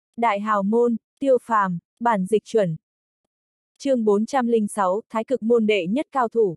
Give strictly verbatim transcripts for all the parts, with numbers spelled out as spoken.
Đại hào môn, Tiêu Phàm, bản dịch chuẩn. Chương bốn trăm lẻ sáu, Thái cực môn đệ nhất cao thủ.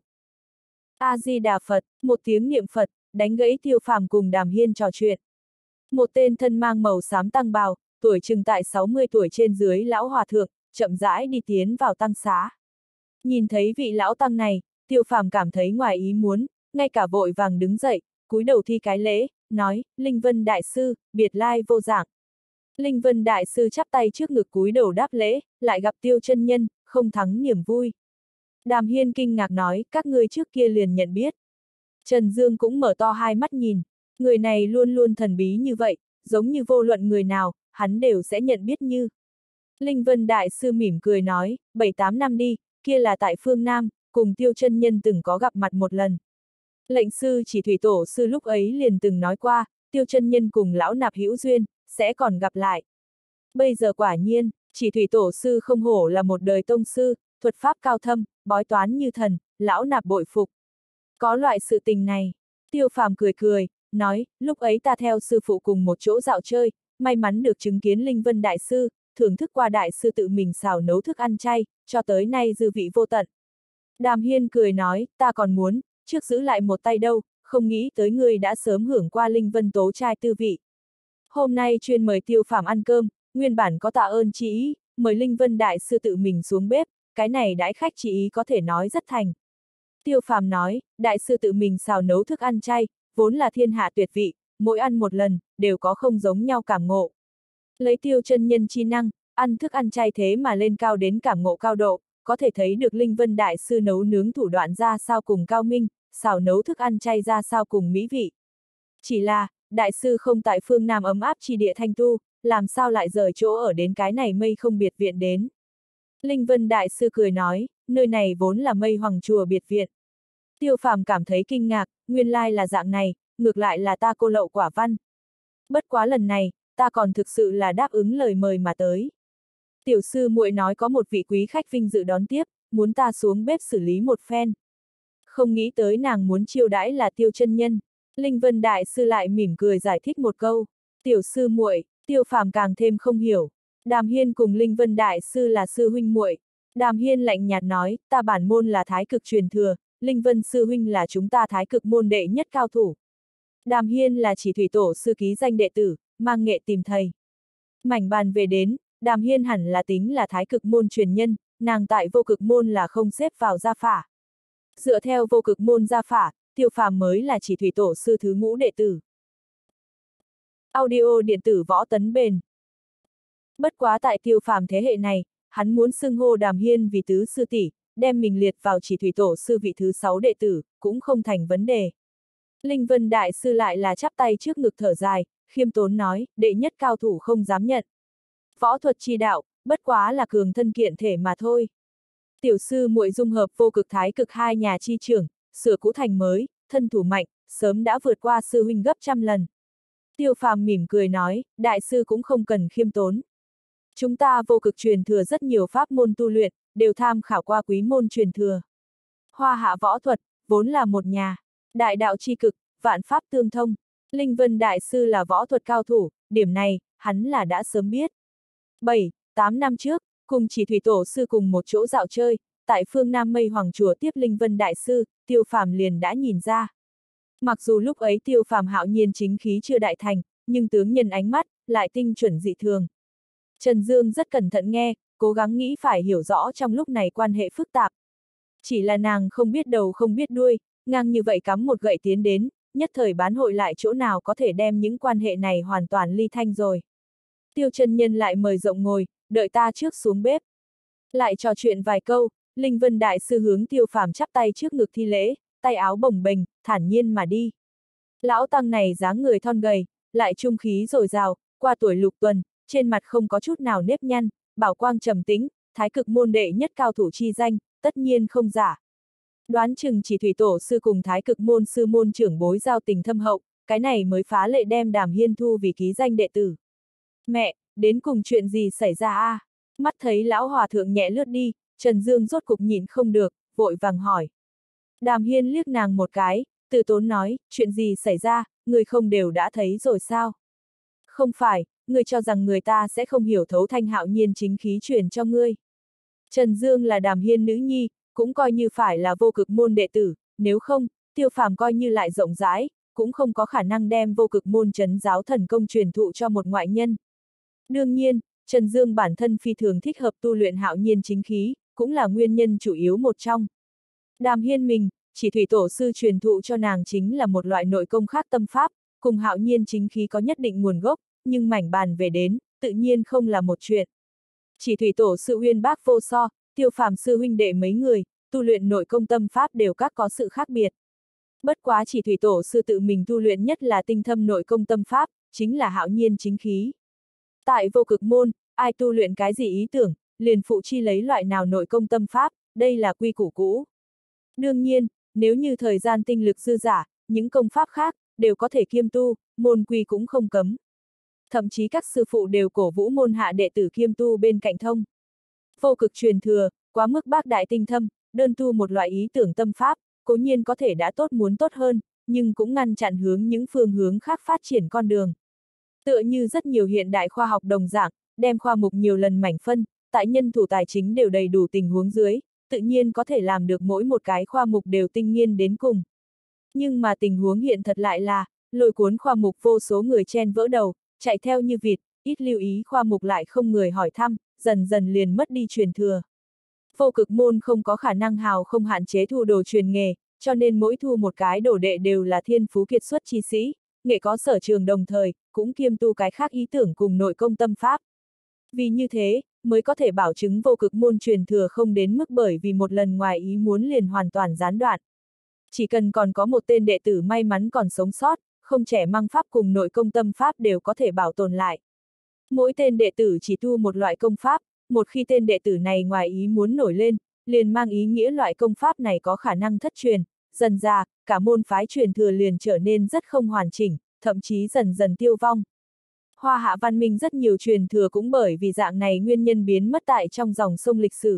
A Di Đà Phật, một tiếng niệm Phật, đánh gãy Tiêu Phàm cùng Đàm Hiên trò chuyện. Một tên thân mang màu xám tăng bào, tuổi chừng tại sáu mươi tuổi trên dưới lão hòa thượng, chậm rãi đi tiến vào tăng xá. Nhìn thấy vị lão tăng này, Tiêu Phàm cảm thấy ngoài ý muốn, ngay cả vội vàng đứng dậy, cúi đầu thi cái lễ, nói, Linh Vân Đại Sư, biệt lai vô dạng. Linh Vân Đại Sư chắp tay trước ngực cúi đầu đáp lễ, lại gặp Tiêu chân nhân, không thắng niềm vui. Đàm Hiên kinh ngạc nói, các ngươi trước kia liền nhận biết. Trần Dương cũng mở to hai mắt nhìn, người này luôn luôn thần bí như vậy, giống như vô luận người nào, hắn đều sẽ nhận biết như. Linh Vân Đại Sư mỉm cười nói, bảy tám năm đi, kia là tại phương Nam, cùng Tiêu chân nhân từng có gặp mặt một lần. Lệnh sư chỉ thủy tổ sư lúc ấy liền từng nói qua, Tiêu chân nhân cùng lão nạp hữu duyên, sẽ còn gặp lại. Bây giờ quả nhiên, chỉ thủy tổ sư không hổ là một đời tông sư, thuật pháp cao thâm, bói toán như thần, lão nạp bội phục. Có loại sự tình này, Tiêu Phàm cười cười, nói, lúc ấy ta theo sư phụ cùng một chỗ dạo chơi, may mắn được chứng kiến Linh Vân Đại Sư, thưởng thức qua Đại Sư tự mình xào nấu thức ăn chay, cho tới nay dư vị vô tận. Đàm Hiên cười nói, ta còn muốn, trước giữ lại một tay đâu, không nghĩ tới ngươi đã sớm hưởng qua Linh Vân tố trai tư vị. Hôm nay chuyên mời Tiêu Phàm ăn cơm, nguyên bản có tạ ơn chi ý, mời Linh Vân Đại Sư tự mình xuống bếp, cái này đãi khách chi ý có thể nói rất thành. Tiêu Phàm nói, Đại Sư tự mình xào nấu thức ăn chay, vốn là thiên hạ tuyệt vị, mỗi ăn một lần, đều có không giống nhau cảm ngộ. Lấy Tiêu chân nhân chi năng, ăn thức ăn chay thế mà lên cao đến cảm ngộ cao độ, có thể thấy được Linh Vân Đại Sư nấu nướng thủ đoạn ra sao cùng cao minh, xào nấu thức ăn chay ra sao cùng mỹ vị. Chỉ là, Đại Sư không tại phương Nam ấm áp chi địa thanh tu, làm sao lại rời chỗ ở đến cái này mây không biệt viện đến. Linh Vân Đại Sư cười nói, nơi này vốn là mây hoàng chùa biệt viện. Tiêu Phàm cảm thấy kinh ngạc, nguyên lai là dạng này, ngược lại là ta cô lậu quả văn. Bất quá lần này, ta còn thực sự là đáp ứng lời mời mà tới. Tiểu sư muội nói có một vị quý khách vinh dự đón tiếp, muốn ta xuống bếp xử lý một phen. Không nghĩ tới nàng muốn chiêu đãi là Tiêu chân nhân. Linh Vân Đại Sư lại mỉm cười giải thích một câu. Tiểu sư muội, Tiêu Phàm càng thêm không hiểu. Đàm Hiên cùng Linh Vân Đại Sư là sư huynh muội. Đàm Hiên lạnh nhạt nói, ta bản môn là thái cực truyền thừa, Linh Vân sư huynh là chúng ta thái cực môn đệ nhất cao thủ. Đàm Hiên là chỉ thủy tổ sư ký danh đệ tử, mang nghệ tìm thầy. Mảnh bàn về đến, Đàm Hiên hẳn là tính là thái cực môn truyền nhân, nàng tại vô cực môn là không xếp vào gia phả. Dựa theo vô cực môn gia phả, Tiêu Phàm mới là chỉ thủy tổ sư thứ ngũ đệ tử. Audio điện tử võ tấn bền. Bất quá tại Tiêu Phàm thế hệ này, hắn muốn xưng hô Đàm Hiên vì tứ sư tỷ, đem mình liệt vào chỉ thủy tổ sư vị thứ sáu đệ tử, cũng không thành vấn đề. Linh Vân Đại Sư lại là chắp tay trước ngực thở dài, khiêm tốn nói, đệ nhất cao thủ không dám nhận. Võ thuật chi đạo, bất quá là cường thân kiện thể mà thôi. Tiểu sư muội dung hợp vô cực thái cực hai nhà chi trưởng, sửa cũ thành mới, thân thủ mạnh, sớm đã vượt qua sư huynh gấp trăm lần. Tiêu Phàm mỉm cười nói, đại sư cũng không cần khiêm tốn. Chúng ta vô cực truyền thừa rất nhiều pháp môn tu luyện, đều tham khảo qua quý môn truyền thừa. Hoa hạ võ thuật, vốn là một nhà. Đại đạo chi cực, vạn pháp tương thông. Linh Vân Đại Sư là võ thuật cao thủ, điểm này, hắn là đã sớm biết. bảy, tám năm trước, cùng chỉ thủy tổ sư cùng một chỗ dạo chơi, tại phương Nam Mây Hoàng Chùa tiếp Linh Vân Đại Sư, Tiêu Phàm liền đã nhìn ra. Mặc dù lúc ấy Tiêu Phàm hạo nhiên chính khí chưa đại thành, nhưng tướng nhân ánh mắt, lại tinh chuẩn dị thường. Trần Dương rất cẩn thận nghe, cố gắng nghĩ phải hiểu rõ trong lúc này quan hệ phức tạp. Chỉ là nàng không biết đầu không biết đuôi, ngang như vậy cắm một gậy tiến đến, nhất thời bán hội lại chỗ nào có thể đem những quan hệ này hoàn toàn ly thanh rồi. Tiêu chân nhân lại mời rộng ngồi, đợi ta trước xuống bếp. Lại trò chuyện vài câu, Linh Vân Đại Sư hướng Tiêu Phàm chắp tay trước ngực thi lễ, tay áo bồng bềnh, thản nhiên mà đi. Lão tăng này dáng người thon gầy, lại trung khí dồi dào, qua tuổi lục tuần, trên mặt không có chút nào nếp nhăn, bảo quang trầm tĩnh, thái cực môn đệ nhất cao thủ chi danh, tất nhiên không giả. Đoán chừng chỉ thủy tổ sư cùng thái cực môn sư môn trưởng bối giao tình thâm hậu, cái này mới phá lệ đem Đàm Hiên thu vì ký danh đệ tử. Mẹ, đến cùng chuyện gì xảy ra a? À? Mắt thấy lão hòa thượng nhẹ lướt đi, Trần Dương rốt cục nhịn không được, vội vàng hỏi. Đàm Hiên liếc nàng một cái, từ tốn nói, chuyện gì xảy ra, người không đều đã thấy rồi sao? Không phải, ngươi cho rằng người ta sẽ không hiểu thấu Thanh Hạo Nhiên chính khí truyền cho ngươi. Trần Dương là Đàm Hiên nữ nhi, cũng coi như phải là vô cực môn đệ tử, nếu không, Tiêu Phàm coi như lại rộng rãi, cũng không có khả năng đem vô cực môn trấn giáo thần công truyền thụ cho một ngoại nhân. Đương nhiên, Trần Dương bản thân phi thường thích hợp tu luyện Hạo Nhiên chính khí, cũng là nguyên nhân chủ yếu một trong. Đàm Hiên mình, chỉ thủy tổ sư truyền thụ cho nàng chính là một loại nội công khác tâm pháp, cùng Hạo Nhiên chính khí có nhất định nguồn gốc, nhưng mảnh bàn về đến, tự nhiên không là một chuyện. Chỉ thủy tổ sư uyên bác vô so, Tiêu Phàm sư huynh đệ mấy người, tu luyện nội công tâm pháp đều các có sự khác biệt. Bất quá chỉ thủy tổ sư tự mình tu luyện nhất là tinh thâm nội công tâm pháp, chính là Hạo Nhiên chính khí. Tại vô cực môn, ai tu luyện cái gì ý tưởng, liền phụ chi lấy loại nào nội công tâm pháp, đây là quy củ cũ. Đương nhiên, nếu như thời gian tinh lực dư giả, những công pháp khác, đều có thể kiêm tu, môn quy cũng không cấm. Thậm chí các sư phụ đều cổ vũ môn hạ đệ tử kiêm tu bên cạnh thông. Vô cực truyền thừa, quá mức bác đại tinh thâm, đơn tu một loại ý tưởng tâm pháp, cố nhiên có thể đã tốt muốn tốt hơn, nhưng cũng ngăn chặn hướng những phương hướng khác phát triển con đường. Tựa như rất nhiều hiện đại khoa học đồng dạng, đem khoa mục nhiều lần mảnh phân, tại nhân thủ tài chính đều đầy đủ tình huống dưới, tự nhiên có thể làm được mỗi một cái khoa mục đều tinh nghiên đến cùng. Nhưng mà tình huống hiện thật lại là, lôi cuốn khoa mục vô số người chen vỡ đầu, chạy theo như vịt, ít lưu ý khoa mục lại không người hỏi thăm, dần dần liền mất đi truyền thừa. Vô cực môn không có khả năng hào không hạn chế thu đồ truyền nghề, cho nên mỗi thu một cái đồ đệ đều là thiên phú kiệt xuất chi sĩ, nghệ có sở trường đồng thời, cũng kiêm tu cái khác ý tưởng cùng nội công tâm pháp. Vì như thế, mới có thể bảo chứng vô cực môn truyền thừa không đến mức bởi vì một lần ngoài ý muốn liền hoàn toàn gián đoạn. Chỉ cần còn có một tên đệ tử may mắn còn sống sót, không trẻ mang pháp cùng nội công tâm pháp đều có thể bảo tồn lại. Mỗi tên đệ tử chỉ tu một loại công pháp, một khi tên đệ tử này ngoài ý muốn nổi lên, liền mang ý nghĩa loại công pháp này có khả năng thất truyền, dần ra, cả môn phái truyền thừa liền trở nên rất không hoàn chỉnh, thậm chí dần dần tiêu vong. Hoa Hạ văn minh rất nhiều truyền thừa cũng bởi vì dạng này nguyên nhân biến mất tại trong dòng sông lịch sử.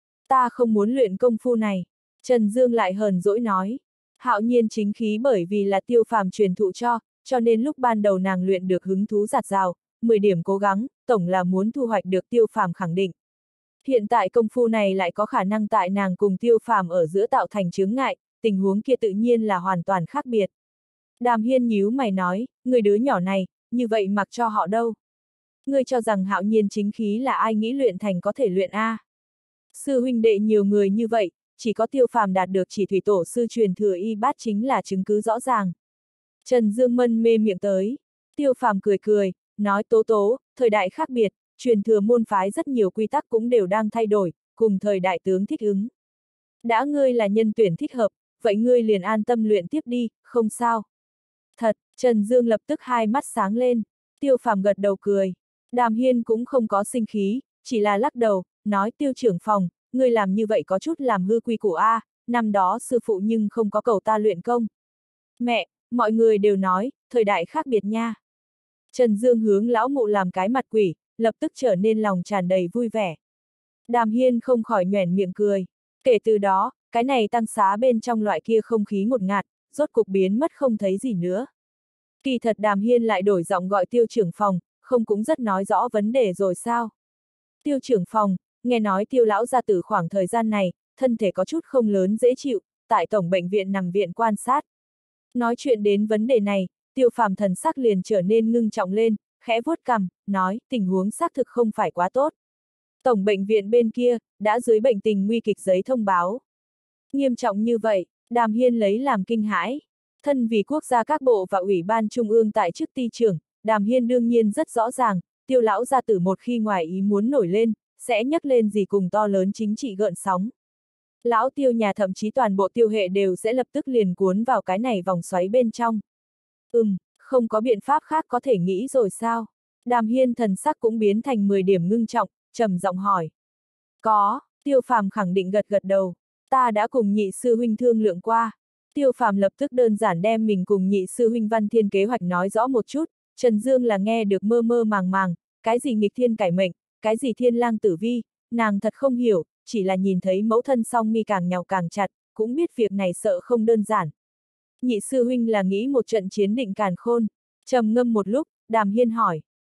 Ta không muốn luyện công phu này, Trần Dương lại hờn dỗi nói. Hạo Nhiên chính khí bởi vì là Tiêu Phàm truyền thụ cho, cho nên lúc ban đầu nàng luyện được hứng thú giạt rào, mười điểm cố gắng, tổng là muốn thu hoạch được Tiêu Phàm khẳng định. Hiện tại công phu này lại có khả năng tại nàng cùng Tiêu Phàm ở giữa tạo thành chướng ngại, tình huống kia tự nhiên là hoàn toàn khác biệt. Đàm Hiên nhíu mày nói, người đứa nhỏ này, như vậy mặc cho họ đâu. Ngươi cho rằng Hạo Nhiên chính khí là ai nghĩ luyện thành có thể luyện a? Sư huynh đệ nhiều người như vậy, chỉ có Tiêu Phàm đạt được chỉ thủy tổ sư truyền thừa y bát chính là chứng cứ rõ ràng. Trần Dương mân mê miệng tới. Tiêu Phàm cười cười, nói tố tố, thời đại khác biệt, truyền thừa môn phái rất nhiều quy tắc cũng đều đang thay đổi, cùng thời đại tướng thích ứng. Đã ngươi là nhân tuyển thích hợp, vậy ngươi liền an tâm luyện tiếp đi, không sao. Thật, Trần Dương lập tức hai mắt sáng lên. Tiêu Phàm gật đầu cười. Đàm Hiên cũng không có sinh khí, chỉ là lắc đầu, nói Tiêu trưởng phòng, ngươi làm như vậy có chút làm hư quy củ a, năm đó sư phụ nhưng không có cầu ta luyện công. Mẹ, mọi người đều nói, thời đại khác biệt nha. Trần Dương hướng lão mụ làm cái mặt quỷ, lập tức trở nên lòng tràn đầy vui vẻ. Đàm Hiên không khỏi nhoẻn miệng cười. Kể từ đó, cái này tăng xá bên trong loại kia không khí ngột ngạt, rốt cục biến mất không thấy gì nữa. Kỳ thật Đàm Hiên lại đổi giọng gọi Tiêu trưởng phòng, không cũng rất nói rõ vấn đề rồi sao? Tiêu trưởng phòng, nghe nói Tiêu lão gia tử khoảng thời gian này, thân thể có chút không lớn dễ chịu, tại tổng bệnh viện nằm viện quan sát. Nói chuyện đến vấn đề này, Tiêu Phàm thần sắc liền trở nên ngưng trọng lên, khẽ vuốt cằm, nói, tình huống xác thực không phải quá tốt. Tổng bệnh viện bên kia, đã dưới bệnh tình nguy kịch giấy thông báo. Nghiêm trọng như vậy, Đàm Hiên lấy làm kinh hãi. Thân vì quốc gia các bộ và ủy ban trung ương tại chức ty trưởng, Đàm Hiên đương nhiên rất rõ ràng, Tiêu lão gia tử một khi ngoài ý muốn nổi lên, sẽ nhắc lên gì cùng to lớn chính trị gợn sóng. Lão Tiêu nhà thậm chí toàn bộ Tiêu hệ đều sẽ lập tức liền cuốn vào cái này vòng xoáy bên trong. Ừm, không có biện pháp khác có thể nghĩ rồi sao? Đàm Hiên thần sắc cũng biến thành mười điểm ngưng trọng, trầm giọng hỏi. Có, Tiêu Phàm khẳng định gật gật đầu, ta đã cùng nhị sư huynh thương lượng qua. Tiêu Phàm lập tức đơn giản đem mình cùng nhị sư huynh Văn Thiên kế hoạch nói rõ một chút, Trần Dương là nghe được mơ mơ màng màng, cái gì nghịch thiên cải mệnh, cái gì thiên lang tử vi, nàng thật không hiểu, chỉ là nhìn thấy mẫu thân song mi càng nhào càng chặt, cũng biết việc này sợ không đơn giản. Nhị sư huynh là nghĩ một trận chiến định càn khôn, trầm ngâm một lúc, Đàm Hiên hỏi.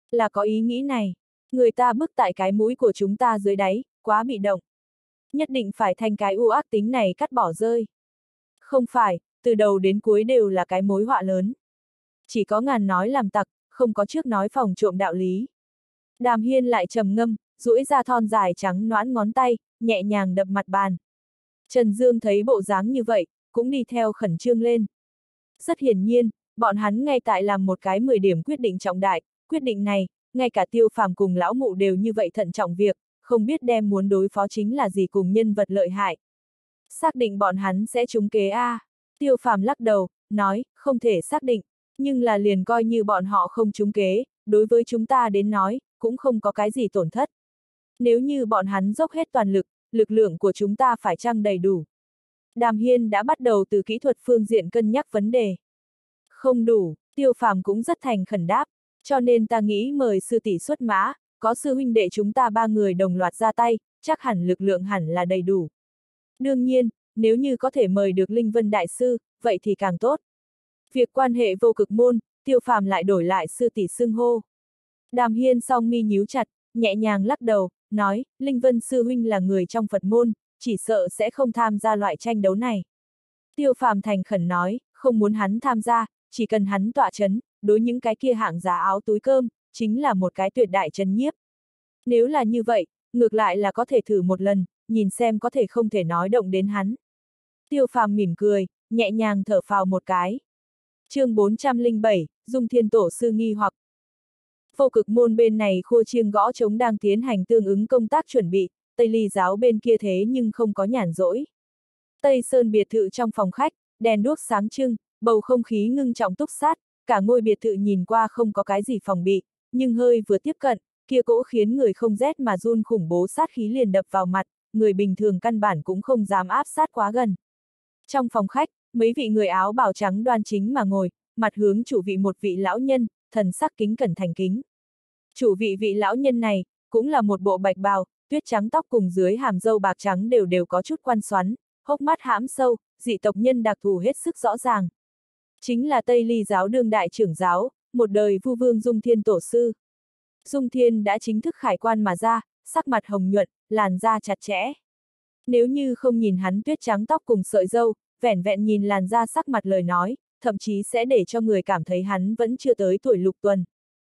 Là có ý nghĩ này. Người ta bức tại cái mũi của chúng ta dưới đáy, quá bị động. Nhất định phải thành cái u ác tính này cắt bỏ rơi. Không phải, từ đầu đến cuối đều là cái mối họa lớn. Chỉ có ngàn nói làm tặc, không có trước nói phòng trộm đạo lý. Đàm Hiên lại trầm ngâm, duỗi ra thon dài trắng nõn ngón tay, nhẹ nhàng đập mặt bàn. Trần Dương thấy bộ dáng như vậy, cũng đi theo khẩn trương lên. Rất hiển nhiên, bọn hắn ngay tại làm một cái mười điểm quyết định trọng đại, quyết định này, ngay cả Tiêu Phàm cùng lão mụ đều như vậy thận trọng việc, không biết đem muốn đối phó chính là gì cùng nhân vật lợi hại. Xác định bọn hắn sẽ trúng kế a. Tiêu Phàm lắc đầu, nói, không thể xác định, nhưng là liền coi như bọn họ không trúng kế, đối với chúng ta đến nói, cũng không có cái gì tổn thất. Nếu như bọn hắn dốc hết toàn lực, lực lượng của chúng ta phải chăng đầy đủ? Đàm Hiên đã bắt đầu từ kỹ thuật phương diện cân nhắc vấn đề. Không đủ, Tiêu Phàm cũng rất thành khẩn đáp, cho nên ta nghĩ mời sư tỷ xuất mã, có sư huynh đệ chúng ta ba người đồng loạt ra tay, chắc hẳn lực lượng hẳn là đầy đủ. Đương nhiên, nếu như có thể mời được Linh Vân Đại Sư, vậy thì càng tốt. Việc quan hệ vô cực môn, Tiêu Phàm lại đổi lại sư tỷ xưng hô. Đàm Hiên song mi nhíu chặt, nhẹ nhàng lắc đầu, nói, Linh Vân Sư huynh là người trong Phật môn, chỉ sợ sẽ không tham gia loại tranh đấu này. Tiêu Phàm thành khẩn nói, không muốn hắn tham gia, chỉ cần hắn tọa chấn, đối những cái kia hạng giá áo túi cơm, chính là một cái tuyệt đại chấn nhiếp. Nếu là như vậy, ngược lại là có thể thử một lần, nhìn xem có thể không thể nói động đến hắn. Tiêu Phàm mỉm cười, nhẹ nhàng thở phào một cái. Chương bốn trăm lẻ bảy, Dung Thiên Tổ Sư nghi hoặc. Vô cực môn bên này khua chiêng gõ trống đang tiến hành tương ứng công tác chuẩn bị, Tây Ly giáo bên kia thế nhưng không có nhàn rỗi. Tây Sơn biệt thự trong phòng khách, đèn đuốc sáng trưng, bầu không khí ngưng trọng túc sát, cả ngôi biệt thự nhìn qua không có cái gì phòng bị, nhưng hơi vừa tiếp cận, kia cỗ khiến người không rét mà run khủng bố sát khí liền đập vào mặt, người bình thường căn bản cũng không dám áp sát quá gần. Trong phòng khách, mấy vị người áo bào trắng đoan chính mà ngồi, mặt hướng chủ vị một vị lão nhân, thần sắc kính cẩn thành kính. Chủ vị vị lão nhân này, cũng là một bộ bạch bào, tuyết trắng tóc cùng dưới hàm râu bạc trắng đều đều có chút quan xoắn, hốc mắt hãm sâu, dị tộc nhân đặc thù hết sức rõ ràng. Chính là Tây Ly giáo đương đại trưởng giáo, một đời vu vương Dung Thiên Tổ Sư. Dung Thiên đã chính thức khải quan mà ra, sắc mặt hồng nhuận, làn da chặt chẽ. Nếu như không nhìn hắn tuyết trắng tóc cùng sợi râu, vẻn vẹn nhìn làn da sắc mặt lời nói, thậm chí sẽ để cho người cảm thấy hắn vẫn chưa tới tuổi lục tuần.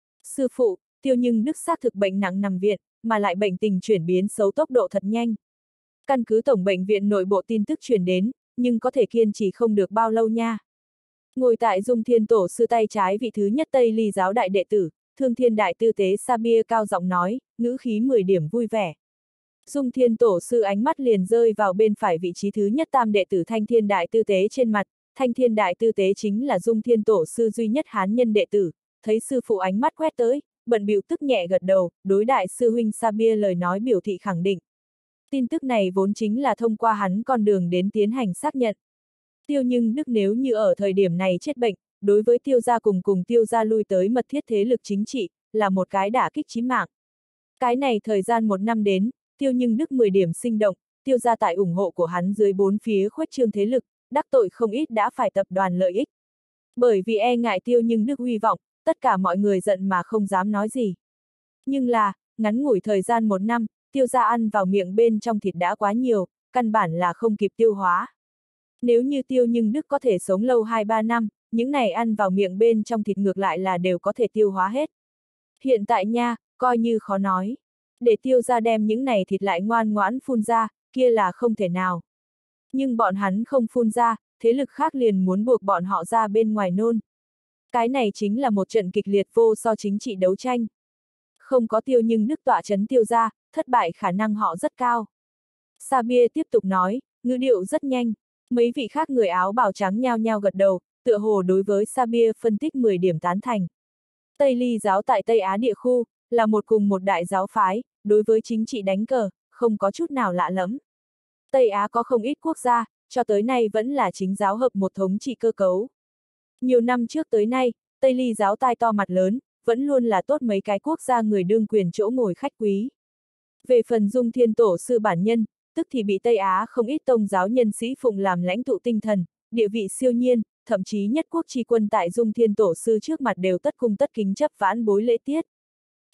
Sư phụ, Tiêu Nhưng Đức xác thực bệnh nặng nằm viện, mà lại bệnh tình chuyển biến xấu tốc độ thật nhanh. Căn cứ tổng bệnh viện nội bộ tin tức truyền đến, nhưng có thể kiên trì không được bao lâu nha. Ngồi tại Dung Thiên Tổ Sư tay trái vị thứ nhất Tây Ly giáo đại đệ tử, Thương Thiên Đại Tư Tế Sabia cao giọng nói, ngữ khí mười điểm vui vẻ. Dung Thiên Tổ Sư ánh mắt liền rơi vào bên phải vị trí thứ nhất tam đệ tử Thanh Thiên Đại Tư Tế trên mặt, Thanh Thiên Đại Tư Tế chính là Dung Thiên Tổ Sư duy nhất hán nhân đệ tử, thấy sư phụ ánh mắt quét tới, bận bịu tức nhẹ gật đầu, đối đại sư huynh Sabia lời nói biểu thị khẳng định. Tin tức này vốn chính là thông qua hắn con đường đến tiến hành xác nhận. Tiêu Nhưng Đức nếu như ở thời điểm này chết bệnh, đối với Tiêu gia cùng cùng Tiêu gia lui tới mật thiết thế lực chính trị, là một cái đả kích chí mạng. Cái này thời gian một năm đến, Tiêu Nhưng Đức mười điểm sinh động, Tiêu gia tại ủng hộ của hắn dưới bốn phía khuếch trương thế lực, đắc tội không ít đã phải tập đoàn lợi ích. Bởi vì e ngại Tiêu Nhưng Đức hy vọng, tất cả mọi người giận mà không dám nói gì. Nhưng là, ngắn ngủi thời gian một năm, Tiêu gia ăn vào miệng bên trong thịt đã quá nhiều, căn bản là không kịp tiêu hóa. Nếu như Tiêu Nhưng Đức có thể sống lâu hai ba năm, những này ăn vào miệng bên trong thịt ngược lại là đều có thể tiêu hóa hết. Hiện tại nha, coi như khó nói. Để Tiêu gia đem những này thịt lại ngoan ngoãn phun ra, kia là không thể nào. Nhưng bọn hắn không phun ra, thế lực khác liền muốn buộc bọn họ ra bên ngoài nôn. Cái này chính là một trận kịch liệt vô so chính trị đấu tranh. Không có Tiêu Nhưng Đức tọa chấn Tiêu gia, thất bại khả năng họ rất cao. Sabia tiếp tục nói, ngữ điệu rất nhanh. Mấy vị khác người áo bào trắng nhao nhao gật đầu, tựa hồ đối với Sabia phân tích mười điểm tán thành. Tây Ly giáo tại Tây Á địa khu, là một cùng một đại giáo phái, đối với chính trị đánh cờ, không có chút nào lạ lẫm. Tây Á có không ít quốc gia, cho tới nay vẫn là chính giáo hợp một thống trị cơ cấu. Nhiều năm trước tới nay, Tây Ly giáo tai to mặt lớn, vẫn luôn là tốt mấy cái quốc gia người đương quyền chỗ ngồi khách quý. Về phần Dung Thiên Tổ Sư bản nhân, tức thì bị Tây Á không ít tông giáo nhân sĩ phụng làm lãnh tụ tinh thần, địa vị siêu nhiên, thậm chí nhất quốc tri quân tại Dung Thiên Tổ Sư trước mặt đều tất cung tất kính chấp vãn bối lễ tiết.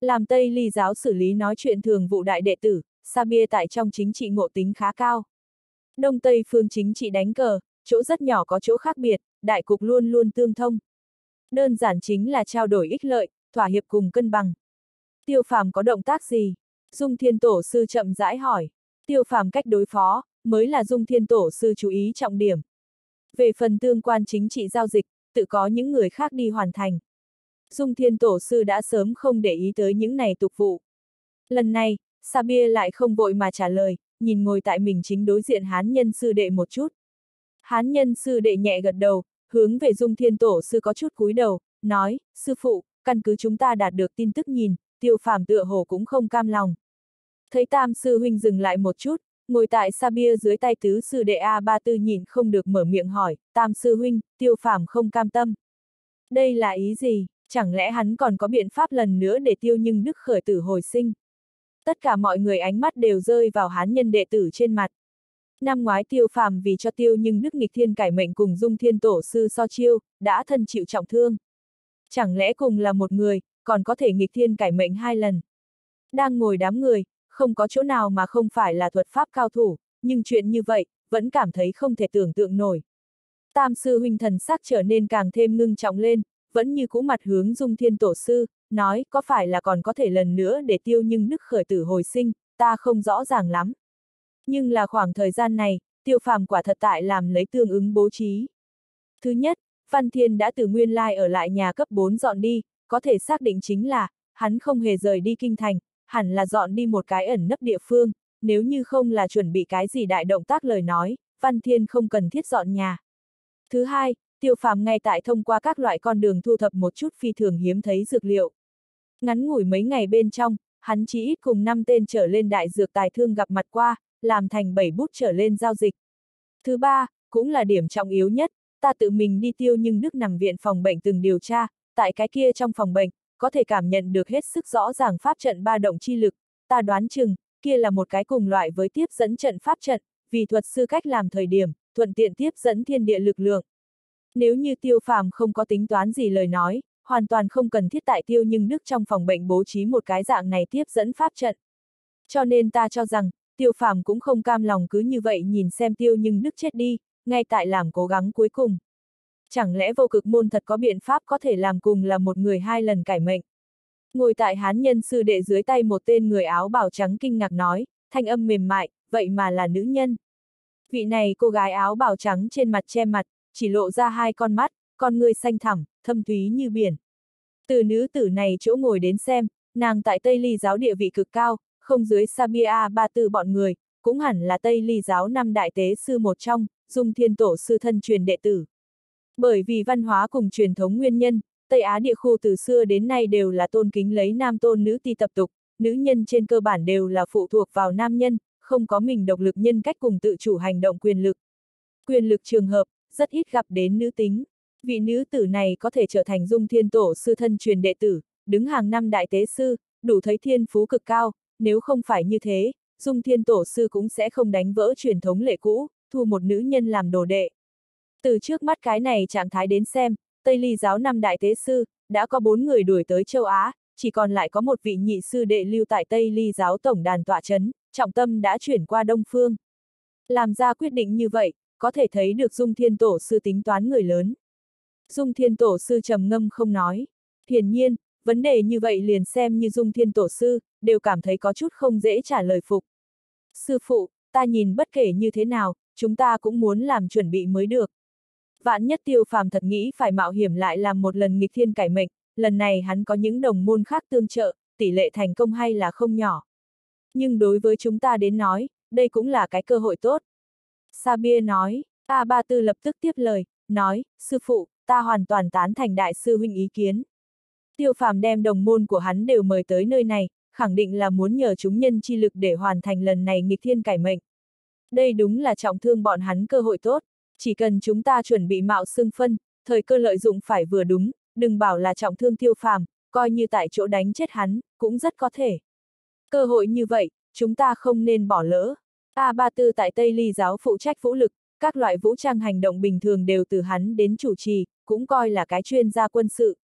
Làm Tây Ly giáo xử lý nói chuyện thường vụ đại đệ tử, Sabia tại trong chính trị ngộ tính khá cao. Đông Tây phương chính trị đánh cờ, chỗ rất nhỏ có chỗ khác biệt, đại cục luôn luôn tương thông. Đơn giản chính là trao đổi ích lợi, thỏa hiệp cùng cân bằng. Tiêu Phàm có động tác gì? Dung Thiên Tổ sư chậm rãi hỏi. Tiêu Phàm cách đối phó, mới là Dung Thiên Tổ sư chú ý trọng điểm. Về phần tương quan chính trị giao dịch, tự có những người khác đi hoàn thành. Dung Thiên Tổ sư đã sớm không để ý tới những này tục vụ. Lần này, Sabia lại không vội mà trả lời, nhìn ngồi tại mình chính đối diện Hán Nhân sư đệ một chút. Hán Nhân sư đệ nhẹ gật đầu, hướng về Dung Thiên Tổ sư có chút cúi đầu, nói, sư phụ, căn cứ chúng ta đạt được tin tức nhìn, Tiêu Phàm tựa hồ cũng không cam lòng. Thấy Tam sư huynh dừng lại một chút, ngồi tại Sabia dưới tay tứ sư đệ A Ba Tư nhìn không được mở miệng hỏi, Tam sư huynh, Tiêu Phàm không cam tâm. Đây là ý gì, chẳng lẽ hắn còn có biện pháp lần nữa để Tiêu Nhưng Đức khởi tử hồi sinh? Tất cả mọi người ánh mắt đều rơi vào Hán Nhân đệ tử trên mặt. Năm ngoái Tiêu Phàm vì cho Tiêu Nhưng Đức nghịch thiên cải mệnh cùng Dung Thiên Tổ sư so chiêu, đã thân chịu trọng thương. Chẳng lẽ cùng là một người, còn có thể nghịch thiên cải mệnh hai lần? Đang ngồi đám người, không có chỗ nào mà không phải là thuật pháp cao thủ, nhưng chuyện như vậy, vẫn cảm thấy không thể tưởng tượng nổi. Tam sư huynh thần sắc trở nên càng thêm ngưng trọng lên, vẫn như cũ mặt hướng Dung Thiên Tổ sư, nói có phải là còn có thể lần nữa để Tiêu Nhưng Đức khởi tử hồi sinh, ta không rõ ràng lắm. Nhưng là khoảng thời gian này, Tiêu Phàm quả thật tại làm lấy tương ứng bố trí. Thứ nhất, Văn Thiên đã từ nguyên lai ở lại nhà cấp bốn dọn đi, có thể xác định chính là, hắn không hề rời đi kinh thành, hẳn là dọn đi một cái ẩn nấp địa phương, nếu như không là chuẩn bị cái gì đại động tác lời nói, Văn Thiên không cần thiết dọn nhà. Thứ hai, Tiêu Phàm ngay tại thông qua các loại con đường thu thập một chút phi thường hiếm thấy dược liệu. Ngắn ngủi mấy ngày bên trong, hắn chỉ ít cùng năm tên trở lên đại dược tài thương gặp mặt qua, làm thành bảy bút trở lên giao dịch. Thứ ba, cũng là điểm trọng yếu nhất, ta tự mình đi Tiêu Nhưng Đức nằm viện phòng bệnh từng điều tra, tại cái kia trong phòng bệnh, có thể cảm nhận được hết sức rõ ràng pháp trận ba động chi lực, ta đoán chừng, kia là một cái cùng loại với tiếp dẫn trận pháp trận, vì thuật sư cách làm thời điểm, thuận tiện tiếp dẫn thiên địa lực lượng. Nếu như Tiêu Phàm không có tính toán gì lời nói, hoàn toàn không cần thiết tại Tiêu Nhưng Đức trong phòng bệnh bố trí một cái dạng này tiếp dẫn pháp trận. Cho nên ta cho rằng, Tiêu Phàm cũng không cam lòng cứ như vậy nhìn xem Tiêu Nhưng Đức chết đi, ngay tại làm cố gắng cuối cùng. Chẳng lẽ vô cực môn thật có biện pháp có thể làm cùng là một người hai lần cải mệnh? Ngồi tại Hán Nhân sư đệ dưới tay một tên người áo bào trắng kinh ngạc nói, thanh âm mềm mại, vậy mà là nữ nhân. Vị này cô gái áo bào trắng trên mặt che mặt, chỉ lộ ra hai con mắt, con ngươi xanh thẳm, thâm thúy như biển. Từ nữ tử này chỗ ngồi đến xem, nàng tại Tây Ly giáo địa vị cực cao, không dưới Sabia Ba Tư bọn người, cũng hẳn là Tây Ly giáo năm đại tế sư một trong, Dung Thiên Tổ sư thân truyền đệ tử. Bởi vì văn hóa cùng truyền thống nguyên nhân, Tây Á địa khu từ xưa đến nay đều là tôn kính lấy nam tôn nữ ti tập tục, nữ nhân trên cơ bản đều là phụ thuộc vào nam nhân, không có mình độc lực nhân cách cùng tự chủ hành động quyền lực. Quyền lực trường hợp, rất ít gặp đến nữ tính. Vị nữ tử này có thể trở thành Dung Thiên Tổ sư thân truyền đệ tử, đứng hàng năm đại tế sư, đủ thấy thiên phú cực cao, nếu không phải như thế, Dung Thiên Tổ sư cũng sẽ không đánh vỡ truyền thống lệ cũ, thu một nữ nhân làm đồ đệ. Từ trước mắt cái này trạng thái đến xem, Tây Ly giáo năm đại tế sư, đã có bốn người đuổi tới châu Á, chỉ còn lại có một vị nhị sư đệ lưu tại Tây Ly giáo tổng đàn tọa chấn, trọng tâm đã chuyển qua Đông Phương. Làm ra quyết định như vậy, có thể thấy được Dung Thiên Tổ sư tính toán người lớn. Dung Thiên Tổ sư trầm ngâm không nói. Hiển nhiên, vấn đề như vậy liền xem như Dung Thiên Tổ sư, đều cảm thấy có chút không dễ trả lời phục. Sư phụ, ta nhìn bất kể như thế nào, chúng ta cũng muốn làm chuẩn bị mới được. Vạn nhất Tiêu Phàm thật nghĩ phải mạo hiểm lại làm một lần nghịch thiên cải mệnh, lần này hắn có những đồng môn khác tương trợ, tỷ lệ thành công hay là không nhỏ. Nhưng đối với chúng ta đến nói, đây cũng là cái cơ hội tốt. Sabia nói, A Ba Tư lập tức tiếp lời, nói, sư phụ, ta hoàn toàn tán thành đại sư huynh ý kiến. Tiêu Phàm đem đồng môn của hắn đều mời tới nơi này, khẳng định là muốn nhờ chúng nhân chi lực để hoàn thành lần này nghịch thiên cải mệnh. Đây đúng là trọng thương bọn hắn cơ hội tốt, chỉ cần chúng ta chuẩn bị mạo xưng phân, thời cơ lợi dụng phải vừa đúng, đừng bảo là trọng thương Tiêu Phàm, coi như tại chỗ đánh chết hắn, cũng rất có thể. Cơ hội như vậy, chúng ta không nên bỏ lỡ. A Ba Tư tại Tây Ly giáo phụ trách vũ lực, các loại vũ trang hành động bình thường đều từ hắn đến chủ trì, cũng coi là cái chuyên gia quân sự.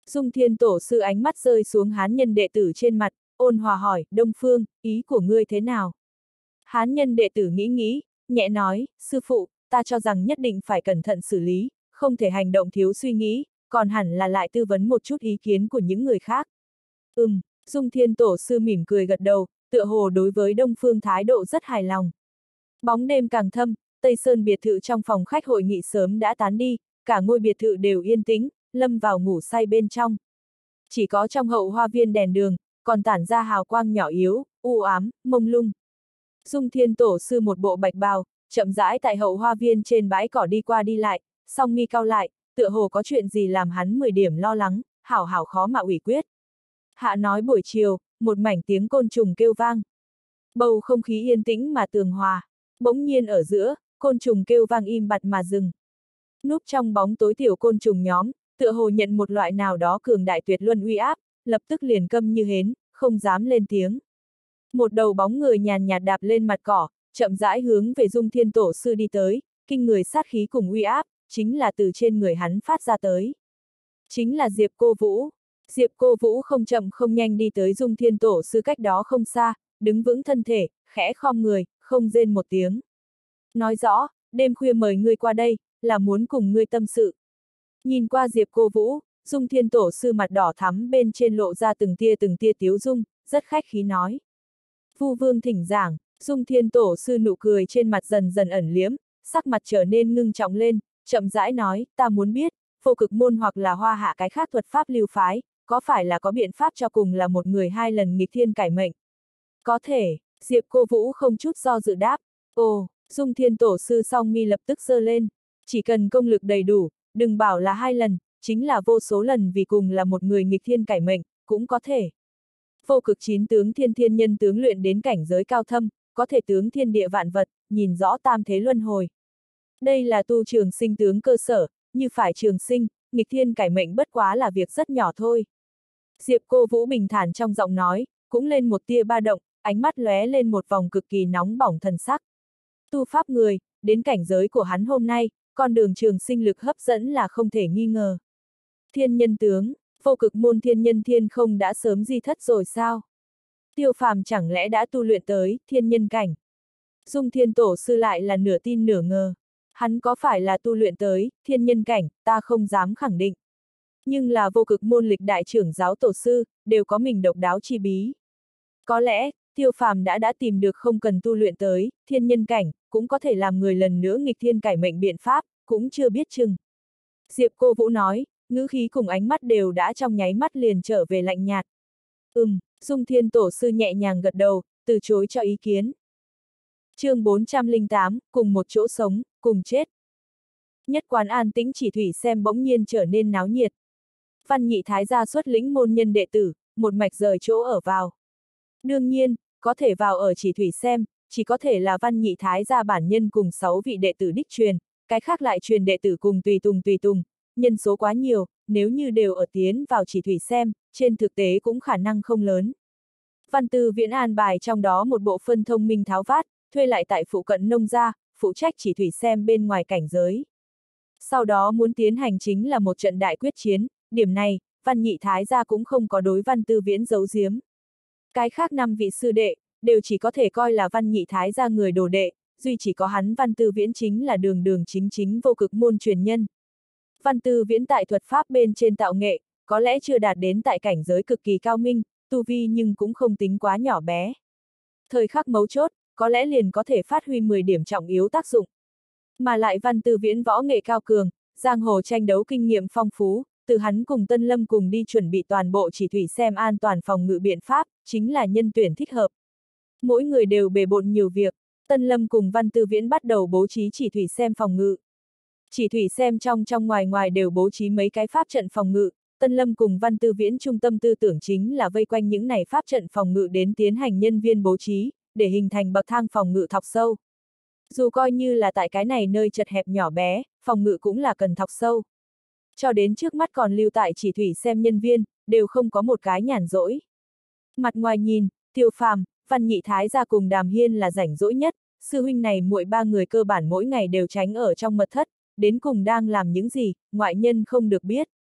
Dung Thiên Tổ sư ánh mắt rơi xuống hán nhân đệ tử trên mặt, ôn hòa hỏi, Đông Phương, ý của ngươi thế nào? Hán nhân đệ tử nghĩ nghĩ, nhẹ nói, sư phụ, ta cho rằng nhất định phải cẩn thận xử lý, không thể hành động thiếu suy nghĩ, còn hẳn là lại tư vấn một chút ý kiến của những người khác. Ừm, Dung Thiên Tổ sư mỉm cười gật đầu, tựa hồ đối với Đông Phương thái độ rất hài lòng. Bóng đêm càng thâm, Tây Sơn biệt thự trong phòng khách hội nghị sớm đã tán đi, cả ngôi biệt thự đều yên tĩnh, lâm vào ngủ say bên trong. Chỉ có trong hậu hoa viên đèn đường, còn tản ra hào quang nhỏ yếu, u ám, mông lung. Dung Thiên Tổ sư một bộ bạch bào, chậm rãi tại hậu hoa viên trên bãi cỏ đi qua đi lại, song mi cau lại, tựa hồ có chuyện gì làm hắn mười điểm lo lắng, hảo hảo khó mà ủy quyết. Hạ nói buổi chiều, một mảnh tiếng côn trùng kêu vang. Bầu không khí yên tĩnh mà tường hòa, bỗng nhiên ở giữa, côn trùng kêu vang im bặt mà dừng. Núp trong bóng tối tiểu côn trùng nhóm, tựa hồ nhận một loại nào đó cường đại tuyệt luân uy áp, lập tức liền câm như hến, không dám lên tiếng. Một đầu bóng người nhàn nhạt đạp lên mặt cỏ, chậm rãi hướng về Dung Thiên Tổ sư đi tới, kinh người sát khí cùng uy áp, chính là từ trên người hắn phát ra tới. Chính là Diệp Cô Vũ. Diệp Cô Vũ không chậm không nhanh đi tới Dung Thiên Tổ sư cách đó không xa, đứng vững thân thể, khẽ khom người, không rên một tiếng. Nói rõ, đêm khuya mời ngươi qua đây, là muốn cùng ngươi tâm sự. Nhìn qua Diệp Cô Vũ, Dung Thiên Tổ sư mặt đỏ thắm bên trên lộ ra từng tia từng tia tiếu dung, rất khách khí nói. Vu Vương thỉnh giảng, Dung Thiên Tổ sư nụ cười trên mặt dần dần ẩn liếm, sắc mặt trở nên ngưng trọng lên, chậm rãi nói, ta muốn biết, Vô Cực môn hoặc là Hoa Hạ cái khác thuật pháp lưu phái, có phải là có biện pháp cho cùng là một người hai lần nghịch thiên cải mệnh? Có thể, Diệp Cô Vũ không chút do dự đáp. Ồ, Dung Thiên Tổ sư song mi lập tức giơ lên, chỉ cần công lực đầy đủ, đừng bảo là hai lần, chính là vô số lần vì cùng là một người nghịch thiên cải mệnh, cũng có thể. Vô cực chín tướng thiên thiên nhân tướng luyện đến cảnh giới cao thâm, có thể tướng thiên địa vạn vật, nhìn rõ tam thế luân hồi. Đây là tu trường sinh tướng cơ sở, như phải trường sinh, nghịch thiên cải mệnh bất quá là việc rất nhỏ thôi. Diệp Cô Vũ bình thản trong giọng nói, cũng lên một tia ba động, ánh mắt lóe lên một vòng cực kỳ nóng bỏng thần sắc. Tu pháp người, đến cảnh giới của hắn hôm nay, con đường trường sinh lực hấp dẫn là không thể nghi ngờ. Thiên nhân tướng, Vô Cực môn thiên nhân thiên không đã sớm di thất rồi sao? Tiêu Phàm chẳng lẽ đã tu luyện tới thiên nhân cảnh? Dung Thiên Tổ sư lại là nửa tin nửa ngờ. Hắn có phải là tu luyện tới thiên nhân cảnh, ta không dám khẳng định. Nhưng là Vô Cực môn lịch đại trưởng giáo tổ sư, đều có mình độc đáo chi bí. Có lẽ, Tiêu Phàm đã đã tìm được không cần tu luyện tới thiên nhân cảnh, cũng có thể làm người lần nữa nghịch thiên cải mệnh biện pháp, cũng chưa biết chừng. Diệp Cô Vũ nói, ngữ khí cùng ánh mắt đều đã trong nháy mắt liền trở về lạnh nhạt. Ừm, Dung Thiên Tổ sư nhẹ nhàng gật đầu, từ chối cho ý kiến. Chương bốn trăm lẻ tám, cùng một chỗ sống, cùng chết. Nhất quán an tĩnh chỉ thủy xem bỗng nhiên trở nên náo nhiệt. Văn Nhị Thái gia xuất lĩnh môn nhân đệ tử, một mạch rời chỗ ở vào. Đương nhiên, có thể vào ở chỉ thủy xem, chỉ có thể là Văn Nhị Thái gia bản nhân cùng sáu vị đệ tử đích truyền, cái khác lại truyền đệ tử cùng tùy tùng tùy tùng, nhân số quá nhiều, nếu như đều ở tiến vào chỉ thủy xem, trên thực tế cũng khả năng không lớn. Văn Tư Viễn an bài trong đó một bộ phân thông minh tháo vát, thuê lại tại phụ cận nông gia, phụ trách chỉ thủy xem bên ngoài cảnh giới. Sau đó muốn tiến hành chính là một trận đại quyết chiến, điểm này, Văn Nhị Thái gia cũng không có đối Văn Tư Viễn giấu giếm. Cái khác năm vị sư đệ, đều chỉ có thể coi là Văn Nhị Thái gia người đồ đệ, duy chỉ có hắn Văn Tư Viễn chính là đường đường chính chính Vô Cực môn truyền nhân. Văn Tư Viễn tại thuật pháp bên trên tạo nghệ, có lẽ chưa đạt đến tại cảnh giới cực kỳ cao minh, tu vi nhưng cũng không tính quá nhỏ bé. Thời khắc mấu chốt, có lẽ liền có thể phát huy mười điểm trọng yếu tác dụng. Mà lại Văn Tư Viễn võ nghệ cao cường, giang hồ tranh đấu kinh nghiệm phong phú, từ hắn cùng Tân Lâm cùng đi chuẩn bị toàn bộ chỉ thủy xem an toàn phòng ngự biện pháp, chính là nhân tuyển thích hợp. Mỗi người đều bề bộn nhiều việc, Tân Lâm cùng Văn Tư Viễn bắt đầu bố trí chỉ thủy xem phòng ngự. Chỉ thủy xem trong trong ngoài ngoài đều bố trí mấy cái pháp trận phòng ngự, Tân Lâm cùng Văn Tư Viễn trung tâm tư tưởng chính là vây quanh những này pháp trận phòng ngự đến tiến hành nhân viên bố trí, để hình thành bậc thang phòng ngự thọc sâu. Dù coi như là tại cái này nơi chật hẹp nhỏ bé, phòng ngự cũng là cần thọc sâu. Cho đến trước mắt còn lưu tại chỉ thủy xem nhân viên, đều không có một cái nhàn rỗi. Mặt ngoài nhìn, Tiêu Phàm, Văn Nhị Thái gia cùng Đàm Hiên là rảnh rỗi nhất, sư huynh này muội ba người cơ bản mỗi ngày đều tránh ở trong mật thất, đến cùng đang làm những gì, ngoại nhân không được biết.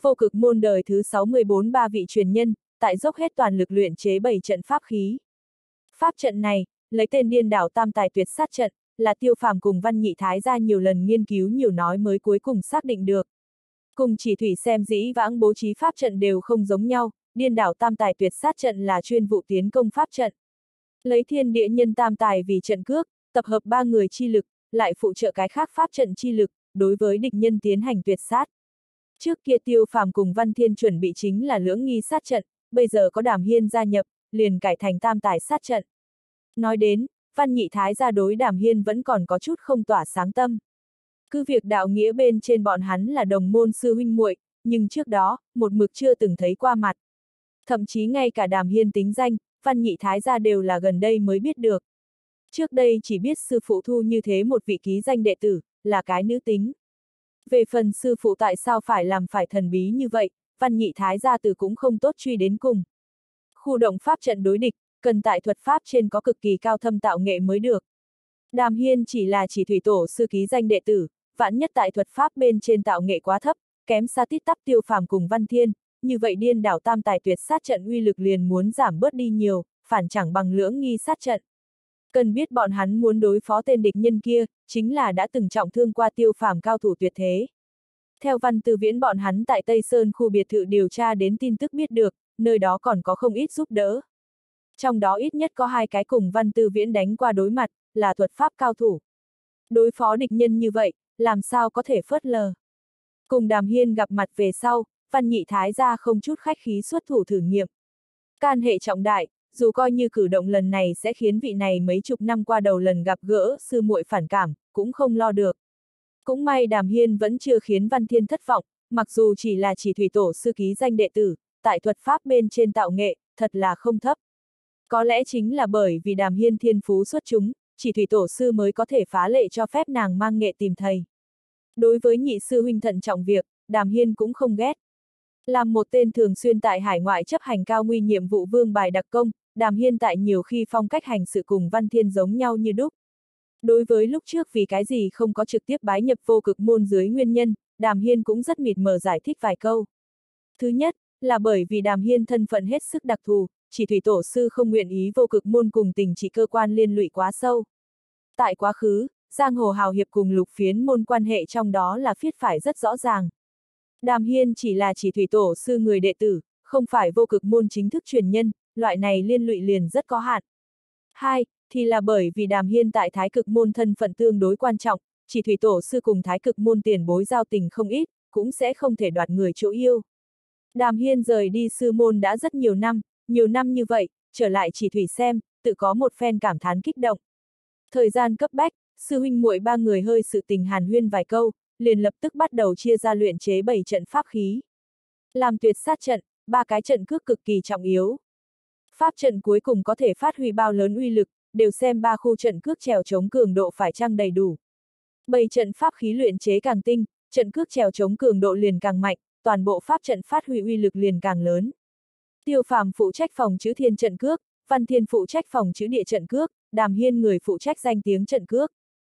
vô cực môn đời thứ sáu mươi bốn ba vị truyền nhân, tại dốc hết toàn lực luyện chế bảy trận pháp khí. Pháp trận này, lấy tên điên đảo tam tài tuyệt sát trận, là Tiêu Phàm cùng Văn Nhị Thái gia nhiều lần nghiên cứu nhiều nói mới cuối cùng xác định được. Cùng chỉ thủy xem dĩ vãng bố trí pháp trận đều không giống nhau, điên đảo tam tài tuyệt sát trận là chuyên vụ tiến công pháp trận. Lấy thiên địa nhân tam tài vì trận cước, tập hợp ba người chi lực, lại phụ trợ cái khác pháp trận chi lực, đối với địch nhân tiến hành tuyệt sát. Trước kia Tiêu Phàm cùng Văn Thiên chuẩn bị chính là lưỡng nghi sát trận, bây giờ có Đàm Hiên gia nhập, liền cải thành tam tài sát trận. Nói đến, Văn Nhị Thái gia đối Đàm Hiên vẫn còn có chút không tỏa sáng tâm. Cứ việc đạo nghĩa bên trên bọn hắn là đồng môn sư huynh muội, nhưng trước đó, một mực chưa từng thấy qua mặt. Thậm chí ngay cả Đàm Hiên tính danh, Văn Nhị Thái gia đều là gần đây mới biết được. Trước đây chỉ biết sư phụ thu như thế một vị ký danh đệ tử, là cái nữ tính. Về phần sư phụ tại sao phải làm phải thần bí như vậy, Văn Nhị Thái gia từ cũng không tốt truy đến cùng. Khu động pháp trận đối địch, cần tại thuật pháp trên có cực kỳ cao thâm tạo nghệ mới được. Đàm Hiên chỉ là chỉ thủy tổ sư ký danh đệ tử, vạn nhất tại thuật pháp bên trên tạo nghệ quá thấp, kém xa tít tắp Tiêu Phàm cùng Văn Thiên, như vậy điên đảo tam tài tuyệt sát trận uy lực liền muốn giảm bớt đi nhiều, phản chẳng bằng lưỡng nghi sát trận. Cần biết bọn hắn muốn đối phó tên địch nhân kia, chính là đã từng trọng thương qua Tiêu Phàm cao thủ tuyệt thế. Theo Văn Tư Viễn bọn hắn tại Tây Sơn khu biệt thự điều tra đến tin tức biết được, nơi đó còn có không ít giúp đỡ. Trong đó ít nhất có hai cái cùng Văn Tư Viễn đánh qua đối mặt, là thuật pháp cao thủ. Đối phó địch nhân như vậy, làm sao có thể phớt lờ. Cùng Đàm Hiên gặp mặt về sau, Văn Nhị Thái gia không chút khách khí xuất thủ thử nghiệm. Can hệ trọng đại, dù coi như cử động lần này sẽ khiến vị này mấy chục năm qua đầu lần gặp gỡ sư muội phản cảm, cũng không lo được. Cũng may Đàm Hiên vẫn chưa khiến Văn Thiên thất vọng, mặc dù chỉ là chỉ thủy tổ sư ký danh đệ tử, tại thuật pháp bên trên tạo nghệ, thật là không thấp. Có lẽ chính là bởi vì Đàm Hiên thiên phú xuất chúng, chỉ thủy tổ sư mới có thể phá lệ cho phép nàng mang nghệ tìm thầy. Đối với nhị sư huynh thận trọng việc, Đàm Hiên cũng không ghét. Làm một tên thường xuyên tại hải ngoại chấp hành cao nguy nhiệm vụ vương bài đặc công, Đàm Hiên tại nhiều khi phong cách hành sự cùng Văn Thiên giống nhau như đúc. Đối với lúc trước vì cái gì không có trực tiếp bái nhập vô cực môn dưới nguyên nhân, Đàm Hiên cũng rất mịt mờ giải thích vài câu. Thứ nhất, là bởi vì Đàm Hiên thân phận hết sức đặc thù, chỉ thủy tổ sư không nguyện ý vô cực môn cùng tình chỉ cơ quan liên lụy quá sâu. Tại quá khứ, giang hồ hào hiệp cùng lục phiến môn quan hệ trong đó là phiết phải rất rõ ràng. Đàm Hiên chỉ là chỉ thủy tổ sư người đệ tử, không phải vô cực môn chính thức truyền nhân, loại này liên lụy liền rất có hạn. Hai, thì là bởi vì Đàm Hiên tại thái cực môn thân phận tương đối quan trọng, chỉ thủy tổ sư cùng thái cực môn tiền bối giao tình không ít, cũng sẽ không thể đoạt người chỗ yêu. Đàm Hiên rời đi sư môn đã rất nhiều năm, nhiều năm như vậy, trở lại chỉ thủy xem, tự có một phen cảm thán kích động. Thời gian cấp bách, sư huynh muội ba người hơi sự tình hàn huyên vài câu, liền lập tức bắt đầu chia ra luyện chế bảy trận pháp khí. Làm tuyệt sát trận, ba cái trận cước cực kỳ trọng yếu. Pháp trận cuối cùng có thể phát huy bao lớn uy lực, đều xem ba khu trận cước trèo chống cường độ phải chăng đầy đủ. Bảy trận pháp khí luyện chế càng tinh, trận cước trèo chống cường độ liền càng mạnh, toàn bộ pháp trận phát huy uy lực liền càng lớn. Tiêu Phàm phụ trách phòng chữ thiên trận cước, Văn Thiên phụ trách phòng chữ địa trận cước, Đàm Hiên người phụ trách danh tiếng trận cước.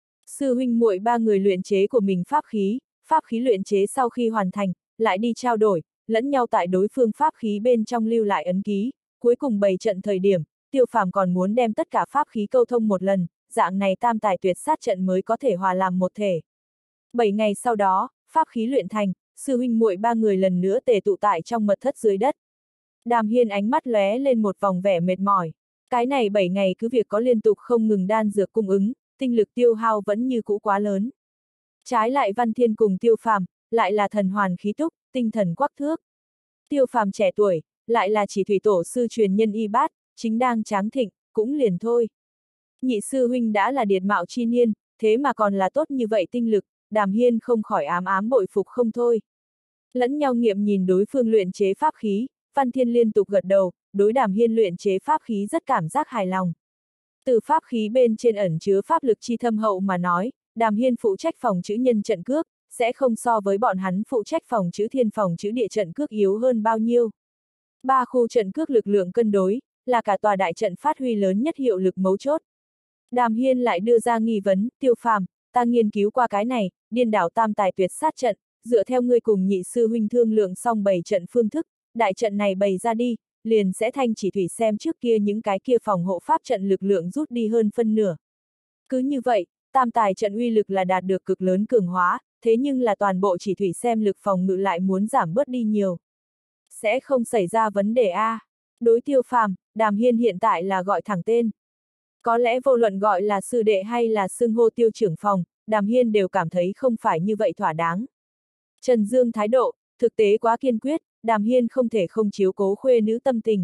Sư huynh muội ba người luyện chế của mình pháp khí, pháp khí luyện chế sau khi hoàn thành, lại đi trao đổi, lẫn nhau tại đối phương pháp khí bên trong lưu lại ấn ký, cuối cùng bày trận thời điểm, Tiêu Phàm còn muốn đem tất cả pháp khí câu thông một lần, dạng này tam tài tuyệt sát trận mới có thể hòa làm một thể. Bảy ngày sau đó, pháp khí luyện thành, sư huynh muội ba người lần nữa tề tụ tại trong mật thất dưới đất. Đàm Hiên ánh mắt lóe lên một vòng vẻ mệt mỏi. Cái này bảy ngày cứ việc có liên tục không ngừng đan dược cung ứng, tinh lực tiêu hao vẫn như cũ quá lớn. Trái lại Văn Thiên cùng Tiêu Phàm, lại là thần hoàn khí túc, tinh thần quắc thước. Tiêu Phàm trẻ tuổi, lại là chỉ thủy tổ sư truyền nhân y bát, chính đang tráng thịnh, cũng liền thôi. Nhị sư huynh đã là điệt mạo chi niên, thế mà còn là tốt như vậy tinh lực, Đàm Hiên không khỏi ám ám bội phục không thôi. Lẫn nhau nghiệm nhìn đối phương luyện chế pháp khí, Văn Thiên liên tục gật đầu, đối Đàm Hiên luyện chế pháp khí rất cảm giác hài lòng. Từ pháp khí bên trên ẩn chứa pháp lực chi thâm hậu mà nói, Đàm Hiên phụ trách phòng chữ nhân trận cước, sẽ không so với bọn hắn phụ trách phòng chữ thiên phòng chữ địa trận cước yếu hơn bao nhiêu. Ba khu trận cước lực lượng cân đối, là cả tòa đại trận phát huy lớn nhất hiệu lực mấu chốt. Đàm Hiên lại đưa ra nghi vấn, Tiêu Phàm, ta nghiên cứu qua cái này, điên đảo tam tài tuyệt sát trận, dựa theo ngươi cùng nhị sư huynh thương lượng xong bày trận phương thức, đại trận này bày ra đi, liền sẽ thanh chỉ thủy xem trước kia những cái kia phòng hộ pháp trận lực lượng rút đi hơn phân nửa. Cứ như vậy, tam tài trận uy lực là đạt được cực lớn cường hóa, thế nhưng là toàn bộ chỉ thủy xem lực phòng ngự lại muốn giảm bớt đi nhiều. Sẽ không xảy ra vấn đề a. Đối Tiêu Phàm, Đàm Hiên hiện tại là gọi thẳng tên. Có lẽ vô luận gọi là sư đệ hay là xưng hô Tiêu trưởng phòng, Đàm Hiên đều cảm thấy không phải như vậy thỏa đáng. Trần Dương thái độ, thực tế quá kiên quyết, Đàm Hiên không thể không chiếu cố khuê nữ tâm tình.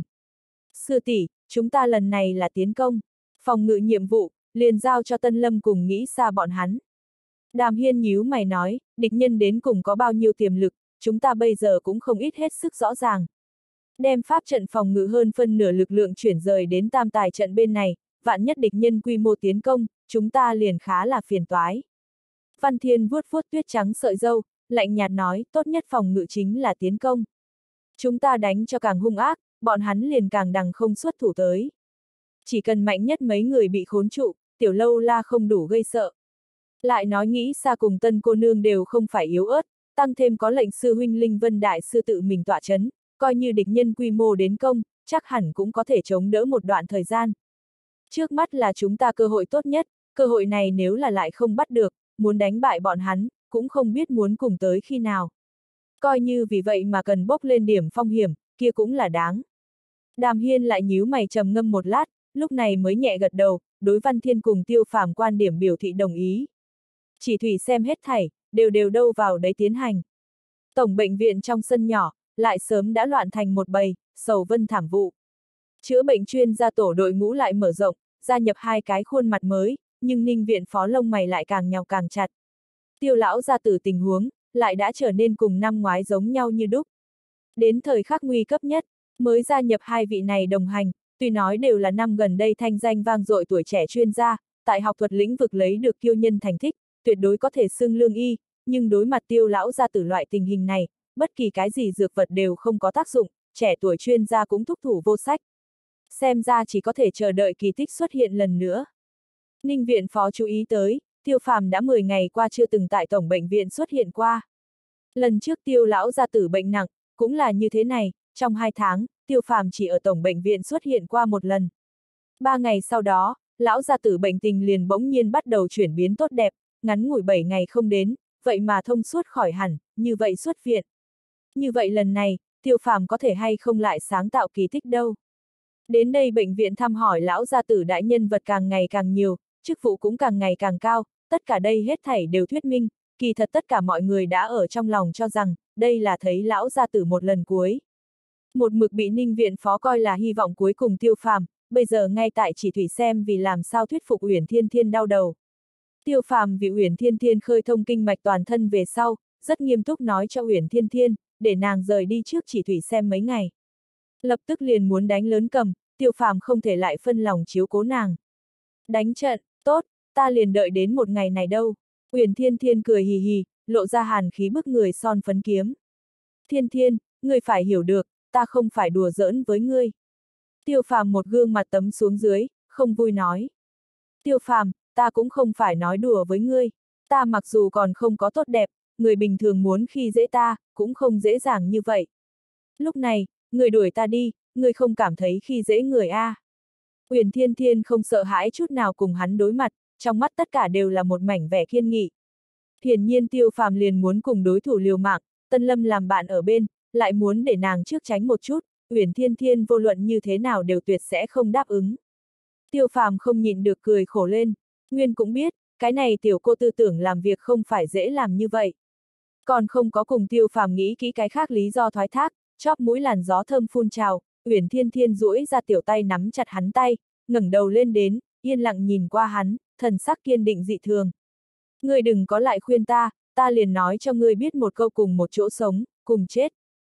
Sư tỷ, chúng ta lần này là tiến công, phòng ngự nhiệm vụ, liền giao cho Tân Lâm cùng nghĩ xa bọn hắn. Đàm Hiên nhíu mày nói, địch nhân đến cùng có bao nhiêu tiềm lực, chúng ta bây giờ cũng không ít hết sức rõ ràng. Đem pháp trận phòng ngự hơn phân nửa lực lượng chuyển rời đến tam tài trận bên này, vạn nhất địch nhân quy mô tiến công, chúng ta liền khá là phiền toái. Văn Thiên vuốt vuốt tuyết trắng sợi râu, lạnh nhạt nói, tốt nhất phòng ngự chính là tiến công. Chúng ta đánh cho càng hung ác, bọn hắn liền càng đằng không xuất thủ tới. Chỉ cần mạnh nhất mấy người bị khốn trụ, tiểu lâu la không đủ gây sợ. Lại nói nghĩ xa cùng Tân cô nương đều không phải yếu ớt, tăng thêm có lệnh sư huynh Linh Vân Đại sư tự mình tọa chấn, coi như địch nhân quy mô đến công, chắc hẳn cũng có thể chống đỡ một đoạn thời gian. Trước mắt là chúng ta cơ hội tốt nhất, cơ hội này nếu là lại không bắt được, muốn đánh bại bọn hắn, cũng không biết muốn cùng tới khi nào. Coi như vì vậy mà cần bốc lên điểm phong hiểm, kia cũng là đáng. Đàm Hiên lại nhíu mày trầm ngâm một lát, lúc này mới nhẹ gật đầu, đối Văn Thiên cùng Tiêu Phàm quan điểm biểu thị đồng ý. Chỉ thủy xem hết thảy, đều đều đâu vào đấy tiến hành. Tổng bệnh viện trong sân nhỏ, lại sớm đã loạn thành một bầy, sầu vân thảm vụ. Chữa bệnh chuyên gia tổ đội ngũ lại mở rộng, gia nhập hai cái khuôn mặt mới, nhưng Ninh viện phó lông mày lại càng nhào càng chặt. Tiêu lão gia tử tình huống, lại đã trở nên cùng năm ngoái giống nhau như đúc. Đến thời khắc nguy cấp nhất, mới gia nhập hai vị này đồng hành, tuy nói đều là năm gần đây thanh danh vang dội tuổi trẻ chuyên gia, tại học thuật lĩnh vực lấy được kiêu nhân thành tích, tuyệt đối có thể xưng lương y, nhưng đối mặt Tiêu lão gia tử loại tình hình này, bất kỳ cái gì dược vật đều không có tác dụng, trẻ tuổi chuyên gia cũng thúc thủ vô sách. Xem ra chỉ có thể chờ đợi kỳ tích xuất hiện lần nữa. Ninh viện phó chú ý tới, Tiêu Phàm đã mười ngày qua chưa từng tại tổng bệnh viện xuất hiện qua. Lần trước Tiêu lão gia tử bệnh nặng, cũng là như thế này, trong hai tháng, Tiêu Phàm chỉ ở tổng bệnh viện xuất hiện qua một lần. Ba ngày sau đó, lão gia tử bệnh tình liền bỗng nhiên bắt đầu chuyển biến tốt đẹp, ngắn ngủi bảy ngày không đến, vậy mà thông suốt khỏi hẳn, như vậy xuất viện. Như vậy lần này, Tiêu Phàm có thể hay không lại sáng tạo kỳ tích đâu. Đến đây bệnh viện thăm hỏi lão gia tử đại nhân vật càng ngày càng nhiều, chức vụ cũng càng ngày càng cao, tất cả đây hết thảy đều thuyết minh, kỳ thật tất cả mọi người đã ở trong lòng cho rằng, đây là thấy lão gia tử một lần cuối. Một mực bị Ninh viện phó coi là hy vọng cuối cùng Tiêu Phàm, bây giờ ngay tại chỉ thủy xem vì làm sao thuyết phục Uyển Thiên Thiên đau đầu. Tiêu Phàm vì Uyển Thiên Thiên khơi thông kinh mạch toàn thân về sau, rất nghiêm túc nói cho Uyển Thiên Thiên, để nàng rời đi trước chỉ thủy xem mấy ngày. Lập tức liền muốn đánh lớn cầm, Tiêu Phàm không thể lại phân lòng chiếu cố nàng. Đánh trận, tốt, ta liền đợi đến một ngày này đâu. Uyển Thiên Thiên cười hì hì, lộ ra hàn khí bức người son phấn kiếm. Thiên Thiên, ngươi phải hiểu được, ta không phải đùa giỡn với ngươi. Tiêu Phàm một gương mặt tấm xuống dưới, không vui nói. Tiêu Phàm, ta cũng không phải nói đùa với ngươi. Ta mặc dù còn không có tốt đẹp, người bình thường muốn khi dễ ta, cũng không dễ dàng như vậy. Lúc này, người đuổi ta đi, người không cảm thấy khi dễ người a? À. Uyển Thiên Thiên không sợ hãi chút nào cùng hắn đối mặt, trong mắt tất cả đều là một mảnh vẻ kiên nghị. Hiển nhiên Tiêu Phàm liền muốn cùng đối thủ liều mạng, Tân Lâm làm bạn ở bên, lại muốn để nàng trước tránh một chút, Uyển Thiên Thiên vô luận như thế nào đều tuyệt sẽ không đáp ứng. Tiêu Phàm không nhịn được cười khổ lên, Nguyên cũng biết, cái này tiểu cô tư tưởng làm việc không phải dễ làm như vậy. Còn không có cùng Tiêu Phàm nghĩ kỹ cái khác lý do thoái thác, chóp mũi làn gió thơm phun trào, Uyển Thiên Thiên duỗi ra tiểu tay nắm chặt hắn tay, ngẩng đầu lên đến, yên lặng nhìn qua hắn, thần sắc kiên định dị thường. Ngươi đừng có lại khuyên ta, ta liền nói cho ngươi biết một câu cùng một chỗ sống, cùng chết.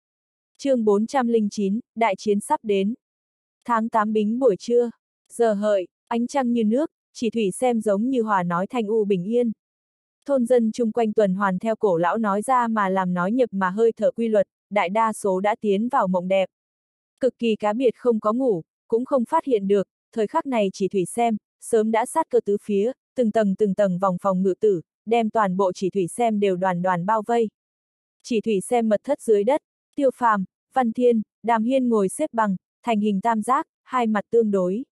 Chương bốn trăm lẻ chín, đại chiến sắp đến. Tháng tám bính buổi trưa, giờ hợi, ánh trăng như nước, chỉ thủy xem giống như hòa nói thanh u bình yên. Thôn dân chung quanh tuần hoàn theo cổ lão nói ra mà làm nói nhập mà hơi thở quy luật, đại đa số đã tiến vào mộng đẹp. Cực kỳ cá biệt không có ngủ, cũng không phát hiện được, thời khắc này chỉ thủy xem, sớm đã sát cơ tứ phía, từng tầng từng tầng vòng phòng ngự tử, đem toàn bộ chỉ thủy xem đều đoàn đoàn bao vây. Chỉ thủy xem mật thất dưới đất, Tiêu Phàm, Văn Thiên, Đàm Hiên ngồi xếp bằng, thành hình tam giác, hai mặt tương đối.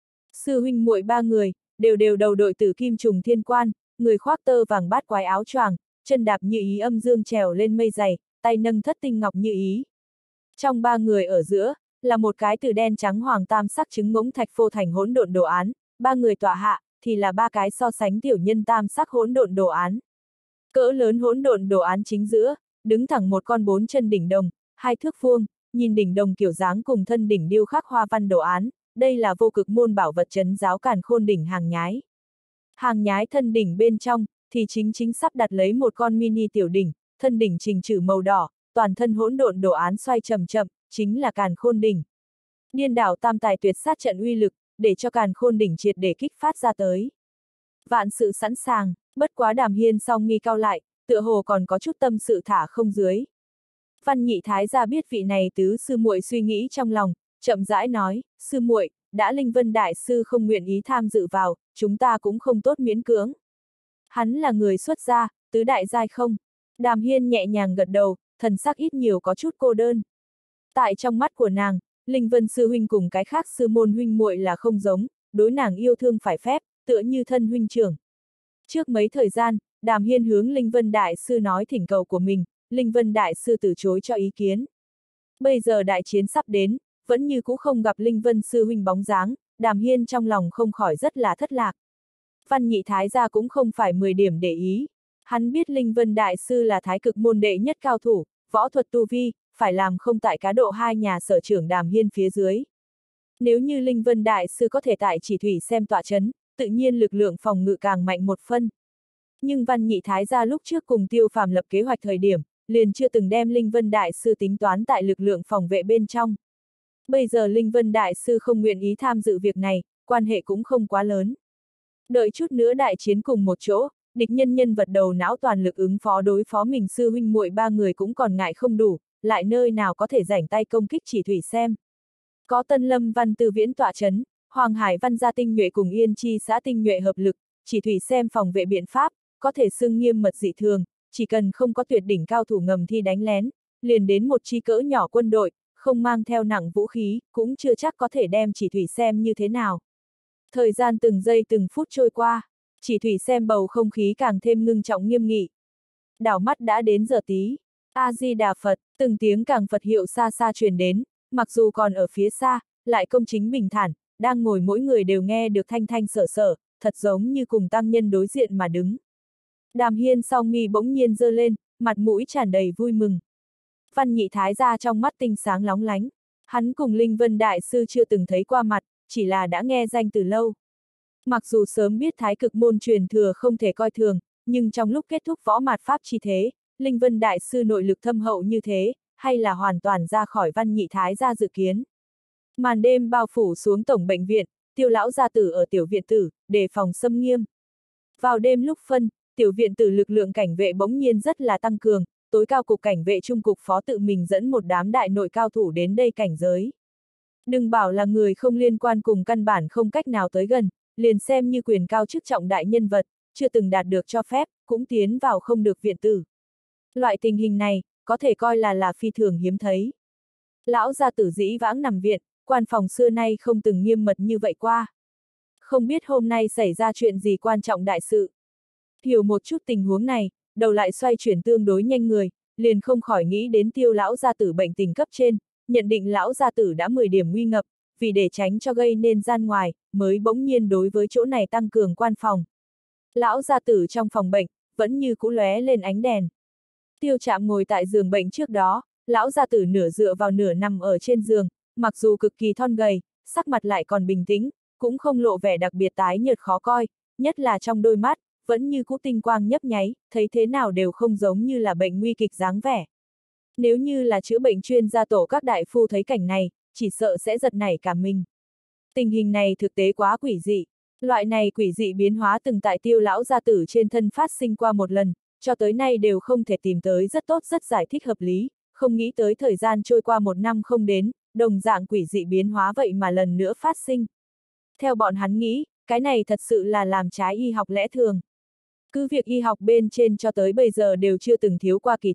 Sư huynh muội ba người, đều đều đầu đội tử kim trùng thiên quan, người khoác tơ vàng bát quái áo choàng, chân đạp như ý âm dương trèo lên mây dày, tay nâng thất tinh ngọc như ý. Trong ba người ở giữa, là một cái từ đen trắng hoàng tam sắc trứng ngỗng thạch phô thành hỗn độn đồ án, ba người tọa hạ, thì là ba cái so sánh tiểu nhân tam sắc hỗn độn đồ án. Cỡ lớn hỗn độn đồ án chính giữa, đứng thẳng một con bốn chân đỉnh đồng, hai thước vuông, nhìn đỉnh đồng kiểu dáng cùng thân đỉnh điêu khắc hoa văn đồ án, đây là vô cực môn bảo vật trấn giáo Càn Khôn đỉnh hàng nhái. Hàng nhái thân đỉnh bên trong, thì chính chính sắp đặt lấy một con mini tiểu đỉnh, thân đỉnh trình trừ màu đỏ, toàn thân hỗn độn đồ án xoay chậm chậm, chính là Càn Khôn đỉnh. Điên đảo tam tài tuyệt sát trận uy lực, để cho Càn Khôn đỉnh triệt để kích phát ra tới. Vạn sự sẵn sàng, bất quá Đàm Hiên song mi cao lại, tựa hồ còn có chút tâm sự thả không dưới. Văn Nhị Thái gia biết vị này tứ sư muội suy nghĩ trong lòng, chậm rãi nói, sư muội, đã Linh Vân đại sư không nguyện ý tham dự vào, chúng ta cũng không tốt miễn cưỡng. Hắn là người xuất gia, tứ đại giai không? Đàm Hiên nhẹ nhàng gật đầu, thần sắc ít nhiều có chút cô đơn. Tại trong mắt của nàng, Linh Vân sư huynh cùng cái khác sư môn huynh muội là không giống, đối nàng yêu thương phải phép, tựa như thân huynh trưởng. Trước mấy thời gian, Đàm Hiên hướng Linh Vân đại sư nói thỉnh cầu của mình, Linh Vân đại sư từ chối cho ý kiến. Bây giờ đại chiến sắp đến, vẫn như cũ không gặp Linh Vân sư huynh bóng dáng, Đàm Hiên trong lòng không khỏi rất là thất lạc. Văn Nhị Thái gia cũng không phải mười điểm để ý. Hắn biết Linh Vân đại sư là thái cực môn đệ nhất cao thủ, võ thuật tu vi, phải làm không tại cá độ hai nhà sở trưởng Đàm Hiên phía dưới. Nếu như Linh Vân đại sư có thể tại chỉ thủy xem tọa chấn, tự nhiên lực lượng phòng ngự càng mạnh một phân. Nhưng Văn Nhị Thái gia lúc trước cùng Tiêu Phàm lập kế hoạch thời điểm, liền chưa từng đem Linh Vân đại sư tính toán tại lực lượng phòng vệ bên trong. Bây giờ Linh Vân đại sư không nguyện ý tham dự việc này, quan hệ cũng không quá lớn. Đợi chút nữa đại chiến cùng một chỗ, địch nhân nhân vật đầu não toàn lực ứng phó đối phó mình sư huynh muội ba người cũng còn ngại không đủ, lại nơi nào có thể rảnh tay công kích chỉ thủy xem. Có Tân Lâm Văn Tư Viễn tọa chấn, Hoàng Hải Văn gia tinh nhuệ cùng Yên Chi xã tinh nhuệ hợp lực, chỉ thủy xem phòng vệ biện pháp, có thể xưng nghiêm mật dị thường, chỉ cần không có tuyệt đỉnh cao thủ ngầm thi đánh lén, liền đến một chi cỡ nhỏ quân đội, không mang theo nặng vũ khí, cũng chưa chắc có thể đem chỉ thủy xem như thế nào. Thời gian từng giây từng phút trôi qua, chỉ thủy xem bầu không khí càng thêm ngưng trọng nghiêm nghị. Đảo mắt đã đến giờ tí, A-di-đà Phật, từng tiếng càng Phật hiệu xa xa truyền đến, mặc dù còn ở phía xa, lại công chính bình thản, đang ngồi mỗi người đều nghe được thanh thanh sở sở, thật giống như cùng tăng nhân đối diện mà đứng. Đàm Hiên song mi bỗng nhiên giơ lên, mặt mũi tràn đầy vui mừng. Văn Nhị Thái gia trong mắt tinh sáng lóng lánh. Hắn cùng Linh Vân đại sư chưa từng thấy qua mặt, chỉ là đã nghe danh từ lâu. Mặc dù sớm biết thái cực môn truyền thừa không thể coi thường, nhưng trong lúc kết thúc võ mạt pháp chi thế, Linh Vân đại sư nội lực thâm hậu như thế, hay là hoàn toàn ra khỏi Văn Nhị Thái gia dự kiến. Màn đêm bao phủ xuống tổng bệnh viện, Tiêu lão gia tử ở tiểu viện tử, đề phòng xâm nghiêm. Vào đêm lúc phân, tiểu viện tử lực lượng cảnh vệ bỗng nhiên rất là tăng cường, tối cao cục cảnh vệ trung cục phó tự mình dẫn một đám đại nội cao thủ đến đây cảnh giới. Đừng bảo là người không liên quan cùng căn bản không cách nào tới gần, liền xem như quyền cao chức trọng đại nhân vật, chưa từng đạt được cho phép, cũng tiến vào không được viện tử. Loại tình hình này, có thể coi là là phi thường hiếm thấy. Lão gia tử dĩ vãng nằm viện, quan phòng xưa nay không từng nghiêm mật như vậy qua. Không biết hôm nay xảy ra chuyện gì quan trọng đại sự. Hiểu một chút tình huống này, đầu lại xoay chuyển tương đối nhanh người, liền không khỏi nghĩ đến Tiêu lão gia tử bệnh tình cấp trên, nhận định lão gia tử đã mười điểm nguy ngập, vì để tránh cho gây nên gian ngoài, mới bỗng nhiên đối với chỗ này tăng cường quan phòng. Lão gia tử trong phòng bệnh, vẫn như cũ lóe lên ánh đèn. Tiêu Trạm ngồi tại giường bệnh trước đó, lão gia tử nửa dựa vào nửa nằm ở trên giường, mặc dù cực kỳ thon gầy, sắc mặt lại còn bình tĩnh, cũng không lộ vẻ đặc biệt tái nhợt khó coi, nhất là trong đôi mắt, vẫn như cũ tinh quang nhấp nháy, thấy thế nào đều không giống như là bệnh nguy kịch dáng vẻ. Nếu như là chữa bệnh chuyên gia tổ các đại phu thấy cảnh này, chỉ sợ sẽ giật nảy cả mình. Tình hình này thực tế quá quỷ dị. Loại này quỷ dị biến hóa từng tại Tiêu lão gia tử trên thân phát sinh qua một lần, cho tới nay đều không thể tìm tới rất tốt rất giải thích hợp lý, không nghĩ tới thời gian trôi qua một năm không đến, đồng dạng quỷ dị biến hóa vậy mà lần nữa phát sinh. Theo bọn hắn nghĩ, cái này thật sự là làm trái y học lẽ thường. Cứ việc y học bên trên cho tới bây giờ đều chưa từng thiếu qua kỳ tích,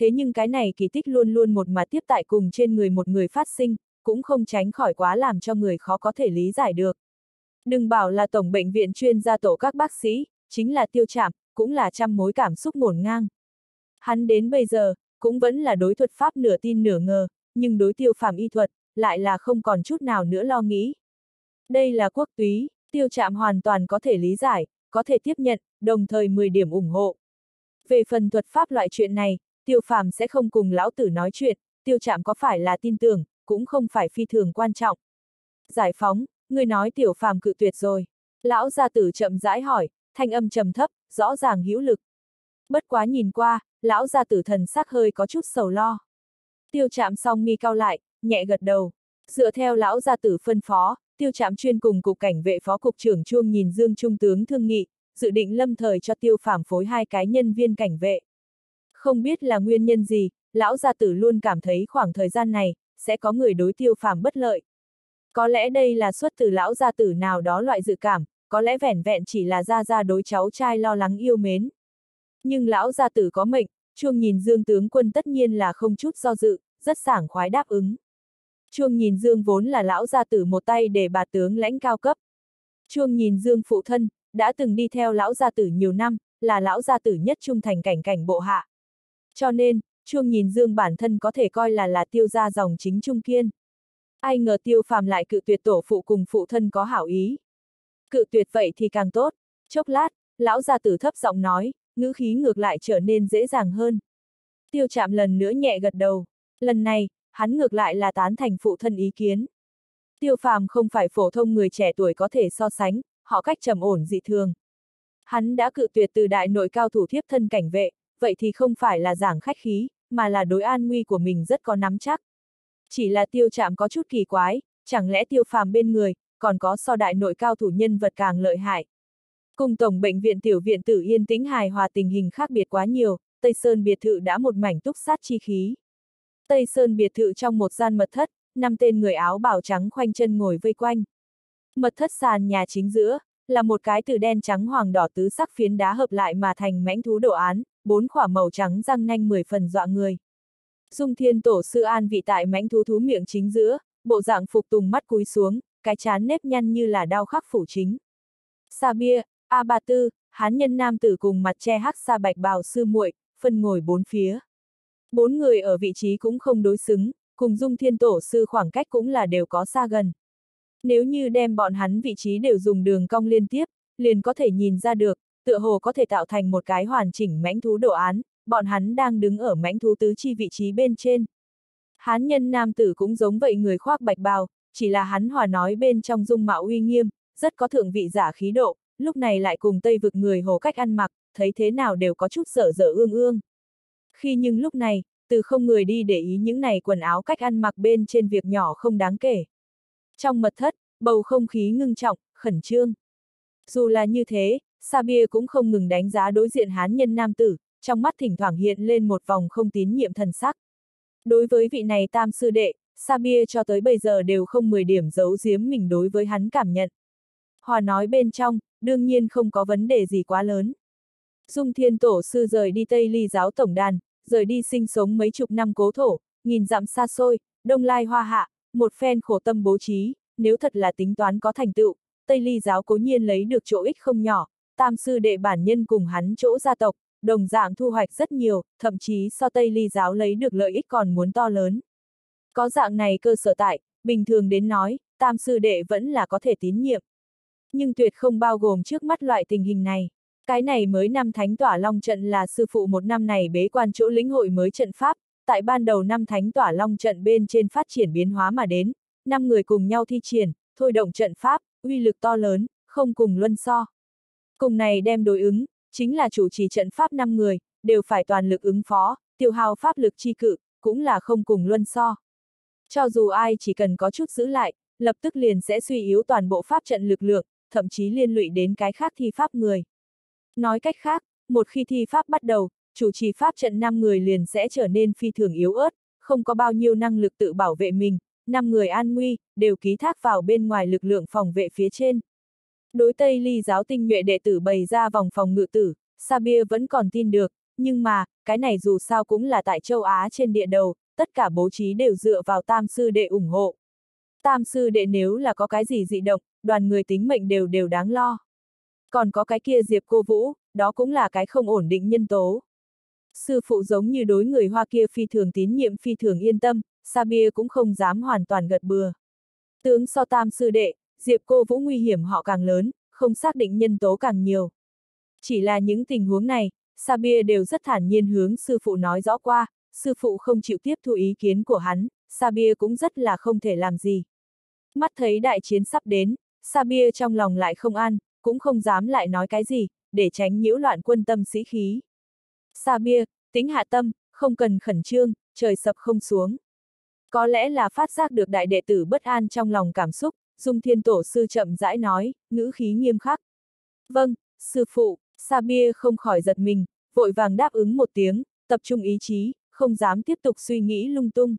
thế nhưng cái này kỳ tích luôn luôn một mà tiếp tại cùng trên người một người phát sinh, cũng không tránh khỏi quá làm cho người khó có thể lý giải được. Đừng bảo là tổng bệnh viện chuyên gia tổ các bác sĩ, chính là Tiêu Trạm, cũng là trăm mối cảm xúc ngổn ngang. Hắn đến bây giờ, cũng vẫn là đối thuật pháp nửa tin nửa ngờ, nhưng đối Tiêu Phàm y thuật, lại là không còn chút nào nữa lo nghĩ. Đây là quốc túy, Tiêu Trạm hoàn toàn có thể lý giải, có thể tiếp nhận, đồng thời mười điểm ủng hộ. Về phần thuật pháp loại chuyện này, Tiêu Phàm sẽ không cùng lão tử nói chuyện, Tiêu Trạm có phải là tin tưởng, cũng không phải phi thường quan trọng. Giải phóng, người nói Tiểu Phàm cự tuyệt rồi. Lão gia tử chậm rãi hỏi, thanh âm trầm thấp, rõ ràng hữu lực. Bất quá nhìn qua, lão gia tử thần sắc hơi có chút sầu lo. Tiêu Trạm song mi cau lại, nhẹ gật đầu. Dựa theo lão gia tử phân phó, Tiêu Trạm chuyên cùng cục cảnh vệ phó cục trưởng Chuông Nhìn Dương trung tướng thương nghị, dự định lâm thời cho Tiêu Phàm phối hai cái nhân viên cảnh vệ. Không biết là nguyên nhân gì, lão gia tử luôn cảm thấy khoảng thời gian này, sẽ có người đối Tiêu Phàm bất lợi. Có lẽ đây là xuất từ lão gia tử nào đó loại dự cảm, có lẽ vẻn vẹn chỉ là gia gia đối cháu trai lo lắng yêu mến. Nhưng lão gia tử có mệnh, Chuông Nhìn Dương tướng quân tất nhiên là không chút do dự, rất sảng khoái đáp ứng. Chuông Nhìn Dương vốn là lão gia tử một tay để bà tướng lãnh cao cấp. Chuông Nhìn Dương phụ thân, đã từng đi theo lão gia tử nhiều năm, là lão gia tử nhất trung thành cảnh cảnh bộ hạ. Cho nên, Chuông Nhìn Dương bản thân có thể coi là là Tiêu gia dòng chính trung kiên. Ai ngờ Tiêu Phàm lại cự tuyệt tổ phụ cùng phụ thân có hảo ý. Cự tuyệt vậy thì càng tốt. Chốc lát, lão gia tử thấp giọng nói, ngữ khí ngược lại trở nên dễ dàng hơn. Tiêu Trạm lần nữa nhẹ gật đầu. Lần này, hắn ngược lại là tán thành phụ thân ý kiến. Tiêu Phàm không phải phổ thông người trẻ tuổi có thể so sánh, họ cách trầm ổn dị thường. Hắn đã cự tuyệt từ đại nội cao thủ thiếp thân cảnh vệ, vậy thì không phải là giảng khách khí, mà là đối an nguy của mình rất có nắm chắc. Chỉ là Tiêu Trạm có chút kỳ quái, chẳng lẽ Tiêu Phàm bên người, còn có so đại nội cao thủ nhân vật càng lợi hại. Cùng tổng bệnh viện tiểu viện Tử yên tĩnh hài hòa tình hình khác biệt quá nhiều, Tây Sơn biệt thự đã một mảnh túc sát chi khí. Tây Sơn biệt thự trong một gian mật thất, năm tên người áo bào trắng khoanh chân ngồi vây quanh. Mật thất sàn nhà chính giữa, là một cái từ đen trắng hoàng đỏ tứ sắc phiến đá hợp lại mà thành mãnh thú đồ án, bốn khỏa màu trắng răng nanh mười phần dọa người. Dung Thiên Tổ sư an vị tại mãnh thú thú miệng chính giữa, bộ dạng phục tùng mắt cúi xuống, cái trán nếp nhăn như là đao khắc phủ chính. Sa Bia, A Ba Tư, hán nhân nam tử cùng mặt che hắc sa bạch bào sư muội, phân ngồi bốn phía. Bốn người ở vị trí cũng không đối xứng, cùng Dung Thiên Tổ sư khoảng cách cũng là đều có xa gần. Nếu như đem bọn hắn vị trí đều dùng đường cong liên tiếp, liền có thể nhìn ra được, tựa hồ có thể tạo thành một cái hoàn chỉnh mãnh thú đồ án, bọn hắn đang đứng ở mãnh thú tứ chi vị trí bên trên. Hán nhân nam tử cũng giống vậy người khoác bạch bào, chỉ là hắn hòa nói bên trong dung mạo uy nghiêm, rất có thượng vị giả khí độ, lúc này lại cùng Tây vực người Hồ cách ăn mặc, thấy thế nào đều có chút dở dở ương ương. Khi nhưng lúc này, từ không người đi để ý những này quần áo cách ăn mặc bên trên việc nhỏ không đáng kể. Trong mật thất, bầu không khí ngưng trọng, khẩn trương. Dù là như thế, Sa Bia cũng không ngừng đánh giá đối diện hán nhân nam tử, trong mắt thỉnh thoảng hiện lên một vòng không tín nhiệm thần sắc. Đối với vị này tam sư đệ, Sa Bia cho tới bây giờ đều không mười điểm giấu giếm mình đối với hắn cảm nhận. Hòa nói bên trong, đương nhiên không có vấn đề gì quá lớn. Dung Thiên Tổ sư rời đi Tây Ly giáo tổng đàn, rời đi sinh sống mấy chục năm cố thổ, nghìn dặm xa xôi, đông lai hoa hạ, một phen khổ tâm bố trí, nếu thật là tính toán có thành tựu, Tây Ly giáo cố nhiên lấy được chỗ ích không nhỏ, tam sư đệ bản nhân cùng hắn chỗ gia tộc, đồng dạng thu hoạch rất nhiều, thậm chí so Tây Ly giáo lấy được lợi ích còn muốn to lớn. Có dạng này cơ sở tại, bình thường đến nói, tam sư đệ vẫn là có thể tín nhiệm. Nhưng tuyệt không bao gồm trước mắt loại tình hình này. Cái này mới năm Thánh Tỏa Long trận là sư phụ một năm này bế quan chỗ lĩnh hội mới trận pháp, tại ban đầu năm Thánh Tỏa Long trận bên trên phát triển biến hóa mà đến, năm người cùng nhau thi triển, thôi động trận pháp, uy lực to lớn, không cùng luân so. Cùng này đem đối ứng, chính là chủ trì trận pháp năm người, đều phải toàn lực ứng phó, tiêu hao pháp lực chi cự, cũng là không cùng luân so. Cho dù ai chỉ cần có chút giữ lại, lập tức liền sẽ suy yếu toàn bộ pháp trận lực lượng, thậm chí liên lụy đến cái khác thi pháp người. Nói cách khác, một khi thi pháp bắt đầu, chủ trì pháp trận năm người liền sẽ trở nên phi thường yếu ớt, không có bao nhiêu năng lực tự bảo vệ mình, năm người an nguy, đều ký thác vào bên ngoài lực lượng phòng vệ phía trên. Đối Tây Ly giáo tinh nhuệ đệ tử bày ra vòng phòng ngự tử, Sa Bia vẫn còn tin được, nhưng mà, cái này dù sao cũng là tại châu Á trên địa đầu, tất cả bố trí đều dựa vào tam sư đệ ủng hộ. Tam sư đệ nếu là có cái gì dị động, đoàn người tính mệnh đều đều đáng lo. Còn có cái kia Diệp Cô Vũ, đó cũng là cái không ổn định nhân tố. Sư phụ giống như đối người Hoa kia phi thường tín nhiệm phi thường yên tâm, Sabia cũng không dám hoàn toàn gật bừa. Tướng so tam sư đệ, Diệp Cô Vũ nguy hiểm họ càng lớn, không xác định nhân tố càng nhiều. Chỉ là những tình huống này, Sabia đều rất thản nhiên hướng sư phụ nói rõ qua, sư phụ không chịu tiếp thu ý kiến của hắn, Sabia cũng rất là không thể làm gì. Mắt thấy đại chiến sắp đến, Sabia trong lòng lại không an, cũng không dám lại nói cái gì, để tránh nhiễu loạn quân tâm sĩ khí. Sabia, tính hạ tâm, không cần khẩn trương, trời sập không xuống. Có lẽ là phát giác được đại đệ tử bất an trong lòng cảm xúc, Dung Thiên Tổ sư chậm rãi nói, ngữ khí nghiêm khắc. Vâng, sư phụ, Sabia không khỏi giật mình, vội vàng đáp ứng một tiếng, tập trung ý chí, không dám tiếp tục suy nghĩ lung tung.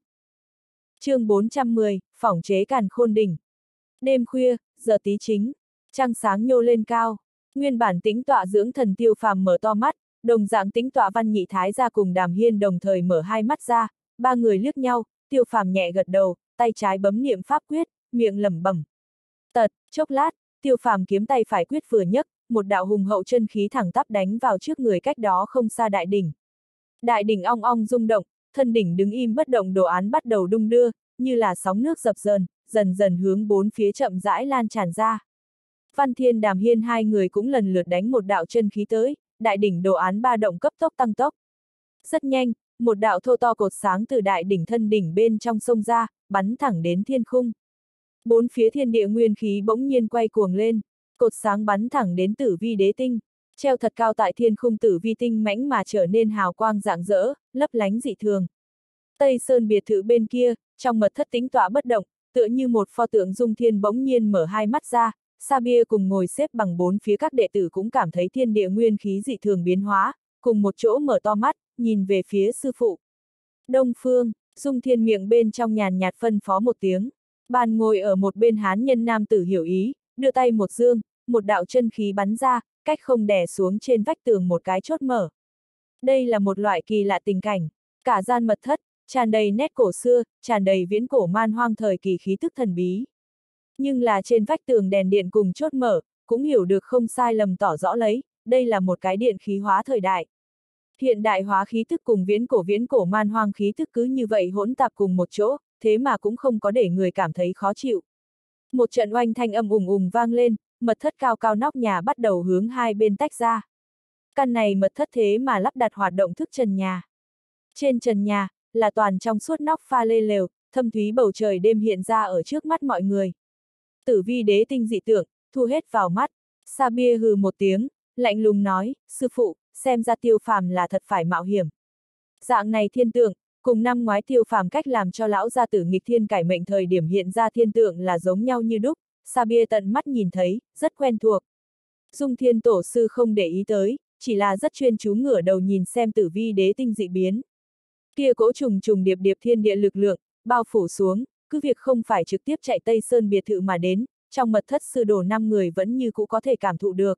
Chương bốn trăm mười, phỏng chế Càn Khôn Đỉnh. Đêm khuya, giờ tí chính, trăng sáng nhô lên cao, nguyên bản tĩnh tọa dưỡng thần Tiêu Phàm mở to mắt, đồng dạng tĩnh tọa Văn Nhị Thái gia cùng Đàm Hiên đồng thời mở hai mắt ra, ba người liếc nhau, Tiêu Phàm nhẹ gật đầu, tay trái bấm niệm pháp quyết, miệng lẩm bẩm. Tật, chốc lát, Tiêu Phàm kiếm tay phải quyết vừa nhấc, một đạo hùng hậu chân khí thẳng tắp đánh vào trước người cách đó không xa đại đỉnh. Đại đỉnh ong ong rung động, thân đỉnh đứng im bất động đồ án bắt đầu đung đưa, như là sóng nước dập dờn, dần dần hướng bốn phía chậm rãi lan tràn ra. Văn Thiên Đàm Hiên hai người cũng lần lượt đánh một đạo chân khí tới, đại đỉnh đồ án ba động cấp tốc tăng tốc. Rất nhanh, một đạo thô to cột sáng từ đại đỉnh thân đỉnh bên trong sông ra, bắn thẳng đến thiên khung. Bốn phía thiên địa nguyên khí bỗng nhiên quay cuồng lên, cột sáng bắn thẳng đến Tử Vi Đế Tinh, treo thật cao tại thiên khung Tử Vi Tinh mãnh mà trở nên hào quang rạng rỡ, lấp lánh dị thường. Tây Sơn biệt thự bên kia, trong mật thất tĩnh tọa bất động, tựa như một pho tượng Dung Thiên bỗng nhiên mở hai mắt ra, Sabia cùng ngồi xếp bằng bốn phía các đệ tử cũng cảm thấy thiên địa nguyên khí dị thường biến hóa, cùng một chỗ mở to mắt, nhìn về phía sư phụ. Đông Phương, Dung Thiên miệng bên trong nhàn nhạt phân phó một tiếng. Bàn ngồi ở một bên hán nhân nam tử hiểu ý, đưa tay một dương, một đạo chân khí bắn ra, cách không đè xuống trên vách tường một cái chốt mở. Đây là một loại kỳ lạ tình cảnh, cả gian mật thất, tràn đầy nét cổ xưa, tràn đầy viễn cổ man hoang thời kỳ khí tức thần bí. Nhưng là trên vách tường đèn điện cùng chốt mở, cũng hiểu được không sai lầm tỏ rõ lấy, đây là một cái điện khí hóa thời đại. Hiện đại hóa khí tức cùng viễn cổ viễn cổ man hoang khí tức cứ như vậy hỗn tạp cùng một chỗ, thế mà cũng không có để người cảm thấy khó chịu. Một trận oanh thanh âm ùng ùng vang lên, mật thất cao cao nóc nhà bắt đầu hướng hai bên tách ra. Căn này mật thất thế mà lắp đặt hoạt động thức trần nhà. Trên trần nhà, là toàn trong suốt nóc pha lê lều, thâm thúy bầu trời đêm hiện ra ở trước mắt mọi người. Tử Vi Đế Tinh dị tượng, thu hết vào mắt. Sabia hừ một tiếng, lạnh lùng nói, sư phụ, xem ra Tiêu Phàm là thật phải mạo hiểm. Dạng này thiên tượng, cùng năm ngoái Tiêu Phàm cách làm cho lão gia tử nghịch thiên cải mệnh thời điểm hiện ra thiên tượng là giống nhau như đúc, Sabia tận mắt nhìn thấy, rất quen thuộc. Dung Thiên Tổ sư không để ý tới, chỉ là rất chuyên chú ngửa đầu nhìn xem Tử Vi Đế Tinh dị biến. Kia cỗ trùng trùng điệp điệp thiên địa lực lượng, bao phủ xuống, cứ việc không phải trực tiếp chạy Tây Sơn biệt thự mà đến, trong mật thất sư đồ năm người vẫn như cũ có thể cảm thụ được.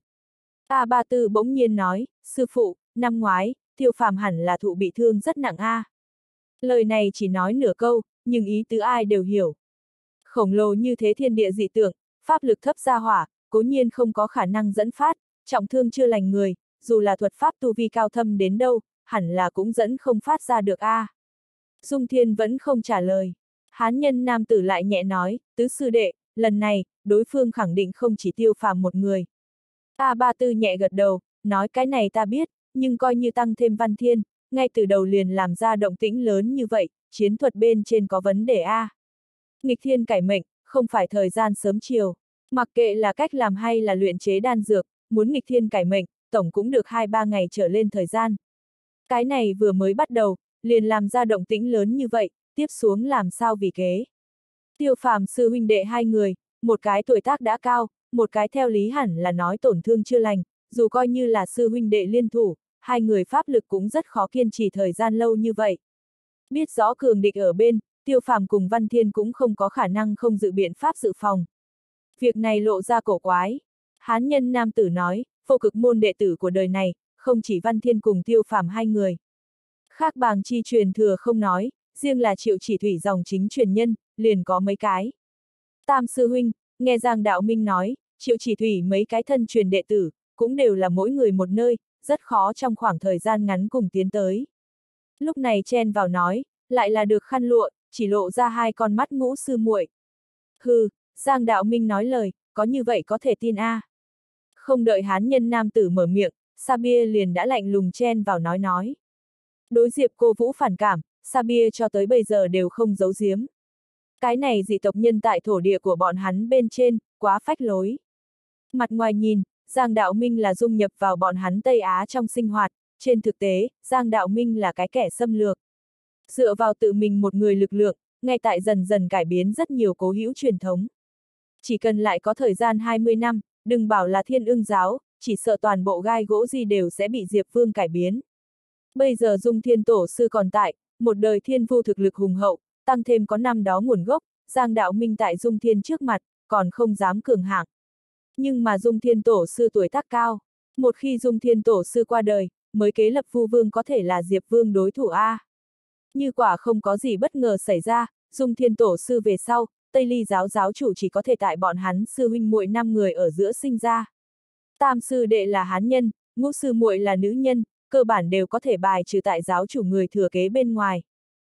A Ba Tư bỗng nhiên nói, sư phụ, năm ngoái, Tiêu Phàm hẳn là thụ bị thương rất nặng a. Lời này chỉ nói nửa câu, nhưng ý tứ ai đều hiểu. Khổng lồ như thế thiên địa dị tượng, pháp lực thấp ra hỏa, cố nhiên không có khả năng dẫn phát, trọng thương chưa lành người, dù là thuật pháp tu vi cao thâm đến đâu, hẳn là cũng dẫn không phát ra được a. À. Dung Thiên vẫn không trả lời. Hán nhân nam tử lại nhẹ nói, tứ sư đệ, lần này, đối phương khẳng định không chỉ Tiêu Phàm một người. A Ba Tư nhẹ gật đầu, nói cái này ta biết, nhưng coi như tăng thêm Văn Thiên, ngay từ đầu liền làm ra động tĩnh lớn như vậy, chiến thuật bên trên có vấn đề a. À. Nghịch thiên cải mệnh, không phải thời gian sớm chiều, mặc kệ là cách làm hay là luyện chế đan dược, muốn nghịch thiên cải mệnh, tổng cũng được hai ba ngày trở lên thời gian. Cái này vừa mới bắt đầu, liền làm ra động tĩnh lớn như vậy, tiếp xuống làm sao vì kế. Tiêu Phàm sư huynh đệ hai người, một cái tuổi tác đã cao, một cái theo lý hẳn là nói tổn thương chưa lành, dù coi như là sư huynh đệ liên thủ, hai người pháp lực cũng rất khó kiên trì thời gian lâu như vậy. Biết rõ cường địch ở bên, Tiêu Phàm cùng Văn Thiên cũng không có khả năng không dự biện pháp dự phòng. Việc này lộ ra cổ quái. Hán nhân nam tử nói, vô cực môn đệ tử của đời này, không chỉ Văn Thiên cùng Tiêu Phàm hai người. Khác bàng chi truyền thừa không nói, riêng là Triệu Chỉ Thủy dòng chính truyền nhân, liền có mấy cái. Tam sư huynh, nghe Giang Đạo Minh nói, Triệu Chỉ Thủy mấy cái thân truyền đệ tử, cũng đều là mỗi người một nơi, rất khó trong khoảng thời gian ngắn cùng tiến tới. Lúc này chen vào nói, lại là được khăn lụa, chỉ lộ ra hai con mắt Ngũ sư muội. Hừ, Giang Đạo Minh nói lời, có như vậy có thể tin a? À. Không đợi hán nhân nam tử mở miệng, Sa Bia liền đã lạnh lùng chen vào nói nói. Đối Diệp Cô Vũ phản cảm, Sa Bia cho tới bây giờ đều không giấu giếm. Cái này dị tộc nhân tại thổ địa của bọn hắn bên trên, quá phách lối. Mặt ngoài nhìn, Giang Đạo Minh là dung nhập vào bọn hắn Tây Á trong sinh hoạt, trên thực tế, Giang Đạo Minh là cái kẻ xâm lược. Dựa vào tự mình một người lực lượng, ngay tại dần dần cải biến rất nhiều cố hữu truyền thống. Chỉ cần lại có thời gian hai mươi năm, đừng bảo là Thiên Ưng giáo, chỉ sợ toàn bộ gai gỗ gì đều sẽ bị Diệp Vương cải biến. Bây giờ Dung Thiên Tổ Sư còn tại, một đời thiên vu thực lực hùng hậu, tăng thêm có năm đó nguồn gốc, Giang Đạo Minh tại Dung Thiên trước mặt, còn không dám cường hạng. Nhưng mà Dung Thiên Tổ Sư tuổi tác cao, một khi Dung Thiên Tổ Sư qua đời, mới kế lập Vu Vương có thể là Diệp Vương đối thủ A. Như quả không có gì bất ngờ xảy ra, Dung Thiên Tổ Sư về sau, Tây Ly giáo giáo chủ chỉ có thể tại bọn hắn sư huynh muội năm người ở giữa sinh ra. Tam sư đệ là hán nhân, ngũ sư muội là nữ nhân, cơ bản đều có thể bài trừ tại giáo chủ người thừa kế bên ngoài.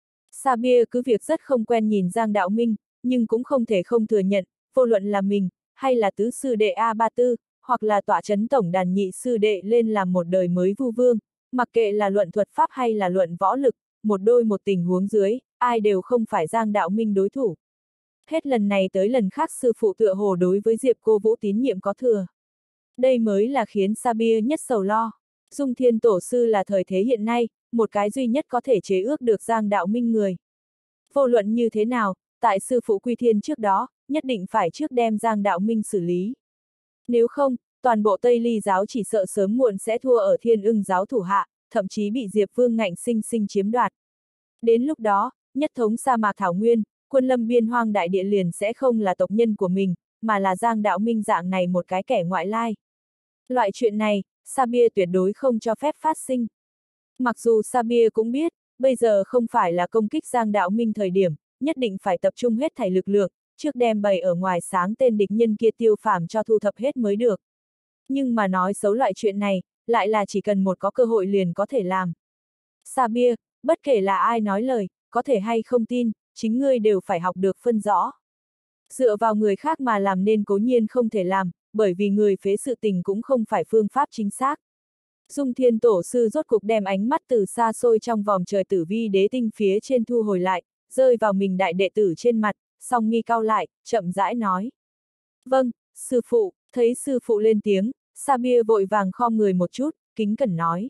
Sa Bia cứ việc rất không quen nhìn Giang Đạo Minh, nhưng cũng không thể không thừa nhận, vô luận là mình, hay là tứ sư đệ A Ba Tư, hoặc là tọa chấn tổng đàn nhị sư đệ lên làm một đời mới vu vương, mặc kệ là luận thuật pháp hay là luận võ lực, một đôi một tình huống dưới, ai đều không phải Giang Đạo Minh đối thủ. Hết lần này tới lần khác sư phụ tựa hồ đối với Diệp Cô Vũ tín nhiệm có thừa. Đây mới là khiến Sa Bia nhất sầu lo. Dung Thiên Tổ Sư là thời thế hiện nay, một cái duy nhất có thể chế ước được Giang Đạo Minh người. Vô luận như thế nào, tại sư phụ quy thiên trước đó, nhất định phải trước đem Giang Đạo Minh xử lý. Nếu không, toàn bộ Tây Ly giáo chỉ sợ sớm muộn sẽ thua ở Thiên Ưng giáo thủ hạ, thậm chí bị Diệp Vương ngạnh sinh sinh chiếm đoạt. Đến lúc đó, nhất thống sa mạc thảo nguyên, quân lâm biên hoang đại địa liền sẽ không là tộc nhân của mình, mà là Giang Đạo Minh dạng này một cái kẻ ngoại lai. Loại chuyện này, Sa Bia tuyệt đối không cho phép phát sinh. Mặc dù Sa Bia cũng biết, bây giờ không phải là công kích Giang Đạo Minh thời điểm, nhất định phải tập trung hết thảy lực lượng, trước đem bày ở ngoài sáng tên địch nhân kia Tiêu Phàm cho thu thập hết mới được. Nhưng mà nói xấu loại chuyện này, lại là chỉ cần một có cơ hội liền có thể làm. Sa Bia, bất kể là ai nói lời, có thể hay không tin, chính ngươi đều phải học được phân rõ. Dựa vào người khác mà làm nên cố nhiên không thể làm, bởi vì người phế sự tình cũng không phải phương pháp chính xác. Dung Thiên Tổ Sư rốt cục đem ánh mắt từ xa xôi trong vòng trời tử vi đế tinh phía trên thu hồi lại, rơi vào mình đại đệ tử trên mặt, song mi cau lại, chậm rãi nói. Vâng, sư phụ, thấy sư phụ lên tiếng, Sa Bia vội vàng khom người một chút, kính cẩn nói.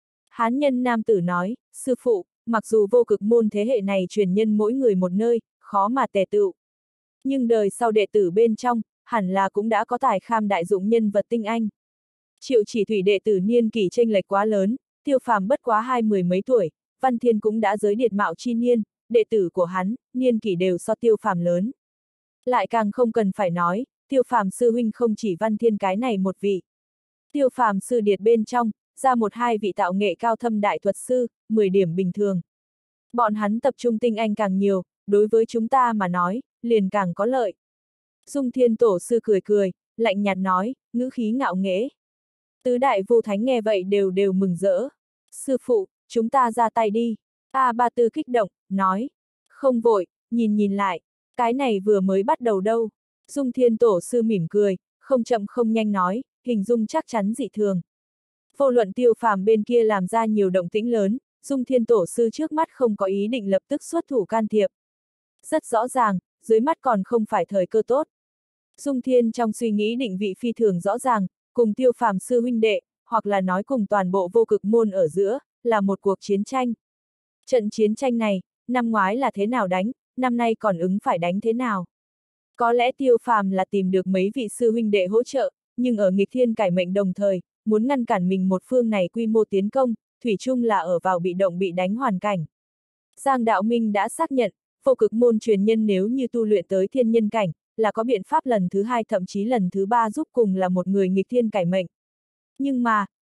Hán nhân nam tử nói, sư phụ, mặc dù vô cực môn thế hệ này truyền nhân mỗi người một nơi, khó mà tề tựu. Nhưng đời sau đệ tử bên trong, hẳn là cũng đã có tài kham đại dụng nhân vật tinh anh. Triệu Chỉ Thủy đệ tử niên kỷ chênh lệch quá lớn, Tiêu Phàm bất quá hai mười mấy tuổi, Văn Thiên cũng đã giới điệt mạo chi niên, đệ tử của hắn, niên kỷ đều so Tiêu Phàm lớn. Lại càng không cần phải nói, Tiêu Phàm sư huynh không chỉ Văn Thiên cái này một vị. Tiêu Phàm sư điệt bên trong, ra một hai vị tạo nghệ cao thâm đại thuật sư, mười điểm bình thường. Bọn hắn tập trung tinh anh càng nhiều, đối với chúng ta mà nói, liền càng có lợi. Dung Thiên Tổ Sư cười cười, lạnh nhạt nói, ngữ khí ngạo nghễ. Tứ đại vô thánh nghe vậy đều đều mừng rỡ. Sư phụ, chúng ta ra tay đi. A Ba Tư kích động, nói. Không vội, nhìn nhìn lại, cái này vừa mới bắt đầu đâu. Dung Thiên Tổ Sư mỉm cười, không chậm không nhanh nói, hình dung chắc chắn dị thường. Vô luận Tiêu Phàm bên kia làm ra nhiều động tĩnh lớn, Dung Thiên Tổ Sư trước mắt không có ý định lập tức xuất thủ can thiệp. Rất rõ ràng, dưới mắt còn không phải thời cơ tốt. Dung Thiên trong suy nghĩ định vị phi thường rõ ràng, cùng Tiêu Phàm sư huynh đệ, hoặc là nói cùng toàn bộ vô cực môn ở giữa, là một cuộc chiến tranh. Trận chiến tranh này, năm ngoái là thế nào đánh, năm nay còn ứng phải đánh thế nào? Có lẽ Tiêu Phàm là tìm được mấy vị sư huynh đệ hỗ trợ, nhưng ở nghịch thiên cải mệnh đồng thời, muốn ngăn cản mình một phương này quy mô tiến công, thủy chung là ở vào bị động bị đánh hoàn cảnh. Giang Đạo Minh đã xác nhận, vô cực môn truyền nhân nếu như tu luyện tới thiên nhân cảnh, là có biện pháp lần thứ hai thậm chí lần thứ ba giúp cùng là một người nghịch thiên cải mệnh. Nhưng mà,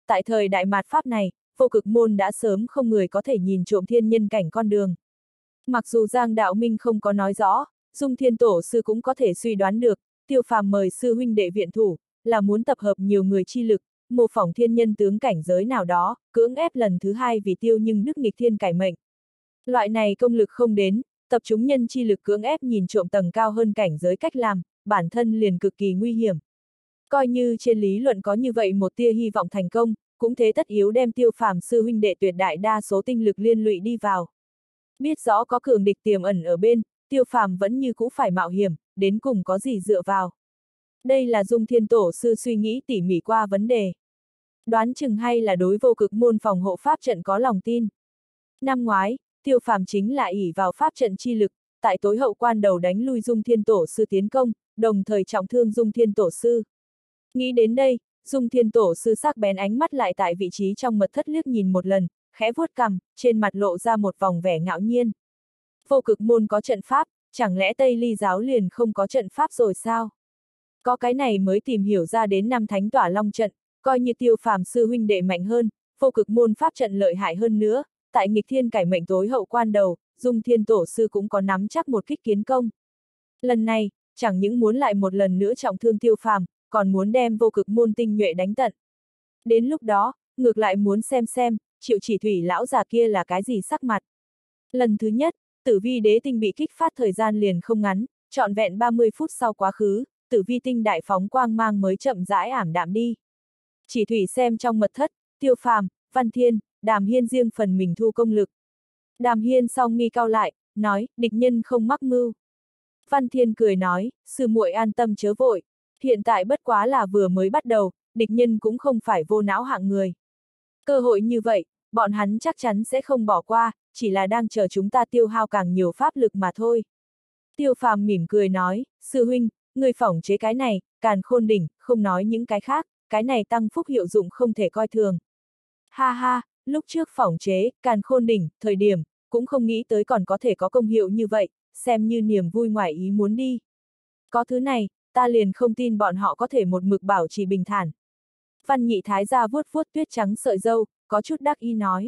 tại thời đại mạt Pháp này, vô cực môn đã sớm không người có thể nhìn trộm thiên nhân cảnh con đường. Mặc dù Giang Đạo Minh không có nói rõ, Dung Thiên Tổ sư cũng có thể suy đoán được, Tiêu Phàm mời sư huynh đệ viện thủ, là muốn tập hợp nhiều người chi lực, mô phỏng thiên nhân tướng cảnh giới nào đó, cưỡng ép lần thứ hai vì Tiêu nhưng đức nghịch thiên cải mệnh. Loại này công lực không đến, tập chúng nhân chi lực cưỡng ép nhìn trộm tầng cao hơn cảnh giới cách làm, bản thân liền cực kỳ nguy hiểm. Coi như trên lý luận có như vậy một tia hy vọng thành công, cũng thế tất yếu đem Tiêu Phàm sư huynh đệ tuyệt đại đa số tinh lực liên lụy đi vào. Biết rõ có cường địch tiềm ẩn ở bên, Tiêu Phàm vẫn như cũ phải mạo hiểm, đến cùng có gì dựa vào. Đây là Dung Thiên Tổ sư suy nghĩ tỉ mỉ qua vấn đề. Đoán chừng hay là đối vô cực môn phòng hộ pháp trận có lòng tin. Năm ngoái, Tiêu Phàm chính là ỷ vào pháp trận chi lực, tại tối hậu quan đầu đánh lui Dung Thiên Tổ sư tiến công, đồng thời trọng thương Dung Thiên Tổ sư. Nghĩ đến đây, Dung Thiên Tổ sư sắc bén ánh mắt lại tại vị trí trong mật thất liếc nhìn một lần, khẽ vuốt cằm, trên mặt lộ ra một vòng vẻ ngạo nhiên. Vô cực môn có trận pháp, chẳng lẽ Tây Ly giáo liền không có trận pháp rồi sao? Có cái này mới tìm hiểu ra đến năm thánh tỏa long trận, coi như Tiêu Phàm sư huynh đệ mạnh hơn, vô cực môn pháp trận lợi hại hơn nữa, tại nghịch thiên cải mệnh tối hậu quan đầu, Dung Thiên Tổ sư cũng có nắm chắc một kích kiến công. Lần này, chẳng những muốn lại một lần nữa trọng thương Tiêu Phàm, còn muốn đem vô cực môn tinh nhuệ đánh tận. Đến lúc đó, ngược lại muốn xem xem, Triệu Chỉ Thủy lão già kia là cái gì sắc mặt. Lần thứ nhất, Tử Vi đế tinh bị kích phát thời gian liền không ngắn, trọn vẹn ba mươi phút sau quá khứ, Tử Vi tinh đại phóng quang mang mới chậm rãi ảm đạm đi. Chỉ Thủy xem trong mật thất, Tiêu Phàm, Văn Thiên, Đàm Hiên riêng phần mình thu công lực. Đàm Hiên song mi cau lại, nói, địch nhân không mắc mưu. Văn Thiên cười nói, sư muội an tâm chớ vội, hiện tại bất quá là vừa mới bắt đầu, địch nhân cũng không phải vô não hạng người. Cơ hội như vậy, bọn hắn chắc chắn sẽ không bỏ qua, chỉ là đang chờ chúng ta tiêu hao càng nhiều pháp lực mà thôi. Tiêu Phàm mỉm cười nói, sư huynh, người phỏng chế cái này, càn khôn đỉnh, không nói những cái khác, cái này tăng phúc hiệu dụng không thể coi thường. Ha ha, lúc trước phỏng chế, càn khôn đỉnh, thời điểm, cũng không nghĩ tới còn có thể có công hiệu như vậy, xem như niềm vui ngoài ý muốn đi. Có thứ này, ta liền không tin bọn họ có thể một mực bảo trì bình thản. Văn Nhị Thái gia vuốt vuốt tuyết trắng sợi râu, có chút đắc ý nói.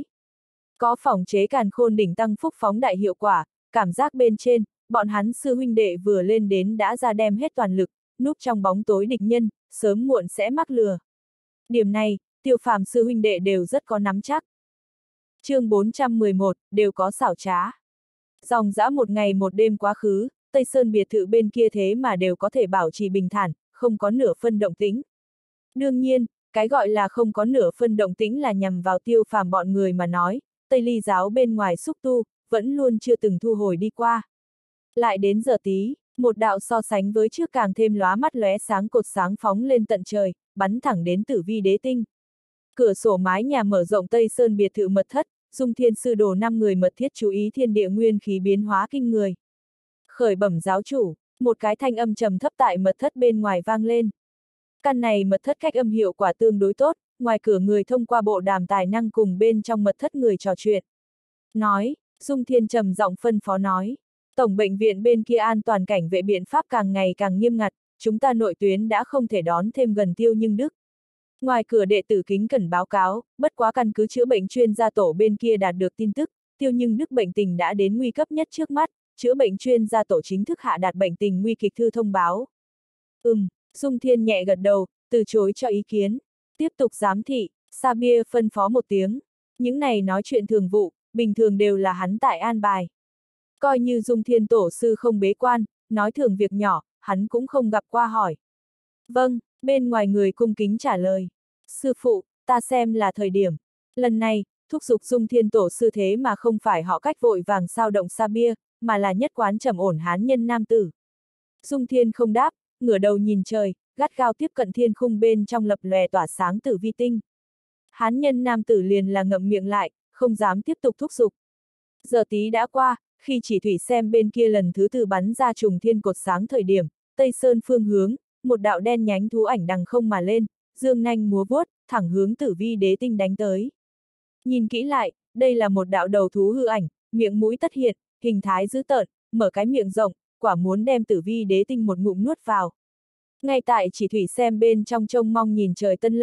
Có phỏng chế càn khôn đỉnh tăng phúc phóng đại hiệu quả, cảm giác bên trên, bọn hắn sư huynh đệ vừa lên đến đã ra đem hết toàn lực, núp trong bóng tối địch nhân, sớm muộn sẽ mắc lừa. Điểm này, Tiêu Phàm sư huynh đệ đều rất có nắm chắc. Chương bốn trăm mười một, đều có xảo trá. Dòng dã một ngày một đêm quá khứ, Tây Sơn biệt thự bên kia thế mà đều có thể bảo trì bình thản, không có nửa phân động tĩnh. Đương nhiên, cái gọi là không có nửa phân động tĩnh là nhằm vào Tiêu Phàm bọn người mà nói, Tây Ly giáo bên ngoài xúc tu, vẫn luôn chưa từng thu hồi đi qua. Lại đến giờ tí, một đạo so sánh với trước càng thêm lóa mắt lóe sáng cột sáng phóng lên tận trời, bắn thẳng đến Tử Vi đế tinh. Cửa sổ mái nhà mở rộng Tây Sơn biệt thự mật thất, Dung Thiên sư đồ năm người mật thiết chú ý thiên địa nguyên khí biến hóa kinh người. Khởi bẩm giáo chủ, một cái thanh âm trầm thấp tại mật thất bên ngoài vang lên. Căn này mật thất cách âm hiệu quả tương đối tốt, ngoài cửa người thông qua bộ đàm tài năng cùng bên trong mật thất người trò chuyện. Nói, Dung Thiên trầm giọng phân phó nói, tổng bệnh viện bên kia an toàn cảnh vệ biện pháp càng ngày càng nghiêm ngặt, chúng ta nội tuyến đã không thể đón thêm gần Tiêu Nhưng Đức. Ngoài cửa đệ tử kính cẩn báo cáo, bất quá căn cứ chữa bệnh chuyên gia tổ bên kia đạt được tin tức, Tiêu Nhưng Đức bệnh tình đã đến nguy cấp nhất trước mắt, chữa bệnh chuyên gia tổ chính thức hạ đạt bệnh tình nguy kịch thư thông báo. Ừm, Dung Thiên nhẹ gật đầu, từ chối cho ý kiến. Tiếp tục giám thị, Sabia phân phó một tiếng. Những này nói chuyện thường vụ, bình thường đều là hắn tại an bài. Coi như Dung Thiên tổ sư không bế quan, nói thường việc nhỏ, hắn cũng không gặp qua hỏi. Vâng, bên ngoài người cung kính trả lời. Sư phụ, ta xem là thời điểm. Lần này, thúc giục Dung Thiên tổ sư thế mà không phải họ cách vội vàng sao động Sabia, mà là nhất quán trầm ổn hán nhân nam tử. Dung Thiên không đáp, ngửa đầu nhìn trời, gắt gao tiếp cận thiên khung bên trong lập lòe tỏa sáng tử vi tinh. Hán nhân nam tử liền là ngậm miệng lại, không dám tiếp tục thúc giục. Giờ tí đã qua, khi Chỉ Thủy xem bên kia lần thứ tư bắn ra trùng thiên cột sáng thời điểm, Tây Sơn phương hướng, một đạo đen nhánh thú ảnh đằng không mà lên, dương nanh múa vuốt, thẳng hướng tử vi đế tinh đánh tới. Nhìn kỹ lại, đây là một đạo đầu thú hư ảnh, miệng mũi tất hiện, hình thái dữ tợn, mở cái miệng rộng, quả muốn đem tử vi đế tinh một ngụm nuốt vào. Ngay tại Chỉ Thủy xem bên trong trông mong nhìn trời tân lâm,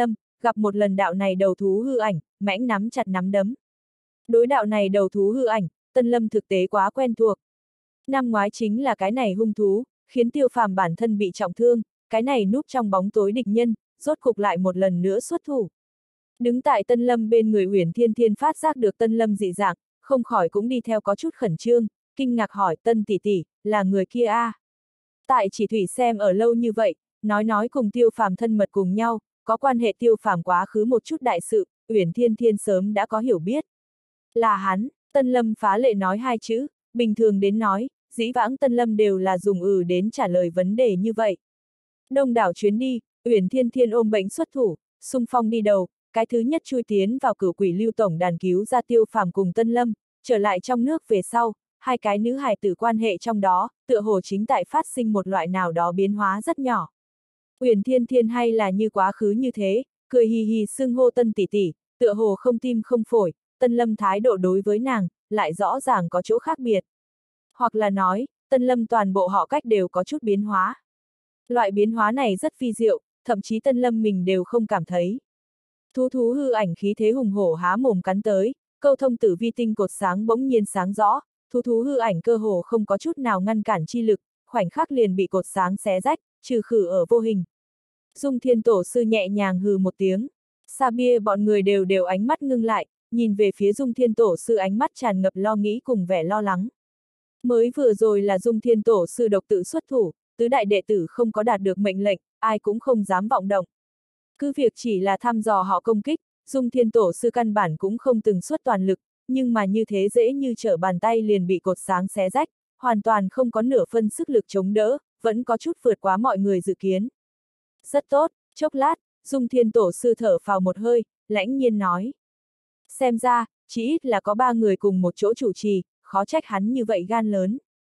gặp một lần đạo này đầu thú hư ảnh, mãnh nắm chặt nắm đấm. Đối đạo này đầu thú hư ảnh, Tân Lâm thực tế quá quen thuộc. Năm ngoái chính là cái này hung thú, khiến Tiêu Phàm bản thân bị trọng thương, cái này núp trong bóng tối địch nhân, rốt cục lại một lần nữa xuất thủ. Đứng tại Tân Lâm bên người Uyển Thiên Thiên phát giác được Tân Lâm dị dạng, không khỏi cũng đi theo có chút khẩn trương, kinh ngạc hỏi Tân tỷ tỷ, là người kia a? À? Tại chỉ thủy xem ở lâu như vậy, nói nói cùng Tiêu Phàm thân mật cùng nhau, có quan hệ Tiêu Phàm quá khứ một chút đại sự, Uyển Thiên Thiên sớm đã có hiểu biết. Là hắn, Tân Lâm phá lệ nói hai chữ, bình thường đến nói, dĩ vãng Tân Lâm đều là dùng ừ đến trả lời vấn đề như vậy. Đông đảo chuyến đi, Uyển Thiên Thiên ôm bệnh xuất thủ, xung phong đi đầu, cái thứ nhất chui tiến vào Cửu Quỷ Lưu tổng đàn cứu ra Tiêu Phàm cùng Tân Lâm, trở lại trong nước về sau, hai cái nữ hài tử quan hệ trong đó, tựa hồ chính tại phát sinh một loại nào đó biến hóa rất nhỏ. Uyển Thiên Thiên hay là như quá khứ như thế, cười hì hì xưng hô Tân tỷ tỷ, tựa hồ không tim không phổi, Tân Lâm thái độ đối với nàng, lại rõ ràng có chỗ khác biệt. Hoặc là nói, Tân Lâm toàn bộ họ cách đều có chút biến hóa. Loại biến hóa này rất phi diệu, thậm chí Tân Lâm mình đều không cảm thấy. Thú thú hư ảnh khí thế hùng hổ há mồm cắn tới, câu thông tử vi tinh cột sáng bỗng nhiên sáng rõ, thú thú hư ảnh cơ hồ không có chút nào ngăn cản chi lực, khoảnh khắc liền bị cột sáng xé rách, trừ khử ở vô hình. Dung Thiên Tổ sư nhẹ nhàng hừ một tiếng, Sa Bia bọn người đều đều ánh mắt ngưng lại, nhìn về phía Dung Thiên Tổ sư ánh mắt tràn ngập lo nghĩ cùng vẻ lo lắng. Mới vừa rồi là Dung Thiên Tổ sư độc tự xuất thủ, tứ đại đệ tử không có đạt được mệnh lệnh, ai cũng không dám vọng động. Cứ việc chỉ là thăm dò họ công kích, Dung Thiên Tổ sư căn bản cũng không từng xuất toàn lực, nhưng mà như thế dễ như trở bàn tay liền bị cột sáng xé rách, hoàn toàn không có nửa phân sức lực chống đỡ, vẫn có chút vượt quá mọi người dự kiến. Rất tốt, chốc lát, Dung Thiên Tổ sư thở phào một hơi, lãnh nhiên nói. Xem ra, chỉ ít là có ba người cùng một chỗ chủ trì, khó trách hắn như vậy gan lớn.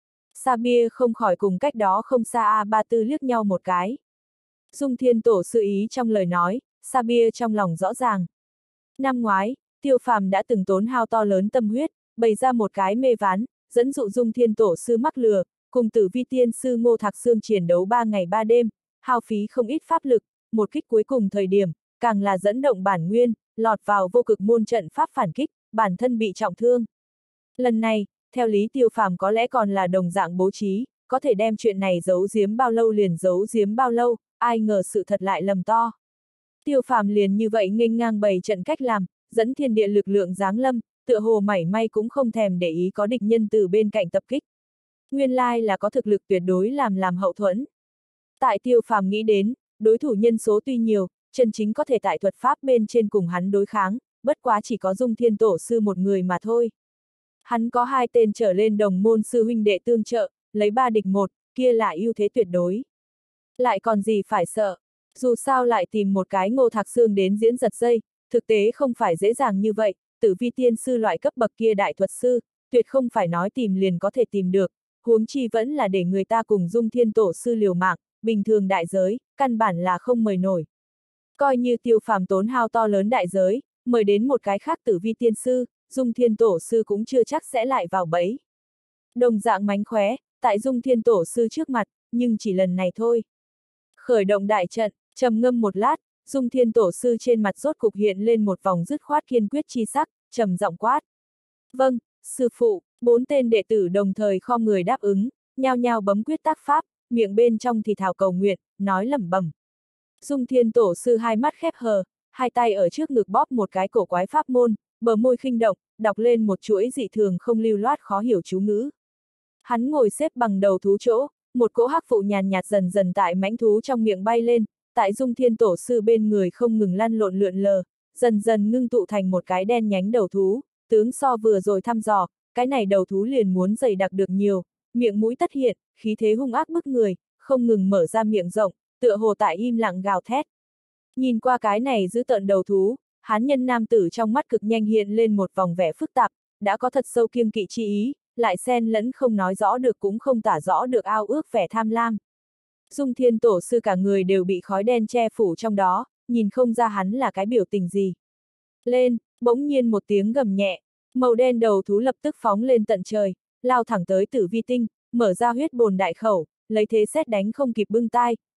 Sa Bia không khỏi cùng cách đó không xa A Ba Tư liếc nhau một cái. Dung Thiên Tổ sư ý trong lời nói, Sa Bia trong lòng rõ ràng. Năm ngoái, Tiêu Phàm đã từng tốn hao to lớn tâm huyết, bày ra một cái mê ván, dẫn dụ Dung Thiên Tổ sư mắc lừa, cùng Tử Vi Tiên sư Ngô Thạc Sương chiến đấu ba ngày ba đêm, hao phí không ít pháp lực, một kích cuối cùng thời điểm, càng là dẫn động bản nguyên, lọt vào vô cực môn trận pháp phản kích, bản thân bị trọng thương. Lần này, theo lý Tiêu Phàm có lẽ còn là đồng dạng bố trí, có thể đem chuyện này giấu giếm bao lâu liền giấu giếm bao lâu, ai ngờ sự thật lại lầm to. Tiêu Phàm liền như vậy nghênh ngang bày trận cách làm, dẫn thiên địa lực lượng giáng lâm, tựa hồ mảy may cũng không thèm để ý có địch nhân từ bên cạnh tập kích. Nguyên lai là có thực lực tuyệt đối làm làm hậu thuẫn. Tại Tiêu Phàm nghĩ đến, đối thủ nhân số tuy nhiều, chân chính có thể tại thuật pháp bên trên cùng hắn đối kháng, bất quá chỉ có Dung Thiên Tổ sư một người mà thôi. Hắn có hai tên trở lên đồng môn sư huynh đệ tương trợ, lấy ba địch một, kia là ưu thế tuyệt đối. Lại còn gì phải sợ, dù sao lại tìm một cái Ngô Thạc Sương đến diễn giật dây, thực tế không phải dễ dàng như vậy, Tử Vi tiên sư loại cấp bậc kia đại thuật sư, tuyệt không phải nói tìm liền có thể tìm được, huống chi vẫn là để người ta cùng Dung Thiên Tổ sư liều mạng, bình thường đại giới, căn bản là không mời nổi. Coi như Tiêu Phàm tốn hao to lớn đại giới, mời đến một cái khác Tử Vi tiên sư, Dung Thiên Tổ sư cũng chưa chắc sẽ lại vào bẫy. Đồng dạng mánh khóe, tại Dung Thiên Tổ sư trước mặt, nhưng chỉ lần này thôi. Khởi động đại trận, trầm ngâm một lát, Dung Thiên Tổ sư trên mặt rốt cục hiện lên một vòng dứt khoát kiên quyết chi sắc, trầm giọng quát. Vâng, sư phụ, bốn tên đệ tử đồng thời khom người đáp ứng, nhao nhao bấm quyết tác pháp, miệng bên trong thì thào cầu nguyện, nói lẩm bẩm. Dung Thiên Tổ sư hai mắt khép hờ, hai tay ở trước ngực bóp một cái cổ quái pháp môn, bờ môi khinh động, đọc lên một chuỗi dị thường không lưu loát khó hiểu chú ngữ. Hắn ngồi xếp bằng đầu thú chỗ, một cỗ hắc vụ nhàn nhạt dần dần tại mãnh thú trong miệng bay lên, tại Dung Thiên Tổ sư bên người không ngừng lăn lộn lượn lờ, dần dần ngưng tụ thành một cái đen nhánh đầu thú, tướng so vừa rồi thăm dò, cái này đầu thú liền muốn dày đặc được nhiều, miệng mũi tất hiện, khí thế hung ác bức người, không ngừng mở ra miệng rộng, tựa hồ tại im lặng gào thét. Nhìn qua cái này giữ tợn đầu thú, hán nhân nam tử trong mắt cực nhanh hiện lên một vòng vẻ phức tạp, đã có thật sâu kiêng kỵ chi ý, lại xen lẫn không nói rõ được cũng không tả rõ được ao ước vẻ tham lam. Dung Thiên Tổ sư cả người đều bị khói đen che phủ trong đó, nhìn không ra hắn là cái biểu tình gì. Lên, bỗng nhiên một tiếng gầm nhẹ, màu đen đầu thú lập tức phóng lên tận trời, lao thẳng tới Tử Vi tinh, mở ra huyết bồn đại khẩu, lấy thế sét đánh không kịp bưng tai,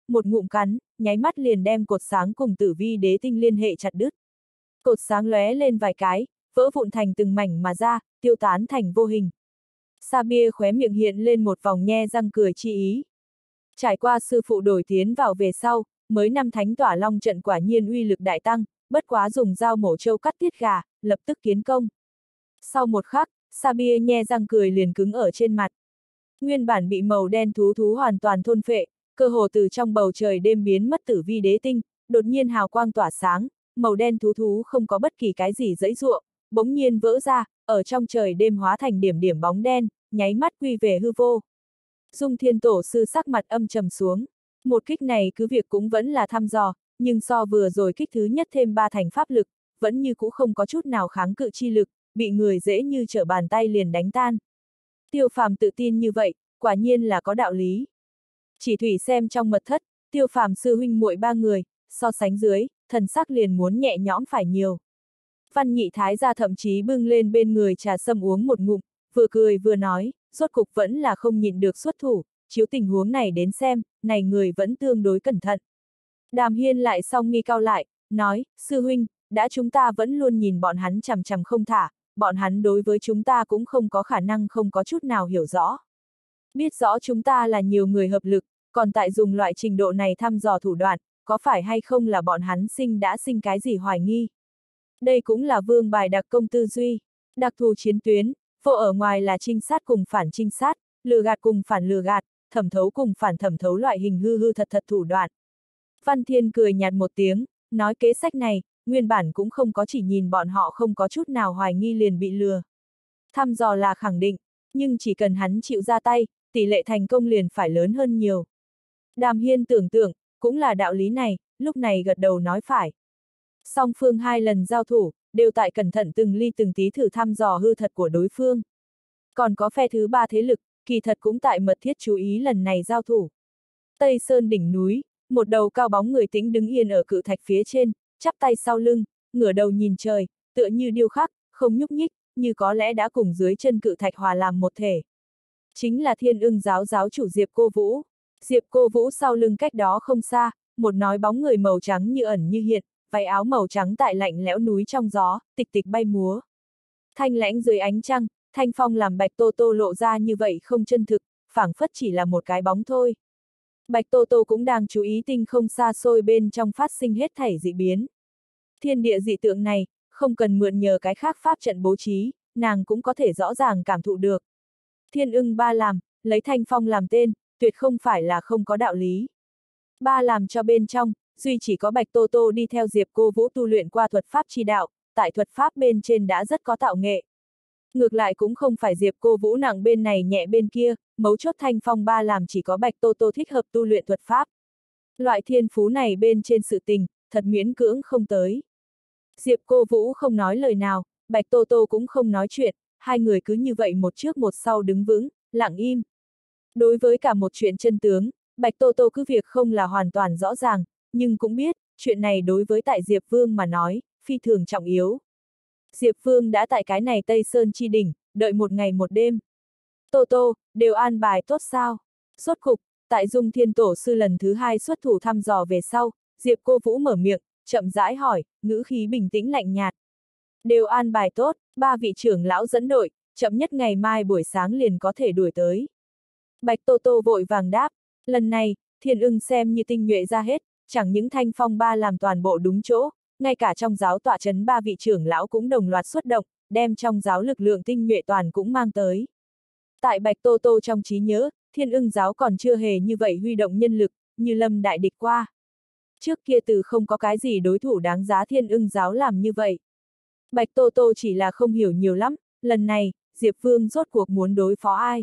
một ngụm cắn, nháy mắt liền đem cột sáng cùng tử vi đế tinh liên hệ chặt đứt. Cột sáng lóe lên vài cái, vỡ vụn thành từng mảnh mà ra, tiêu tán thành vô hình. Sa Bia khóe miệng hiện lên một vòng nhe răng cười chi ý. Trải qua sư phụ đổi tiến vào về sau, mới năm thánh tỏa long trận quả nhiên uy lực đại tăng, bất quá dùng dao mổ trâu cắt tiết gà, lập tức kiến công. Sau một khắc, Sa Bia nhe răng cười liền cứng ở trên mặt. Nguyên bản bị màu đen thú thú hoàn toàn thôn phệ, cơ hồ từ trong bầu trời đêm biến mất tử vi đế tinh, đột nhiên hào quang tỏa sáng, màu đen thú thú không có bất kỳ cái gì dãy dụa, bỗng nhiên vỡ ra, ở trong trời đêm hóa thành điểm điểm bóng đen, nháy mắt quy về hư vô. Dung Thiên Tổ sư sắc mặt âm trầm xuống. Một kích này cứ việc cũng vẫn là thăm dò, nhưng so vừa rồi kích thứ nhất thêm ba thành pháp lực, vẫn như cũ không có chút nào kháng cự chi lực, bị người dễ như trở bàn tay liền đánh tan. Tiêu Phàm tự tin như vậy, quả nhiên là có đạo lý. Chỉ thủy xem trong mật thất, Tiêu Phàm sư huynh muội ba người, so sánh dưới, thần sắc liền muốn nhẹ nhõm phải nhiều. Văn Nhị Thái gia thậm chí bưng lên bên người trà sâm uống một ngụm, vừa cười vừa nói, rốt cục vẫn là không nhịn được xuất thủ, chiếu tình huống này đến xem, này người vẫn tương đối cẩn thận. Đàm Hiên lại song mi cao lại, nói, sư huynh, đã chúng ta vẫn luôn nhìn bọn hắn chằm chằm không thả, bọn hắn đối với chúng ta cũng không có khả năng không có chút nào hiểu rõ. Biết rõ chúng ta là nhiều người hợp lực, còn tại dùng loại trình độ này thăm dò thủ đoạn, có phải hay không là bọn hắn sinh đã sinh cái gì hoài nghi. Đây cũng là vương bài đặc công tư duy, đặc thù chiến tuyến, vô ở ngoài là trinh sát cùng phản trinh sát, lừa gạt cùng phản lừa gạt, thẩm thấu cùng phản thẩm thấu loại hình hư hư thật thật thủ đoạn. Văn Thiên cười nhạt một tiếng, nói kế sách này, nguyên bản cũng không có chỉ nhìn bọn họ không có chút nào hoài nghi liền bị lừa. Thăm dò là khẳng định, nhưng chỉ cần hắn chịu ra tay, tỷ lệ thành công liền phải lớn hơn nhiều. Đàm Hiên tưởng tượng, cũng là đạo lý này, lúc này gật đầu nói phải. Song phương hai lần giao thủ, đều tại cẩn thận từng ly từng tí thử thăm dò hư thật của đối phương. Còn có phe thứ ba thế lực, kỳ thật cũng tại mật thiết chú ý lần này giao thủ. Tây Sơn đỉnh núi, một đầu cao bóng người tĩnh đứng yên ở cự thạch phía trên, chắp tay sau lưng, ngửa đầu nhìn trời, tựa như điêu khắc, không nhúc nhích, như có lẽ đã cùng dưới chân cự thạch hòa làm một thể. Chính là Thiên Ưng giáo giáo chủ Diệp Cô Vũ. Diệp Cô Vũ sau lưng cách đó không xa, một nói bóng người màu trắng như ẩn như hiện, váy áo màu trắng tại lạnh lẽo núi trong gió, tịch tịch bay múa. Thanh lãnh dưới ánh trăng, thanh phong làm Bạch Tô Tô lộ ra như vậy không chân thực, phảng phất chỉ là một cái bóng thôi. Bạch Tô Tô cũng đang chú ý tinh không xa xôi bên trong phát sinh hết thảy dị biến. Thiên địa dị tượng này, không cần mượn nhờ cái khác pháp trận bố trí, nàng cũng có thể rõ ràng cảm thụ được. Thiên Ưng ba làm, lấy thanh phong làm tên, tuyệt không phải là không có đạo lý. Ba làm cho bên trong, duy chỉ có Bạch Tô Tô đi theo Diệp Cô Vũ tu luyện qua thuật pháp chi đạo, tại thuật pháp bên trên đã rất có tạo nghệ. Ngược lại cũng không phải Diệp Cô Vũ nặng bên này nhẹ bên kia, mấu chốt thanh phong ba làm chỉ có Bạch Tô Tô thích hợp tu luyện thuật pháp. Loại thiên phú này bên trên sự tình, thật miễn cưỡng không tới. Diệp Cô Vũ không nói lời nào, Bạch Tô Tô cũng không nói chuyện, hai người cứ như vậy một trước một sau đứng vững, lặng im. Đối với cả một chuyện chân tướng, Bạch Tô Tô cứ việc không là hoàn toàn rõ ràng, nhưng cũng biết, chuyện này đối với tại Diệp Vương mà nói, phi thường trọng yếu. Diệp Vương đã tại cái này Tây Sơn chi đỉnh, đợi một ngày một đêm. Tô Tô, đều an bài tốt sao? Rốt cục, tại Dung Thiên Tổ sư lần thứ hai xuất thủ thăm dò về sau, Diệp Cô Vũ mở miệng, chậm rãi hỏi, ngữ khí bình tĩnh lạnh nhạt. Đều an bài tốt, ba vị trưởng lão dẫn đội, chậm nhất ngày mai buổi sáng liền có thể đuổi tới. Bạch Tô Tô vội vàng đáp, lần này, Thiên Ưng xem như tinh nhuệ ra hết, chẳng những thanh phong ba làm toàn bộ đúng chỗ, ngay cả trong giáo tọa trấn ba vị trưởng lão cũng đồng loạt xuất động, đem trong giáo lực lượng tinh nhuệ toàn cũng mang tới. Tại Bạch Tô Tô trong trí nhớ, Thiên Ưng giáo còn chưa hề như vậy huy động nhân lực, như lâm đại địch qua. Trước kia từ không có cái gì đối thủ đáng giá Thiên Ưng giáo làm như vậy. Bạch Tô Tô chỉ là không hiểu nhiều lắm, lần này, Diệp Vương rốt cuộc muốn đối phó ai?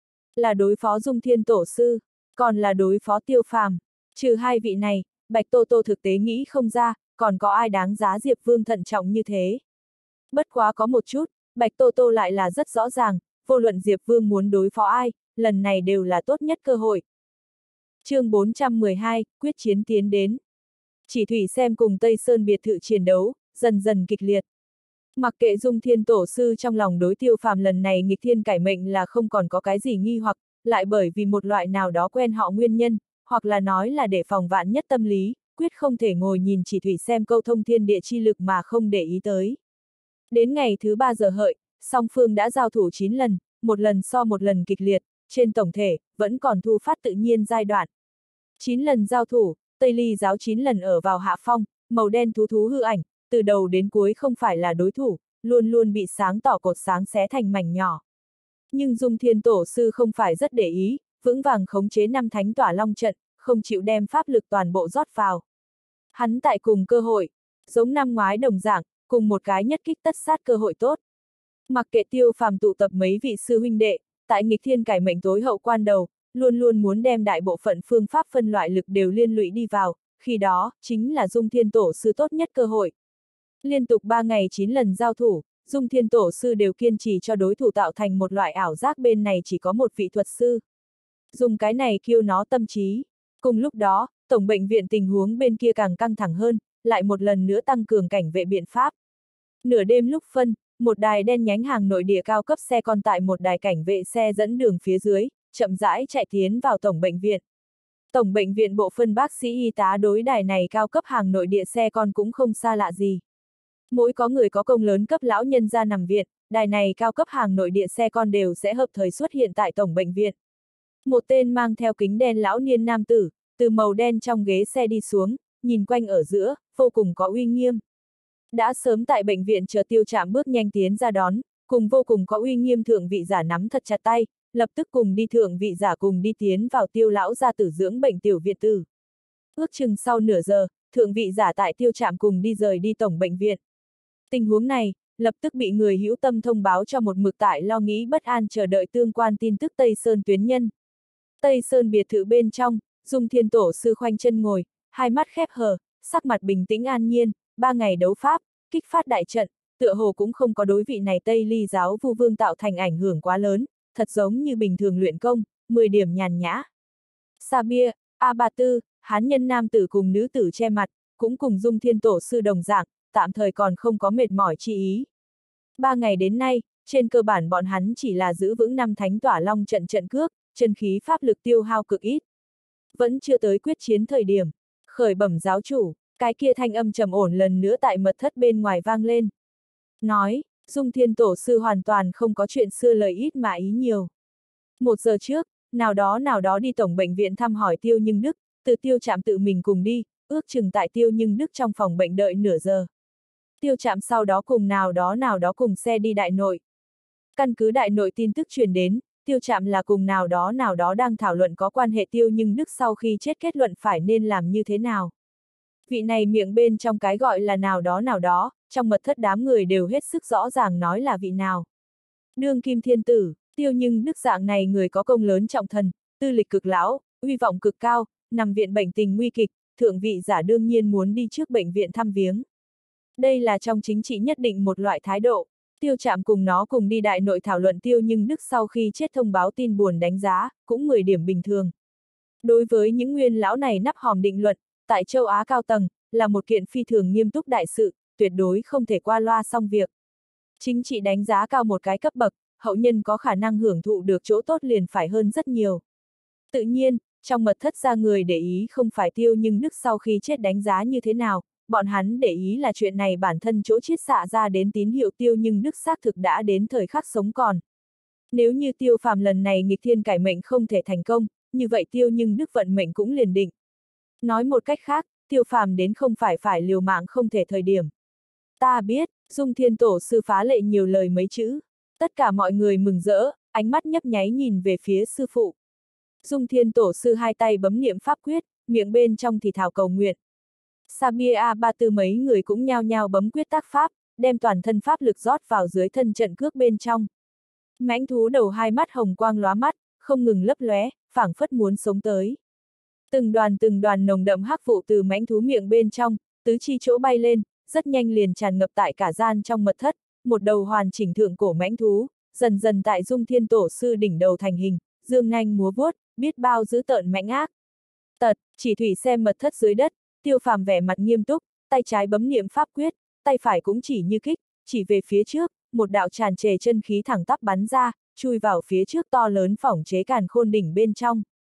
Là đối phó Dung Thiên Tổ sư, còn là đối phó Tiêu Phàm. Trừ hai vị này, Bạch Tô Tô thực tế nghĩ không ra, còn có ai đáng giá Diệp Vương thận trọng như thế. Bất quá có một chút, Bạch Tô Tô lại là rất rõ ràng, vô luận Diệp Vương muốn đối phó ai, lần này đều là tốt nhất cơ hội. Chương bốn trăm mười hai, quyết chiến tiến đến. Chỉ thủy xem cùng Tây Sơn biệt thự chiến đấu, dần dần kịch liệt. Mặc kệ Dung Thiên Tổ sư trong lòng đối Tiêu Phàm lần này nghịch thiên cải mệnh là không còn có cái gì nghi hoặc, lại bởi vì một loại nào đó quen họ nguyên nhân, hoặc là nói là để phòng vạn nhất tâm lý, quyết không thể ngồi nhìn chỉ thủy xem câu thông thiên địa chi lực mà không để ý tới. Đến ngày thứ ba giờ hợi, song phương đã giao thủ chín lần, một lần so một lần kịch liệt, trên tổng thể, vẫn còn thu phát tự nhiên giai đoạn. chín lần giao thủ, Tây Ly giáo chín lần ở vào hạ phong, màu đen thú thú hư ảnh, từ đầu đến cuối không phải là đối thủ, luôn luôn bị sáng tỏ cột sáng xé thành mảnh nhỏ. Nhưng Dung Thiên Tổ sư không phải rất để ý, vững vàng khống chế năm thánh tỏa long trận, không chịu đem pháp lực toàn bộ rót vào. Hắn tại cùng cơ hội, giống năm ngoái đồng dạng, cùng một cái nhất kích tất sát cơ hội tốt. Mặc kệ Tiêu Phàm tụ tập mấy vị sư huynh đệ, tại nghịch thiên cải mệnh tối hậu quan đầu, luôn luôn muốn đem đại bộ phận phương pháp phân loại lực đều liên lụy đi vào, khi đó, chính là Dung Thiên Tổ sư tốt nhất cơ hội. Liên tục ba ngày chín lần giao thủ, Dung Thiên Tổ sư đều kiên trì cho đối thủ tạo thành một loại ảo giác bên này chỉ có một vị thuật sư. Dùng cái này kêu nó tâm trí. Cùng lúc đó, tổng bệnh viện tình huống bên kia càng căng thẳng hơn, lại một lần nữa tăng cường cảnh vệ biện pháp. Nửa đêm lúc phân, một đài đen nhánh hàng nội địa cao cấp xe con tại một đài cảnh vệ xe dẫn đường phía dưới, chậm rãi chạy tiến vào tổng bệnh viện. Tổng bệnh viện bộ phân bác sĩ y tá đối đài này cao cấp hàng nội địa xe con cũng không xa lạ gì. Mỗi có người có công lớn cấp lão nhân ra nằm viện, đài này cao cấp hàng nội địa xe con đều sẽ hợp thời xuất hiện tại tổng bệnh viện. Một tên mang theo kính đen lão niên nam tử, từ màu đen trong ghế xe đi xuống, nhìn quanh ở giữa, vô cùng có uy nghiêm. Đã sớm tại bệnh viện chờ Tiêu Trạm bước nhanh tiến ra đón, cùng vô cùng có uy nghiêm thượng vị giả nắm thật chặt tay, lập tức cùng đi thượng vị giả cùng đi tiến vào Tiêu lão gia tử dưỡng bệnh tiểu viện tử. Ước chừng sau nửa giờ, thượng vị giả tại Tiêu Trạm cùng đi rời đi tổng bệnh viện. Tình huống này, lập tức bị người hữu tâm thông báo cho một mực tại lo nghĩ bất an chờ đợi tương quan tin tức Tây Sơn tuyến nhân. Tây Sơn biệt thự bên trong, Dung Thiên Tổ sư khoanh chân ngồi, hai mắt khép hờ, sắc mặt bình tĩnh an nhiên, ba ngày đấu pháp, kích phát đại trận, tựa hồ cũng không có đối vị này Tây Ly giáo vu vương tạo thành ảnh hưởng quá lớn, thật giống như bình thường luyện công, mười điểm nhàn nhã. Sabia, A Ba Tư, hán nhân nam tử cùng nữ tử che mặt, cũng cùng Dung Thiên Tổ sư đồng dạng, tạm thời còn không có mệt mỏi chi ý. Ba ngày đến nay, trên cơ bản bọn hắn chỉ là giữ vững năm thánh tỏa long trận trận cước, chân khí pháp lực tiêu hao cực ít. Vẫn chưa tới quyết chiến thời điểm, khởi bẩm giáo chủ, cái kia thanh âm trầm ổn lần nữa tại mật thất bên ngoài vang lên. Nói, Dung Thiên Tổ sư hoàn toàn không có chuyện xưa lời ít mà ý nhiều. Một giờ trước, nào đó nào đó đi tổng bệnh viện thăm hỏi Tiêu Nhưng Đức, từ Tiêu Trạm tự mình cùng đi, ước chừng tại Tiêu Nhưng Đức trong phòng bệnh đợi nửa giờ. Tiêu Trạm sau đó cùng nào đó nào đó cùng xe đi đại nội. Căn cứ đại nội tin tức truyền đến, Tiêu Trạm là cùng nào đó nào đó đang thảo luận có quan hệ Tiêu Nhưng Đức sau khi chết kết luận phải nên làm như thế nào. Vị này miệng bên trong cái gọi là nào đó nào đó, trong mật thất đám người đều hết sức rõ ràng nói là vị nào. Đương kim thiên tử, Tiêu Nhưng Đức dạng này người có công lớn trọng thần, tư lịch cực lão, uy vọng cực cao, nằm viện bệnh tình nguy kịch, thượng vị giả đương nhiên muốn đi trước bệnh viện thăm viếng. Đây là trong chính trị nhất định một loại thái độ. Tiêu Trạm cùng nó cùng đi đại nội thảo luận Tiêu Nhưng Đức sau khi chết thông báo tin buồn đánh giá, cũng mười điểm bình thường. Đối với những nguyên lão này nắp hòm định luận, tại châu Á cao tầng, là một kiện phi thường nghiêm túc đại sự, tuyệt đối không thể qua loa xong việc. Chính trị đánh giá cao một cái cấp bậc, hậu nhân có khả năng hưởng thụ được chỗ tốt liền phải hơn rất nhiều. Tự nhiên, trong mật thất ra người để ý không phải Tiêu Nhưng Đức sau khi chết đánh giá như thế nào, bọn hắn để ý là chuyện này bản thân chỗ chiết xạ ra đến tín hiệu Tiêu Nhưng Đức xác thực đã đến thời khắc sống còn. Nếu như Tiêu Phàm lần này nghịch thiên cải mệnh không thể thành công, như vậy Tiêu Nhưng Đức vận mệnh cũng liền định. Nói một cách khác, Tiêu Phàm đến không phải phải liều mạng không thể thời điểm. Ta biết, Dung Thiên Tổ sư phá lệ nhiều lời mấy chữ. Tất cả mọi người mừng rỡ, ánh mắt nhấp nháy nhìn về phía sư phụ. Dung Thiên Tổ sư hai tay bấm niệm pháp quyết, miệng bên trong thì thảo cầu nguyện. Sabia Ba Tư mấy người cũng nhao nhao bấm quyết tác pháp, đem toàn thân pháp lực rót vào dưới thân trận cước bên trong. Mãnh thú đầu hai mắt hồng quang lóa mắt, không ngừng lấp lóe, phảng phất muốn sống tới. Từng đoàn từng đoàn nồng đậm hắc vụ từ mãnh thú miệng bên trong, tứ chi chỗ bay lên, rất nhanh liền tràn ngập tại cả gian trong mật thất, một đầu hoàn chỉnh thượng cổ mãnh thú, dần dần tại Dung Thiên Tổ sư đỉnh đầu thành hình, dương nanh múa vuốt, biết bao dữ tợn mãnh ác. Tật, chỉ thủy xem mật thất dưới đất, Tiêu Phàm vẻ mặt nghiêm túc, tay trái bấm niệm pháp quyết, tay phải cũng chỉ như kích, chỉ về phía trước, một đạo tràn trề chân khí thẳng tắp bắn ra, chui vào phía trước to lớn phỏng chế càn khôn đỉnh bên trong.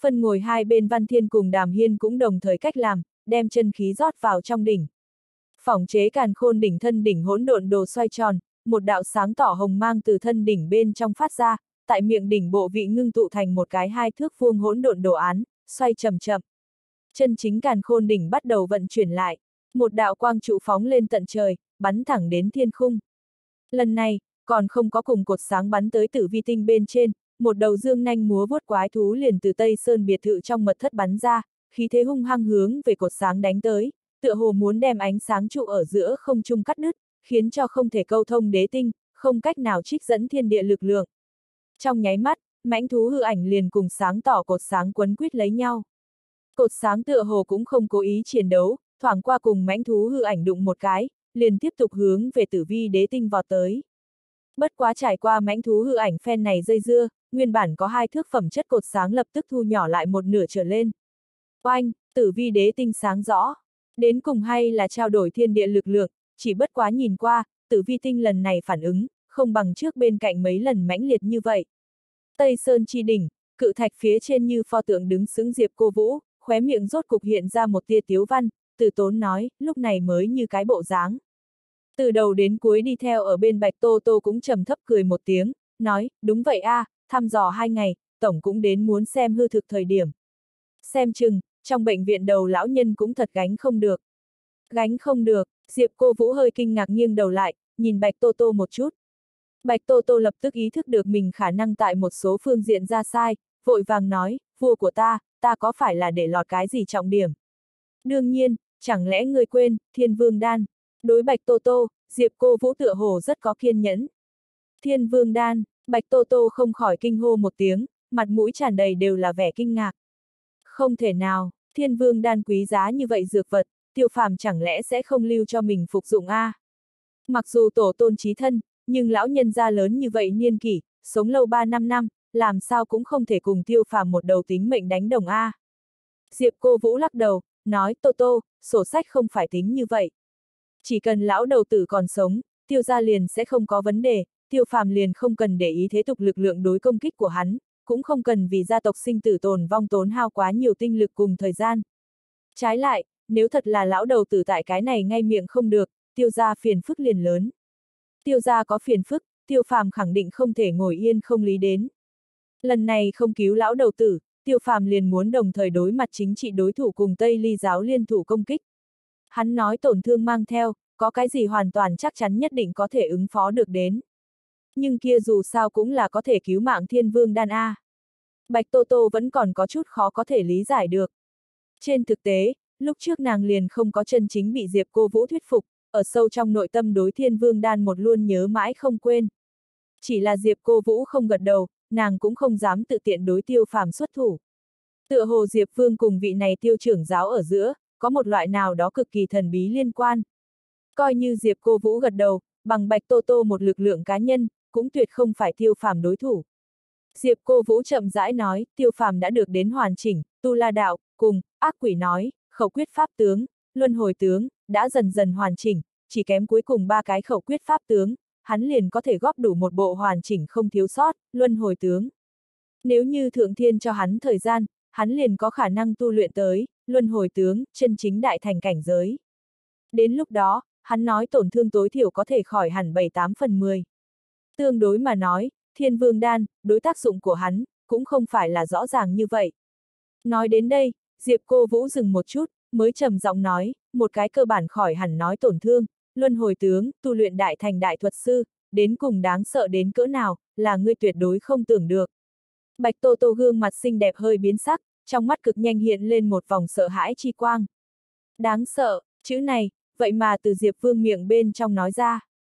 Phân ngồi hai bên Văn Thiên cùng Đàm Hiên cũng đồng thời cách làm, đem chân khí rót vào trong đỉnh. Phỏng chế càn khôn đỉnh thân đỉnh hỗn độn đồ xoay tròn, một đạo sáng tỏ hồng mang từ thân đỉnh bên trong phát ra, tại miệng đỉnh bộ vị ngưng tụ thành một cái hai thước vuông hỗn độn đồ án, xoay chậm chậm. Chân chính càn khôn đỉnh bắt đầu vận chuyển lại, một đạo quang trụ phóng lên tận trời, bắn thẳng đến thiên khung. Lần này, còn không có cùng cột sáng bắn tới Tử Vi tinh bên trên, một đầu dương nanh múa vuốt quái thú liền từ Tây Sơn biệt thự trong mật thất bắn ra, khí thế hung hăng hướng về cột sáng đánh tới, tựa hồ muốn đem ánh sáng trụ ở giữa không trung cắt đứt, khiến cho không thể câu thông đế tinh, không cách nào trích dẫn thiên địa lực lượng. Trong nháy mắt, mãnh thú hư ảnh liền cùng sáng tỏ cột sáng quấn quýt lấy nhau. Cột sáng tựa hồ cũng không cố ý chiến đấu, thoảng qua cùng mãnh thú hư ảnh đụng một cái, liền tiếp tục hướng về Tử Vi đế tinh vọt tới. Bất quá trải qua mãnh thú hư ảnh phen này dây dưa, nguyên bản có hai thước phẩm chất cột sáng lập tức thu nhỏ lại một nửa trở lên. Oanh, Tử Vi đế tinh sáng rõ. Đến cùng hay là trao đổi thiên địa lực lượng, chỉ bất quá nhìn qua, Tử Vi tinh lần này phản ứng, không bằng trước bên cạnh mấy lần mãnh liệt như vậy. Tây Sơn chi đỉnh, cự thạch phía trên như pho tượng đứng sững Diệp Cô Vũ, khóe miệng rốt cục hiện ra một tia tiếu văn, Từ Tốn nói, lúc này mới như cái bộ dáng. Từ đầu đến cuối đi theo ở bên Bạch Tô Tô cũng trầm thấp cười một tiếng, nói, đúng vậy a, à, thăm dò hai ngày, tổng cũng đến muốn xem hư thực thời điểm. Xem chừng, trong bệnh viện đầu lão nhân cũng thật gánh không được. Gánh không được, Diệp Cô Vũ hơi kinh ngạc nghiêng đầu lại, nhìn Bạch Tô Tô một chút. Bạch Tô Tô lập tức ý thức được mình khả năng tại một số phương diện ra sai, vội vàng nói, vua của ta, ta có phải là để lọt cái gì trọng điểm? Đương nhiên, chẳng lẽ ngươi quên, Thiên Vương Đan. Đối Bạch Tô Tô, Diệp Cô Vũ tựa hồ rất có kiên nhẫn. Thiên Vương Đan, Bạch Tô Tô không khỏi kinh hô một tiếng, mặt mũi tràn đầy đều là vẻ kinh ngạc. Không thể nào, Thiên Vương Đan quý giá như vậy dược vật, Tiêu Phàm chẳng lẽ sẽ không lưu cho mình phục dụng a? À? Mặc dù tổ tôn chí thân, nhưng lão nhân gia lớn như vậy niên kỷ, sống lâu ba năm năm, làm sao cũng không thể cùng Tiêu Phàm một đầu tính mệnh đánh đồng a. À? Diệp Cô Vũ lắc đầu, nói Tô Tô, sổ sách không phải tính như vậy. Chỉ cần lão đầu tử còn sống, Tiêu gia liền sẽ không có vấn đề, Tiêu Phàm liền không cần để ý thế tục lực lượng đối công kích của hắn, cũng không cần vì gia tộc sinh tử tồn vong tốn hao quá nhiều tinh lực cùng thời gian. Trái lại, nếu thật là lão đầu tử tại cái này ngay miệng không được, Tiêu gia phiền phức liền lớn. Tiêu gia có phiền phức, Tiêu Phàm khẳng định không thể ngồi yên không lý đến. Lần này không cứu lão đầu tử, Tiêu Phàm liền muốn đồng thời đối mặt chính trị đối thủ cùng Tây Ly giáo liên thủ công kích. Hắn nói tổn thương mang theo, có cái gì hoàn toàn chắc chắn nhất định có thể ứng phó được đến. Nhưng kia dù sao cũng là có thể cứu mạng Thiên Vương Đan A. Bạch Tô Tô vẫn còn có chút khó có thể lý giải được. Trên thực tế, lúc trước nàng liền không có chân chính bị Diệp Cô Vũ thuyết phục, ở sâu trong nội tâm đối Thiên Vương Đan một luôn nhớ mãi không quên. Chỉ là Diệp Cô Vũ không gật đầu, nàng cũng không dám tự tiện đối Tiêu Phàm xuất thủ. Tựa hồ Diệp Vương cùng vị này Tiêu trưởng giáo ở giữa, có một loại nào đó cực kỳ thần bí liên quan. Coi như Diệp Cô Vũ gật đầu, bằng Bạch Tô Tô một lực lượng cá nhân, cũng tuyệt không phải Tiêu Phàm đối thủ. Diệp Cô Vũ chậm rãi nói, Tiêu Phàm đã được đến hoàn chỉnh, Tu La Đạo, cùng, Ác Quỷ nói, khẩu quyết pháp tướng, luân hồi tướng, đã dần dần hoàn chỉnh, chỉ kém cuối cùng ba cái khẩu quyết pháp tướng, hắn liền có thể góp đủ một bộ hoàn chỉnh không thiếu sót, luân hồi tướng. Nếu như Thượng Thiên cho hắn thời gian, hắn liền có khả năng tu luyện tới, luân hồi tướng, chân chính đại thành cảnh giới. Đến lúc đó, hắn nói tổn thương tối thiểu có thể khỏi hẳn bảy tám phần mười. Tương đối mà nói, Thiên Vương Đan, đối tác dụng của hắn, cũng không phải là rõ ràng như vậy. Nói đến đây, Diệp Cô Vũ dừng một chút, mới trầm giọng nói, một cái cơ bản khỏi hẳn nói tổn thương, luân hồi tướng, tu luyện đại thành đại thuật sư, đến cùng đáng sợ đến cỡ nào, là ngươi tuyệt đối không tưởng được. Bạch Tô Tô gương mặt xinh đẹp hơi biến sắc, trong mắt cực nhanh hiện lên một vòng sợ hãi chi quang. Đáng sợ, chữ này, vậy mà từ Diệp Vương miệng bên trong nói ra.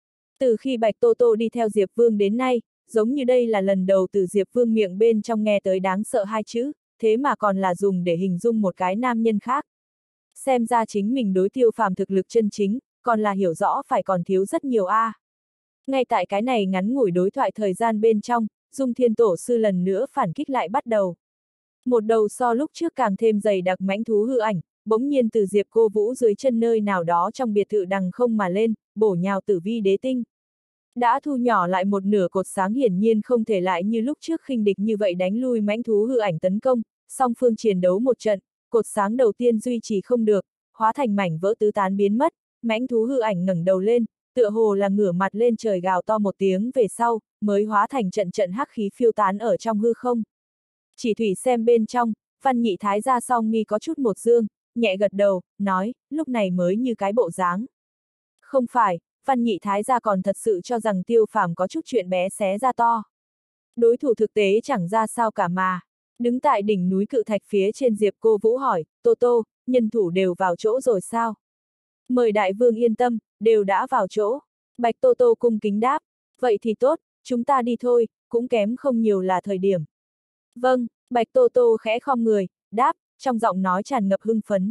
Từ khi Bạch Tô Tô đi theo Diệp Vương đến nay, giống như đây là lần đầu từ Diệp Vương miệng bên trong nghe tới đáng sợ hai chữ, thế mà còn là dùng để hình dung một cái nam nhân khác. Xem ra chính mình đối Tiêu Phàm thực lực chân chính, còn là hiểu rõ phải còn thiếu rất nhiều a. À. Ngay tại cái này ngắn ngủi đối thoại thời gian bên trong, Dung Thiên Tổ Sư lần nữa phản kích lại bắt đầu. Một đầu so lúc trước càng thêm dày đặc mãnh thú hư ảnh, bỗng nhiên từ Diệp Cô Vũ dưới chân nơi nào đó trong biệt thự đằng không mà lên, bổ nhào Tử Vi đế tinh. Đã thu nhỏ lại một nửa cột sáng hiển nhiên không thể lại như lúc trước khinh địch như vậy đánh lui mãnh thú hư ảnh tấn công, song phương chiến đấu một trận, cột sáng đầu tiên duy trì không được, hóa thành mảnh vỡ tứ tán biến mất, mãnh thú hư ảnh ngẩng đầu lên, tựa hồ là ngửa mặt lên trời gào to một tiếng về sau, mới hóa thành trận trận hắc khí phiêu tán ở trong hư không. Chỉ thủy xem bên trong, Văn Nhị Thái gia song mi có chút một dương, nhẹ gật đầu, nói, lúc này mới như cái bộ dáng. Không phải, Văn Nhị Thái gia còn thật sự cho rằng Tiêu Phàm có chút chuyện bé xé ra to. Đối thủ thực tế chẳng ra sao cả mà. Đứng tại đỉnh núi cự thạch phía trên, Diệp Cô Vũ hỏi, Tô Tô, nhân thủ đều vào chỗ rồi sao? Mời đại vương yên tâm, đều đã vào chỗ. Bạch Tô Tô cung kính đáp, vậy thì tốt, chúng ta đi thôi, cũng kém không nhiều là thời điểm. Vâng, Bạch Tô Tô khẽ khom người, đáp, trong giọng nói tràn ngập hưng phấn.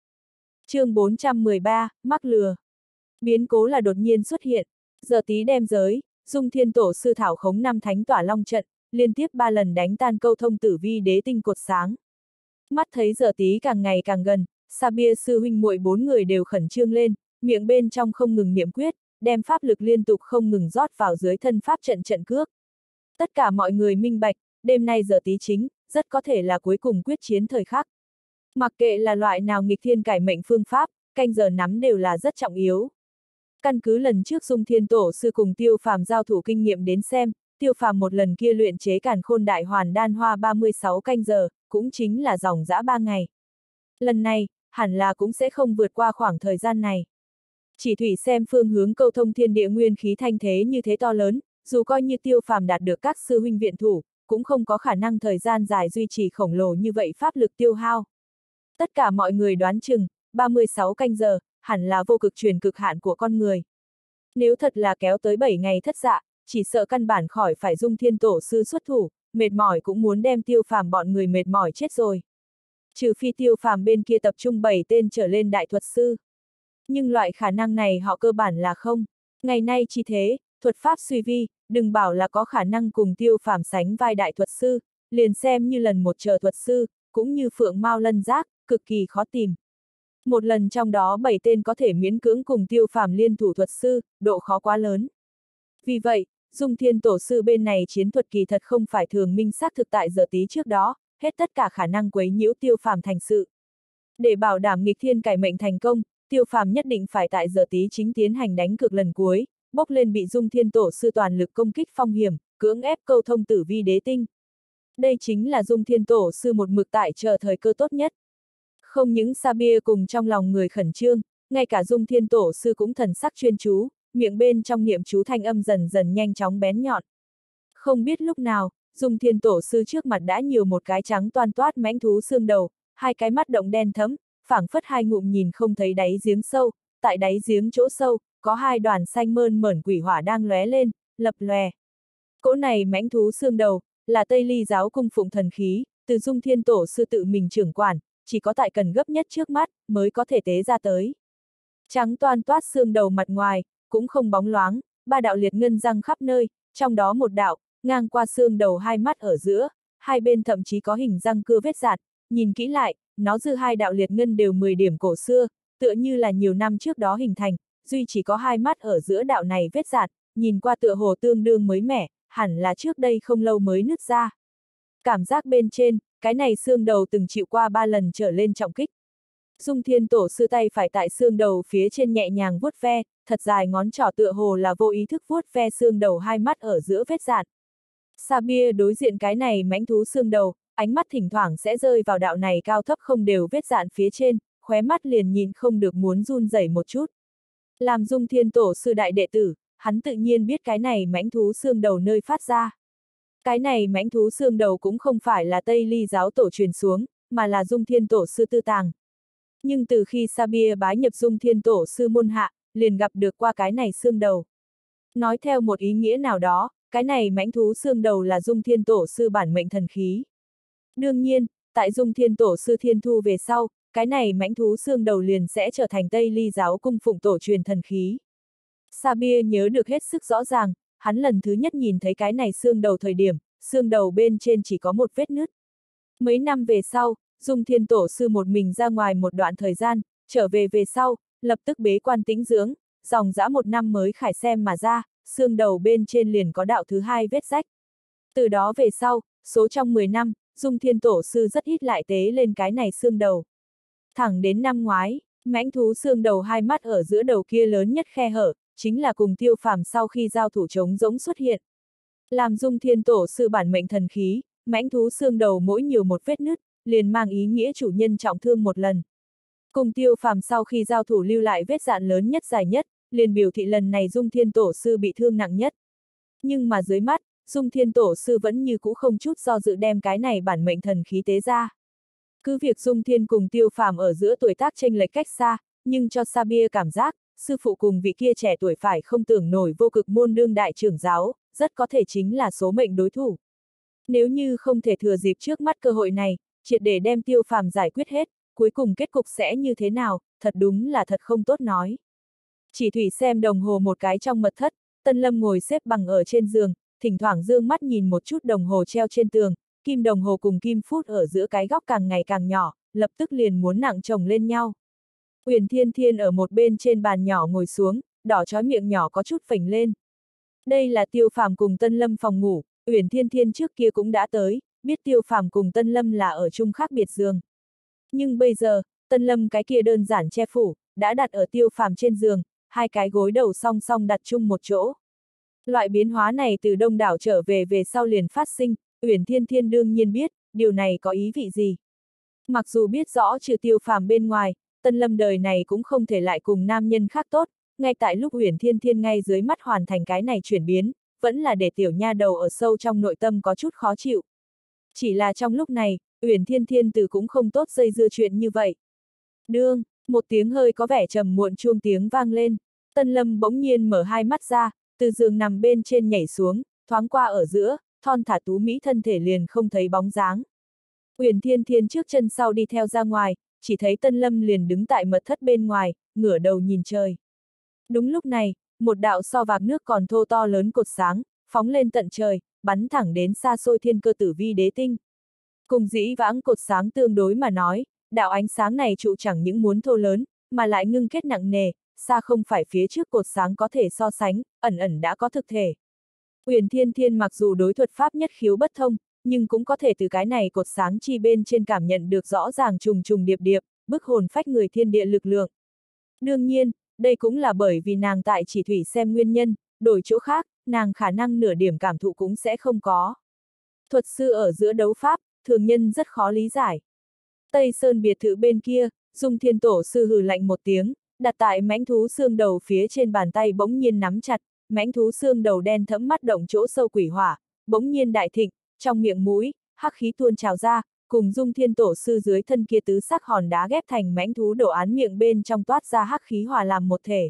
Chương bốn trăm mười ba, mắc lừa. Biến cố là đột nhiên xuất hiện, giờ tí đem giới, Dung Thiên Tổ sư thảo khống năm thánh tỏa long trận, liên tiếp ba lần đánh tan câu thông tử vi đế tinh cột sáng. Mắt thấy giờ tí càng ngày càng gần, Sa Bia sư huynh muội bốn người đều khẩn trương lên, miệng bên trong không ngừng niệm quyết, đem pháp lực liên tục không ngừng rót vào dưới thân pháp trận trận cước. Tất cả mọi người minh bạch, đêm nay giờ tí chính, rất có thể là cuối cùng quyết chiến thời khắc. Mặc kệ là loại nào nghịch thiên cải mệnh phương pháp, canh giờ nắm đều là rất trọng yếu. Căn cứ lần trước Dung Thiên Tổ sư cùng Tiêu Phàm giao thủ kinh nghiệm đến xem, Tiêu Phàm một lần kia luyện chế Càn Khôn Đại Hoàn Đan hoa ba mươi sáu canh giờ, cũng chính là dòng dã ba ngày. Lần này, hẳn là cũng sẽ không vượt qua khoảng thời gian này. Chỉ thủy xem phương hướng câu thông thiên địa nguyên khí thanh thế như thế to lớn, dù coi như Tiêu Phàm đạt được các sư huynh viện thủ, cũng không có khả năng thời gian dài duy trì khổng lồ như vậy pháp lực tiêu hao. Tất cả mọi người đoán chừng, ba mươi sáu canh giờ, hẳn là vô cực truyền cực hạn của con người. Nếu thật là kéo tới bảy ngày thất dạ, chỉ sợ căn bản khỏi phải Dung Thiên Tổ sư xuất thủ, mệt mỏi cũng muốn đem Tiêu Phàm bọn người mệt mỏi chết rồi. Trừ phi Tiêu Phàm bên kia tập trung bảy tên trở lên đại thuật sư. Nhưng loại khả năng này họ cơ bản là không. Ngày nay chi thế, thuật pháp suy vi, đừng bảo là có khả năng cùng Tiêu Phàm sánh vai đại thuật sư, liền xem như lần một chờ thuật sư, cũng như phượng mao lân giác, cực kỳ khó tìm. Một lần trong đó bảy tên có thể miễn cưỡng cùng Tiêu Phàm liên thủ thuật sư, độ khó quá lớn. Vì vậy, Dung Thiên Tổ sư bên này chiến thuật kỳ thật không phải thường minh xác thực tại giờ tí trước đó, hết tất cả khả năng quấy nhiễu Tiêu Phàm thành sự. Để bảo đảm nghịch thiên cải mệnh thành công, Tiêu Phàm nhất định phải tại giờ tí chính tiến hành đánh cược lần cuối, bốc lên bị Dung Thiên Tổ sư toàn lực công kích phong hiểm, cưỡng ép câu thông tử vi đế tinh. Đây chính là Dung Thiên Tổ sư một mực tại chờ thời cơ tốt nhất. Không những Sa Bia cùng trong lòng người khẩn trương, ngay cả Dung Thiên Tổ sư cũng thần sắc chuyên chú, miệng bên trong niệm chú thanh âm dần dần nhanh chóng bén nhọn. Không biết lúc nào, Dung Thiên Tổ sư trước mặt đã nhiều một cái trắng toan toát mãnh thú xương đầu, hai cái mắt động đen thẫm, phảng phất hai ngụm nhìn không thấy đáy giếng sâu, tại đáy giếng chỗ sâu, có hai đoàn xanh mơn mởn quỷ hỏa đang lóe lên, lập lòe. Cỗ này mãnh thú xương đầu, là Tây Ly giáo cung phụng thần khí, từ Dung Thiên Tổ sư tự mình trưởng quản, chỉ có tại cần gấp nhất trước mắt, mới có thể tế ra tới. Trắng toan toát xương đầu mặt ngoài, cũng không bóng loáng, ba đạo liệt ngân răng khắp nơi, trong đó một đạo, ngang qua xương đầu hai mắt ở giữa, hai bên thậm chí có hình răng cưa vết dạt, nhìn kỹ lại, nó dư hai đạo liệt ngân đều mười điểm cổ xưa, tựa như là nhiều năm trước đó hình thành, duy chỉ có hai mắt ở giữa đạo này vết dạt, nhìn qua tựa hồ tương đương mới mẻ, hẳn là trước đây không lâu mới nứt ra. Cảm giác bên trên, cái này xương đầu từng chịu qua ba lần trở lên trọng kích. Dung Thiên Tổ sư tay phải tại xương đầu phía trên nhẹ nhàng vuốt ve, thật dài ngón trỏ tựa hồ là vô ý thức vuốt ve xương đầu hai mắt ở giữa vết dạn. Sa Bia đối diện cái này mãnh thú xương đầu, ánh mắt thỉnh thoảng sẽ rơi vào đạo này cao thấp không đều vết dạn phía trên, khóe mắt liền nhìn không được muốn run rẩy một chút. Làm Dung Thiên Tổ sư đại đệ tử, hắn tự nhiên biết cái này mãnh thú xương đầu nơi phát ra. Cái này mãnh thú xương đầu cũng không phải là Tây Ly giáo tổ truyền xuống, mà là Dung Thiên Tổ sư tư tàng. Nhưng từ khi Sa Bia bái nhập Dung Thiên Tổ sư môn hạ, liền gặp được qua cái này xương đầu. Nói theo một ý nghĩa nào đó, cái này mãnh thú xương đầu là Dung Thiên Tổ sư bản mệnh thần khí. Đương nhiên, tại Dung Thiên Tổ sư thiên thu về sau, cái này mãnh thú xương đầu liền sẽ trở thành Tây Ly giáo cung phụng tổ truyền thần khí. Sa Bia nhớ được hết sức rõ ràng, hắn lần thứ nhất nhìn thấy cái này xương đầu thời điểm, xương đầu bên trên chỉ có một vết nứt. Mấy năm về sau, Dung Thiên Tổ sư một mình ra ngoài một đoạn thời gian, trở về về sau, lập tức bế quan tĩnh dưỡng, dòng dã một năm mới khải xem mà ra, xương đầu bên trên liền có đạo thứ hai vết rách. Từ đó về sau, số trong mười năm, Dung Thiên Tổ sư rất ít lại tế lên cái này xương đầu. Thẳng đến năm ngoái, mãnh thú xương đầu hai mắt ở giữa đầu kia lớn nhất khe hở, chính là cùng Tiêu Phàm sau khi giao thủ trống rỗng xuất hiện. Làm Dung Thiên Tổ sư bản mệnh thần khí, mãnh thú xương đầu mỗi nhiều một vết nứt, liền mang ý nghĩa chủ nhân trọng thương một lần. Cùng Tiêu Phàm sau khi giao thủ lưu lại vết dạn lớn nhất dài nhất, liền biểu thị lần này Dung Thiên Tổ sư bị thương nặng nhất. Nhưng mà dưới mắt, Dung Thiên Tổ sư vẫn như cũ không chút do dự đem cái này bản mệnh thần khí tế ra. Cứ việc Dung Thiên cùng Tiêu Phàm ở giữa tuổi tác chênh lệch cách xa, nhưng cho Sabia cảm giác, sư phụ cùng vị kia trẻ tuổi phải không tưởng nổi vô cực môn đương đại trưởng giáo, rất có thể chính là số mệnh đối thủ. Nếu như không thể thừa dịp trước mắt cơ hội này, triệt để đem Tiêu Phàm giải quyết hết, cuối cùng kết cục sẽ như thế nào, thật đúng là thật không tốt nói. Chỉ thủy xem đồng hồ một cái trong mật thất, Tân Lâm ngồi xếp bằng ở trên giường, thỉnh thoảng dương mắt nhìn một chút đồng hồ treo trên tường, kim đồng hồ cùng kim phút ở giữa cái góc càng ngày càng nhỏ, lập tức liền muốn nặng chồng lên nhau. Uyển Thiên Thiên ở một bên trên bàn nhỏ ngồi xuống, đỏ chói miệng nhỏ có chút phình lên. Đây là Tiêu Phàm cùng Tân Lâm phòng ngủ, Uyển Thiên Thiên trước kia cũng đã tới, biết Tiêu Phàm cùng Tân Lâm là ở chung khác biệt giường. Nhưng bây giờ, Tân Lâm cái kia đơn giản che phủ, đã đặt ở Tiêu Phàm trên giường, hai cái gối đầu song song đặt chung một chỗ. Loại biến hóa này từ đông đảo trở về về sau liền phát sinh, Uyển Thiên Thiên đương nhiên biết, điều này có ý vị gì. Mặc dù biết rõ trừ Tiêu Phàm bên ngoài, Tân Lâm đời này cũng không thể lại cùng nam nhân khác tốt, ngay tại lúc Uyển Thiên Thiên ngay dưới mắt hoàn thành cái này chuyển biến, vẫn là để tiểu nha đầu ở sâu trong nội tâm có chút khó chịu. Chỉ là trong lúc này, Uyển Thiên Thiên từ cũng không tốt dây dưa chuyện như vậy. Đương, một tiếng hơi có vẻ trầm muộn chuông tiếng vang lên, Tân Lâm bỗng nhiên mở hai mắt ra, từ giường nằm bên trên nhảy xuống, thoáng qua ở giữa, thon thả tú mỹ thân thể liền không thấy bóng dáng. Uyển Thiên Thiên trước chân sau đi theo ra ngoài, chỉ thấy Tân Lâm liền đứng tại mật thất bên ngoài, ngửa đầu nhìn trời. Đúng lúc này, một đạo so vạc nước còn thô to lớn cột sáng, phóng lên tận trời, bắn thẳng đến xa xôi thiên cơ tử vi đế tinh. Cùng dĩ vãng cột sáng tương đối mà nói, đạo ánh sáng này trụ chẳng những muốn thô lớn, mà lại ngưng kết nặng nề, xa không phải phía trước cột sáng có thể so sánh, ẩn ẩn đã có thực thể. Uyển Thiên Thiên mặc dù đối thuật pháp nhất khiếu bất thông, nhưng cũng có thể từ cái này cột sáng chi bên trên cảm nhận được rõ ràng trùng trùng điệp điệp, bức hồn phách người thiên địa lực lượng. Đương nhiên, đây cũng là bởi vì nàng tại chỉ thủy xem nguyên nhân, đổi chỗ khác, nàng khả năng nửa điểm cảm thụ cũng sẽ không có. Thuật sư ở giữa đấu pháp, thường nhân rất khó lý giải. Tây Sơn biệt thự bên kia, Dung Thiên Tổ sư hừ lạnh một tiếng, đặt tại mãnh thú xương đầu phía trên bàn tay bỗng nhiên nắm chặt, mãnh thú xương đầu đen thẫm mắt động chỗ sâu quỷ hỏa, bỗng nhiên đại thịnh, trong miệng mũi, hắc khí tuôn trào ra, cùng Dung Thiên Tổ sư dưới thân kia tứ sắc hòn đá ghép thành mãnh thú đồ án miệng bên trong toát ra hắc khí hòa làm một thể.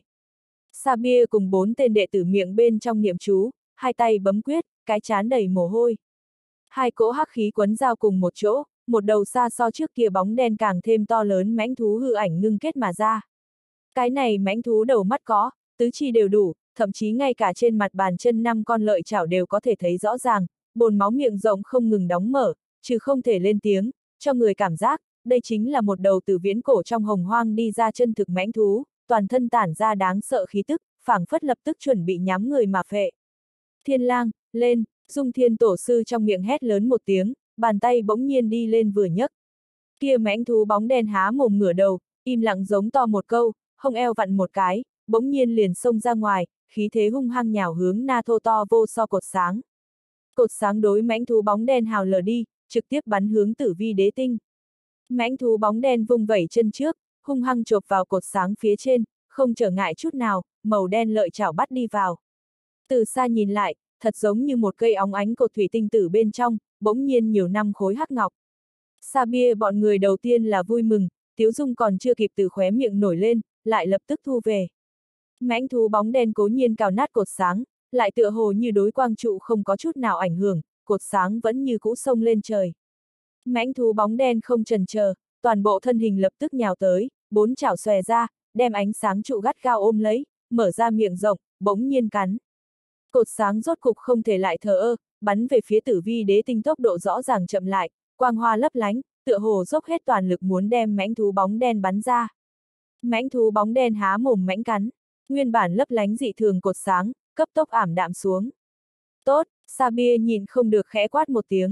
Sabia cùng bốn tên đệ tử miệng bên trong niệm chú, hai tay bấm quyết, cái chán đầy mồ hôi. Hai cỗ hắc khí quấn giao cùng một chỗ, một đầu xa so trước kia bóng đen càng thêm to lớn mãnh thú hư ảnh ngưng kết mà ra. Cái này mãnh thú đầu mắt có, tứ chi đều đủ, thậm chí ngay cả trên mặt bàn chân năm con lợi chảo đều có thể thấy rõ ràng, bồn máu miệng rộng không ngừng đóng mở, trừ không thể lên tiếng, cho người cảm giác, đây chính là một đầu từ viễn cổ trong hồng hoang đi ra chân thực mãnh thú, toàn thân tản ra đáng sợ khí tức, phảng phất lập tức chuẩn bị nhắm người mà phệ. Thiên lang, lên, Dung Thiên Tổ sư trong miệng hét lớn một tiếng, bàn tay bỗng nhiên đi lên vừa nhấc. Kia mãnh thú bóng đen há mồm ngửa đầu, im lặng giống to một câu, hông eo vặn một cái, bỗng nhiên liền xông ra ngoài, khí thế hung hăng nhào hướng na thô to vô so cột sáng. Cột sáng đối mãnh thú bóng đen hào lờ đi, trực tiếp bắn hướng tử vi đế tinh. Mãnh thú bóng đen vung vẩy chân trước, hung hăng chộp vào cột sáng phía trên, không trở ngại chút nào, màu đen lợi chảo bắt đi vào. Từ xa nhìn lại, thật giống như một cây óng ánh cột thủy tinh tử bên trong, bỗng nhiên nhiều năm khối hắc ngọc. Sabia bọn người đầu tiên là vui mừng, tiếu dung còn chưa kịp từ khóe miệng nổi lên, lại lập tức thu về. Mãnh thú bóng đen cố nhiên cào nát cột sáng, lại tựa hồ như đối quang trụ không có chút nào ảnh hưởng, cột sáng vẫn như cũ sông lên trời. Mãnh thú bóng đen không chần chờ, toàn bộ thân hình lập tức nhào tới, bốn chảo xòe ra, đem ánh sáng trụ gắt gao ôm lấy, mở ra miệng rộng, bỗng nhiên cắn. Cột sáng rốt cục không thể lại thờ ơ, bắn về phía tử vi đế tinh tốc độ rõ ràng chậm lại, quang hoa lấp lánh, tựa hồ dốc hết toàn lực muốn đem mãnh thú bóng đen bắn ra. Mãnh thú bóng đen há mồm mãnh cắn, nguyên bản lấp lánh dị thường cột sáng, cấp tốc ảm đạm xuống. Tốt, Sabia nhìn không được khẽ quát một tiếng.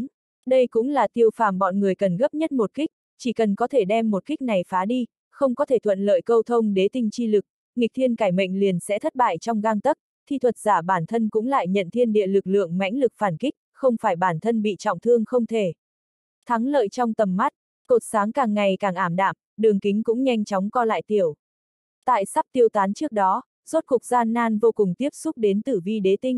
Đây cũng là Tiêu Phàm bọn người cần gấp nhất một kích, chỉ cần có thể đem một kích này phá đi, không có thể thuận lợi câu thông đế tinh chi lực, nghịch thiên cải mệnh liền sẽ thất bại trong gang tấc, thi thuật giả bản thân cũng lại nhận thiên địa lực lượng mãnh lực phản kích, không phải bản thân bị trọng thương không thể. Thắng lợi trong tầm mắt, cột sáng càng ngày càng ảm đạm, đường kính cũng nhanh chóng co lại tiểu. Tại sắp tiêu tán trước đó, rốt cục gian nan vô cùng tiếp xúc đến tử vi đế tinh.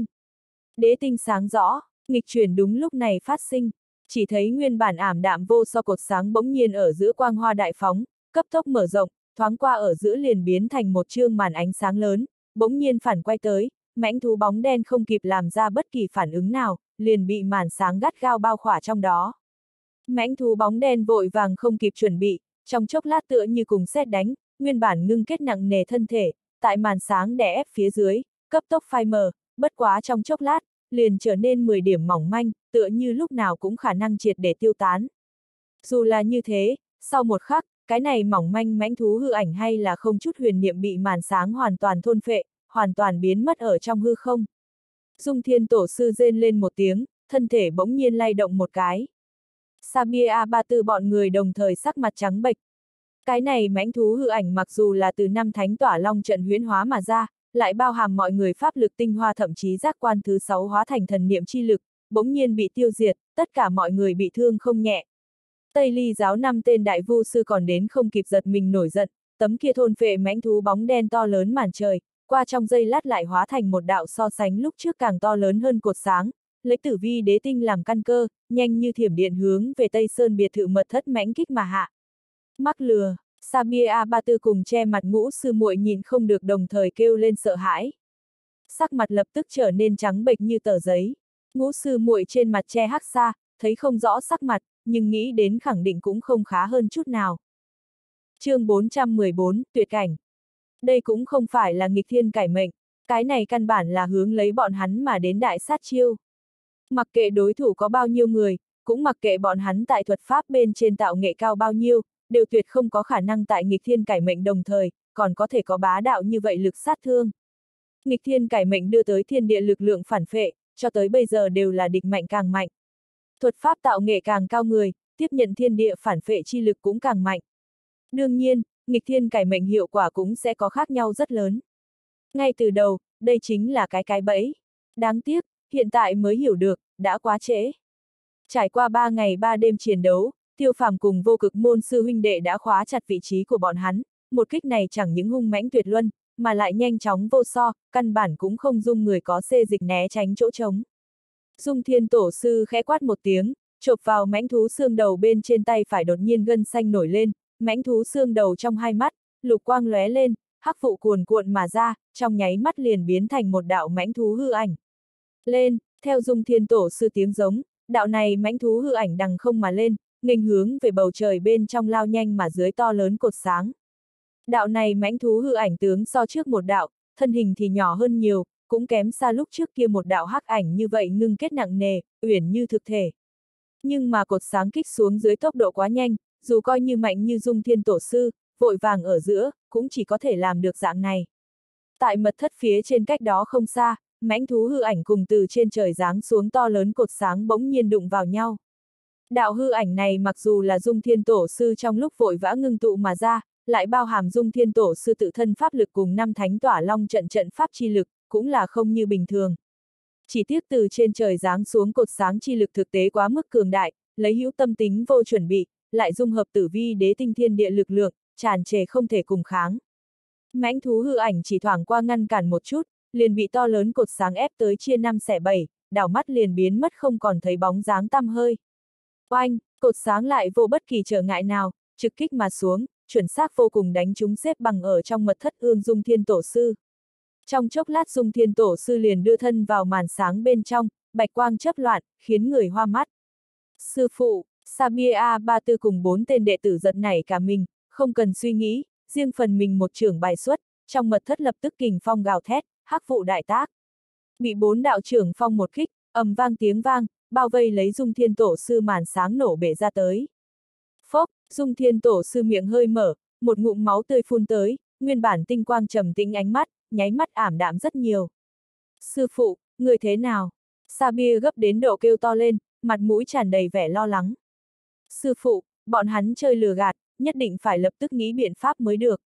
Đế tinh sáng rõ, nghịch chuyển đúng lúc này phát sinh, chỉ thấy nguyên bản ảm đạm vô so cột sáng bỗng nhiên ở giữa quang hoa đại phóng, cấp tốc mở rộng, thoáng qua ở giữa liền biến thành một chương màn ánh sáng lớn, bỗng nhiên phản quay tới, mãnh thú bóng đen không kịp làm ra bất kỳ phản ứng nào, liền bị màn sáng gắt gao bao khỏa trong đó. Mãnh thú bóng đen vội vàng không kịp chuẩn bị, trong chốc lát tựa như cùng sét đánh, nguyên bản ngưng kết nặng nề thân thể, tại màn sáng đè ép phía dưới, cấp tốc phai mờ, bất quá trong chốc lát, liền trở nên mười điểm mỏng manh, tựa như lúc nào cũng khả năng triệt để tiêu tán. Dù là như thế, sau một khắc, cái này mỏng manh mãnh thú hư ảnh hay là không chút huyền niệm bị màn sáng hoàn toàn thôn phệ, hoàn toàn biến mất ở trong hư không. Dung Thiên Tổ sư rên lên một tiếng, thân thể bỗng nhiên lay động một cái. Sabia Ba Tư bọn người đồng thời sắc mặt trắng bệch. Cái này mãnh thú hư ảnh mặc dù là từ năm thánh tỏa long trận huyễn hóa mà ra, lại bao hàm mọi người pháp lực tinh hoa thậm chí giác quan thứ sáu hóa thành thần niệm chi lực, bỗng nhiên bị tiêu diệt, tất cả mọi người bị thương không nhẹ. Tây Ly giáo năm tên đại vu sư còn đến không kịp giật mình nổi giận, tấm kia thôn phệ mãnh thú bóng đen to lớn màn trời, qua trong giây lát lại hóa thành một đạo so sánh lúc trước càng to lớn hơn cột sáng, lấy tử vi đế tinh làm căn cơ, nhanh như thiểm điện hướng về Tây Sơn biệt thự mật thất mãnh kích mà hạ. Mắc lừa, Sabia Ba Tư cùng che mặt ngũ sư muội nhìn không được đồng thời kêu lên sợ hãi. Sắc mặt lập tức trở nên trắng bệch như tờ giấy. Ngũ sư muội trên mặt che hắc xa, thấy không rõ sắc mặt, nhưng nghĩ đến khẳng định cũng không khá hơn chút nào. Chương bốn trăm mười bốn, tuyệt cảnh. Đây cũng không phải là nghịch thiên cải mệnh, cái này căn bản là hướng lấy bọn hắn mà đến đại sát chiêu. Mặc kệ đối thủ có bao nhiêu người, cũng mặc kệ bọn hắn tại thuật pháp bên trên tạo nghệ cao bao nhiêu, đều tuyệt không có khả năng tại nghịch thiên cải mệnh đồng thời, còn có thể có bá đạo như vậy lực sát thương. Nghịch thiên cải mệnh đưa tới thiên địa lực lượng phản phệ, cho tới bây giờ đều là địch mạnh càng mạnh. Thuật pháp tạo nghệ càng cao người, tiếp nhận thiên địa phản phệ chi lực cũng càng mạnh. Đương nhiên, nghịch thiên cải mệnh hiệu quả cũng sẽ có khác nhau rất lớn. Ngay từ đầu, đây chính là cái cái bẫy. Đáng tiếc, hiện tại mới hiểu được, đã quá trễ. Trải qua ba ngày ba đêm chiến đấu, Tiêu Phàm cùng Vô Cực môn sư huynh đệ đã khóa chặt vị trí của bọn hắn, một kích này chẳng những hung mãnh tuyệt luân, mà lại nhanh chóng vô so, căn bản cũng không dung người có xê dịch né tránh chỗ trống. Dung Thiên Tổ sư khẽ quát một tiếng, chộp vào mãnh thú xương đầu bên trên tay phải đột nhiên gân xanh nổi lên, mãnh thú xương đầu trong hai mắt, lục quang lóe lên, hắc vụ cuồn cuộn mà ra, trong nháy mắt liền biến thành một đạo mãnh thú hư ảnh. Lên, theo Dung Thiên Tổ sư tiếng giống, đạo này mãnh thú hư ảnh đằng không mà lên, nghênh hướng về bầu trời bên trong lao nhanh mà dưới to lớn cột sáng. Đạo này mãnh thú hư ảnh tướng so trước một đạo, thân hình thì nhỏ hơn nhiều, cũng kém xa lúc trước kia một đạo hắc ảnh như vậy ngưng kết nặng nề, uyển như thực thể. Nhưng mà cột sáng kích xuống dưới tốc độ quá nhanh, dù coi như mạnh như Dung Thiên Tổ sư, vội vàng ở giữa, cũng chỉ có thể làm được dạng này. Tại mật thất phía trên cách đó không xa, mãnh thú hư ảnh cùng từ trên trời giáng xuống to lớn cột sáng bỗng nhiên đụng vào nhau. Đạo hư ảnh này mặc dù là Dung Thiên Tổ sư trong lúc vội vã ngưng tụ mà ra, lại bao hàm Dung Thiên Tổ sư tự thân pháp lực cùng năm thánh tỏa long trận trận pháp chi lực, cũng là không như bình thường. Chỉ tiếc từ trên trời giáng xuống cột sáng chi lực thực tế quá mức cường đại, lấy hữu tâm tính vô chuẩn bị, lại dung hợp tử vi đế tinh thiên địa lực lượng, tràn trề không thể cùng kháng. Mãnh thú hư ảnh chỉ thoảng qua ngăn cản một chút, liền bị to lớn cột sáng ép tới chia năm xẻ bảy, đảo mắt liền biến mất không còn thấy bóng dáng tăm hơi. Oanh, cột sáng lại vô bất kỳ trở ngại nào, trực kích mà xuống, chuẩn xác vô cùng đánh trúng xếp bằng ở trong mật thất ương Dung Thiên Tổ sư. Trong chốc lát Dung Thiên Tổ sư liền đưa thân vào màn sáng bên trong, bạch quang chớp loạn, khiến người hoa mắt. Sư phụ, Sabia Ba Tư cùng bốn tên đệ tử giật nảy cả mình, không cần suy nghĩ, riêng phần mình một trưởng bài xuất, trong mật thất lập tức kình phong gào thét, hắc vụ đại tác. Bị bốn đạo trưởng phong một kích, ầm vang tiếng vang, bao vây lấy Dung Thiên Tổ sư màn sáng nổ bể ra tới. Phốc, Dung Thiên Tổ sư miệng hơi mở, một ngụm máu tươi phun tới, nguyên bản tinh quang trầm tĩnh ánh mắt, nháy mắt ảm đạm rất nhiều. Sư phụ, người thế nào? Sabia gấp đến độ kêu to lên, mặt mũi tràn đầy vẻ lo lắng. Sư phụ, bọn hắn chơi lừa gạt, nhất định phải lập tức nghĩ biện pháp mới được.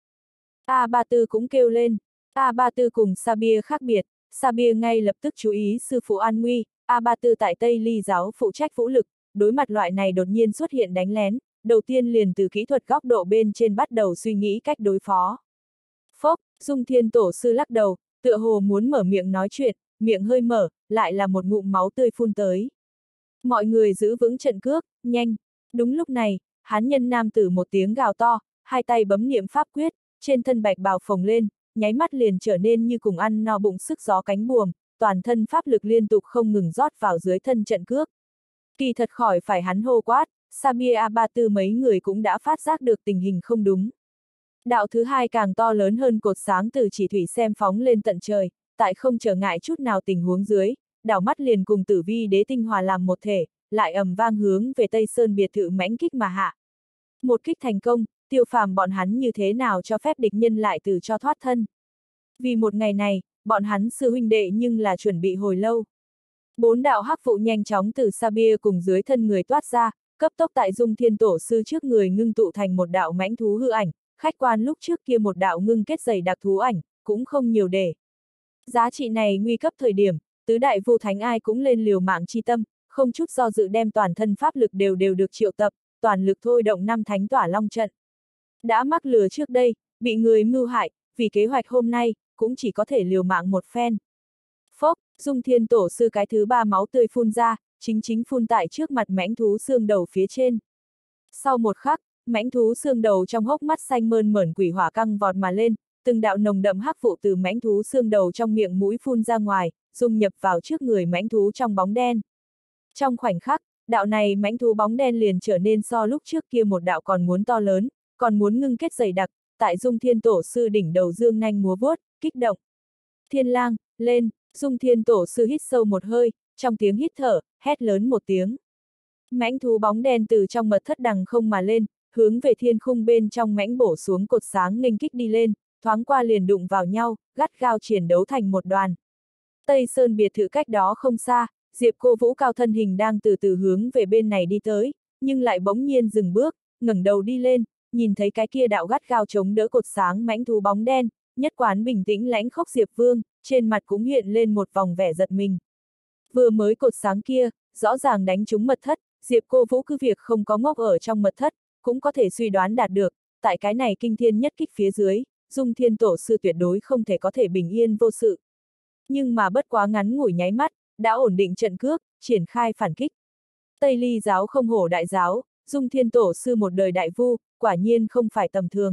A Ba Tư cũng kêu lên. A Ba Tư cùng Sabir khác biệt, Sabir ngay lập tức chú ý sư phụ an nguy, A Ba Tư tại Tây Ly giáo phụ trách vũ lực, đối mặt loại này đột nhiên xuất hiện đánh lén, đầu tiên liền từ kỹ thuật góc độ bên trên bắt đầu suy nghĩ cách đối phó. Phốc, Dung Thiên Tổ sư lắc đầu, tựa hồ muốn mở miệng nói chuyện, miệng hơi mở, lại là một ngụm máu tươi phun tới. Mọi người giữ vững trận cước, nhanh. Đúng lúc này, hán nhân nam tử một tiếng gào to, hai tay bấm niệm pháp quyết, trên thân bạch bào phồng lên, nháy mắt liền trở nên như cùng ăn no bụng sức gió cánh buồm, toàn thân pháp lực liên tục không ngừng rót vào dưới thân trận cước. Kỳ thật khỏi phải hắn hô quát, Sabir A Ba Tư mấy người cũng đã phát giác được tình hình không đúng. Đạo thứ hai càng to lớn hơn cột sáng từ chỉ thủy xem phóng lên tận trời, tại không trở ngại chút nào tình huống dưới, đảo mắt liền cùng tử vi đế tinh hòa làm một thể, lại ầm vang hướng về Tây Sơn biệt thự mãnh kích mà hạ. Một kích thành công, Tiêu Phàm bọn hắn như thế nào cho phép địch nhân lại từ cho thoát thân. Vì một ngày này, bọn hắn sư huynh đệ nhưng là chuẩn bị hồi lâu. Bốn đạo hắc vụ nhanh chóng từ Sabir cùng dưới thân người toát ra, cấp tốc tại Dung Thiên Tổ sư trước người ngưng tụ thành một đạo mãnh thú hư ảnh, khách quan lúc trước kia một đạo ngưng kết dày đặc thú ảnh, cũng không nhiều để. Giá trị này nguy cấp thời điểm, tứ đại vô thánh ai cũng lên liều mạng chi tâm, không chút do dự đem toàn thân pháp lực đều đều được triệu tập, toàn lực thôi động năm thánh tỏa long trận. Đã mắc lừa trước đây, bị người mưu hại, vì kế hoạch hôm nay, cũng chỉ có thể liều mạng một phen. Phốc, Dung Thiên Tổ sư cái thứ ba máu tươi phun ra, chính chính phun tại trước mặt mãnh thú xương đầu phía trên. Sau một khắc, mãnh thú xương đầu trong hốc mắt xanh mơn mởn quỷ hỏa căng vọt mà lên, từng đạo nồng đậm hắc vụ từ mãnh thú xương đầu trong miệng mũi phun ra ngoài, dung nhập vào trước người mãnh thú trong bóng đen. Trong khoảnh khắc, đạo này mãnh thú bóng đen liền trở nên so lúc trước kia một đạo còn muốn to lớn, còn muốn ngưng kết dày đặc, tại Dung Thiên Tổ sư đỉnh đầu dương nanh múa vuốt, kích động. Thiên lang, lên, Dung Thiên Tổ sư hít sâu một hơi, trong tiếng hít thở, hét lớn một tiếng. Mãnh thú bóng đen từ trong mật thất đằng không mà lên, hướng về thiên khung bên trong mãnh bổ xuống cột sáng nghênh kích đi lên, thoáng qua liền đụng vào nhau, gắt gao chiến đấu thành một đoàn. Tây Sơn biệt thự cách đó không xa, Diệp Cô Vũ cao thân hình đang từ từ hướng về bên này đi tới, nhưng lại bỗng nhiên dừng bước, ngẩng đầu đi lên, nhìn thấy cái kia đạo gắt gao chống đỡ cột sáng mãnh thú bóng đen, nhất quán bình tĩnh lãnh khốc Diệp Vương, trên mặt cũng hiện lên một vòng vẻ giật mình. Vừa mới cột sáng kia, rõ ràng đánh trúng mật thất, Diệp Cô Vũ cứ việc không có ngốc ở trong mật thất, cũng có thể suy đoán đạt được, tại cái này kinh thiên nhất kích phía dưới, Dung Thiên Tổ sư tuyệt đối không thể có thể bình yên vô sự. Nhưng mà bất quá ngắn ngủi nháy mắt, đã ổn định trận cước, triển khai phản kích. Tây Ly giáo không hổ đại giáo, Dung Thiên Tổ sư một đời đại vu, quả nhiên không phải tầm thường.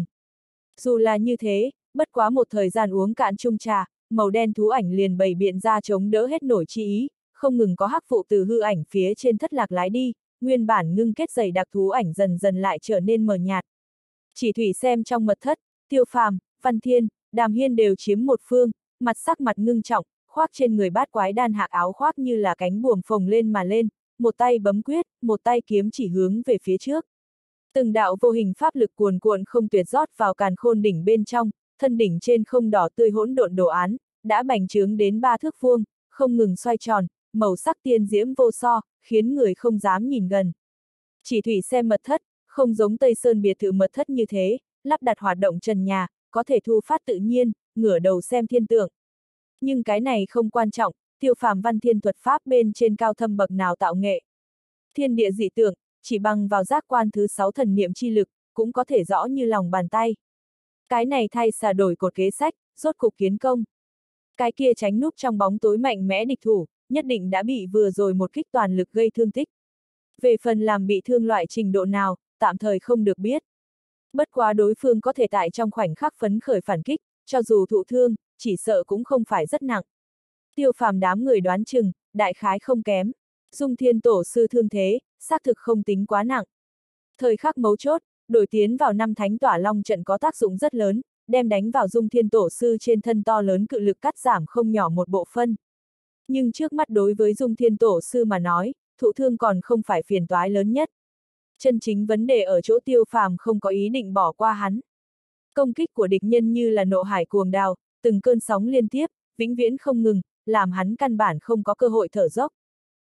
Dù là như thế, bất quá một thời gian uống cạn chung trà, màu đen thú ảnh liền bày biện ra chống đỡ hết nổi chi ý, không ngừng có hắc phụ từ hư ảnh phía trên thất lạc lái đi, nguyên bản ngưng kết dày đặc thú ảnh dần dần lại trở nên mờ nhạt. Chỉ thủy xem trong mật thất, Tiêu Phàm, Văn Thiên, Đàm Hiên đều chiếm một phương, mặt sắc mặt ngưng trọng, khoác trên người bát quái đan hạc áo khoác như là cánh buồm phồng lên mà lên, một tay bấm quyết, một tay kiếm chỉ hướng về phía trước. Từng đạo vô hình pháp lực cuồn cuộn không tuyệt rót vào càn khôn đỉnh bên trong, thân đỉnh trên không đỏ tươi hỗn độn đồ án, đã bành trướng đến ba thước vuông, không ngừng xoay tròn, màu sắc tiên diễm vô so, khiến người không dám nhìn gần. Chỉ thủy xem mật thất, không giống Tây Sơn biệt thự mật thất như thế, lắp đặt hoạt động trần nhà, có thể thu phát tự nhiên, ngửa đầu xem thiên tượng. Nhưng cái này không quan trọng, Tiêu Phàm Văn Thiên thuật pháp bên trên cao thâm bậc nào tạo nghệ. Thiên địa dị tượng, chỉ bằng vào giác quan thứ sáu thần niệm chi lực, cũng có thể rõ như lòng bàn tay. Cái này thay xả đổi cột kế sách, rốt cục kiến công. Cái kia tránh núp trong bóng tối mạnh mẽ địch thủ, nhất định đã bị vừa rồi một kích toàn lực gây thương tích. Về phần làm bị thương loại trình độ nào, tạm thời không được biết. Bất quá đối phương có thể tại trong khoảnh khắc phấn khởi phản kích, cho dù thụ thương, chỉ sợ cũng không phải rất nặng. Tiêu Phàm đám người đoán chừng, đại khái không kém. Dung Thiên Tổ sư thương thế, xác thực không tính quá nặng. Thời khắc mấu chốt, đổi tiến vào năm thánh tỏa long trận có tác dụng rất lớn, đem đánh vào Dung Thiên Tổ sư trên thân to lớn cự lực cắt giảm không nhỏ một bộ phân. Nhưng trước mắt đối với Dung Thiên Tổ sư mà nói, thụ thương còn không phải phiền toái lớn nhất. Chân chính vấn đề ở chỗ Tiêu Phàm không có ý định bỏ qua hắn. Công kích của địch nhân như là nộ hải cuồng đào, từng cơn sóng liên tiếp, vĩnh viễn không ngừng, làm hắn căn bản không có cơ hội thở dốc.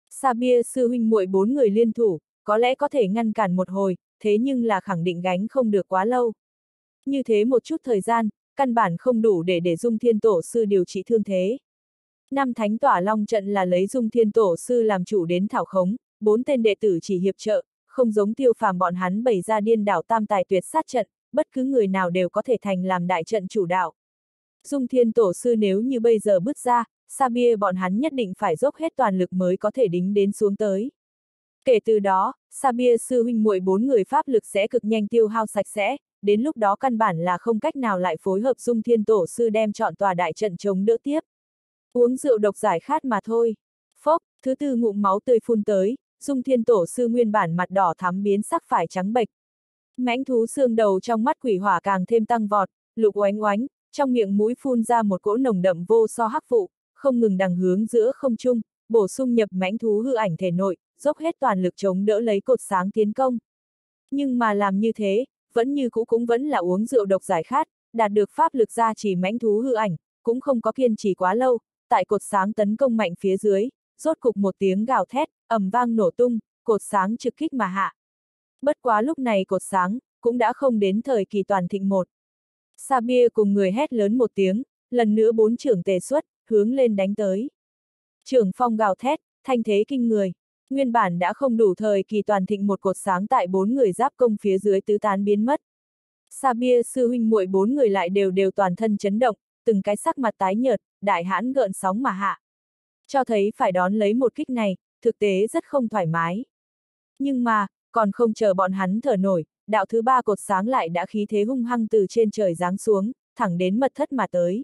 Sabia sư huynh muội bốn người liên thủ, có lẽ có thể ngăn cản một hồi, thế nhưng là khẳng định gánh không được quá lâu. Như thế một chút thời gian, căn bản không đủ để để Dung Thiên Tổ sư điều trị thương thế. Năm thánh tỏa long trận là lấy Dung Thiên Tổ sư làm chủ đến thảo khống, bốn tên đệ tử chỉ hiệp trợ, không giống Tiêu Phàm bọn hắn bày ra điên đảo tam tài tuyệt sát trận, bất cứ người nào đều có thể thành làm đại trận chủ đạo. Dung Thiên Tổ sư nếu như bây giờ bước ra, Sabia bọn hắn nhất định phải dốc hết toàn lực mới có thể đính đến xuống tới. Kể từ đó, Sabia sư huynh muội bốn người pháp lực sẽ cực nhanh tiêu hao sạch sẽ, đến lúc đó căn bản là không cách nào lại phối hợp Dung Thiên Tổ sư đem chọn tòa đại trận chống đỡ tiếp. Uống rượu độc giải khát mà thôi. Phốc, thứ tư ngụm máu tươi phun tới, Dung Thiên Tổ sư nguyên bản mặt đỏ thắm biến sắc phải trắng bệch. Mãnh thú xương đầu trong mắt quỷ hỏa càng thêm tăng vọt, lục oánh oánh, trong miệng mũi phun ra một cỗ nồng đậm vô so hắc vụ, không ngừng đằng hướng giữa không trung, bổ sung nhập mãnh thú hư ảnh thể nội, dốc hết toàn lực chống đỡ lấy cột sáng tiến công. Nhưng mà làm như thế, vẫn như cũ cũng vẫn là uống rượu độc giải khát, đạt được pháp lực gia trì mãnh thú hư ảnh, cũng không có kiên trì quá lâu, tại cột sáng tấn công mạnh phía dưới, rốt cục một tiếng gào thét, ầm vang nổ tung, cột sáng trực kích mà hạ. Bất quá lúc này cột sáng, cũng đã không đến thời kỳ toàn thịnh một. Sabia cùng người hét lớn một tiếng, lần nữa bốn trưởng tề xuất, hướng lên đánh tới. Trưởng phong gào thét, thanh thế kinh người. Nguyên bản đã không đủ thời kỳ toàn thịnh một cột sáng tại bốn người giáp công phía dưới tứ tán biến mất. Sabia sư huynh muội bốn người lại đều đều toàn thân chấn động, từng cái sắc mặt tái nhợt, đại hãn gợn sóng mà hạ. Cho thấy phải đón lấy một kích này, thực tế rất không thoải mái. Nhưng mà, còn không chờ bọn hắn thở nổi, đạo thứ ba cột sáng lại đã khí thế hung hăng từ trên trời giáng xuống, thẳng đến mật thất mà tới.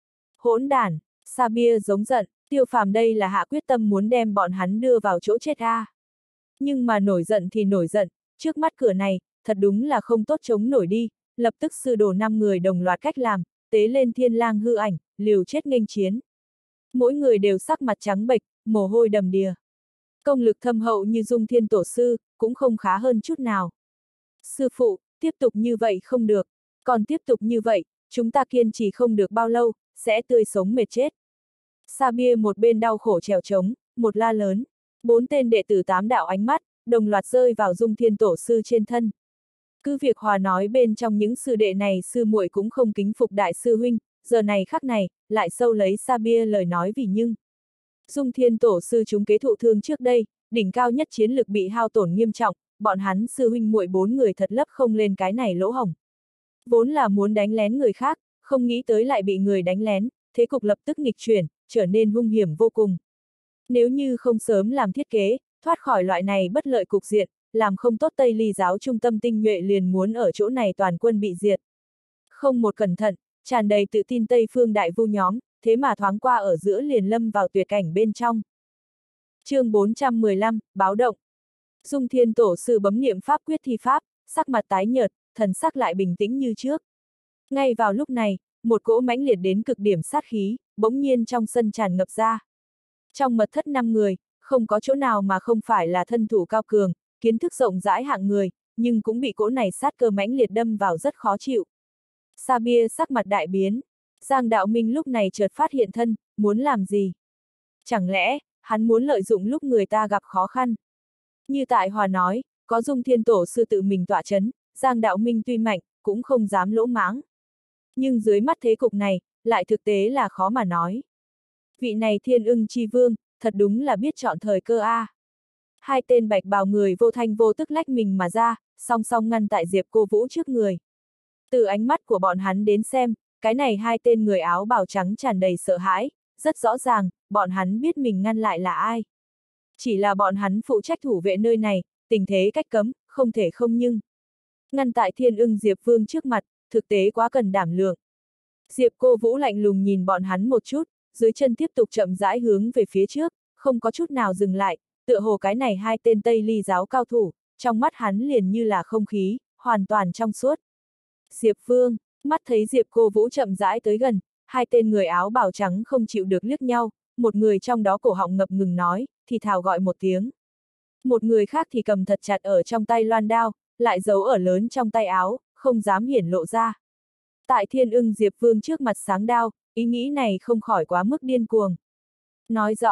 Hỗn đản, Sabia giống giận, Tiêu Phàm đây là hạ quyết tâm muốn đem bọn hắn đưa vào chỗ chết a. À. Nhưng mà nổi giận thì nổi giận, trước mắt cửa này, thật đúng là không tốt chống nổi đi, lập tức sư đồ năm người đồng loạt cách làm, tế lên thiên lang hư ảnh, liều chết nghênh chiến. Mỗi người đều sắc mặt trắng bệch, mồ hôi đầm đìa. Công lực thâm hậu như Dung Thiên Tổ sư, cũng không khá hơn chút nào. Sư phụ, tiếp tục như vậy không được, còn tiếp tục như vậy, chúng ta kiên trì không được bao lâu, sẽ tươi sống mệt chết. Sabia một bên đau khổ trèo trống, một la lớn, bốn tên đệ tử tám đạo ánh mắt, đồng loạt rơi vào Dung Thiên Tổ sư trên thân. Cứ việc hòa nói bên trong những sư đệ này sư muội cũng không kính phục đại sư huynh, giờ này khắc này, lại sâu lấy Sabia lời nói vì nhưng. Dung Thiên Tổ sư chúng kế thụ thương trước đây, đỉnh cao nhất chiến lực bị hao tổn nghiêm trọng, bọn hắn sư huynh muội bốn người thật lấp không lên cái này lỗ hổng. Vốn là muốn đánh lén người khác, không nghĩ tới lại bị người đánh lén, thế cục lập tức nghịch chuyển, trở nên hung hiểm vô cùng. Nếu như không sớm làm thiết kế, thoát khỏi loại này bất lợi cục diện, làm không tốt Tây Ly giáo trung tâm tinh nhuệ liền muốn ở chỗ này toàn quân bị diệt. Không một cẩn thận, tràn đầy tự tin Tây phương đại vu nhóm, thế mà thoáng qua ở giữa liền lâm vào tuyệt cảnh bên trong. Chương bốn trăm mười lăm, báo động. Dung Thiên Tổ sư bấm niệm pháp quyết thi pháp, sắc mặt tái nhợt, thần sắc lại bình tĩnh như trước. Ngay vào lúc này, một cỗ mãnh liệt đến cực điểm sát khí, bỗng nhiên trong sân tràn ngập ra. Trong mật thất năm người, không có chỗ nào mà không phải là thân thủ cao cường, kiến thức rộng rãi hạng người, nhưng cũng bị cỗ này sát cơ mãnh liệt đâm vào rất khó chịu. Sabia sắc mặt đại biến, Giang Đạo Minh lúc này chợt phát hiện thân, muốn làm gì? Chẳng lẽ, hắn muốn lợi dụng lúc người ta gặp khó khăn? Như tại Hòa nói, có Dung Thiên Tổ sư tự mình tọa chấn, Giang Đạo Minh tuy mạnh, cũng không dám lỗ mãng. Nhưng dưới mắt thế cục này, lại thực tế là khó mà nói. Vị này Thiên Ưng Chi Vương, thật đúng là biết chọn thời cơ a. À. Hai tên bạch bào người vô thanh vô tức lách mình mà ra, song song ngăn tại Diệp Cô Vũ trước người. Từ ánh mắt của bọn hắn đến xem, cái này hai tên người áo bào trắng tràn đầy sợ hãi, rất rõ ràng, bọn hắn biết mình ngăn lại là ai. Chỉ là bọn hắn phụ trách thủ vệ nơi này, tình thế cách cấm, không thể không nhưng. Ngăn tại Thiên Ưng Diệp Vương trước mặt, thực tế quá cần đảm lượng. Diệp Cô Vũ lạnh lùng nhìn bọn hắn một chút, dưới chân tiếp tục chậm rãi hướng về phía trước, không có chút nào dừng lại, tựa hồ cái này hai tên Tây Ly giáo cao thủ, trong mắt hắn liền như là không khí, hoàn toàn trong suốt. Diệp Vương, mắt thấy Diệp Cô Vũ chậm rãi tới gần, hai tên người áo bào trắng không chịu được liếc nhau, một người trong đó cổ họng ngập ngừng nói, thì thào gọi một tiếng. Một người khác thì cầm thật chặt ở trong tay loan đao, lại giấu ở lớn trong tay áo, không dám hiển lộ ra. Tại Thiên Ưng Diệp Vương trước mặt sáng đao, ý nghĩ này không khỏi quá mức điên cuồng. Nói rõ,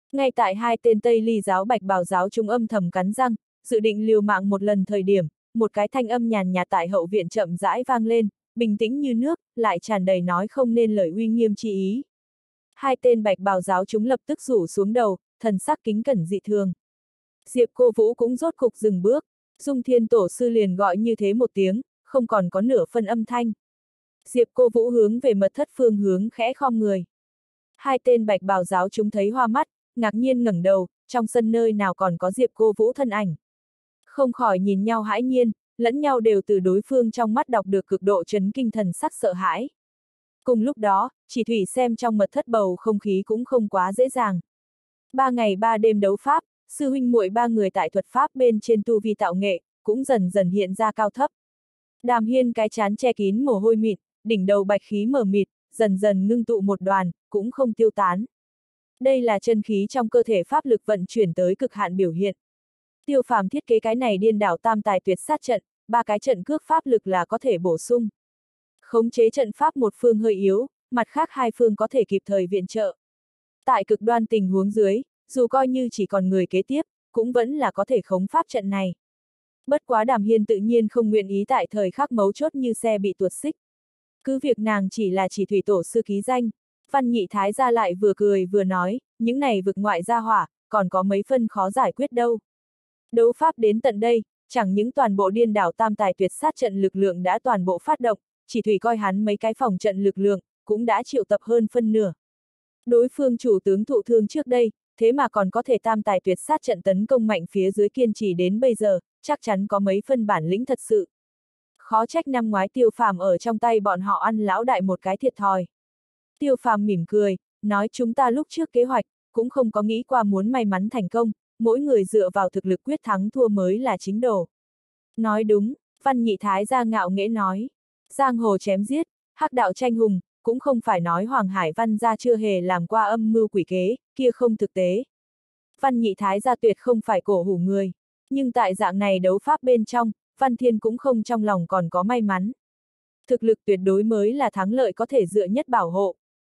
Ngay tại hai tên Tây Ly giáo Bạch Bào giáo chúng âm thầm cắn răng, dự định liều mạng một lần thời điểm, một cái thanh âm nhàn nhạt tại hậu viện chậm rãi vang lên, bình tĩnh như nước, lại tràn đầy nói không nên lời uy nghiêm chi ý. Hai tên Bạch Bào giáo chúng lập tức rủ xuống đầu, thần sắc kính cẩn dị thường. Diệp Cô Vũ cũng rốt cục dừng bước, Dung Thiên Tổ sư liền gọi như thế một tiếng, không còn có nửa phân âm thanh. Diệp Cô Vũ hướng về mật thất phương hướng khẽ khom người. Hai tên Bạch Bào giáo chúng thấy hoa mắt, ngạc nhiên ngẩng đầu, trong sân nơi nào còn có Diệp Cô Vũ thân ảnh. Không khỏi nhìn nhau hãi nhiên, lẫn nhau đều từ đối phương trong mắt đọc được cực độ chấn kinh thần sắc sợ hãi. Cùng lúc đó, Chỉ Thủy xem trong mật thất bầu không khí cũng không quá dễ dàng. Ba ngày ba đêm đấu pháp, sư huynh muội ba người tại thuật pháp bên trên tu vi tạo nghệ, cũng dần dần hiện ra cao thấp. Đàm Hiên cái chán che kín mồ hôi mịt, đỉnh đầu bạch khí mờ mịt, dần dần ngưng tụ một đoàn, cũng không tiêu tán. Đây là chân khí trong cơ thể pháp lực vận chuyển tới cực hạn biểu hiện. Tiêu Phàm thiết kế cái này điên đảo tam tài tuyệt sát trận, ba cái trận cước pháp lực là có thể bổ sung. Khống chế trận pháp một phương hơi yếu, mặt khác hai phương có thể kịp thời viện trợ. Tại cực đoan tình huống dưới, dù coi như chỉ còn người kế tiếp, cũng vẫn là có thể khống pháp trận này. Bất quá Đàm Hiên tự nhiên không nguyện ý tại thời khắc mấu chốt như xe bị tuột xích. Cứ việc nàng chỉ là Chỉ Thủy tổ sư ký danh, Văn Nhị Thái gia lại vừa cười vừa nói, những này vực ngoại gia hỏa, còn có mấy phân khó giải quyết đâu. Đấu pháp đến tận đây, chẳng những toàn bộ điên đảo tam tài tuyệt sát trận lực lượng đã toàn bộ phát động, Chỉ Thủy coi hắn mấy cái phòng trận lực lượng, cũng đã triệu tập hơn phân nửa. Đối phương chủ tướng thụ thương trước đây, thế mà còn có thể tam tài tuyệt sát trận tấn công mạnh phía dưới kiên trì đến bây giờ, chắc chắn có mấy phân bản lĩnh thật sự. Khó trách năm ngoái Tiêu Phàm ở trong tay bọn họ ăn lão đại một cái thiệt thòi. Tiêu Phàm mỉm cười, nói chúng ta lúc trước kế hoạch, cũng không có nghĩ qua muốn may mắn thành công, mỗi người dựa vào thực lực quyết thắng thua mới là chính đồ. Nói đúng, Văn Nhị Thái gia ngạo nghễ nói. Giang hồ chém giết, hắc đạo tranh hùng, cũng không phải nói Hoàng Hải Văn gia chưa hề làm qua âm mưu quỷ kế, kia không thực tế. Văn Nhị Thái gia tuyệt không phải cổ hủ người, nhưng tại dạng này đấu pháp bên trong, Văn Thiên cũng không trong lòng còn có may mắn. Thực lực tuyệt đối mới là thắng lợi có thể dựa nhất bảo hộ.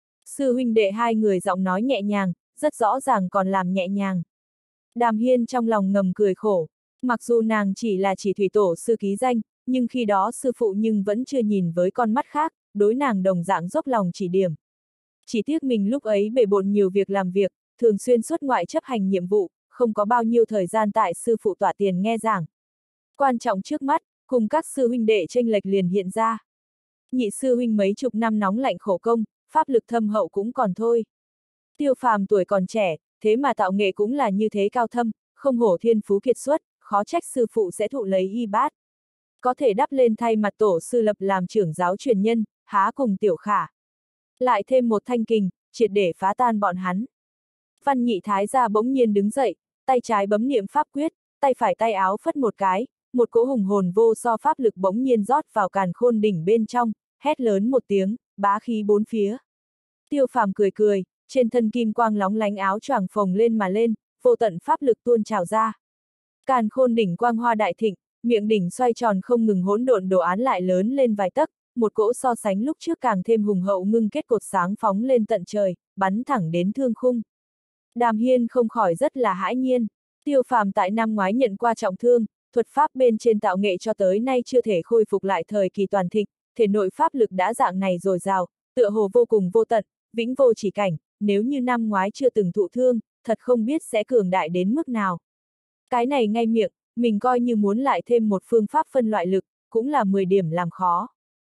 Sư huynh đệ hai người giọng nói nhẹ nhàng, rất rõ ràng còn làm nhẹ nhàng. Đàm Hiên trong lòng ngầm cười khổ, mặc dù nàng chỉ là Chỉ Thủy tổ sư ký danh, nhưng khi đó sư phụ nhưng vẫn chưa nhìn với con mắt khác, đối nàng đồng dạng dốc lòng chỉ điểm. Chỉ tiếc mình lúc ấy bề bộn nhiều việc làm việc, thường xuyên xuất ngoại chấp hành nhiệm vụ, không có bao nhiêu thời gian tại sư phụ tọa tiền nghe giảng. Quan trọng trước mắt, cùng các sư huynh đệ chênh lệch liền hiện ra. Nhị sư huynh mấy chục năm nóng lạnh khổ công, pháp lực thâm hậu cũng còn thôi. Tiêu Phàm tuổi còn trẻ, thế mà tạo nghệ cũng là như thế cao thâm, không hổ thiên phú kiệt xuất, khó trách sư phụ sẽ thụ lấy y bát. Có thể đắp lên thay mặt tổ sư lập làm trưởng giáo truyền nhân, há cùng tiểu khả. Lại thêm một thanh kình, triệt để phá tan bọn hắn. Văn Nhị Thái gia bỗng nhiên đứng dậy, tay trái bấm niệm pháp quyết, tay phải tay áo phất một cái, một cỗ hùng hồn vô so pháp lực bỗng nhiên rót vào càn khôn đỉnh bên trong, hét lớn một tiếng, bá khí bốn phía. Tiêu Phàm cười cười, trên thân kim quang lóng lánh áo choàng phồng lên mà lên, vô tận pháp lực tuôn trào ra. Càn khôn đỉnh quang hoa đại thịnh, miệng đỉnh xoay tròn không ngừng hỗn độn đồ án lại lớn lên vài tấc, một cỗ so sánh lúc trước càng thêm hùng hậu ngưng kết cột sáng phóng lên tận trời, bắn thẳng đến thương khung. Đàm Hiên không khỏi rất là hãi nhiên. Tiêu Phàm tại năm ngoái nhận qua trọng thương, thuật pháp bên trên tạo nghệ cho tới nay chưa thể khôi phục lại thời kỳ toàn thịnh, thể nội pháp lực đã dạng này dồi dào, tựa hồ vô cùng vô tận, vĩnh vô chỉ cảnh, nếu như năm ngoái chưa từng thụ thương, thật không biết sẽ cường đại đến mức nào. Cái này ngay miệng, mình coi như muốn lại thêm một phương pháp phân loại lực, cũng là mười điểm làm khó.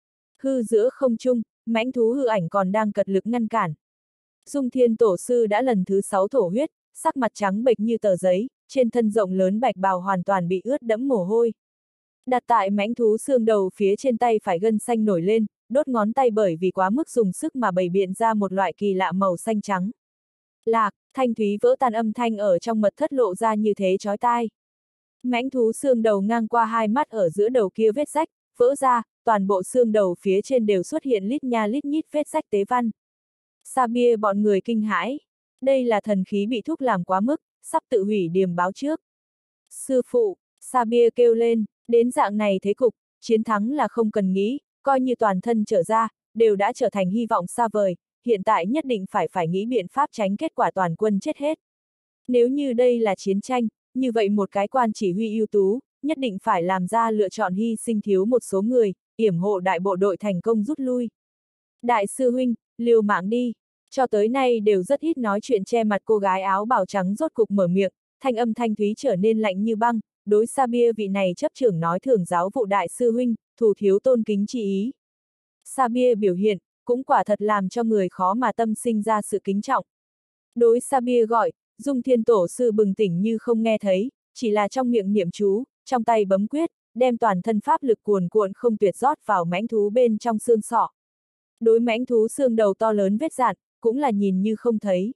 Hư giữa không trung, mãnh thú hư ảnh còn đang cật lực ngăn cản. Dung Thiên tổ sư đã lần thứ sáu thổ huyết, sắc mặt trắng bệch như tờ giấy, trên thân rộng lớn bạch bào hoàn toàn bị ướt đẫm mồ hôi. Đặt tại mãnh thú xương đầu phía trên tay phải gân xanh nổi lên, đốt ngón tay bởi vì quá mức dùng sức mà bày biện ra một loại kỳ lạ màu xanh trắng. Lạc, thanh thúy vỡ tan âm thanh ở trong mật thất lộ ra như thế chói tai. Mãnh thú xương đầu ngang qua hai mắt ở giữa đầu kia vết rách, vỡ ra, toàn bộ xương đầu phía trên đều xuất hiện lít nha lít nhít vết rách tế văn. Sa bia bọn người kinh hãi. Đây là thần khí bị thúc làm quá mức, sắp tự hủy điềm báo trước. Sư phụ, Sa bia kêu lên, đến dạng này thế cục, chiến thắng là không cần nghĩ, coi như toàn thân trở ra, đều đã trở thành hy vọng xa vời, hiện tại nhất định phải phải nghĩ biện pháp tránh kết quả toàn quân chết hết. Nếu như đây là chiến tranh, như vậy một cái quan chỉ huy ưu tú, nhất định phải làm ra lựa chọn hy sinh thiếu một số người, yểm hộ đại bộ đội thành công rút lui. Đại sư huynh, liều mạng đi. Cho tới nay đều rất ít nói chuyện che mặt cô gái áo bào trắng rốt cục mở miệng, thanh âm thanh thúy trở nên lạnh như băng, đối Sabia vị này chấp trưởng nói thưởng giáo vụ đại sư huynh, thù thiếu tôn kính chi ý. Sabia biểu hiện, cũng quả thật làm cho người khó mà tâm sinh ra sự kính trọng. Đối Sabia gọi, Dung Thiên Tổ sư bừng tỉnh như không nghe thấy, chỉ là trong miệng niệm chú, trong tay bấm quyết, đem toàn thân pháp lực cuồn cuộn không tuyệt rót vào mãnh thú bên trong xương sọ. Đối mãnh thú xương đầu to lớn vết dạn, cũng là nhìn như không thấy.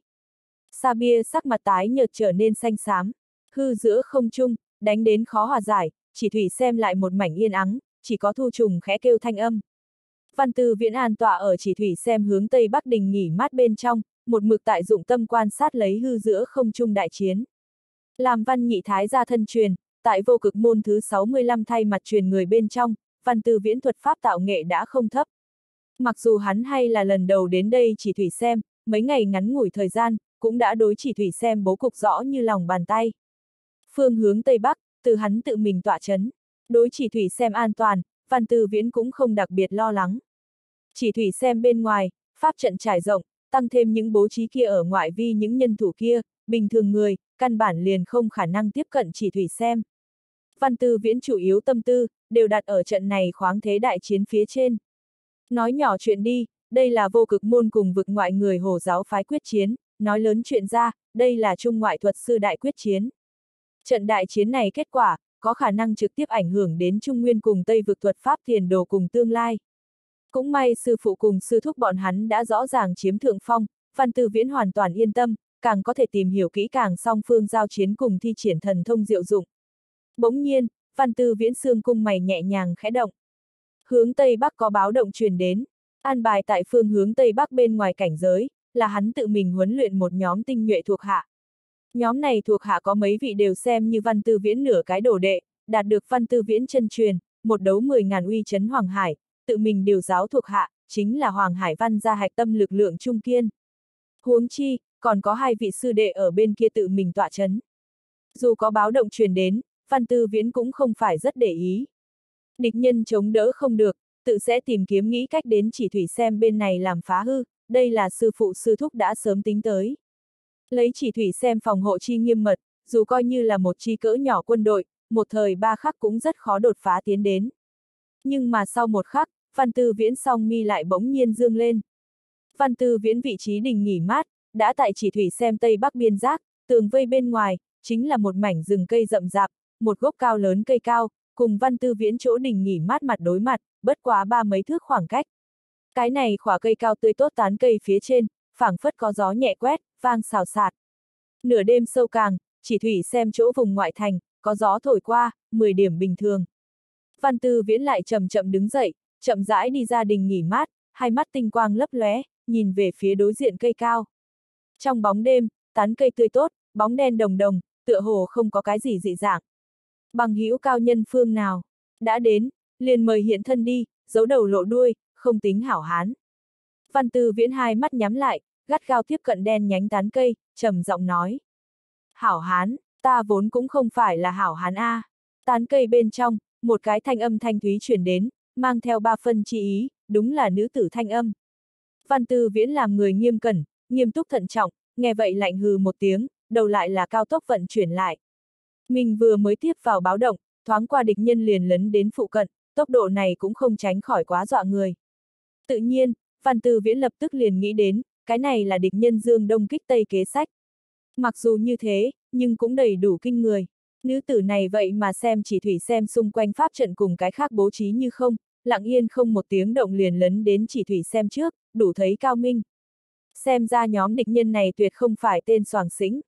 Sabia sắc mặt tái nhợt trở nên xanh xám, hư giữa không trung, đánh đến khó hòa giải, chỉ thủy xem lại một mảnh yên ắng, chỉ có thu trùng khẽ kêu thanh âm. Văn Tư Viễn an tọa ở chỉ thủy xem hướng tây bắc đình nghỉ mát bên trong, một mực tại dụng tâm quan sát lấy hư giữa không trung đại chiến. Làm Văn Nhị Thái gia thân truyền, tại vô cực môn thứ sáu mươi lăm thay mặt truyền người bên trong, Văn Tư Viễn thuật pháp tạo nghệ đã không thấp. Mặc dù hắn hay là lần đầu đến đây chỉ thủy xem, mấy ngày ngắn ngủi thời gian, cũng đã đối chỉ thủy xem bố cục rõ như lòng bàn tay. Phương hướng Tây Bắc, từ hắn tự mình tọa chấn. Đối chỉ thủy xem an toàn, Văn Tư Viễn cũng không đặc biệt lo lắng. Chỉ thủy xem bên ngoài, pháp trận trải rộng, tăng thêm những bố trí kia ở ngoại vi những nhân thủ kia, bình thường người, căn bản liền không khả năng tiếp cận chỉ thủy xem. Văn Tư Viễn chủ yếu tâm tư, đều đặt ở trận này khoáng thế đại chiến phía trên. Nói nhỏ chuyện đi, đây là vô cực môn cùng vực ngoại người Hồ giáo phái quyết chiến, nói lớn chuyện ra, đây là trung ngoại thuật sư đại quyết chiến. Trận đại chiến này kết quả, có khả năng trực tiếp ảnh hưởng đến Trung Nguyên cùng Tây vực thuật pháp tiền đồ cùng tương lai. Cũng may sư phụ cùng sư thúc bọn hắn đã rõ ràng chiếm thượng phong, Văn Tư Viễn hoàn toàn yên tâm, càng có thể tìm hiểu kỹ càng song phương giao chiến cùng thi triển thần thông diệu dụng. Bỗng nhiên, Văn Tư Viễn xương cung mày nhẹ nhàng khẽ động. Hướng Tây Bắc có báo động truyền đến, an bài tại phương hướng Tây Bắc bên ngoài cảnh giới, là hắn tự mình huấn luyện một nhóm tinh nhuệ thuộc hạ. Nhóm này thuộc hạ có mấy vị đều xem như Văn Tư Viễn nửa cái đồ đệ, đạt được Văn Tư Viễn chân truyền, một đấu mười ngàn uy chấn Hoàng Hải, tự mình điều giáo thuộc hạ, chính là Hoàng Hải Văn gia hạch tâm lực lượng trung kiên. Huống chi, còn có hai vị sư đệ ở bên kia tự mình tọa chấn. Dù có báo động truyền đến, Văn Tư Viễn cũng không phải rất để ý. Địch nhân chống đỡ không được, tự sẽ tìm kiếm nghĩ cách đến chỉ thủy xem bên này làm phá hư, đây là sư phụ sư thúc đã sớm tính tới. Lấy chỉ thủy xem phòng hộ chi nghiêm mật, dù coi như là một chi cỡ nhỏ quân đội, một thời ba khắc cũng rất khó đột phá tiến đến. Nhưng mà sau một khắc, Văn Tư Viễn song mi lại bỗng nhiên dương lên. Văn Tư Viễn vị trí đình nghỉ mát, đã tại chỉ thủy xem tây bắc biên giác, tường vây bên ngoài, chính là một mảnh rừng cây rậm rạp, một gốc cao lớn cây cao, cùng Văn Tư Viễn chỗ đình nghỉ mát mặt đối mặt, bất quá ba mấy thước khoảng cách. Cái này khỏa cây cao tươi tốt tán cây phía trên, phảng phất có gió nhẹ quét, vang xào xạc. Nửa đêm sâu càng, chỉ thủy xem chỗ vùng ngoại thành, có gió thổi qua, mười điểm bình thường. Văn Tư Viễn lại chậm chậm đứng dậy, chậm rãi đi ra đình nghỉ mát, hai mắt tinh quang lấp lóe, nhìn về phía đối diện cây cao. Trong bóng đêm, tán cây tươi tốt, bóng đen đồng đồng, tựa hồ không có cái gì dị dạng. Bằng hữu cao nhân phương nào? Đã đến, liền mời hiện thân đi, giấu đầu lộ đuôi, không tính hảo hán. Văn Tư Viễn hai mắt nhắm lại, gắt gao tiếp cận đen nhánh tán cây, trầm giọng nói. Hảo hán, ta vốn cũng không phải là hảo hán a. Tán cây bên trong, một cái thanh âm thanh thúy truyền đến, mang theo ba phân chi ý, đúng là nữ tử thanh âm. Văn Tư Viễn làm người nghiêm cẩn, nghiêm túc thận trọng, nghe vậy lạnh hừ một tiếng, đầu lại là cao tốc vận chuyển lại. Mình vừa mới tiếp vào báo động, thoáng qua địch nhân liền lấn đến phụ cận, tốc độ này cũng không tránh khỏi quá dọa người. Tự nhiên, Văn Tư Viễn lập tức liền nghĩ đến, cái này là địch nhân dương đông kích tây kế sách. Mặc dù như thế, nhưng cũng đầy đủ kinh người. Nữ tử này vậy mà xem chỉ thủy xem xung quanh pháp trận cùng cái khác bố trí như không, lặng yên không một tiếng động liền lấn đến chỉ thủy xem trước, đủ thấy cao minh. Xem ra nhóm địch nhân này tuyệt không phải tên soàng xĩnh.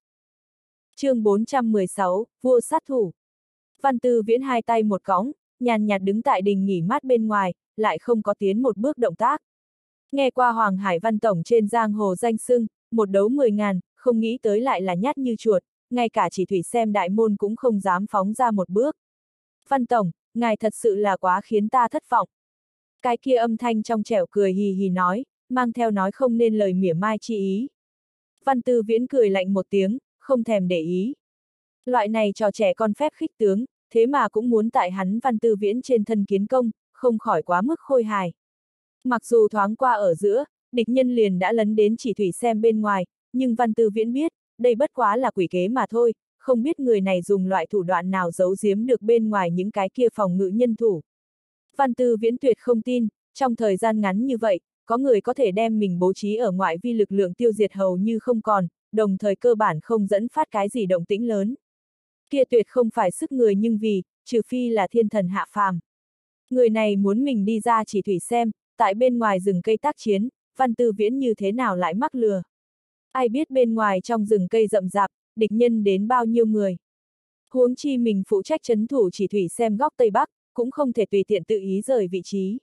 Chương bốn trăm mười sáu, vua sát thủ. Văn Tư Viễn hai tay một cõng, nhàn nhạt đứng tại đình nghỉ mát bên ngoài, lại không có tiến một bước động tác. Nghe qua Hoàng Hải Văn Tổng trên giang hồ danh xưng, một đấu mười ngàn, không nghĩ tới lại là nhát như chuột, ngay cả chỉ thủy xem đại môn cũng không dám phóng ra một bước. Văn Tổng, ngài thật sự là quá khiến ta thất vọng. Cái kia âm thanh trong trẻo cười hì hì nói, mang theo nói không nên lời mỉa mai chi ý. Văn Tư Viễn cười lạnh một tiếng, không thèm để ý. Loại này trò trẻ con phép khích tướng, thế mà cũng muốn tại hắn Văn Tư Viễn trên thân kiến công, không khỏi quá mức khôi hài. Mặc dù thoáng qua ở giữa, địch nhân liền đã lấn đến chỉ thủy xem bên ngoài, nhưng Văn Tư Viễn biết, đây bất quá là quỷ kế mà thôi, không biết người này dùng loại thủ đoạn nào giấu giếm được bên ngoài những cái kia phòng ngự nhân thủ. Văn Tư Viễn tuyệt không tin, trong thời gian ngắn như vậy, có người có thể đem mình bố trí ở ngoại vi lực lượng tiêu diệt hầu như không còn, đồng thời cơ bản không dẫn phát cái gì động tĩnh lớn. Kia tuyệt không phải sức người nhưng vì, trừ phi là thiên thần hạ phàm. Người này muốn mình đi ra chỉ thủy xem, tại bên ngoài rừng cây tác chiến, Văn Tư Viễn như thế nào lại mắc lừa. Ai biết bên ngoài trong rừng cây rậm rạp, địch nhân đến bao nhiêu người. Huống chi mình phụ trách trấn thủ chỉ thủy xem góc Tây Bắc, cũng không thể tùy tiện tự ý rời vị trí.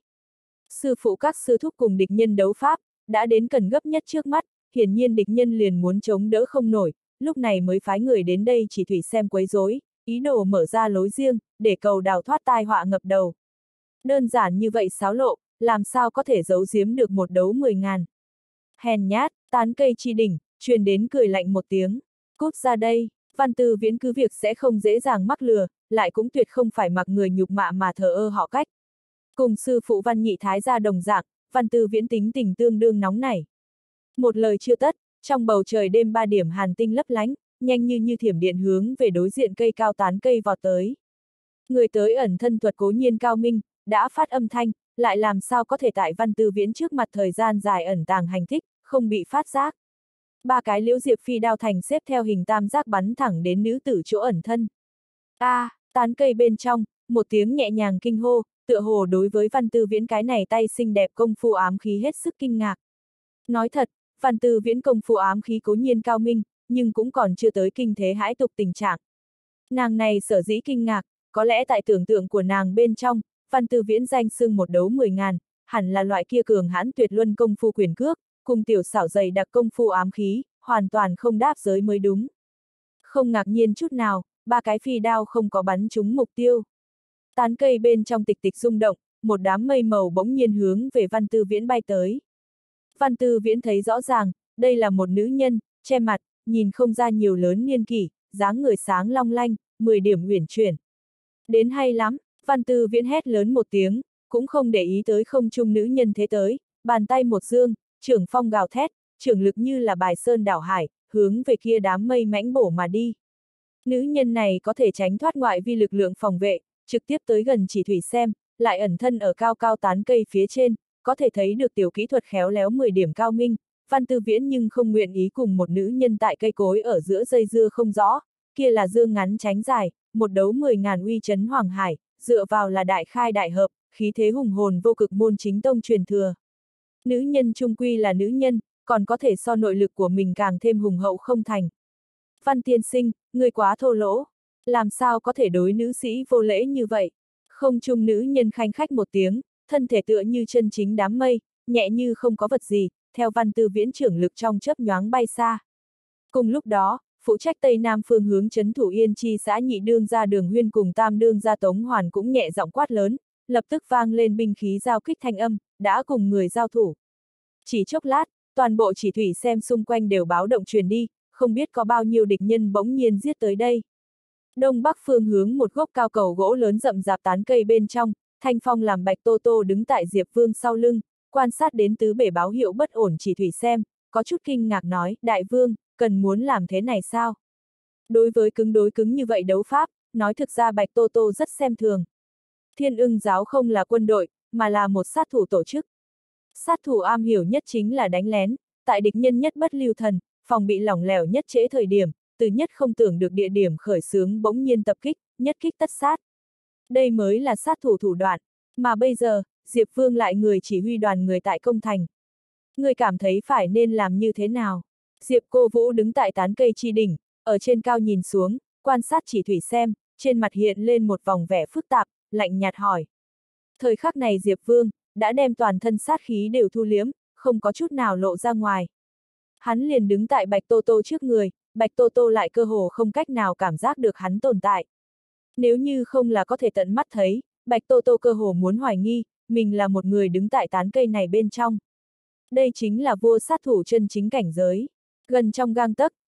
Sư phụ các sư thúc cùng địch nhân đấu pháp, đã đến cần gấp nhất trước mắt, hiển nhiên địch nhân liền muốn chống đỡ không nổi, lúc này mới phái người đến đây chỉ thủy xem quấy rối, ý đồ mở ra lối riêng, để cầu đào thoát tai họa ngập đầu. Đơn giản như vậy xáo lộ, làm sao có thể giấu giếm được một đấu mười ngàn. Hèn nhát, tán cây chi đỉnh, truyền đến cười lạnh một tiếng. Cút ra đây, Văn Tư Viễn cứ việc sẽ không dễ dàng mắc lừa, lại cũng tuyệt không phải mặc người nhục mạ mà thờ ơ họ cách. Cùng sư phụ Văn Nhị Thái gia đồng dạng, Văn Tư Viễn tính tình tương đương nóng nảy. Một lời chưa tất, trong bầu trời đêm ba điểm hàn tinh lấp lánh, nhanh như như thiểm điện hướng về đối diện cây cao tán cây vọt tới. Người tới ẩn thân thuật cố nhiên cao minh, đã phát âm thanh, lại làm sao có thể tại Văn Tư Viễn trước mặt thời gian dài ẩn tàng hành thích, không bị phát giác. Ba cái liễu diệp phi đao thành xếp theo hình tam giác bắn thẳng đến nữ tử chỗ ẩn thân. A, à, tán cây bên trong, một tiếng nhẹ nhàng kinh hô, tựa hồ đối với Văn Tư Viễn cái này tay xinh đẹp công phu ám khí hết sức kinh ngạc. Nói thật, Văn Tư Viễn công phu ám khí cố nhiên cao minh, nhưng cũng còn chưa tới kinh thế hãi tục tình trạng. Nàng này sở dĩ kinh ngạc, có lẽ tại tưởng tượng của nàng bên trong, Văn Tư Viễn danh xưng một đấu mười ngàn, hẳn là loại kia cường hãn tuyệt luân công phu quyền cước, cùng tiểu xảo dày đặc công phu ám khí, hoàn toàn không đáp giới mới đúng. Không ngạc nhiên chút nào, ba cái phi đao không có bắn trúng mục tiêu. Tán cây bên trong tịch tịch rung động, một đám mây màu bỗng nhiên hướng về Văn Tư Viễn bay tới. Văn Tư Viễn thấy rõ ràng, đây là một nữ nhân, che mặt, nhìn không ra nhiều lớn niên kỷ, dáng người sáng long lanh, mười điểm uyển chuyển. Đến hay lắm, Văn Tư Viễn hét lớn một tiếng, cũng không để ý tới không trung nữ nhân thế tới, bàn tay một dương, trưởng phong gào thét, trưởng lực như là bài sơn đảo hải, hướng về kia đám mây mãnh bổ mà đi. Nữ nhân này có thể tránh thoát ngoại vi lực lượng phòng vệ, trực tiếp tới gần chỉ thủy xem, lại ẩn thân ở cao cao tán cây phía trên, có thể thấy được tiểu kỹ thuật khéo léo mười điểm cao minh. Văn Tư Viễn nhưng không nguyện ý cùng một nữ nhân tại cây cối ở giữa dây dưa không rõ, kia là dương ngắn tránh dài, một đấu mười ngàn uy chấn hoàng hải, dựa vào là đại khai đại hợp, khí thế hùng hồn vô cực môn chính tông truyền thừa. Nữ nhân trung quy là nữ nhân, còn có thể so nội lực của mình càng thêm hùng hậu không thành. Văn tiên sinh, người quá thô lỗ, làm sao có thể đối nữ sĩ vô lễ như vậy? Không trung nữ nhân khanh khách một tiếng, thân thể tựa như chân chính đám mây, nhẹ như không có vật gì, theo Văn Tư Viễn trưởng lực trong chớp nhoáng bay xa. Cùng lúc đó, phụ trách Tây Nam phương hướng trấn thủ Yên Chi xã nhị đương gia Đường Huyên cùng tam đương gia Tống Hoàn cũng nhẹ giọng quát lớn, lập tức vang lên binh khí giao kích thanh âm, đã cùng người giao thủ. Chỉ chốc lát, toàn bộ chỉ thủy xem xung quanh đều báo động truyền đi, không biết có bao nhiêu địch nhân bỗng nhiên giết tới đây. Đông bắc phương hướng một gốc cao cầu gỗ lớn rậm rạp tán cây bên trong, Thanh Phong làm Bạch Tô Tô đứng tại Diệp Vương sau lưng, quan sát đến tứ bể báo hiệu bất ổn chỉ thủy xem, có chút kinh ngạc nói, Đại Vương, cần muốn làm thế này sao? Đối với cứng đối cứng như vậy đấu pháp, nói thực ra Bạch Tô Tô rất xem thường. Thiên Ưng giáo không là quân đội, mà là một sát thủ tổ chức. Sát thủ am hiểu nhất chính là đánh lén, tại địch nhân nhất bất lưu thần, phòng bị lỏng lẻo nhất trễ thời điểm, từ nhất không tưởng được địa điểm khởi xướng bỗng nhiên tập kích, nhất kích tất sát. Đây mới là sát thủ thủ đoạn, mà bây giờ, Diệp Vương lại người chỉ huy đoàn người tại công thành. Người cảm thấy phải nên làm như thế nào? Diệp Cô Vũ đứng tại tán cây chi đỉnh, ở trên cao nhìn xuống, quan sát chỉ thủy xem, trên mặt hiện lên một vòng vẻ phức tạp, lạnh nhạt hỏi. Thời khắc này Diệp Vương, đã đem toàn thân sát khí đều thu liếm, không có chút nào lộ ra ngoài. Hắn liền đứng tại Bạch Tô Tô trước người, Bạch Tô Tô lại cơ hồ không cách nào cảm giác được hắn tồn tại. Nếu như không là có thể tận mắt thấy, Bạch Tô Tô cơ hồ muốn hoài nghi, mình là một người đứng tại tán cây này bên trong. Đây chính là vua sát thủ chân chính cảnh giới. Gần trong gang tấc,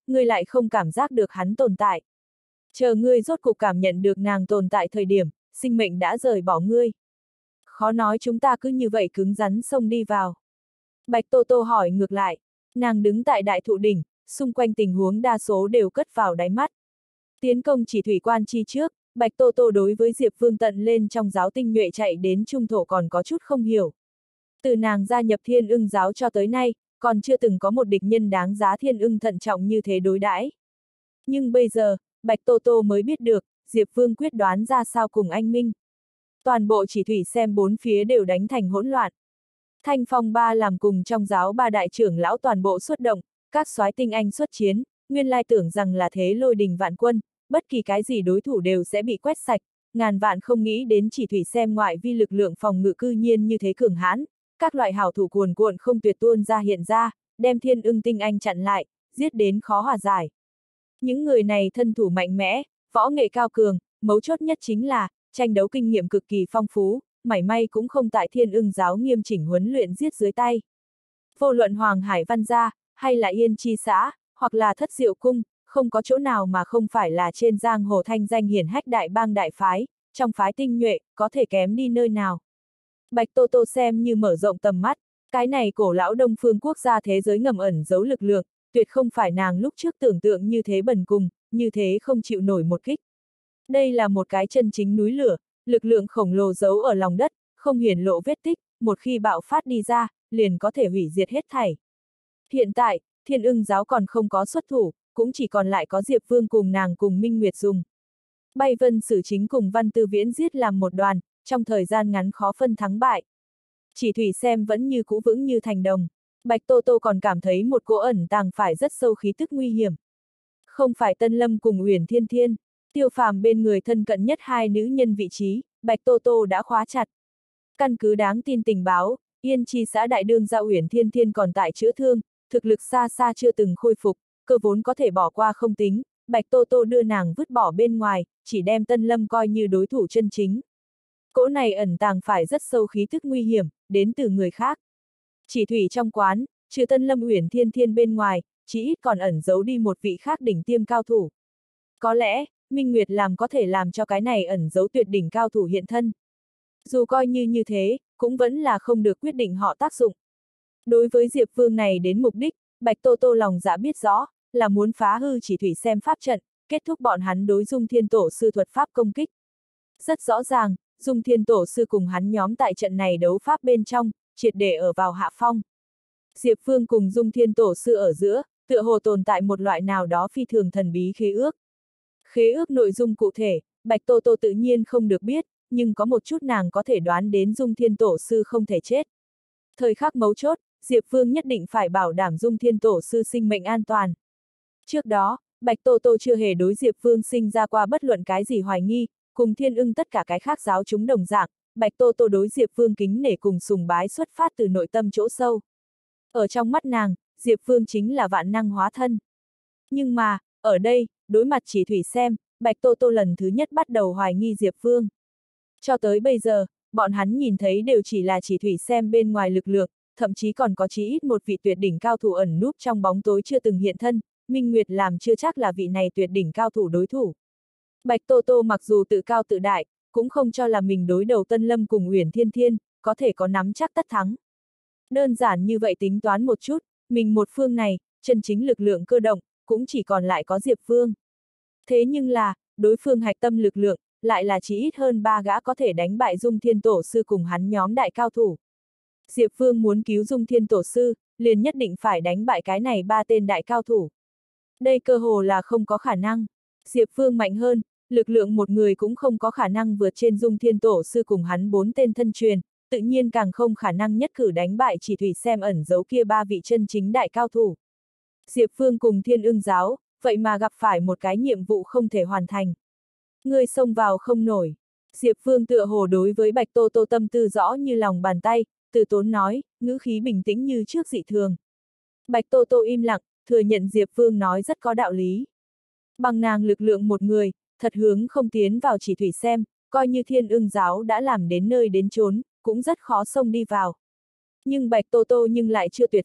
ngươi lại không cảm giác được hắn tồn tại. Chờ ngươi rốt cuộc cảm nhận được nàng tồn tại thời điểm, sinh mệnh đã rời bỏ ngươi. Khó nói chúng ta cứ như vậy cứng rắn xông đi vào. Bạch Tô Tô hỏi ngược lại, nàng đứng tại đại thụ đỉnh, xung quanh tình huống đa số đều cất vào đáy mắt. Tiến công chỉ thủy quan chi trước, Bạch Tô Tô đối với Diệp Vương tận lên trong giáo tinh nhuệ chạy đến trung thổ còn có chút không hiểu. Từ nàng gia nhập Thiên Ưng giáo cho tới nay, còn chưa từng có một địch nhân đáng giá Thiên Ưng thận trọng như thế đối đãi. Nhưng bây giờ, Bạch Tô Tô mới biết được, Diệp Vương quyết đoán ra sao cùng anh Minh. Toàn bộ chỉ thủy xem bốn phía đều đánh thành hỗn loạn. Thanh Phong Ba làm cùng trong giáo ba đại trưởng lão toàn bộ xuất động, các soái tinh anh xuất chiến, nguyên lai tưởng rằng là thế lôi đình vạn quân, bất kỳ cái gì đối thủ đều sẽ bị quét sạch, ngàn vạn không nghĩ đến chỉ thủy xem ngoại vi lực lượng phòng ngự cư nhiên như thế cường hãn, các loại hảo thủ cuồn cuộn không tuyệt tuôn ra hiện ra, đem Thiên Ưng tinh anh chặn lại, giết đến khó hòa giải. Những người này thân thủ mạnh mẽ, võ nghệ cao cường, mấu chốt nhất chính là, tranh đấu kinh nghiệm cực kỳ phong phú, mảy may cũng không tại Thiên Ưng giáo nghiêm chỉnh huấn luyện giết dưới tay. Vô luận Hoàng Hải Văn Gia, hay là Yên Chi xã, hoặc là Thất Diệu Cung, không có chỗ nào mà không phải là trên giang hồ thanh danh hiển hách đại bang đại phái, trong phái tinh nhuệ, có thể kém đi nơi nào. Bạch Tô Tô xem như mở rộng tầm mắt, cái này cổ lão Đông Phương quốc gia thế giới ngầm ẩn giấu lực lượng, tuyệt không phải nàng lúc trước tưởng tượng như thế bần cùng, như thế không chịu nổi một kích. Đây là một cái chân chính núi lửa, lực lượng khổng lồ giấu ở lòng đất, không hiển lộ vết tích, một khi bạo phát đi ra, liền có thể hủy diệt hết thảy. Hiện tại, Thiên Ưng giáo còn không có xuất thủ, cũng chỉ còn lại có Diệp Vương cùng nàng cùng Minh Nguyệt dùng. Bay Vân Sử Chính cùng Văn Tư Viễn giết làm một đoàn, trong thời gian ngắn khó phân thắng bại. Chỉ thủy xem vẫn như cũ vững như thành đồng. Bạch Tô Tô còn cảm thấy một cỗ ẩn tàng phải rất sâu khí tức nguy hiểm. Không phải Tân Lâm cùng Uyển Thiên Thiên, Tiêu Phàm bên người thân cận nhất hai nữ nhân vị trí, Bạch Tô Tô đã khóa chặt. Căn cứ đáng tin tình báo, Yên Chi xã đại đương gia Uyển Thiên Thiên còn tại chữa thương, thực lực xa xa chưa từng khôi phục, cơ vốn có thể bỏ qua không tính, Bạch Tô Tô đưa nàng vứt bỏ bên ngoài, chỉ đem Tân Lâm coi như đối thủ chân chính. Cỗ này ẩn tàng phải rất sâu khí tức nguy hiểm, đến từ người khác. Chỉ thủy trong quán, trừ Tân Lâm Uyển Thiên Thiên bên ngoài, chỉ ít còn ẩn giấu đi một vị khác đỉnh tiêm cao thủ. Có lẽ, Minh Nguyệt làm có thể làm cho cái này ẩn giấu tuyệt đỉnh cao thủ hiện thân. Dù coi như như thế, cũng vẫn là không được quyết định họ tác dụng. Đối với Diệp Vương này đến mục đích, Bạch Tô Tô lòng dạ biết rõ, là muốn phá hư chỉ thủy xem pháp trận, kết thúc bọn hắn đối Dung Thiên Tổ sư thuật pháp công kích. Rất rõ ràng, Dung Thiên Tổ sư cùng hắn nhóm tại trận này đấu pháp bên trong, triệt để ở vào hạ phong. Diệp Vương cùng Dung Thiên Tổ sư ở giữa, tựa hồ tồn tại một loại nào đó phi thường thần bí khế ước. Khế ước nội dung cụ thể, Bạch Tô Tô tự nhiên không được biết, nhưng có một chút nàng có thể đoán đến Dung Thiên Tổ sư không thể chết. Thời khắc mấu chốt, Diệp Vương nhất định phải bảo đảm Dung Thiên Tổ sư sinh mệnh an toàn. Trước đó, Bạch Tô Tô chưa hề đối Diệp Vương sinh ra qua bất luận cái gì hoài nghi, cùng Thiên Ưng tất cả cái khác giáo chúng đồng dạng, Bạch Tô Tô đối Diệp Vương kính nể cùng sùng bái xuất phát từ nội tâm chỗ sâu. Ở trong mắt nàng, Diệp Vương chính là vạn năng hóa thân. Nhưng mà, ở đây, đối mặt chỉ thủy xem, Bạch Tô Tô lần thứ nhất bắt đầu hoài nghi Diệp Vương. Cho tới bây giờ, bọn hắn nhìn thấy đều chỉ là chỉ thủy xem bên ngoài lực lượng, thậm chí còn có chí ít một vị tuyệt đỉnh cao thủ ẩn núp trong bóng tối chưa từng hiện thân, Minh Nguyệt làm chưa chắc là vị này tuyệt đỉnh cao thủ đối thủ. Bạch Tô Tô mặc dù tự cao tự đại, cũng không cho là mình đối đầu Tân Lâm cùng Uyển Thiên Thiên, có thể có nắm chắc tất thắng. Đơn giản như vậy tính toán một chút, mình một phương này, chân chính lực lượng cơ động, cũng chỉ còn lại có Diệp Vương. Thế nhưng là, đối phương hạch tâm lực lượng, lại là chỉ ít hơn ba gã có thể đánh bại Dung Thiên Tổ sư cùng hắn nhóm đại cao thủ. Diệp Vương muốn cứu Dung Thiên Tổ sư, liền nhất định phải đánh bại cái này ba tên đại cao thủ. Đây cơ hồ là không có khả năng. Diệp Vương mạnh hơn, lực lượng một người cũng không có khả năng vượt trên Dung Thiên Tổ sư cùng hắn bốn tên thân truyền, tự nhiên càng không khả năng nhất cử đánh bại chỉ thủy xem ẩn giấu kia ba vị chân chính đại cao thủ. Diệp Vương cùng Thiên Ưng giáo, vậy mà gặp phải một cái nhiệm vụ không thể hoàn thành. Người xông vào không nổi. Diệp Vương tựa hồ đối với Bạch Tô Tô tâm tư rõ như lòng bàn tay, từ tốn nói, ngữ khí bình tĩnh như trước dị thường. Bạch Tô Tô im lặng, thừa nhận Diệp Vương nói rất có đạo lý. Bằng nàng lực lượng một người, thật hướng không tiến vào chỉ thủy xem, coi như Thiên Ưng giáo đã làm đến nơi đến chốn, cũng rất khó xông đi vào. Nhưng Bạch Tô Tô nhưng lại chưa tuyệt vọng,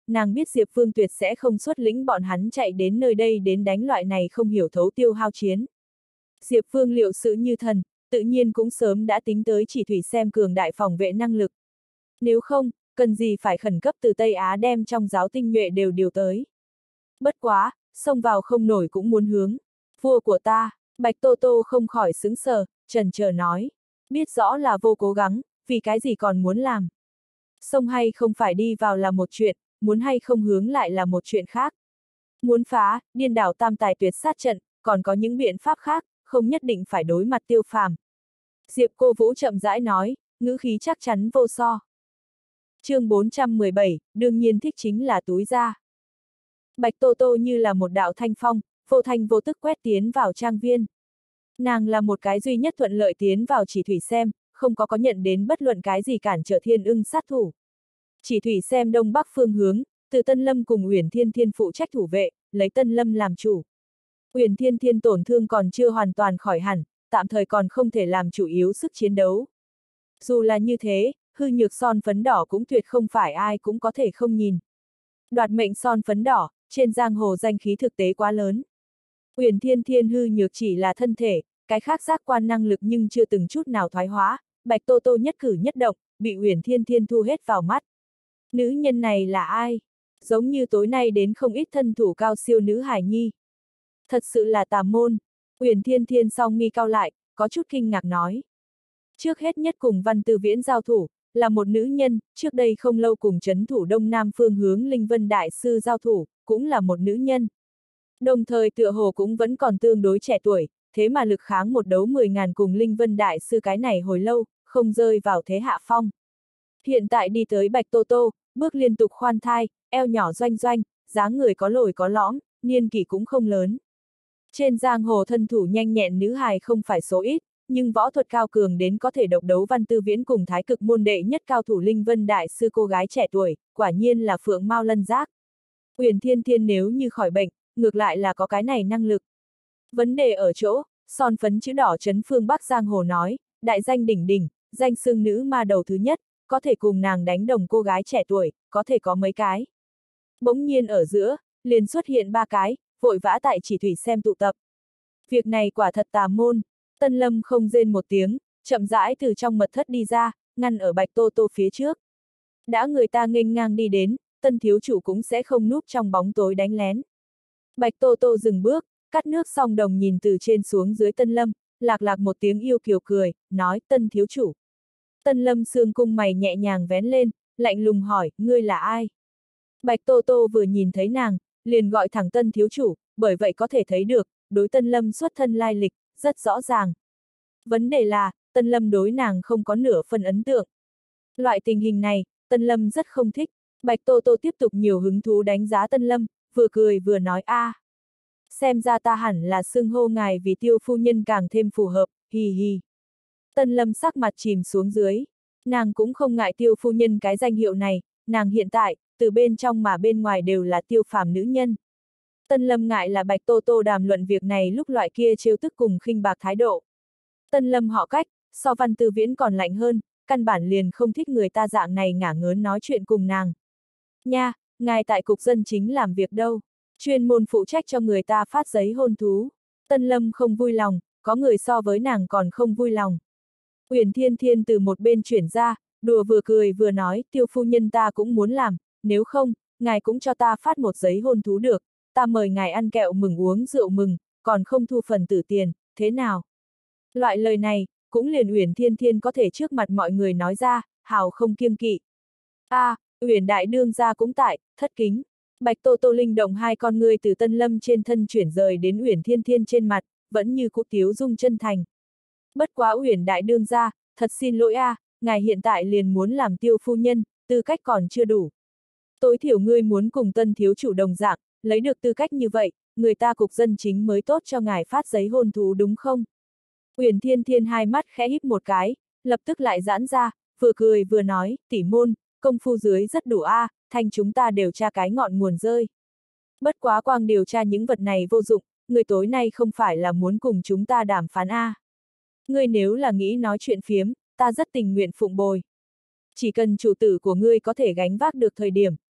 nàng biết Diệp Vương tuyệt sẽ không xuất lĩnh bọn hắn chạy đến nơi đây đến đánh loại này không hiểu thấu tiêu hao chiến. Diệp Vương liệu sự như thần, tự nhiên cũng sớm đã tính tới chỉ thủy xem cường đại phòng vệ năng lực. Nếu không, cần gì phải khẩn cấp từ Tây Á đem trong giáo tinh nhuệ đều điều tới. Bất quá, xông vào không nổi cũng muốn hướng. Vua của ta, Bạch Tô Tô không khỏi sững sờ, trần chờ nói. Biết rõ là vô cố gắng, vì cái gì còn muốn làm. Xông hay không phải đi vào là một chuyện, muốn hay không hướng lại là một chuyện khác. Muốn phá, điên đảo tam tài tuyệt sát trận, còn có những biện pháp khác, không nhất định phải đối mặt Tiêu Phàm. Diệp Cô Vũ chậm rãi nói, ngữ khí chắc chắn vô so. Chương bốn trăm mười bảy, đương nhiên thích chính là túi da. Bạch Tô Tô như là một đạo thanh phong, vô thanh vô tức quét tiến vào trang viên. Nàng là một cái duy nhất thuận lợi tiến vào chỉ thủy xem, không có có nhận đến bất luận cái gì cản trở Thiên Ưng sát thủ. Chỉ thủy xem đông bắc phương hướng, từ Tân Lâm cùng Uyển Thiên Thiên phụ trách thủ vệ, lấy Tân Lâm làm chủ. Uyển Thiên Thiên tổn thương còn chưa hoàn toàn khỏi hẳn, tạm thời còn không thể làm chủ yếu sức chiến đấu. Dù là như thế, hư nhược son phấn đỏ cũng tuyệt không phải ai cũng có thể không nhìn. Đoạt mệnh son phấn đỏ, trên giang hồ danh khí thực tế quá lớn. Uyển Thiên Thiên hư nhược chỉ là thân thể, cái khác giác quan năng lực nhưng chưa từng chút nào thoái hóa, Bạch Tô Tô nhất cử nhất động, bị Uyển Thiên Thiên thu hết vào mắt. Nữ nhân này là ai? Giống như tối nay đến không ít thân thủ cao siêu nữ hải nhi. Thật sự là tà môn. Uyển Thiên Thiên song mi cao lại, có chút kinh ngạc nói. Trước hết nhất cùng Văn Tư Viễn giao thủ, là một nữ nhân, trước đây không lâu cùng trấn thủ Đông Nam phương hướng Linh Vân Đại Sư giao thủ, cũng là một nữ nhân. Đồng thời tựa hồ cũng vẫn còn tương đối trẻ tuổi, thế mà lực kháng một đấu mười ngàn cùng Linh Vân Đại Sư cái này hồi lâu, không rơi vào thế hạ phong. Hiện tại đi tới Bạch Tô Tô, bước liên tục khoan thai, eo nhỏ doanh doanh, dáng người có lồi có lõm, niên kỷ cũng không lớn. Trên giang hồ thân thủ nhanh nhẹn nữ hài không phải số ít, nhưng võ thuật cao cường đến có thể độc đấu Văn Tư Viễn cùng thái cực môn đệ nhất cao thủ Linh Vân Đại Sư cô gái trẻ tuổi, quả nhiên là phượng mao lân giác. Uyển Thiên Thiên nếu như khỏi bệnh, ngược lại là có cái này năng lực. Vấn đề ở chỗ, son phấn chữ đỏ trấn phương Bắc giang hồ nói, đại danh đỉnh đỉnh, danh xưng nữ ma đầu thứ nhất, có thể cùng nàng đánh đồng cô gái trẻ tuổi, có thể có mấy cái. Bỗng nhiên ở giữa, liền xuất hiện ba cái, vội vã tại chỉ thủy xem tụ tập. Việc này quả thật tà môn. Tân Lâm không rên một tiếng, chậm rãi từ trong mật thất đi ra, ngăn ở Bạch Tô Tô phía trước. Đã người ta nghênh ngang đi đến, Tân thiếu chủ cũng sẽ không núp trong bóng tối đánh lén. Bạch Tô Tô dừng bước, cắt nước song đồng nhìn từ trên xuống dưới Tân Lâm, lạc lạc một tiếng yêu kiều cười, nói Tân thiếu chủ. Tân Lâm xương cung mày nhẹ nhàng vén lên, lạnh lùng hỏi, ngươi là ai? Bạch Tô Tô vừa nhìn thấy nàng, liền gọi thẳng Tân thiếu chủ, bởi vậy có thể thấy được, đối Tân Lâm xuất thân lai lịch, rất rõ ràng. Vấn đề là, Tân Lâm đối nàng không có nửa phần ấn tượng. Loại tình hình này, Tân Lâm rất không thích. Bạch Tô Tô tiếp tục nhiều hứng thú đánh giá Tân Lâm, vừa cười vừa nói a, à, xem ra ta hẳn là xưng hô ngài vì Tiêu phu nhân càng thêm phù hợp, hì hì. Tân Lâm sắc mặt chìm xuống dưới. Nàng cũng không ngại Tiêu phu nhân cái danh hiệu này, nàng hiện tại, từ bên trong mà bên ngoài đều là Tiêu Phàm nữ nhân. Tân Lâm ngại là Bạch Tô Tô đàm luận việc này lúc loại kia trêu tức cùng khinh bạc thái độ. Tân Lâm họ Cách, so Văn Tư Viễn còn lạnh hơn, căn bản liền không thích người ta dạng này ngả ngớn nói chuyện cùng nàng. Nha, ngài tại cục dân chính làm việc đâu, chuyên môn phụ trách cho người ta phát giấy hôn thú. Tân Lâm không vui lòng, có người so với nàng còn không vui lòng. Uyển Thiên Thiên từ một bên chuyển ra, đùa vừa cười vừa nói, Tiêu phu nhân ta cũng muốn làm, nếu không, ngài cũng cho ta phát một giấy hôn thú được, ta mời ngài ăn kẹo mừng uống rượu mừng, còn không thu phần tử tiền, thế nào? Loại lời này, cũng liền Uyển Thiên Thiên có thể trước mặt mọi người nói ra, hào không kiêng kỵ. A, à, Uyển đại đương gia cũng tại, thất kính. Bạch Tô Tô linh động hai con ngươi từ Tân Lâm trên thân chuyển rời đến Uyển Thiên Thiên trên mặt, vẫn như cũ tiếu dung chân thành. Bất quá Uyển đại đương gia, thật xin lỗi a, à, ngài hiện tại liền muốn làm Tiêu phu nhân, tư cách còn chưa đủ. Tối thiểu ngươi muốn cùng Tân thiếu chủ đồng dạng, lấy được tư cách như vậy, người ta cục dân chính mới tốt cho ngài phát giấy hôn thú đúng không? Uyển Thiên Thiên hai mắt khẽ híp một cái, lập tức lại giãn ra, vừa cười vừa nói, tỷ môn, công phu dưới rất đủ a, à, thành chúng ta điều tra cái ngọn nguồn rơi. Bất quá quang điều tra những vật này vô dụng, người tối nay không phải là muốn cùng chúng ta đàm phán a. À. Ngươi nếu là nghĩ nói chuyện phiếm, ta rất tình nguyện phụng bồi. Chỉ cần chủ tử của ngươi có thể gánh vác được thời điểm,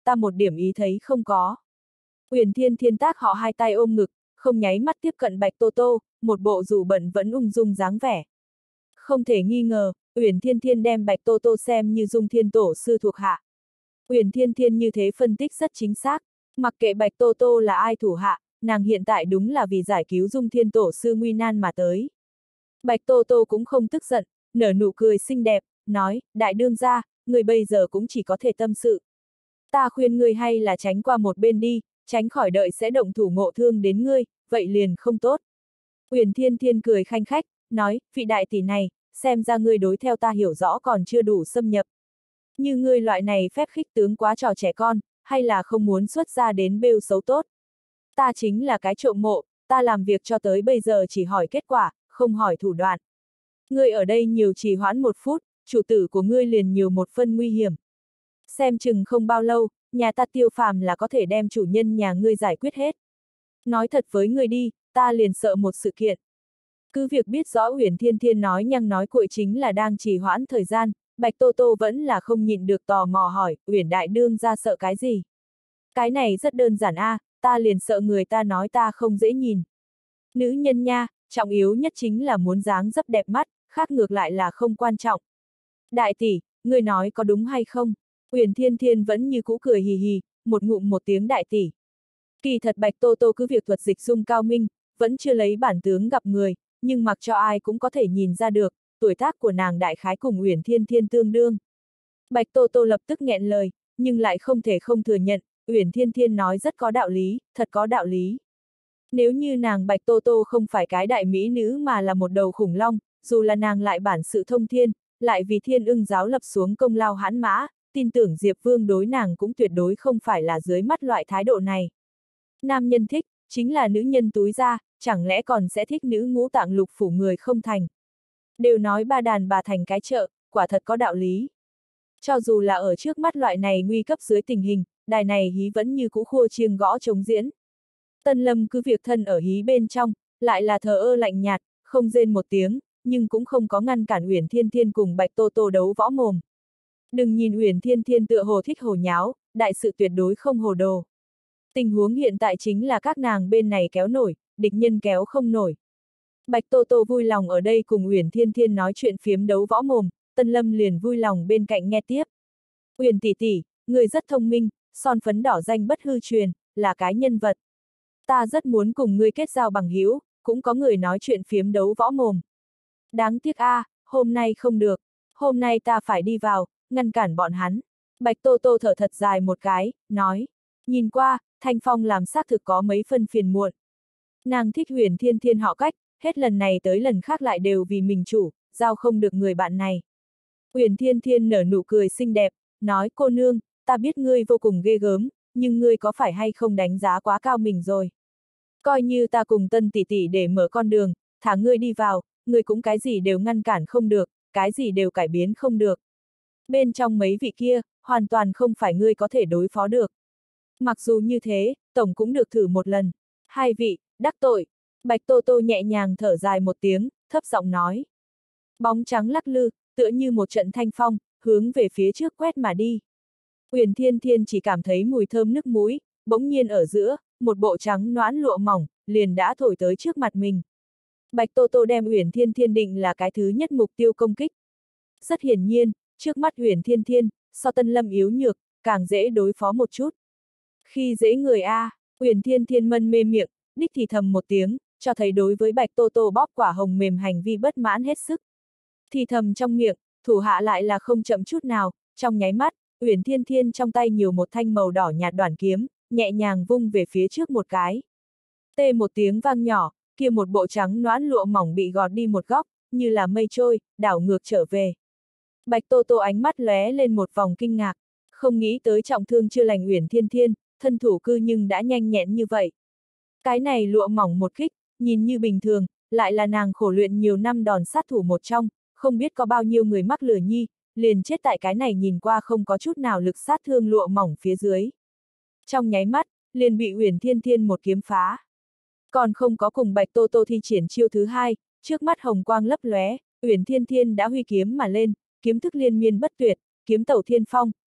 ta một điểm ý thấy không có. Uyển Thiên Thiên tác họ hai tay ôm ngực, không nháy mắt tiếp cận Bạch Tô Tô, một bộ dù bận vẫn ung dung dáng vẻ. Không thể nghi ngờ, Uyển Thiên Thiên đem Bạch Tô Tô xem như Dung Thiên Tổ sư thuộc hạ. Uyển Thiên Thiên như thế phân tích rất chính xác, mặc kệ Bạch Tô Tô là ai thủ hạ, nàng hiện tại đúng là vì giải cứu Dung Thiên Tổ sư nguy nan mà tới. Bạch Tô Tô cũng không tức giận, nở nụ cười xinh đẹp, nói, đại đương gia, người bây giờ cũng chỉ có thể tâm sự. Ta khuyên ngươi hay là tránh qua một bên đi, tránh khỏi đợi sẽ động thủ ngộ thương đến ngươi, vậy liền không tốt. Uyển Thiên Thiên cười khanh khách, nói, vị đại tỷ này, xem ra ngươi đối theo ta hiểu rõ còn chưa đủ xâm nhập. Như ngươi loại này phép khích tướng quá trò trẻ con, hay là không muốn xuất ra đến bêu xấu tốt. Ta chính là cái trộm mộ, ta làm việc cho tới bây giờ chỉ hỏi kết quả, không hỏi thủ đoạn. Ngươi ở đây nhiều trì hoãn một phút, chủ tử của ngươi liền nhiều một phân nguy hiểm. Xem chừng không bao lâu, nhà ta Tiêu Phàm là có thể đem chủ nhân nhà ngươi giải quyết hết. Nói thật với ngươi đi, ta liền sợ một sự kiện. Cứ việc biết rõ Uyển Thiên Thiên nói nhăng nói cuội chính là đang trì hoãn thời gian, Bạch Tô Tô vẫn là không nhịn được tò mò hỏi, Uyển đại đương ra sợ cái gì? Cái này rất đơn giản a, à, ta liền sợ người ta nói ta không dễ nhìn. Nữ nhân nha, trọng yếu nhất chính là muốn dáng dấp đẹp mắt, khác ngược lại là không quan trọng. Đại tỷ, ngươi nói có đúng hay không? Uyển Thiên Thiên vẫn như cũ cười hì hì, một ngụm một tiếng đại tỷ. Kỳ thật Bạch Tô Tô cứ việc thuật dịch dung cao minh, vẫn chưa lấy bản tướng gặp người, nhưng mặc cho ai cũng có thể nhìn ra được, tuổi tác của nàng đại khái cùng Uyển Thiên Thiên tương đương. Bạch Tô Tô lập tức nghẹn lời, nhưng lại không thể không thừa nhận, Uyển Thiên Thiên nói rất có đạo lý, thật có đạo lý. Nếu như nàng Bạch Tô Tô không phải cái đại mỹ nữ mà là một đầu khủng long, dù là nàng lại bản sự thông thiên, lại vì Thiên Ưng giáo lập xuống công lao hãn mã, tin tưởng Diệp Vương đối nàng cũng tuyệt đối không phải là dưới mắt loại thái độ này. Nam nhân thích, chính là nữ nhân túi ra, chẳng lẽ còn sẽ thích nữ ngũ tạng lục phủ người không thành. Đều nói ba đàn bà thành cái chợ, quả thật có đạo lý. Cho dù là ở trước mắt loại này nguy cấp dưới tình hình, đài này hí vẫn như cũ khua chiêng gõ trống diễn. Tân Lâm cứ việc thân ở hí bên trong, lại là thờ ơ lạnh nhạt, không rên một tiếng, nhưng cũng không có ngăn cản Uyển Thiên Thiên cùng Bạch Tô Tô đấu võ mồm. Đừng nhìn Uyển Thiên Thiên tựa hồ thích hồ nháo, đại sự tuyệt đối không hồ đồ. Tình huống hiện tại chính là các nàng bên này kéo nổi, địch nhân kéo không nổi. Bạch Tô Tô vui lòng ở đây cùng Uyển Thiên Thiên nói chuyện phiếm đấu võ mồm, Tân Lâm liền vui lòng bên cạnh nghe tiếp. Uyển tỷ tỷ, người rất thông minh, son phấn đỏ danh bất hư truyền, là cái nhân vật. Ta rất muốn cùng ngươi kết giao bằng hữu, cũng có người nói chuyện phiếm đấu võ mồm. Đáng tiếc a, à, hôm nay không được, hôm nay ta phải đi vào, ngăn cản bọn hắn. Bạch Tô Tô thở thật dài một cái, nói, nhìn qua, Thanh Phong làm xác thực có mấy phân phiền muộn. Nàng thích Uyển Thiên Thiên họ Cách, hết lần này tới lần khác lại đều vì mình chủ, giao không được người bạn này. Uyển Thiên Thiên nở nụ cười xinh đẹp, nói cô nương, ta biết ngươi vô cùng ghê gớm, nhưng ngươi có phải hay không đánh giá quá cao mình rồi. Coi như ta cùng Tân tỷ tỷ để mở con đường, thả ngươi đi vào, ngươi cũng cái gì đều ngăn cản không được, cái gì đều cải biến không được. Bên trong mấy vị kia, hoàn toàn không phải ngươi có thể đối phó được. Mặc dù như thế, tổng cũng được thử một lần. Hai vị, đắc tội. Bạch Tô Tô nhẹ nhàng thở dài một tiếng, thấp giọng nói. Bóng trắng lắc lư, tựa như một trận thanh phong, hướng về phía trước quét mà đi. Uyển Thiên Thiên chỉ cảm thấy mùi thơm nức mũi, bỗng nhiên ở giữa, một bộ trắng noãn lụa mỏng, liền đã thổi tới trước mặt mình. Bạch Tô Tô đem Uyển Thiên Thiên định là cái thứ nhất mục tiêu công kích. Rất hiển nhiên, trước mắt Uyển Thiên Thiên, so Tân Lâm yếu nhược, càng dễ đối phó một chút. Khi dễ người A, Uyển Thiên Thiên mân mê miệng, đích thì thầm một tiếng, cho thấy đối với Bạch Tô Tô bóp quả hồng mềm hành vi bất mãn hết sức. Thì thầm trong miệng, thủ hạ lại là không chậm chút nào, trong nháy mắt, Uyển Thiên Thiên trong tay nhiều một thanh màu đỏ nhạt đoản kiếm, nhẹ nhàng vung về phía trước một cái. Tê một tiếng vang nhỏ, kia một bộ trắng noãn lụa mỏng bị gọt đi một góc, như là mây trôi, đảo ngược trở về. Bạch Tô Tô ánh mắt lóe lên một vòng kinh ngạc, không nghĩ tới trọng thương chưa lành Uyển Thiên Thiên, thân thủ cư nhưng đã nhanh nhẹn như vậy. Cái này lụa mỏng một kích, nhìn như bình thường, lại là nàng khổ luyện nhiều năm đòn sát thủ một trong, không biết có bao nhiêu người mắc lừa nhi, liền chết tại cái này nhìn qua không có chút nào lực sát thương lụa mỏng phía dưới. Trong nháy mắt, liền bị Uyển Thiên Thiên một kiếm phá. Còn không có cùng Bạch Tô Tô thi triển chiêu thứ hai, trước mắt hồng quang lấp lóe, Uyển Thiên Thiên đã huy kiếm mà lên, kiếm thức liên miên bất tuyệt, kiếm tẩu thiên phong,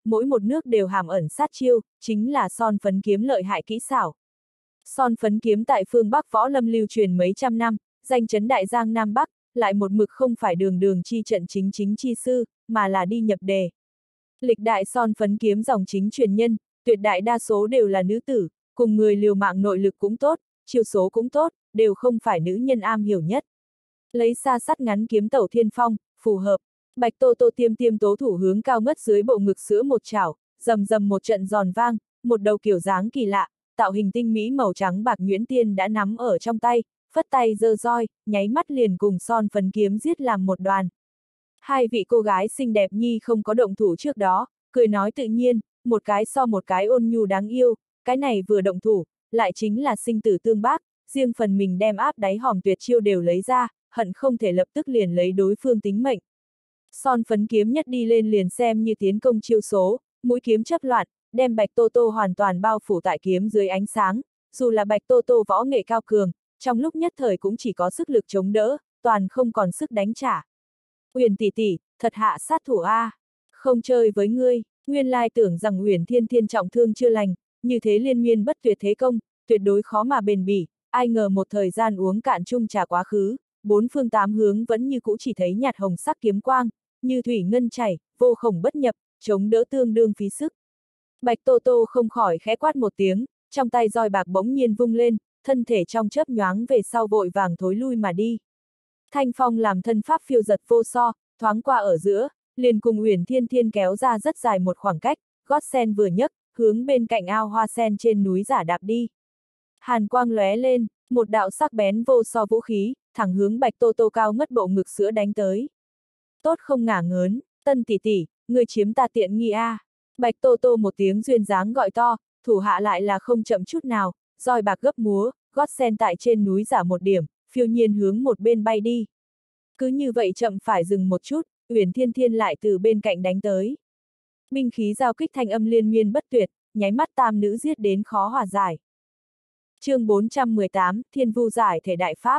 mỗi một nước đều hàm ẩn sát chiêu, chính là son phấn kiếm lợi hại kỹ xảo. Son phấn kiếm tại phương Bắc võ lâm lưu truyền mấy trăm năm, danh chấn đại giang Nam Bắc, lại một mực không phải đường đường chi trận chính chính chi sư, mà là đi nhập đề. Lịch đại son phấn kiếm dòng chính truyền nhân, tuyệt đại đa số đều là nữ tử, cùng người liều mạng nội lực cũng tốt, chiêu số cũng tốt, đều không phải nữ nhân am hiểu nhất. Lấy xa sắt ngắn kiếm tẩu thiên phong, phù hợp. Bạch Tô Tô tiêm tiêm tố thủ hướng cao ngất dưới bộ ngực sữa một chảo, rầm rầm một trận giòn vang, một đầu kiểu dáng kỳ lạ, tạo hình tinh mỹ màu trắng bạc nhuyễn tiên đã nắm ở trong tay, phất tay giơ roi, nháy mắt liền cùng son phấn kiếm giết làm một đoàn. Hai vị cô gái xinh đẹp nhi không có động thủ trước đó, cười nói tự nhiên, một cái so một cái ôn nhu đáng yêu, cái này vừa động thủ, lại chính là sinh tử tương bác, riêng phần mình đem áp đáy hòm tuyệt chiêu đều lấy ra, hận không thể lập tức liền lấy đối phương tính mệnh. Son phấn kiếm nhất đi lên liền xem như tiến công chiêu số, mũi kiếm chấp loạn, đem Bạch Tô Tô hoàn toàn bao phủ tại kiếm dưới ánh sáng, dù là Bạch Tô Tô võ nghệ cao cường, trong lúc nhất thời cũng chỉ có sức lực chống đỡ, toàn không còn sức đánh trả. Uyển tỷ tỷ, thật hạ sát thủ a, không chơi với ngươi, nguyên lai tưởng rằng Uyển Thiên Thiên trọng thương chưa lành, như thế liên miên bất tuyệt thế công, tuyệt đối khó mà bền bỉ, ai ngờ một thời gian uống cạn chung trà quá khứ, bốn phương tám hướng vẫn như cũ chỉ thấy nhạt hồng sắc kiếm quang, như thủy ngân chảy, vô khổng bất nhập, chống đỡ tương đương phí sức. Bạch Tô Tô không khỏi khẽ quát một tiếng, trong tay roi bạc bỗng nhiên vung lên, thân thể trong chớp nhoáng về sau vội vàng thối lui mà đi. Thanh phong làm thân pháp phiêu giật vô so, thoáng qua ở giữa, liền cùng Uyển Thiên Thiên kéo ra rất dài một khoảng cách, gót sen vừa nhấc, hướng bên cạnh ao hoa sen trên núi giả đạp đi. Hàn quang lóe lên, một đạo sắc bén vô so vũ khí, thẳng hướng Bạch Tô Tô cao ngất bộ ngực sữa đánh tới. Tốt không ngả ngớn, Tân tỷ tỷ, người chiếm ta tiện nghi a. Bạch Tô Tô một tiếng duyên dáng gọi to, thủ hạ lại là không chậm chút nào, roi bạc gấp múa, gót sen tại trên núi giả một điểm, phiêu nhiên hướng một bên bay đi. Cứ như vậy chậm phải dừng một chút, Uyển Thiên Thiên lại từ bên cạnh đánh tới. Binh khí giao kích thanh âm liên miên bất tuyệt, nháy mắt tam nữ giết đến khó hòa giải. Chương bốn trăm mười tám, Thiên Vu giải thể đại pháp.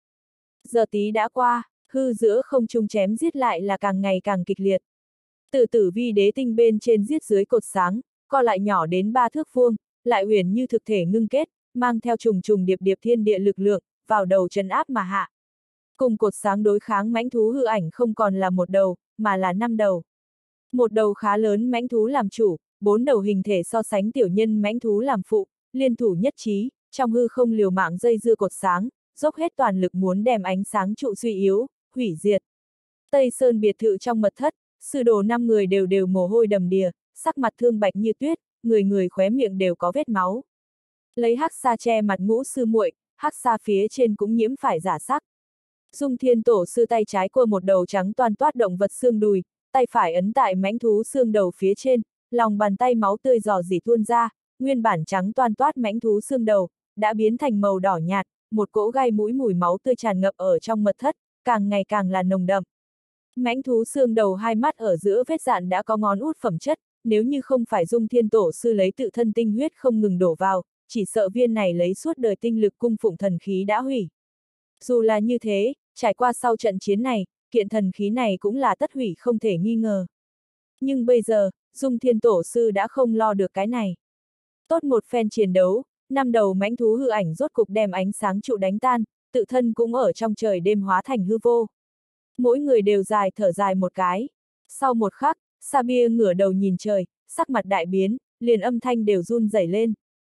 Giờ tí đã qua, hư giữa không trung chém giết lại là càng ngày càng kịch liệt. Từ tử vi đế tinh bên trên giết dưới cột sáng, co lại nhỏ đến ba thước vuông, lại uyển như thực thể ngưng kết, mang theo trùng trùng điệp điệp thiên địa lực lượng, vào đầu trấn áp mà hạ. Cùng cột sáng đối kháng mãnh thú hư ảnh không còn là một đầu, mà là năm đầu. Một đầu khá lớn mãnh thú làm chủ, bốn đầu hình thể so sánh tiểu nhân mãnh thú làm phụ, liên thủ nhất trí, trong hư không liều mạng dây dưa cột sáng, dốc hết toàn lực muốn đem ánh sáng trụ suy yếu, hủy diệt. Tây Sơn biệt thự trong mật thất, sư đồ năm người đều đều mồ hôi đầm đìa, sắc mặt thương bạch như tuyết, người người khóe miệng đều có vết máu. Lấy hắc sa che mặt ngũ sư muội, hắc sa phía trên cũng nhiễm phải giả sắc. Dung Thiên Tổ sư tay trái cua một đầu trắng toan toát động vật xương đùi, tay phải ấn tại mãnh thú xương đầu phía trên, lòng bàn tay máu tươi rò rỉ tuôn ra, nguyên bản trắng toan toát mãnh thú xương đầu, đã biến thành màu đỏ nhạt, một cỗ gai mũi mùi máu tươi tràn ngập ở trong mật thất, càng ngày càng là nồng đậm. Mãnh thú xương đầu hai mắt ở giữa vết dạn đã có ngón út phẩm chất, nếu như không phải Dung Thiên Tổ sư lấy tự thân tinh huyết không ngừng đổ vào, chỉ sợ viên này lấy suốt đời tinh lực cung phụng thần khí đã hủy. Dù là như thế, trải qua sau trận chiến này, kiện thần khí này cũng là tất hủy không thể nghi ngờ. Nhưng bây giờ, Dung Thiên Tổ sư đã không lo được cái này. Tốt một phen chiến đấu, năm đầu mãnh thú hư ảnh rốt cục đem ánh sáng trụ đánh tan, tự thân cũng ở trong trời đêm hóa thành hư vô. Mỗi người đều dài thở dài một cái. Sau một khắc, Sa Bia ngửa đầu nhìn trời, sắc mặt đại biến, liền âm thanh đều run rẩy lên.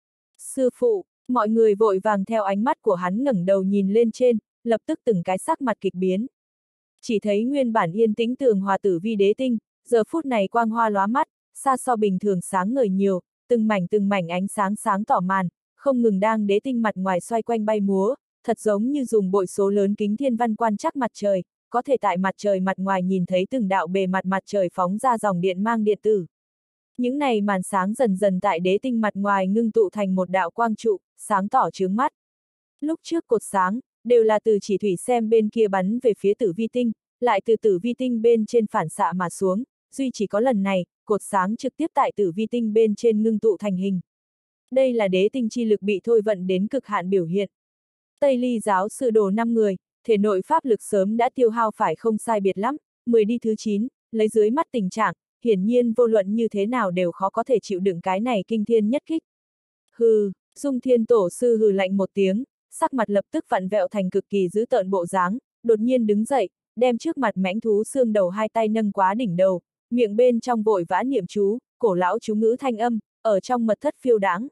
Sư phụ, mọi người vội vàng theo ánh mắt của hắn ngẩng đầu nhìn lên trên, lập tức từng cái sắc mặt kịch biến. Chỉ thấy nguyên bản yên tĩnh tường hòa tử vi đế tinh, giờ phút này quang hoa lóa mắt, xa so bình thường sáng ngời nhiều, từng mảnh từng mảnh ánh sáng sáng tỏ màn, không ngừng đang đế tinh mặt ngoài xoay quanh bay múa, thật giống như dùng bội số lớn kính thiên văn quan trắc mặt trời, có thể tại mặt trời mặt ngoài nhìn thấy từng đạo bề mặt mặt trời phóng ra dòng điện mang điện tử. Những này màn sáng dần dần tại đế tinh mặt ngoài ngưng tụ thành một đạo quang trụ, sáng tỏ chướng mắt. Lúc trước cột sáng, đều là từ chỉ thủy xem bên kia bắn về phía tử vi tinh, lại từ tử vi tinh bên trên phản xạ mà xuống, duy chỉ có lần này, cột sáng trực tiếp tại tử vi tinh bên trên ngưng tụ thành hình. Đây là đế tinh chi lực bị thôi vận đến cực hạn biểu hiện. Tây Ly giáo sư đồ năm người, thể nội pháp lực sớm đã tiêu hao phải không sai biệt lắm, mười đi thứ chín, lấy dưới mắt tình trạng, hiển nhiên vô luận như thế nào đều khó có thể chịu đựng cái này kinh thiên nhất kích. Hừ, Dung Thiên Tổ sư hừ lạnh một tiếng, sắc mặt lập tức vặn vẹo thành cực kỳ dữ tợn bộ dáng, đột nhiên đứng dậy, đem trước mặt mãnh thú xương đầu hai tay nâng quá đỉnh đầu, miệng bên trong vội vã niệm chú, cổ lão chú ngữ thanh âm, ở trong mật thất phiêu đãng.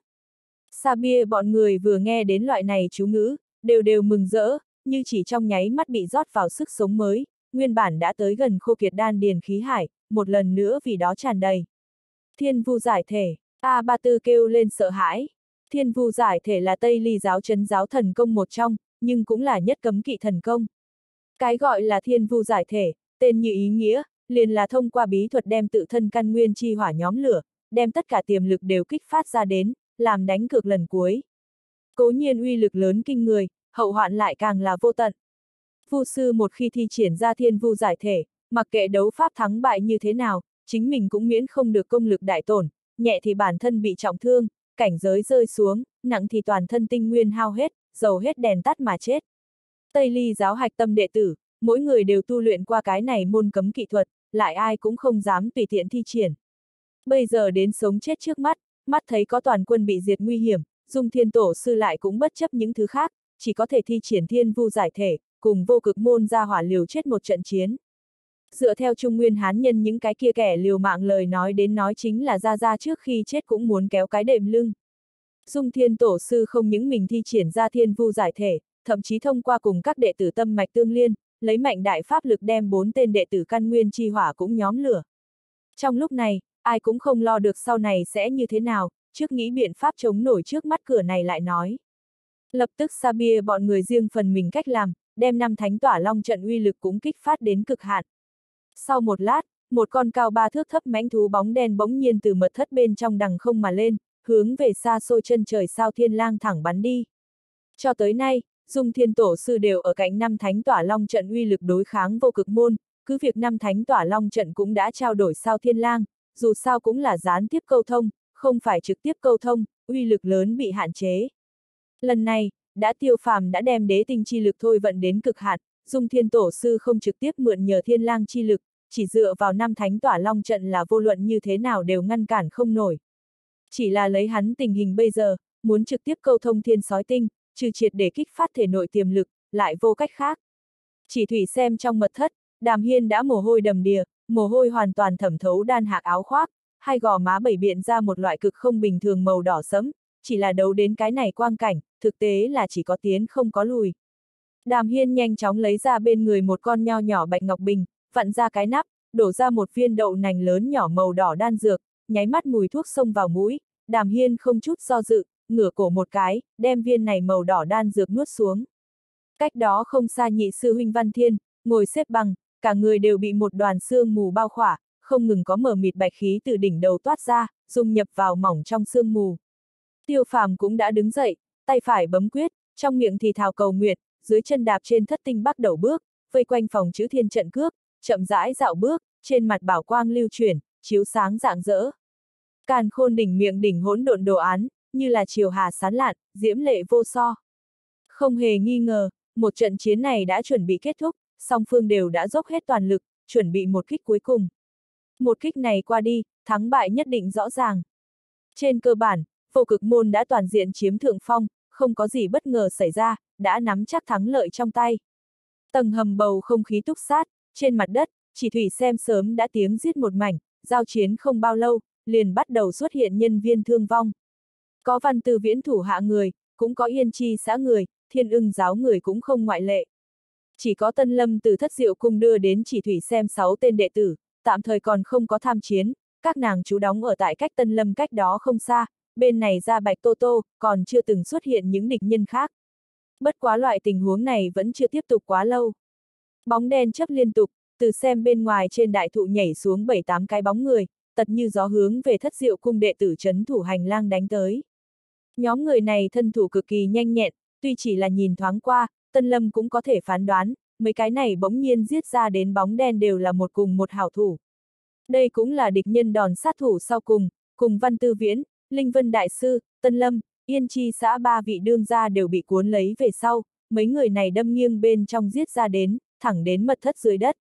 Sa bia bọn người vừa nghe đến loại này chú ngữ, đều đều mừng rỡ, như chỉ trong nháy mắt bị rót vào sức sống mới, nguyên bản đã tới gần khô kiệt đan điền khí hải, một lần nữa vì đó tràn đầy. Thiên vu giải thể, A Ba Tư kêu lên sợ hãi. Thiên vu giải thể là Tây Ly giáo trấn giáo thần công một trong, nhưng cũng là nhất cấm kỵ thần công. Cái gọi là thiên vu giải thể, tên như ý nghĩa, liền là thông qua bí thuật đem tự thân căn nguyên chi hỏa nhóm lửa, đem tất cả tiềm lực đều kích phát ra đến, làm đánh cược lần cuối. Cố nhiên uy lực lớn kinh người, hậu hoạn lại càng là vô tận. Vu sư một khi thi triển ra thiên vu giải thể, mặc kệ đấu pháp thắng bại như thế nào, chính mình cũng miễn không được công lực đại tổn, nhẹ thì bản thân bị trọng thương, cảnh giới rơi xuống, nặng thì toàn thân tinh nguyên hao hết, dầu hết đèn tắt mà chết. Tây Ly giáo hạch tâm đệ tử, mỗi người đều tu luyện qua cái này môn cấm kỹ thuật, lại ai cũng không dám tùy tiện thi triển. Bây giờ đến sống chết trước mắt, mắt thấy có toàn quân bị diệt nguy hiểm, Dung Thiên Tổ sư lại cũng bất chấp những thứ khác, chỉ có thể thi triển thiên vu giải thể, cùng vô cực môn ra hỏa liều chết một trận chiến. Dựa theo Trung Nguyên Hán nhân những cái kia kẻ liều mạng lời nói đến nói chính là ra ra trước khi chết cũng muốn kéo cái đệm lưng. Dung Thiên Tổ sư không những mình thi triển ra thiên vu giải thể, thậm chí thông qua cùng các đệ tử tâm mạch tương liên, lấy mạnh đại pháp lực đem bốn tên đệ tử căn nguyên chi hỏa cũng nhóm lửa. Trong lúc này, ai cũng không lo được sau này sẽ như thế nào, trước nghĩ biện pháp chống nổi trước mắt cửa này lại nói. Lập tức Sa bia bọn người riêng phần mình cách làm, đem năm thánh tỏa long trận uy lực cũng kích phát đến cực hạn. Sau một lát, một con cao ba thước thấp mãnh thú bóng đen bỗng nhiên từ mật thất bên trong đằng không mà lên, hướng về xa xôi chân trời sao thiên lang thẳng bắn đi. Cho tới nay, Dung Thiên Tổ sư đều ở cạnh năm thánh tỏa long trận uy lực đối kháng vô cực môn, cứ việc năm thánh tỏa long trận cũng đã trao đổi sao thiên lang, dù sao cũng là gián tiếp câu thông, không phải trực tiếp câu thông, uy lực lớn bị hạn chế. Lần này, đã Tiêu Phàm đã đem đế tinh chi lực thôi vận đến cực hạn, Dung Thiên Tổ sư không trực tiếp mượn nhờ thiên lang chi lực, chỉ dựa vào năm thánh tỏa long trận là vô luận như thế nào đều ngăn cản không nổi. Chỉ là lấy hắn tình hình bây giờ, muốn trực tiếp câu thông thiên sói tinh, trừ triệt để kích phát thể nội tiềm lực, lại vô cách khác. Chỉ thủy xem trong mật thất, Đàm Hiên đã mồ hôi đầm đìa, mồ hôi hoàn toàn thẩm thấu đan hạc áo khoác, hai gò má bảy biện ra một loại cực không bình thường màu đỏ sẫm, chỉ là đấu đến cái này quang cảnh, thực tế là chỉ có tiến không có lùi. Đàm Hiên nhanh chóng lấy ra bên người một con nho nhỏ bạch ngọc bình, vặn ra cái nắp, đổ ra một viên đậu nành lớn nhỏ màu đỏ đan dược, nháy mắt mùi thuốc xông vào mũi, Đàm Hiên không chút do dự, ngửa cổ một cái, đem viên này màu đỏ đan dược nuốt xuống. Cách đó không xa nhị sư huynh Văn Thiên, ngồi xếp bằng, cả người đều bị một đoàn sương mù bao khỏa, không ngừng có mờ mịt bạch khí từ đỉnh đầu toát ra, dung nhập vào mỏng trong sương mù. Tiêu Phàm cũng đã đứng dậy, tay phải bấm quyết, trong miệng thì thào cầu nguyện, dưới chân đạp trên thất tinh bắt đầu bước, vây quanh phòng chữ thiên trận cước, chậm rãi dạo bước, trên mặt bảo quang lưu chuyển, chiếu sáng rạng rỡ. Càn khôn đỉnh miệng đỉnh hỗn độn đồ án, như là chiều hà sán lạn, diễm lệ vô so. Không hề nghi ngờ, một trận chiến này đã chuẩn bị kết thúc, song phương đều đã dốc hết toàn lực, chuẩn bị một kích cuối cùng. Một kích này qua đi, thắng bại nhất định rõ ràng. Trên cơ bản, vô cực môn đã toàn diện chiếm thượng phong, không có gì bất ngờ xảy ra, đã nắm chắc thắng lợi trong tay. Tầng hầm bầu không khí túc sát, trên mặt đất, chỉ thủy xem sớm đã tiếng giết một mảnh, giao chiến không bao lâu, liền bắt đầu xuất hiện nhân viên thương vong. Có Văn Tư Viễn thủ hạ người, cũng có Yên Chi xã người, Thiên Ưng giáo người cũng không ngoại lệ. Chỉ có Tân Lâm từ Thất Diệu cung đưa đến chỉ thủy xem sáu tên đệ tử, tạm thời còn không có tham chiến, các nàng trú đóng ở tại cách Tân Lâm cách đó không xa, bên này ra Bạch Tô Tô, còn chưa từng xuất hiện những địch nhân khác. Bất quá loại tình huống này vẫn chưa tiếp tục quá lâu. Bóng đen chấp liên tục, từ xem bên ngoài trên đại thụ nhảy xuống bảy tám cái bóng người, tật như gió hướng về Thất Diệu cung đệ tử trấn thủ hành lang đánh tới. Nhóm người này thân thủ cực kỳ nhanh nhẹn, tuy chỉ là nhìn thoáng qua, Tân Lâm cũng có thể phán đoán, mấy cái này bỗng nhiên giết ra đến bóng đen đều là một cùng một hảo thủ. Đây cũng là địch nhân đòn sát thủ sau cùng, cùng Văn Tư Viễn, Linh Vân Đại Sư, Tân Lâm, Yên Chi xã ba vị đương gia đều bị cuốn lấy về sau, mấy người này đâm nghiêng bên trong giết ra đến, thẳng đến mật thất dưới đất.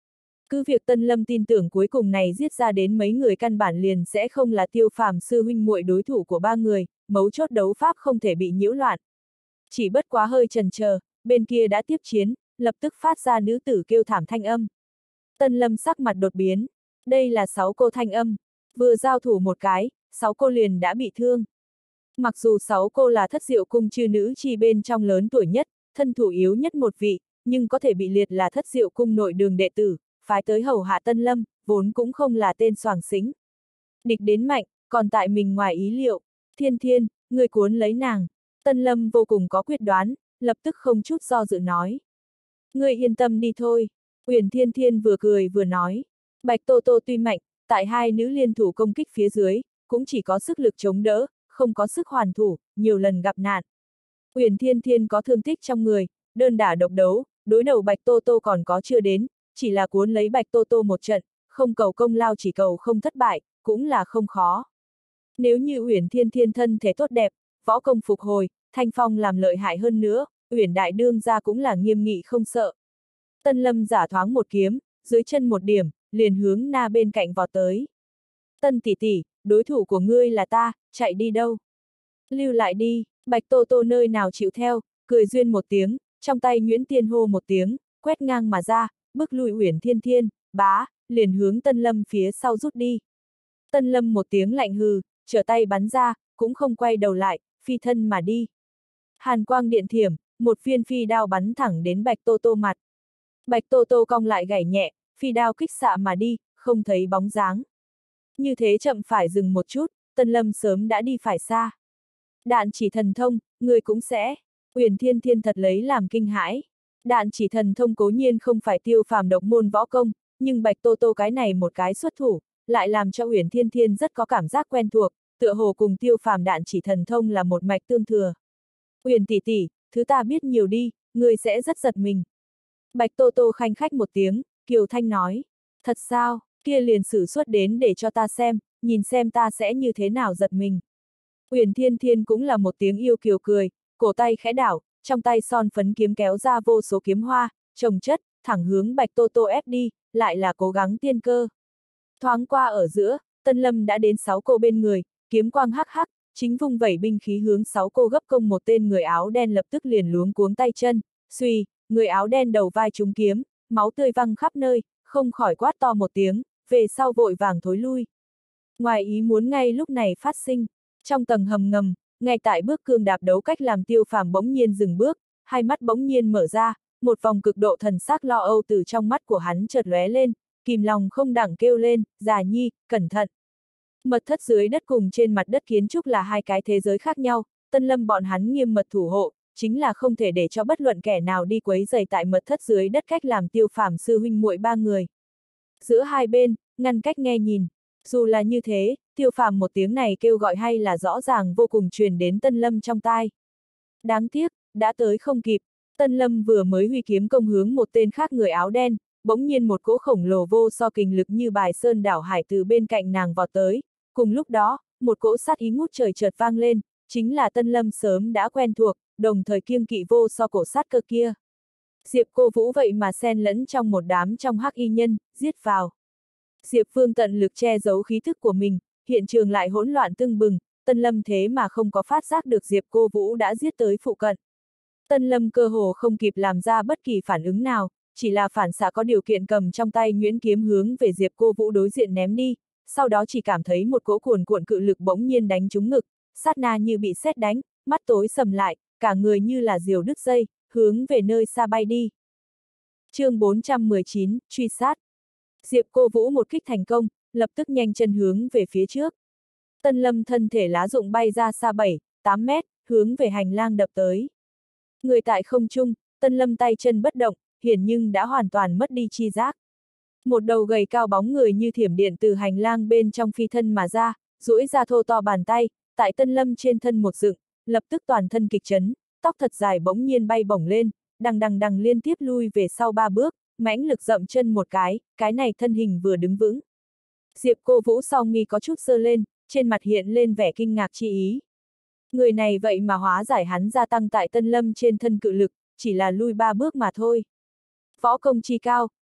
Cứ việc Tân Lâm tin tưởng cuối cùng này giết ra đến mấy người căn bản liền sẽ không là Tiêu Phàm sư huynh muội đối thủ của ba người, mấu chốt đấu pháp không thể bị nhiễu loạn. Chỉ bất quá hơi chần chờ, bên kia đã tiếp chiến, lập tức phát ra nữ tử kêu thảm thanh âm. Tân Lâm sắc mặt đột biến, đây là sáu cô thanh âm, vừa giao thủ một cái, sáu cô liền đã bị thương. Mặc dù sáu cô là Thất Diệu cung chư nữ chi bên trong lớn tuổi nhất, thân thủ yếu nhất một vị, nhưng có thể bị liệt là Thất Diệu cung nội đường đệ tử, phái tới hầu hạ Tân Lâm, vốn cũng không là tên xoàng xính. Địch đến mạnh, còn tại mình ngoài ý liệu, Thiên Thiên, người cuốn lấy nàng. Tân Lâm vô cùng có quyết đoán, lập tức không chút do dự nói. Người yên tâm đi thôi. Uyển Thiên Thiên vừa cười vừa nói. Bạch Tô Tô tuy mạnh, tại hai nữ liên thủ công kích phía dưới, cũng chỉ có sức lực chống đỡ, không có sức hoàn thủ, nhiều lần gặp nạn. Uyển Thiên Thiên có thương tích trong người, đơn đả độc đấu, đối đầu Bạch Tô Tô còn có chưa đến, chỉ là cuốn lấy Bạch Tô Tô một trận, không cầu công lao chỉ cầu không thất bại, cũng là không khó. Nếu như Uyển Thiên Thiên thân thể tốt đẹp, võ công phục hồi, thanh phong làm lợi hại hơn nữa, Uyển đại đương gia cũng là nghiêm nghị không sợ. Tân Lâm giả thoáng một kiếm, dưới chân một điểm, liền hướng na bên cạnh vọt tới. Tân tỷ tỷ, đối thủ của ngươi là ta, chạy đi đâu? Lưu lại đi, Bạch Tô Tô nơi nào chịu theo, cười duyên một tiếng, trong tay Nguyễn Tiên hô một tiếng, quét ngang mà ra, bước lui Uyển Thiên Thiên, bá, liền hướng Tân Lâm phía sau rút đi. Tân Lâm một tiếng lạnh hừ, trở tay bắn ra, cũng không quay đầu lại, phi thân mà đi. Hàn quang điện thiểm, một viên phi đao bắn thẳng đến Bạch Tô Tô mặt. Bạch Tô Tô cong lại gảy nhẹ, phi đao kích xạ mà đi, không thấy bóng dáng. Như thế chậm phải dừng một chút, Tân Lâm sớm đã đi phải xa. Đạn chỉ thần thông, người cũng sẽ. Uyển Thiên Thiên thật lấy làm kinh hãi. Đạn chỉ thần thông cố nhiên không phải Tiêu Phàm độc môn võ công, nhưng Bạch Tô Tô cái này một cái xuất thủ, lại làm cho Uyển Thiên Thiên rất có cảm giác quen thuộc, tựa hồ cùng Tiêu Phàm đạn chỉ thần thông là một mạch tương thừa. Uyển tỷ tỷ, thứ ta biết nhiều đi, người sẽ rất giật mình. Bạch Tô Tô khanh khách một tiếng, Kiều Thanh nói. Thật sao, kia liền sử xuất đến để cho ta xem, nhìn xem ta sẽ như thế nào giật mình. Uyển Thiên Thiên cũng là một tiếng yêu kiều cười, cổ tay khẽ đảo, trong tay son phấn kiếm kéo ra vô số kiếm hoa, trồng chất, thẳng hướng Bạch Tô Tô ép đi, lại là cố gắng tiên cơ. Thoáng qua ở giữa, Tân Lâm đã đến sáu cô bên người, kiếm quang hắc hắc, chính vung vẩy binh khí hướng sáu cô gấp công một tên người áo đen lập tức liền luống cuống tay chân, suy, người áo đen đầu vai trúng kiếm, máu tươi văng khắp nơi, không khỏi quát to một tiếng, về sau vội vàng thối lui. Ngoài ý muốn ngay lúc này phát sinh, trong tầng hầm ngầm, ngay tại bước cương đạp đấu cách làm Tiêu Phàm bỗng nhiên dừng bước, hai mắt bỗng nhiên mở ra, một vòng cực độ thần sắc lo âu từ trong mắt của hắn chợt lóe lên, kìm lòng không đặng kêu lên, già nhi, cẩn thận. Mật thất dưới đất cùng trên mặt đất kiến trúc là hai cái thế giới khác nhau, Tân Lâm bọn hắn nghiêm mật thủ hộ, chính là không thể để cho bất luận kẻ nào đi quấy rầy tại mật thất dưới đất cách làm Tiêu Phàm sư huynh muội ba người. Giữa hai bên, ngăn cách nghe nhìn. Dù là như thế, Tiêu Phàm một tiếng này kêu gọi hay là rõ ràng vô cùng truyền đến Tân Lâm trong tai. Đáng tiếc, đã tới không kịp, Tân Lâm vừa mới huy kiếm công hướng một tên khác người áo đen, bỗng nhiên một cỗ khổng lồ vô so kình lực như bài sơn đảo hải từ bên cạnh nàng vọt tới, cùng lúc đó, một cỗ sát ý ngút trời chợt vang lên, chính là Tân Lâm sớm đã quen thuộc, đồng thời kiêng kỵ vô so cổ sát cơ kia. Diệp Cô Vũ vậy mà xen lẫn trong một đám trong hắc y nhân, giết vào. Diệp Phương tận lực che giấu khí thức của mình, hiện trường lại hỗn loạn tưng bừng, Tân Lâm thế mà không có phát giác được Diệp Cô Vũ đã giết tới phụ cận. Tân Lâm cơ hồ không kịp làm ra bất kỳ phản ứng nào, chỉ là phản xạ có điều kiện cầm trong tay nhuyễn kiếm hướng về Diệp Cô Vũ đối diện ném đi, sau đó chỉ cảm thấy một cỗ cuồn cuộn cự lực bỗng nhiên đánh trúng ngực, sát na như bị sét đánh, mắt tối sầm lại, cả người như là diều đứt dây, hướng về nơi xa bay đi. Chương bốn trăm mười chín, truy sát. Diệp Cô Vũ một kích thành công, lập tức nhanh chân hướng về phía trước. Tân Lâm thân thể lá rụng bay ra xa bảy, tám mét, hướng về hành lang đập tới. Người tại không trung, Tân Lâm tay chân bất động, hiển nhưng đã hoàn toàn mất đi chi giác. Một đầu gầy cao bóng người như thiểm điện từ hành lang bên trong phi thân mà ra, duỗi ra thô to bàn tay, tại Tân Lâm trên thân một dựng, lập tức toàn thân kịch chấn, tóc thật dài bỗng nhiên bay bổng lên, đằng đằng đằng liên tiếp lui về sau ba bước, mãnh lực dậm chân một cái, cái này thân hình vừa đứng vững. Diệp Cô Vũ sau nghi có chút giơ lên, trên mặt hiện lên vẻ kinh ngạc chi ý. Người này vậy mà hóa giải hắn gia tăng tại Tân Lâm trên thân cự lực, chỉ là lui ba bước mà thôi. Võ công chi cao,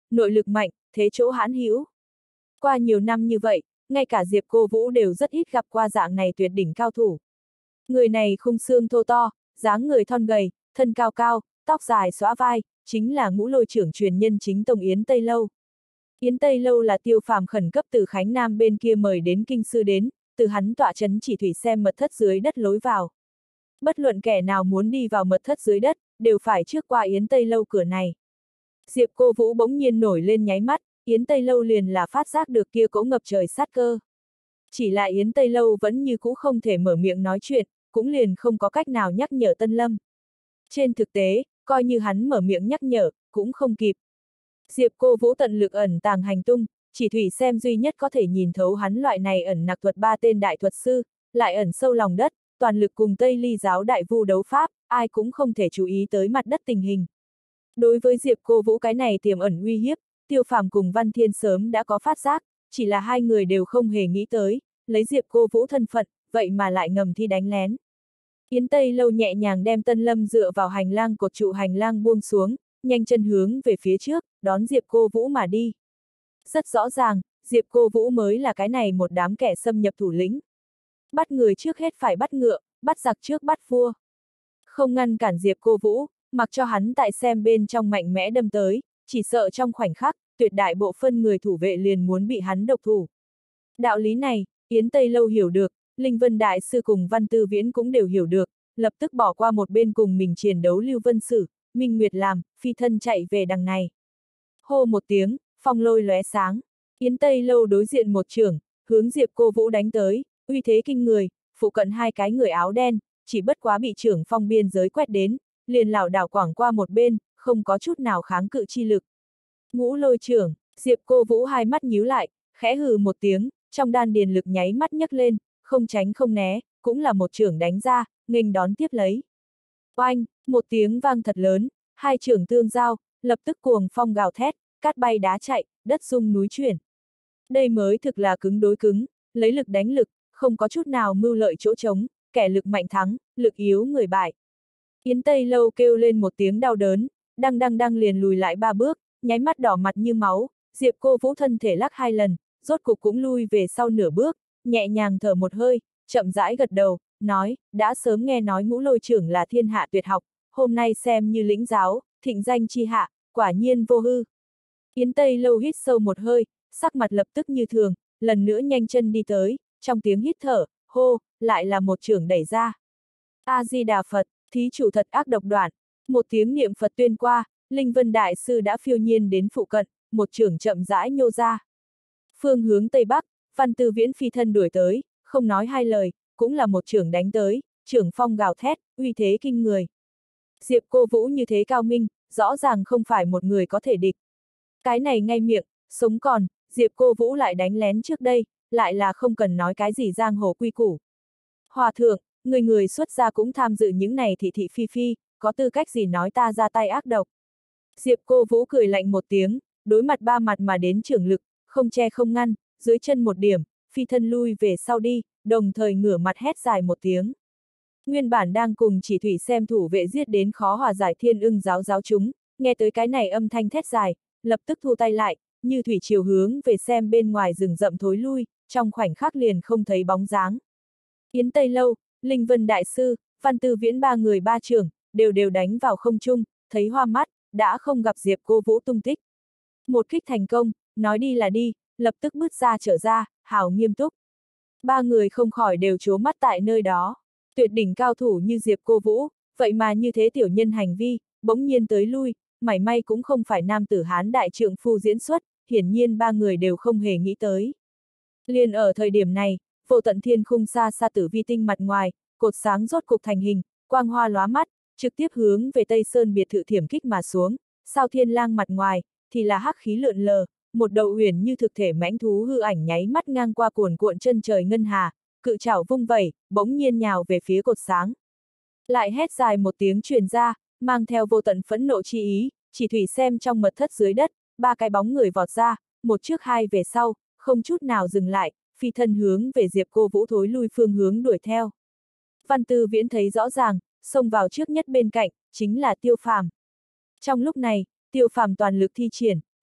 nội lực mạnh, thế chỗ hãn hữu. Qua nhiều năm như vậy, ngay cả Diệp Cô Vũ đều rất ít gặp qua dạng này tuyệt đỉnh cao thủ. Người này khung xương thô to, dáng người thon gầy, thân cao cao, tóc dài xõa vai, chính là Ngũ Lôi trưởng truyền nhân chính tông Yến Tây Lâu. Yến Tây Lâu là Tiêu Phàm khẩn cấp từ Khánh Nam bên kia mời đến kinh sư đến, từ hắn tọa trấn chỉ thủy xem mật thất dưới đất lối vào. Bất luận kẻ nào muốn đi vào mật thất dưới đất, đều phải trước qua Yến Tây Lâu cửa này. Diệp Cô Vũ bỗng nhiên nổi lên nháy mắt, Yến Tây Lâu liền là phát giác được kia cỗ ngập trời sát cơ. Chỉ là Yến Tây Lâu vẫn như cũ không thể mở miệng nói chuyện, cũng liền không có cách nào nhắc nhở Tân Lâm. Trên thực tế, coi như hắn mở miệng nhắc nhở, cũng không kịp. Diệp Cô Vũ tận lực ẩn tàng hành tung, chỉ thủy xem duy nhất có thể nhìn thấu hắn loại này ẩn nặc thuật ba tên đại thuật sư, lại ẩn sâu lòng đất, toàn lực cùng Tây Ly giáo đại vu đấu pháp, ai cũng không thể chú ý tới mặt đất tình hình. Đối với Diệp Cô Vũ cái này tiềm ẩn uy hiếp, Tiêu Phàm cùng Văn Thiên sớm đã có phát giác, chỉ là hai người đều không hề nghĩ tới, lấy Diệp Cô Vũ thân phận, vậy mà lại ngầm thi đánh lén. Yến Tây Lâu nhẹ nhàng đem Tân Lâm dựa vào hành lang cột trụ hành lang buông xuống, nhanh chân hướng về phía trước, đón Diệp Cô Vũ mà đi. Rất rõ ràng, Diệp Cô Vũ mới là cái này một đám kẻ xâm nhập thủ lĩnh. Bắt người trước hết phải bắt ngựa, bắt giặc trước bắt vua. Không ngăn cản Diệp Cô Vũ, mặc cho hắn tại xem bên trong mạnh mẽ đâm tới, chỉ sợ trong khoảnh khắc, tuyệt đại bộ phân người thủ vệ liền muốn bị hắn độc thủ. Đạo lý này, Yến Tây Lâu hiểu được, Linh Vân Đại Sư cùng Văn Tư Viễn cũng đều hiểu được, lập tức bỏ qua một bên cùng mình chiến đấu Lưu Vân Sử, Minh Nguyệt làm, phi thân chạy về đằng này. Hô một tiếng, phong lôi lóe sáng, Yến Tây Lâu đối diện một trưởng, hướng Diệp Cô Vũ đánh tới, uy thế kinh người, phụ cận hai cái người áo đen, chỉ bất quá bị trưởng phong biên giới quét đến, liền lảo đảo quảng qua một bên, không có chút nào kháng cự chi lực. Ngũ Lôi trưởng, Diệp Cô Vũ hai mắt nhíu lại, khẽ hừ một tiếng, trong đan điền lực nháy mắt nhấc lên, không tránh không né, cũng là một trưởng đánh ra, nghênh đón tiếp lấy. Oanh, một tiếng vang thật lớn, hai trưởng tương giao, lập tức cuồng phong gào thét, cát bay đá chạy, đất rung núi chuyển. Đây mới thực là cứng đối cứng, lấy lực đánh lực, không có chút nào mưu lợi chỗ trống, kẻ lực mạnh thắng, lực yếu người bại. Yến Tây Lâu kêu lên một tiếng đau đớn, đăng đăng đăng liền lùi lại ba bước, nháy mắt đỏ mặt như máu, Diệp Cô Vũ thân thể lắc hai lần, rốt cục cũng lui về sau nửa bước, nhẹ nhàng thở một hơi, chậm rãi gật đầu, nói, đã sớm nghe nói Ngũ Lôi trưởng là thiên hạ tuyệt học, hôm nay xem như lĩnh giáo, thịnh danh chi hạ, quả nhiên vô hư. Yến Tây Lâu hít sâu một hơi, sắc mặt lập tức như thường, lần nữa nhanh chân đi tới, trong tiếng hít thở, hô, lại là một trưởng đẩy ra. A-di-đà Phật, thí chủ thật ác độc đoạn, một tiếng niệm Phật tuyên qua, Linh Vân Đại Sư đã phiêu nhiên đến phụ cận, một trưởng chậm rãi nhô ra. Phương hướng Tây Bắc, Văn Tư Viễn phi thân đuổi tới, không nói hai lời, cũng là một trưởng đánh tới, trưởng phong gào thét, uy thế kinh người. Diệp Cô Vũ như thế cao minh, rõ ràng không phải một người có thể địch. Cái này ngay miệng, sống còn, Diệp Cô Vũ lại đánh lén trước đây, lại là không cần nói cái gì giang hồ quy củ. Hòa thượng, người người xuất gia cũng tham dự những này thị thị phi phi, có tư cách gì nói ta ra tay ác độc. Diệp Cô Vũ cười lạnh một tiếng, đối mặt ba mặt mà đến trưởng lực, không che không ngăn, dưới chân một điểm, phi thân lui về sau đi, đồng thời ngửa mặt hét dài một tiếng. Nguyên bản đang cùng chỉ thủy xem thủ vệ giết đến khó hòa giải Thiên Ưng giáo giáo chúng, nghe tới cái này âm thanh thét dài, lập tức thu tay lại, như thủy chiều hướng về xem bên ngoài rừng rậm thối lui, trong khoảnh khắc liền không thấy bóng dáng. Yến Tây Lâu, Linh Vân Đại Sư, Văn Tư Viễn ba người ba trưởng, đều đều đánh vào không trung, thấy hoa mắt, đã không gặp Diệp Cô Vũ tung tích. Một kích thành công, nói đi là đi, lập tức bước ra trở ra, hào nghiêm túc. Ba người không khỏi đều trố mắt tại nơi đó. Tuyệt đỉnh cao thủ như Diệp Cô Vũ, vậy mà như thế tiểu nhân hành vi, bỗng nhiên tới lui, mảy may cũng không phải nam tử Hán đại trượng phu diễn xuất, hiển nhiên ba người đều không hề nghĩ tới. Liền ở thời điểm này, vô tận thiên khung xa xa tử vi tinh mặt ngoài, cột sáng rốt cục thành hình, quang hoa lóa mắt, trực tiếp hướng về Tây Sơn biệt thự thiểm kích mà xuống, sao thiên lang mặt ngoài, thì là hắc khí lượn lờ, một đầu huyền như thực thể mãnh thú hư ảnh nháy mắt ngang qua cuồn cuộn chân trời ngân hà, cự chảo vung vẩy, bỗng nhiên nhào về phía cột sáng. Lại hét dài một tiếng truyền ra, mang theo vô tận phẫn nộ chi ý, chỉ thủy xem trong mật thất dưới đất, ba cái bóng người vọt ra, một trước hai về sau, không chút nào dừng lại, phi thân hướng về Diệp Cô Vũ thối lui phương hướng đuổi theo. Văn Tư Viễn thấy rõ ràng, xông vào trước nhất bên cạnh, chính là Tiêu Phàm. Trong lúc này, Tiêu Phàm toàn lực thi triển,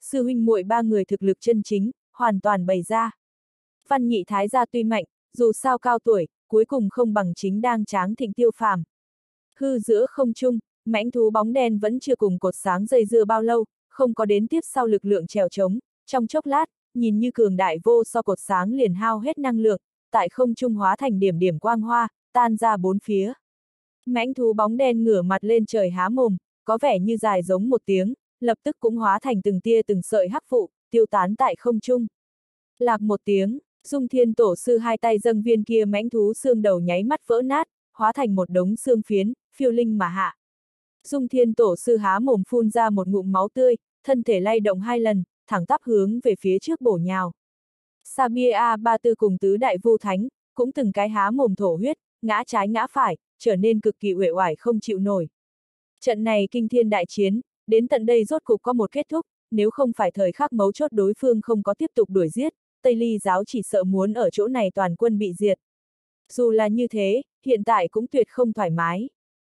sư huynh muội ba người thực lực chân chính, hoàn toàn bày ra. Văn Nhị Thái gia tuy mạnh, dù sao cao tuổi, cuối cùng không bằng chính đang tráng thịnh Tiêu Phàm. Hư giữa không trung, mãnh thú bóng đen vẫn chưa cùng cột sáng dây dưa bao lâu, không có đến tiếp sau lực lượng trèo trống, trong chốc lát, nhìn như cường đại vô so cột sáng liền hao hết năng lượng, tại không trung hóa thành điểm điểm quang hoa, tan ra bốn phía. Mãnh thú bóng đen ngửa mặt lên trời há mồm, có vẻ như dài giống một tiếng, lập tức cũng hóa thành từng tia từng sợi hắc vụ, tiêu tán tại không trung. Lạc một tiếng, Dung Thiên Tổ sư hai tay dâng viên kia mãnh thú xương đầu nháy mắt vỡ nát, hóa thành một đống xương phiến, phiêu linh mà hạ. Dung Thiên Tổ sư há mồm phun ra một ngụm máu tươi, thân thể lay động hai lần, thẳng tắp hướng về phía trước bổ nhào. Sabia Ba Tư cùng tứ đại vu thánh, cũng từng cái há mồm thổ huyết, ngã trái ngã phải, trở nên cực kỳ uể oải không chịu nổi. Trận này kinh thiên đại chiến, đến tận đây rốt cục có một kết thúc, nếu không phải thời khắc mấu chốt đối phương không có tiếp tục đuổi giết, Tây Ly giáo chỉ sợ muốn ở chỗ này toàn quân bị diệt. Dù là như thế, hiện tại cũng tuyệt không thoải mái.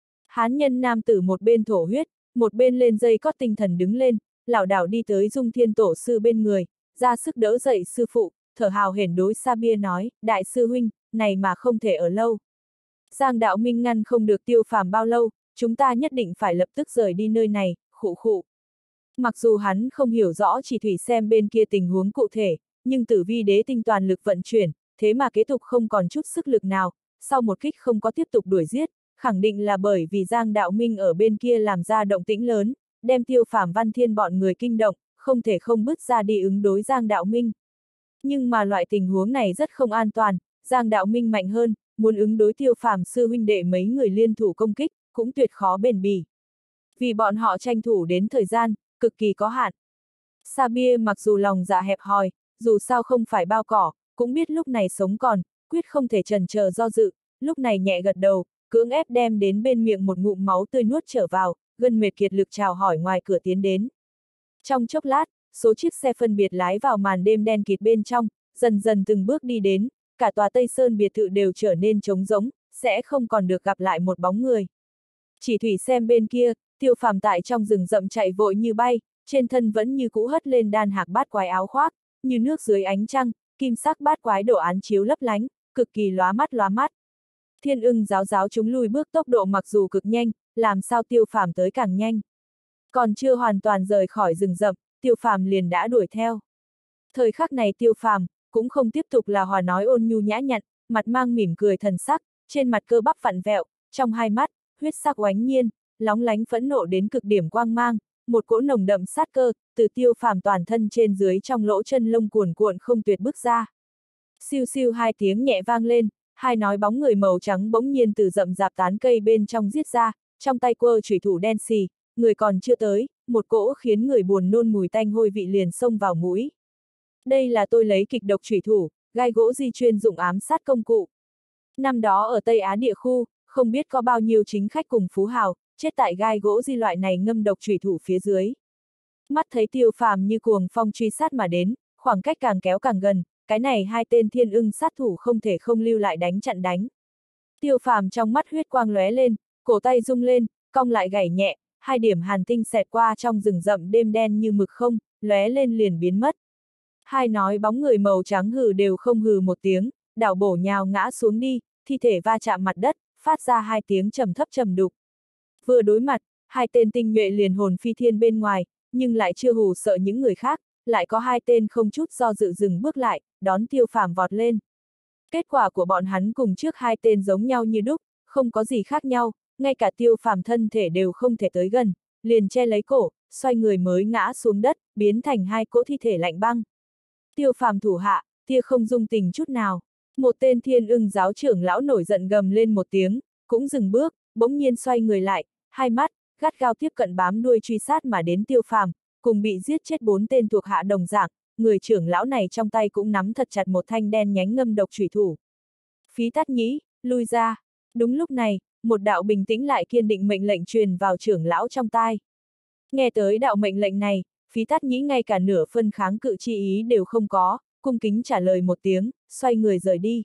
Hán nhân nam tử một bên thổ huyết, một bên lên dây cót tinh thần đứng lên, lảo đảo đi tới Dung Thiên Tổ sư bên người, ra sức đỡ dậy sư phụ, thở hào hển đối Sabia nói, đại sư huynh, này mà không thể ở lâu. Giang Đạo Minh ngăn không được Tiêu Phàm bao lâu, chúng ta nhất định phải lập tức rời đi nơi này, khụ khụ. Mặc dù hắn không hiểu rõ chỉ thủy xem bên kia tình huống cụ thể, nhưng Tử Vi đế tinh toàn lực vận chuyển, thế mà kế tục không còn chút sức lực nào, sau một kích không có tiếp tục đuổi giết, khẳng định là bởi vì Giang Đạo Minh ở bên kia làm ra động tĩnh lớn, đem Tiêu Phàm Văn Thiên bọn người kinh động, không thể không bứt ra đi ứng đối Giang Đạo Minh. Nhưng mà loại tình huống này rất không an toàn, Giang Đạo Minh mạnh hơn, muốn ứng đối Tiêu Phàm sư huynh đệ mấy người liên thủ công kích, cũng tuyệt khó bền bỉ. Vì bọn họ tranh thủ đến thời gian, cực kỳ có hạn. Sabia mặc dù lòng dạ hẹp hòi, dù sao không phải bao cỏ, cũng biết lúc này sống còn, quyết không thể chần chờ do dự, lúc này nhẹ gật đầu, cưỡng ép đem đến bên miệng một ngụm máu tươi nuốt trở vào, gân mệt kiệt lực chào hỏi ngoài cửa tiến đến. Trong chốc lát, số chiếc xe phân biệt lái vào màn đêm đen kịt bên trong, dần dần từng bước đi đến, cả tòa Tây Sơn biệt thự đều trở nên trống rỗng, sẽ không còn được gặp lại một bóng người. Chỉ thủy xem bên kia, Tiêu Phàm tại trong rừng rậm chạy vội như bay, trên thân vẫn như cũ hất lên đan hạc bát quái áo khoác, như nước dưới ánh trăng, kim sắc bát quái đồ án chiếu lấp lánh, cực kỳ lóa mắt lóa mắt. Thiên ưng giáo giáo chúng lui bước tốc độ mặc dù cực nhanh, làm sao Tiêu Phàm tới càng nhanh. Còn chưa hoàn toàn rời khỏi rừng rậm, Tiêu Phàm liền đã đuổi theo. Thời khắc này Tiêu Phàm cũng không tiếp tục là hòa nói ôn nhu nhã nhặn, mặt mang mỉm cười thần sắc, trên mặt cơ bắp vặn vẹo, trong hai mắt, huyết sắc oánh nhiên, lóng lánh phẫn nộ đến cực điểm quang mang, một cỗ nồng đậm sát cơ, từ Tiêu Phàm toàn thân trên dưới trong lỗ chân lông cuồn cuộn không tuyệt bước ra. Siêu siêu hai tiếng nhẹ vang lên, hai nói bóng người màu trắng bỗng nhiên từ rậm rạp tán cây bên trong giết ra, trong tay quơ chủy thủ đen xì, người còn chưa tới, một cỗ khiến người buồn nôn mùi tanh hôi vị liền xông vào mũi. Đây là tôi lấy kịch độc chủy thủ, gai gỗ di chuyên dụng ám sát công cụ. Năm đó ở Tây Á địa khu, không biết có bao nhiêu chính khách cùng phú hào, chết tại gai gỗ di loại này ngâm độc chủy thủ phía dưới. Mắt thấy Tiêu Phàm như cuồng phong truy sát mà đến, khoảng cách càng kéo càng gần, cái này hai tên thiên ưng sát thủ không thể không lưu lại đánh chặn đánh. Tiêu Phàm trong mắt huyết quang lóe lên, cổ tay rung lên, cong lại gảy nhẹ, hai điểm hàn tinh xẹt qua trong rừng rậm đêm đen như mực không, lóe lên liền biến mất. Hai nói bóng người màu trắng hừ đều không hừ một tiếng, đảo bổ nhào ngã xuống đi, thi thể va chạm mặt đất, phát ra hai tiếng trầm thấp trầm đục. Vừa đối mặt, hai tên tinh nhuệ liền hồn phi thiên bên ngoài, nhưng lại chưa hù sợ những người khác, lại có hai tên không chút do dự dừng bước lại, đón Tiêu Phàm vọt lên. Kết quả của bọn hắn cùng trước hai tên giống nhau như đúc, không có gì khác nhau, ngay cả Tiêu Phàm thân thể đều không thể tới gần, liền che lấy cổ, xoay người mới ngã xuống đất, biến thành hai cỗ thi thể lạnh băng. Tiêu Phàm thủ hạ, tia không dung tình chút nào. Một tên thiên ưng giáo trưởng lão nổi giận gầm lên một tiếng, cũng dừng bước, bỗng nhiên xoay người lại, hai mắt, gắt gao tiếp cận bám đuôi truy sát mà đến Tiêu Phàm, cùng bị giết chết bốn tên thuộc hạ đồng dạng, người trưởng lão này trong tay cũng nắm thật chặt một thanh đen nhánh ngâm độc chủy thủ. Phí Tát Nhĩ, lui ra. Đúng lúc này, một đạo bình tĩnh lại kiên định mệnh lệnh truyền vào trưởng lão trong tai. Nghe tới đạo mệnh lệnh này, Phí Tát Nhĩ ngay cả nửa phân kháng cự chi ý đều không có, cung kính trả lời một tiếng, xoay người rời đi.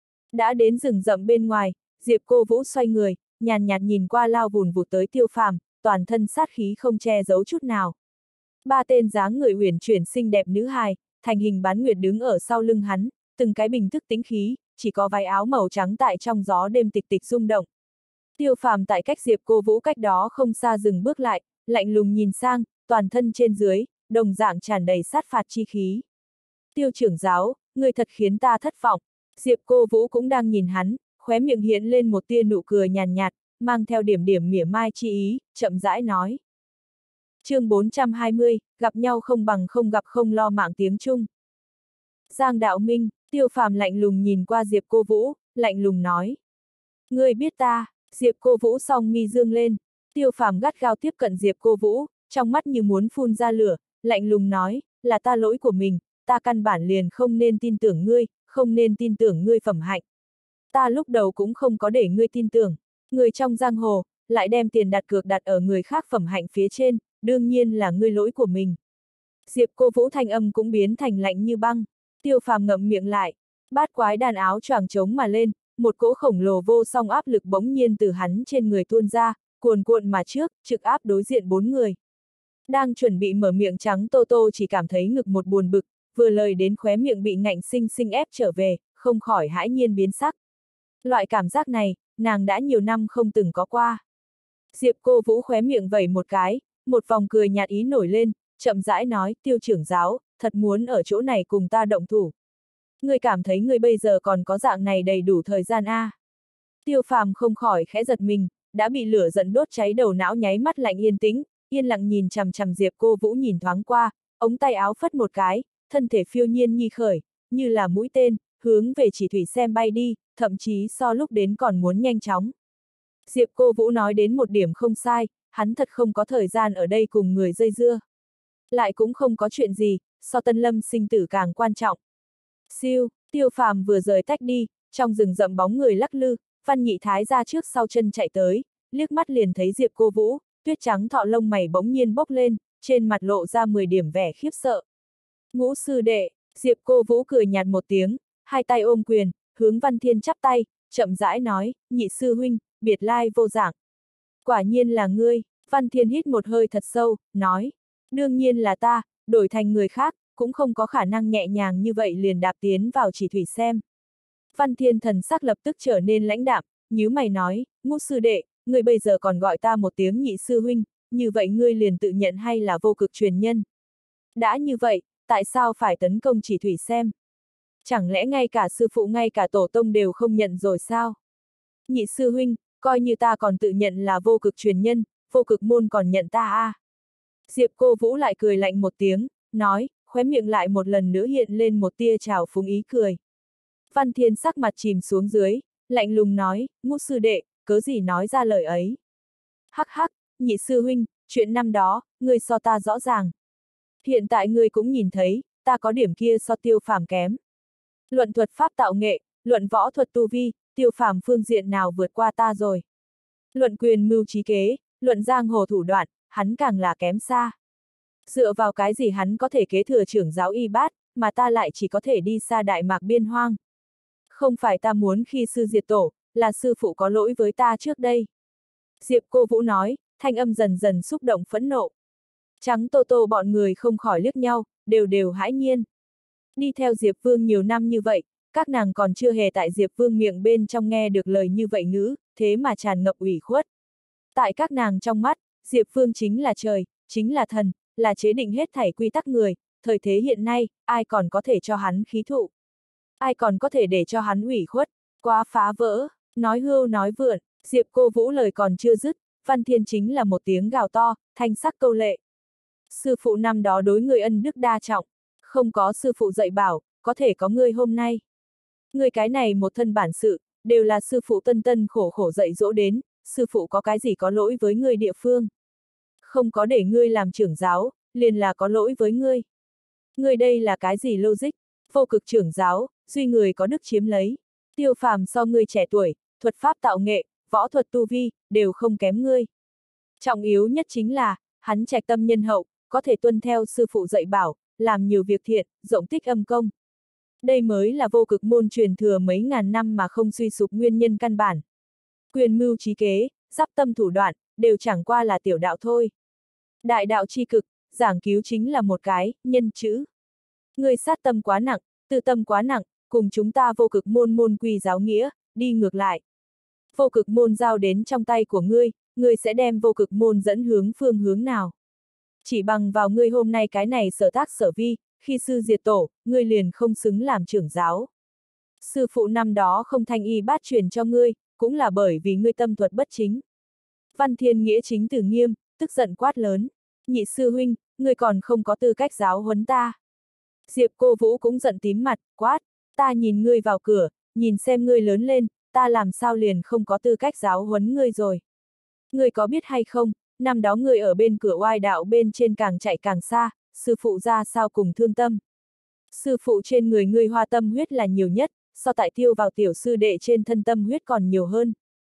Đã đến rừng rậm bên ngoài, Diệp Cô Vũ xoay người, nhàn nhạt nhìn qua lao vùn vụt tới Tiêu Phàm, toàn thân sát khí không che giấu chút nào. Ba tên dáng người uyển chuyển xinh đẹp nữ hài, thành hình bán nguyệt đứng ở sau lưng hắn, từng cái bình thức tĩnh khí, chỉ có váy áo màu trắng tại trong gió đêm tịch tịch rung động. Tiêu Phàm tại cách Diệp Cô Vũ cách đó không xa dừng bước lại, lạnh lùng nhìn sang, toàn thân trên dưới, đồng dạng tràn đầy sát phạt chi khí. Tiêu trưởng giáo, người thật khiến ta thất vọng. Diệp Cô Vũ cũng đang nhìn hắn, khóe miệng hiện lên một tia nụ cười nhàn nhạt, mang theo điểm điểm mỉa mai chi ý, chậm rãi nói. Chương bốn trăm hai mươi, gặp nhau không bằng không gặp không lo mạng tiếng Trung. Giang Đạo Minh, Tiêu Phàm lạnh lùng nhìn qua Diệp Cô Vũ, lạnh lùng nói. Ngươi biết ta, Diệp Cô Vũ song mi dương lên, Tiêu Phàm gắt gao tiếp cận Diệp Cô Vũ, trong mắt như muốn phun ra lửa, lạnh lùng nói, là ta lỗi của mình, ta căn bản liền không nên tin tưởng ngươi, không nên tin tưởng ngươi phẩm hạnh. Ta lúc đầu cũng không có để ngươi tin tưởng, người trong giang hồ, lại đem tiền đặt cược đặt ở người khác phẩm hạnh phía trên, đương nhiên là ngươi lỗi của mình. Diệp Cô Vũ thanh âm cũng biến thành lạnh như băng, Tiêu Phàm ngậm miệng lại, bát quái đàn áo choàng trống mà lên, một cỗ khổng lồ vô song áp lực bỗng nhiên từ hắn trên người tuôn ra, cuồn cuộn mà trước, trực áp đối diện bốn người. Đang chuẩn bị mở miệng trắng Tô Tô chỉ cảm thấy ngực một buồn bực, vừa lời đến khóe miệng bị ngạnh sinh sinh ép trở về, không khỏi hãi nhiên biến sắc. Loại cảm giác này, nàng đã nhiều năm không từng có qua. Diệp Cô Vũ khóe miệng vẩy một cái, một vòng cười nhạt ý nổi lên, chậm rãi nói, Tiêu trưởng giáo, thật muốn ở chỗ này cùng ta động thủ. Ngươi cảm thấy ngươi bây giờ còn có dạng này đầy đủ thời gian a? À? Tiêu Phàm không khỏi khẽ giật mình, đã bị lửa giận đốt cháy đầu não nháy mắt lạnh yên tĩnh, yên lặng nhìn chằm chằm Diệp Cô Vũ nhìn thoáng qua, ống tay áo phất một cái, thân thể phiêu nhiên nhi khởi, như là mũi tên, hướng về chỉ thủy xem bay đi, thậm chí so lúc đến còn muốn nhanh chóng. Diệp Cô Vũ nói đến một điểm không sai, hắn thật không có thời gian ở đây cùng người dây dưa. Lại cũng không có chuyện gì, so Tân Lâm sinh tử càng quan trọng. Siêu, Tiêu Phàm vừa rời tách đi, trong rừng rậm bóng người lắc lư, Văn Nhị Thái ra trước sau chân chạy tới, liếc mắt liền thấy Diệp Cô Vũ, tuyết trắng thọ lông mày bỗng nhiên bốc lên, trên mặt lộ ra mười điểm vẻ khiếp sợ. Ngũ sư đệ, Diệp Cô Vũ cười nhạt một tiếng, hai tay ôm quyền, hướng Văn Thiên chắp tay, chậm rãi nói, nhị sư huynh, biệt lai vô dạng. Quả nhiên là ngươi, Văn Thiên hít một hơi thật sâu, nói, đương nhiên là ta, đổi thành người khác, cũng không có khả năng nhẹ nhàng như vậy liền đạp tiến vào chỉ thủy xem. Văn Thiên thần sắc lập tức trở nên lãnh đạm, nhíu mày nói, Ngũ sư đệ, ngươi bây giờ còn gọi ta một tiếng nhị sư huynh, như vậy ngươi liền tự nhận hay là vô cực truyền nhân? Đã như vậy, tại sao phải tấn công chỉ thủy xem? Chẳng lẽ ngay cả sư phụ ngay cả tổ tông đều không nhận rồi sao? Nhị sư huynh, coi như ta còn tự nhận là vô cực truyền nhân, vô cực môn còn nhận ta à? Diệp Cô Vũ lại cười lạnh một tiếng, nói, khóe miệng lại một lần nữa hiện lên một tia trào phúng ý cười. Văn Thiên sắc mặt chìm xuống dưới, lạnh lùng nói, Ngũ sư đệ, cớ gì nói ra lời ấy? Hắc hắc, nhị sư huynh, chuyện năm đó, ngươi so ta rõ ràng. Hiện tại ngươi cũng nhìn thấy, ta có điểm kia so Tiêu Phàm kém. Luận thuật pháp tạo nghệ, luận võ thuật tu vi, Tiêu Phàm phương diện nào vượt qua ta rồi. Luận quyền mưu trí kế, luận giang hồ thủ đoạn, hắn càng là kém xa. Dựa vào cái gì hắn có thể kế thừa trưởng giáo y bát, mà ta lại chỉ có thể đi xa đại mạc biên hoang. Không phải ta muốn khi sư diệt tổ, là sư phụ có lỗi với ta trước đây. Diệp Cô Vũ nói, thanh âm dần dần xúc động phẫn nộ. Trắng Tô Tô bọn người không khỏi liếc nhau, đều đều hãi nhiên. Đi theo Diệp Vương nhiều năm như vậy, các nàng còn chưa hề tại Diệp Vương miệng bên trong nghe được lời như vậy ngữ, thế mà tràn ngập ủy khuất. Tại các nàng trong mắt, Diệp Vương chính là trời, chính là thần, là chế định hết thảy quy tắc người, thời thế hiện nay, ai còn có thể cho hắn khí thụ? Ai còn có thể để cho hắn ủy khuất? Quá phá vỡ, nói hưu nói vượn, Diệp Cô Vũ lời còn chưa dứt, Văn Thiên chính là một tiếng gào to, thanh sắc câu lệ. Sư phụ năm đó đối người ân đức đa trọng, không có sư phụ dạy bảo, có thể có ngươi hôm nay. Ngươi cái này một thân bản sự, đều là sư phụ tân tân khổ khổ dạy dỗ đến, sư phụ có cái gì có lỗi với ngươi địa phương? Không có để ngươi làm trưởng giáo, liền là có lỗi với ngươi. Ngươi đây là cái gì logic? Vô cực trưởng giáo, duy người có đức chiếm lấy. Tiêu Phàm so ngươi trẻ tuổi, thuật pháp tạo nghệ, võ thuật tu vi, đều không kém ngươi. Trọng yếu nhất chính là, hắn trạch tâm nhân hậu, có thể tuân theo sư phụ dạy bảo, làm nhiều việc thiện, rộng tích âm công. Đây mới là vô cực môn truyền thừa mấy ngàn năm mà không suy sụp nguyên nhân căn bản. Quyền mưu trí kế, giáp tâm thủ đoạn, đều chẳng qua là tiểu đạo thôi. Đại đạo chi cực, giảng cứu chính là một cái, nhân chữ. Ngươi sát tâm quá nặng, tư tâm quá nặng, cùng chúng ta vô cực môn môn quy giáo nghĩa, đi ngược lại. Vô cực môn giao đến trong tay của ngươi, ngươi sẽ đem vô cực môn dẫn hướng phương hướng nào. Chỉ bằng vào ngươi hôm nay cái này sở tác sở vi, khi sư diệt tổ, ngươi liền không xứng làm trưởng giáo. Sư phụ năm đó không thanh y bát truyền cho ngươi, cũng là bởi vì ngươi tâm thuật bất chính. Văn Thiên Nghĩa chính tử nghiêm, tức giận quát lớn. Nhị sư huynh, ngươi còn không có tư cách giáo huấn ta. Diệp Cô Vũ cũng giận tím mặt, quát, ta nhìn ngươi vào cửa, nhìn xem ngươi lớn lên, ta làm sao liền không có tư cách giáo huấn ngươi rồi. Ngươi có biết hay không, năm đó ngươi ở bên cửa oai đạo bên trên càng chạy càng xa, sư phụ ra sao cùng thương tâm. Sư phụ trên người ngươi hoa tâm huyết là nhiều nhất, so tại tiêu vào tiểu sư đệ trên thân tâm huyết còn nhiều hơn.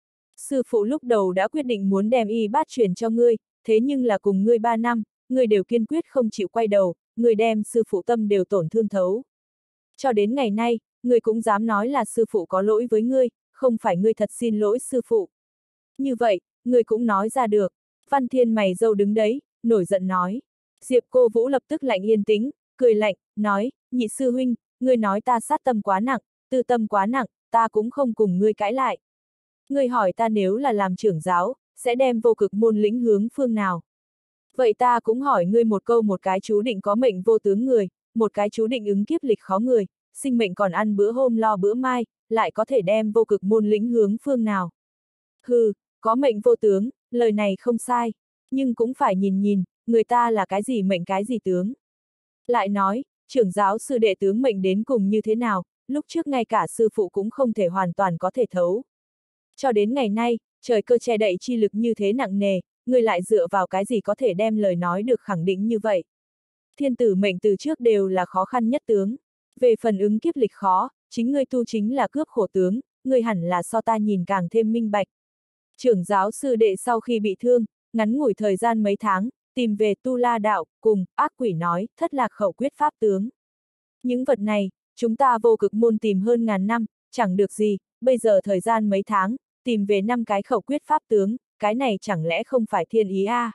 Sư phụ lúc đầu đã quyết định muốn đem y bát truyền cho ngươi, thế nhưng là cùng ngươi ba năm, ngươi đều kiên quyết không chịu quay đầu, ngươi đem sư phụ tâm đều tổn thương thấu. Cho đến ngày nay, ngươi cũng dám nói là sư phụ có lỗi với ngươi, không phải ngươi thật xin lỗi sư phụ. Như vậy, ngươi cũng nói ra được. Văn Thiên mày râu đứng đấy, nổi giận nói. Diệp Cô Vũ lập tức lạnh yên tĩnh, cười lạnh, nói, nhị sư huynh, ngươi nói ta sát tâm quá nặng, tư tâm quá nặng, ta cũng không cùng ngươi cãi lại. Ngươi hỏi ta nếu là làm trưởng giáo, sẽ đem vô cực môn lĩnh hướng phương nào. Vậy ta cũng hỏi ngươi một câu, một cái chú định có mệnh vô tướng người, một cái chú định ứng kiếp lịch khó người, sinh mệnh còn ăn bữa hôm lo bữa mai, lại có thể đem vô cực môn lĩnh hướng phương nào. Hừ, có mệnh vô tướng, lời này không sai, nhưng cũng phải nhìn nhìn, người ta là cái gì mệnh cái gì tướng. Lại nói, trưởng giáo sư đệ tướng mệnh đến cùng như thế nào, lúc trước ngay cả sư phụ cũng không thể hoàn toàn có thể thấu. Cho đến ngày nay, trời cơ che đậy chi lực như thế nặng nề, người lại dựa vào cái gì có thể đem lời nói được khẳng định như vậy. Thiên tử mệnh từ trước đều là khó khăn nhất tướng. Về phần ứng kiếp lịch khó, chính ngươi tu chính là cướp khổ tướng, ngươi hẳn là so ta nhìn càng thêm minh bạch. Trưởng giáo sư đệ sau khi bị thương, ngắn ngủi thời gian mấy tháng, tìm về Tu La Đạo, cùng, ác quỷ nói, thất lạc khẩu quyết pháp tướng. Những vật này, chúng ta vô cực môn tìm hơn ngàn năm, chẳng được gì, bây giờ thời gian mấy tháng, tìm về năm cái khẩu quyết pháp tướng, cái này chẳng lẽ không phải thiên ý a? À?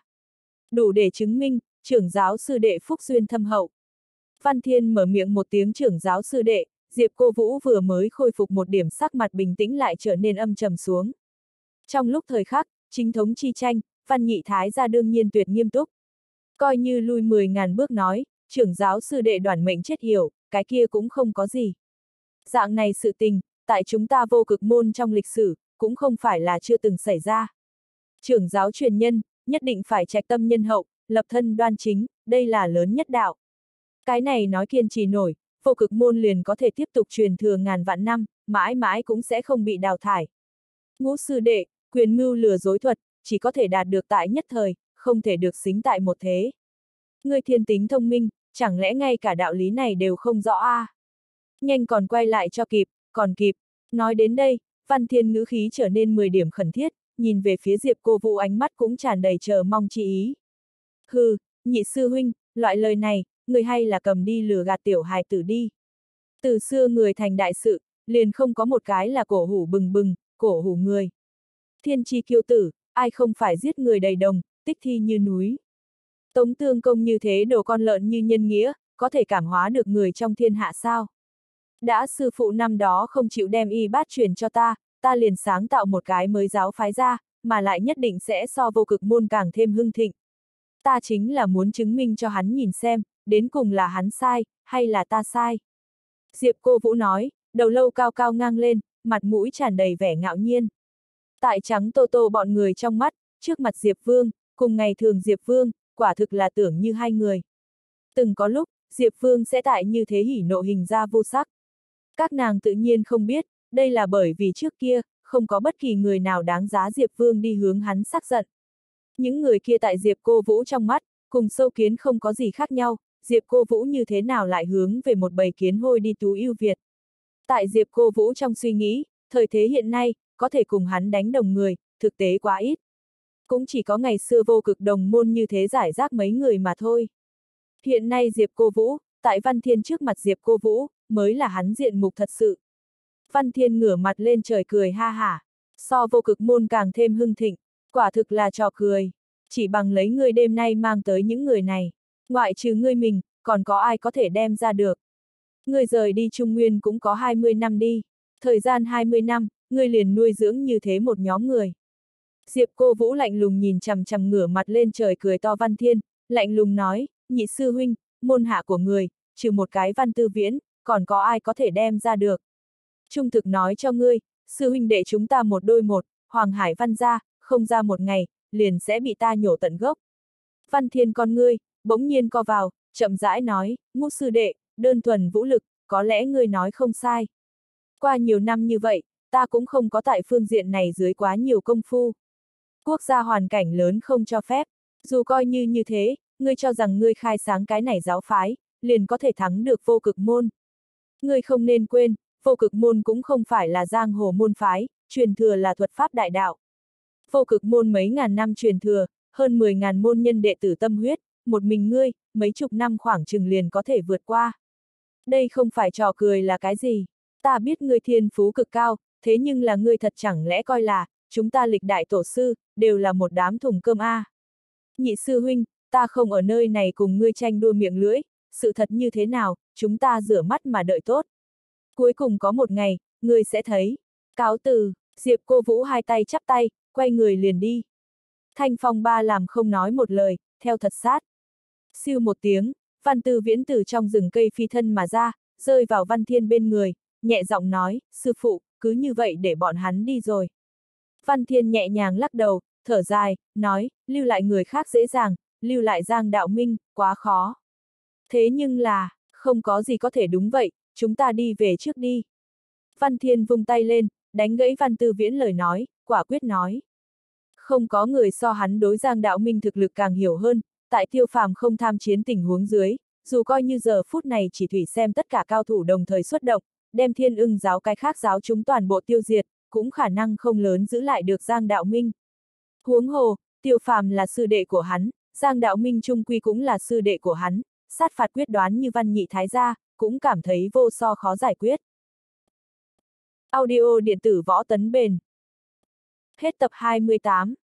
Đủ để chứng minh, trưởng giáo sư đệ phúc duyên thâm hậu. Văn Thiên mở miệng một tiếng trưởng giáo sư đệ, Diệp Cô Vũ vừa mới khôi phục một điểm sắc mặt bình tĩnh lại trở nên âm trầm xuống. Trong lúc thời khắc, chính thống chi tranh, Văn Nhị Thái gia đương nhiên tuyệt nghiêm túc. Coi như lui mười ngàn bước nói, trưởng giáo sư đệ đoản mệnh chết hiểu, cái kia cũng không có gì. Dạng này sự tình, tại chúng ta vô cực môn trong lịch sử, cũng không phải là chưa từng xảy ra. Trưởng giáo truyền nhân, nhất định phải trạch tâm nhân hậu, lập thân đoan chính, đây là lớn nhất đạo. Cái này nói kiên trì nổi, vô cực môn liền có thể tiếp tục truyền thừa ngàn vạn năm, mãi mãi cũng sẽ không bị đào thải. Ngũ sư đệ, quyền mưu lừa dối thuật, chỉ có thể đạt được tại nhất thời, không thể được xính tại một thế. Ngươi thiên tính thông minh, chẳng lẽ ngay cả đạo lý này đều không rõ a? À? Nhanh còn quay lại cho kịp, còn kịp. Nói đến đây, Văn Thiên ngữ khí trở nên mười điểm khẩn thiết, nhìn về phía Diệp Cô Vũ ánh mắt cũng tràn đầy chờ mong chi ý. Hừ, nhị sư huynh, loại lời này, người hay là cầm đi lừa gạt tiểu hài tử đi. Từ xưa người thành đại sự, liền không có một cái là cổ hủ bừng bừng, cổ hủ người. Thiên chi kiêu tử, ai không phải giết người đầy đồng, tích thi như núi. Tống Tương Công như thế đồ con lợn như nhân nghĩa, có thể cảm hóa được người trong thiên hạ sao? Đã sư phụ năm đó không chịu đem y bát truyền cho ta, ta liền sáng tạo một cái mới giáo phái ra, mà lại nhất định sẽ so vô cực môn càng thêm hưng thịnh. Ta chính là muốn chứng minh cho hắn nhìn xem, đến cùng là hắn sai, hay là ta sai. Diệp Cô Vũ nói, đầu lâu cao cao ngang lên, mặt mũi tràn đầy vẻ ngạo nhiên. Tại Trắng Tô Tô bọn người trong mắt, trước mặt Diệp Vương, cùng ngày thường Diệp Vương, quả thực là tưởng như hai người. Từng có lúc, Diệp Vương sẽ tại như thế hỉ nộ hình ra vô sắc. Các nàng tự nhiên không biết, đây là bởi vì trước kia, không có bất kỳ người nào đáng giá Diệp Vương đi hướng hắn sắc giận. Những người kia tại Diệp Cô Vũ trong mắt, cùng sâu kiến không có gì khác nhau, Diệp Cô Vũ như thế nào lại hướng về một bầy kiến hôi đi tú ưu Việt. Tại Diệp Cô Vũ trong suy nghĩ, thời thế hiện nay, có thể cùng hắn đánh đồng người, thực tế quá ít. Cũng chỉ có ngày xưa vô cực đồng môn như thế giải rác mấy người mà thôi. Hiện nay Diệp Cô Vũ, tại Văn Thiên trước mặt Diệp Cô Vũ, mới là hắn diện mục thật sự. Văn Thiên ngửa mặt lên trời cười ha hả, so vô cực môn càng thêm hưng thịnh, quả thực là trò cười. Chỉ bằng lấy ngươi đêm nay mang tới những người này, Ngoại trừ ngươi mình, còn có ai có thể đem ra được. Ngươi rời đi Trung Nguyên cũng có hai mươi năm đi. Thời gian hai mươi năm, ngươi liền nuôi dưỡng như thế một nhóm người. Diệp Cô Vũ lạnh lùng nhìn chằm chằm ngửa mặt lên trời cười to Văn Thiên, lạnh lùng nói, nhị sư huynh, môn hạ của người, trừ một cái Văn Tư Viễn, còn có ai có thể đem ra được. Trung thực nói cho ngươi, sư huynh đệ chúng ta một đôi một, Hoàng Hải Văn gia, không ra một ngày, liền sẽ bị ta nhổ tận gốc. Văn Thiên con ngươi, bỗng nhiên co vào, chậm rãi nói, Ngũ sư đệ, đơn thuần vũ lực, có lẽ ngươi nói không sai. Qua nhiều năm như vậy, ta cũng không có tại phương diện này dưới quá nhiều công phu. Quốc gia hoàn cảnh lớn không cho phép, dù coi như như thế, ngươi cho rằng ngươi khai sáng cái này giáo phái, liền có thể thắng được vô cực môn. Ngươi không nên quên, vô cực môn cũng không phải là giang hồ môn phái, truyền thừa là thuật pháp đại đạo. Vô cực môn mấy ngàn năm truyền thừa, hơn mười ngàn môn nhân đệ tử tâm huyết, một mình ngươi, mấy chục năm khoảng chừng liền có thể vượt qua. Đây không phải trò cười là cái gì, ta biết ngươi thiên phú cực cao, thế nhưng là ngươi thật chẳng lẽ coi là, chúng ta lịch đại tổ sư, đều là một đám thùng cơm a. À. Nhị sư huynh, ta không ở nơi này cùng ngươi tranh đua miệng lưỡi, sự thật như thế nào, chúng ta rửa mắt mà đợi tốt. Cuối cùng có một ngày, ngươi sẽ thấy. Cáo từ, Diệp Cô Vũ hai tay chắp tay, quay người liền đi. Thanh Phong Ba làm không nói một lời, theo thật sát. Siêu một tiếng, Văn Tư Viễn từ trong rừng cây phi thân mà ra, rơi vào Văn Thiên bên người, nhẹ giọng nói, sư phụ, cứ như vậy để bọn hắn đi rồi. Văn Thiên nhẹ nhàng lắc đầu, thở dài, nói, lưu lại người khác dễ dàng, lưu lại Giang Đạo Minh, quá khó. Thế nhưng là, không có gì có thể đúng vậy, chúng ta đi về trước đi. Văn Thiên vung tay lên, đánh gãy Văn Tư Viễn lời nói, quả quyết nói. Không có người so hắn đối Giang Đạo Minh thực lực càng hiểu hơn, tại Tiêu Phàm không tham chiến tình huống dưới, dù coi như giờ phút này chỉ thủy xem tất cả cao thủ đồng thời xuất động, đem Thiên Ưng giáo cái khác giáo chúng toàn bộ tiêu diệt, cũng khả năng không lớn giữ lại được Giang Đạo Minh. Huống hồ, Tiêu Phàm là sư đệ của hắn, Giang Đạo Minh trung quy cũng là sư đệ của hắn, sát phạt quyết đoán như Văn Nhị Thái gia, cũng cảm thấy vô so khó giải quyết. Audio điện tử Võ Tấn Bền. Hết tập hai mươi tám.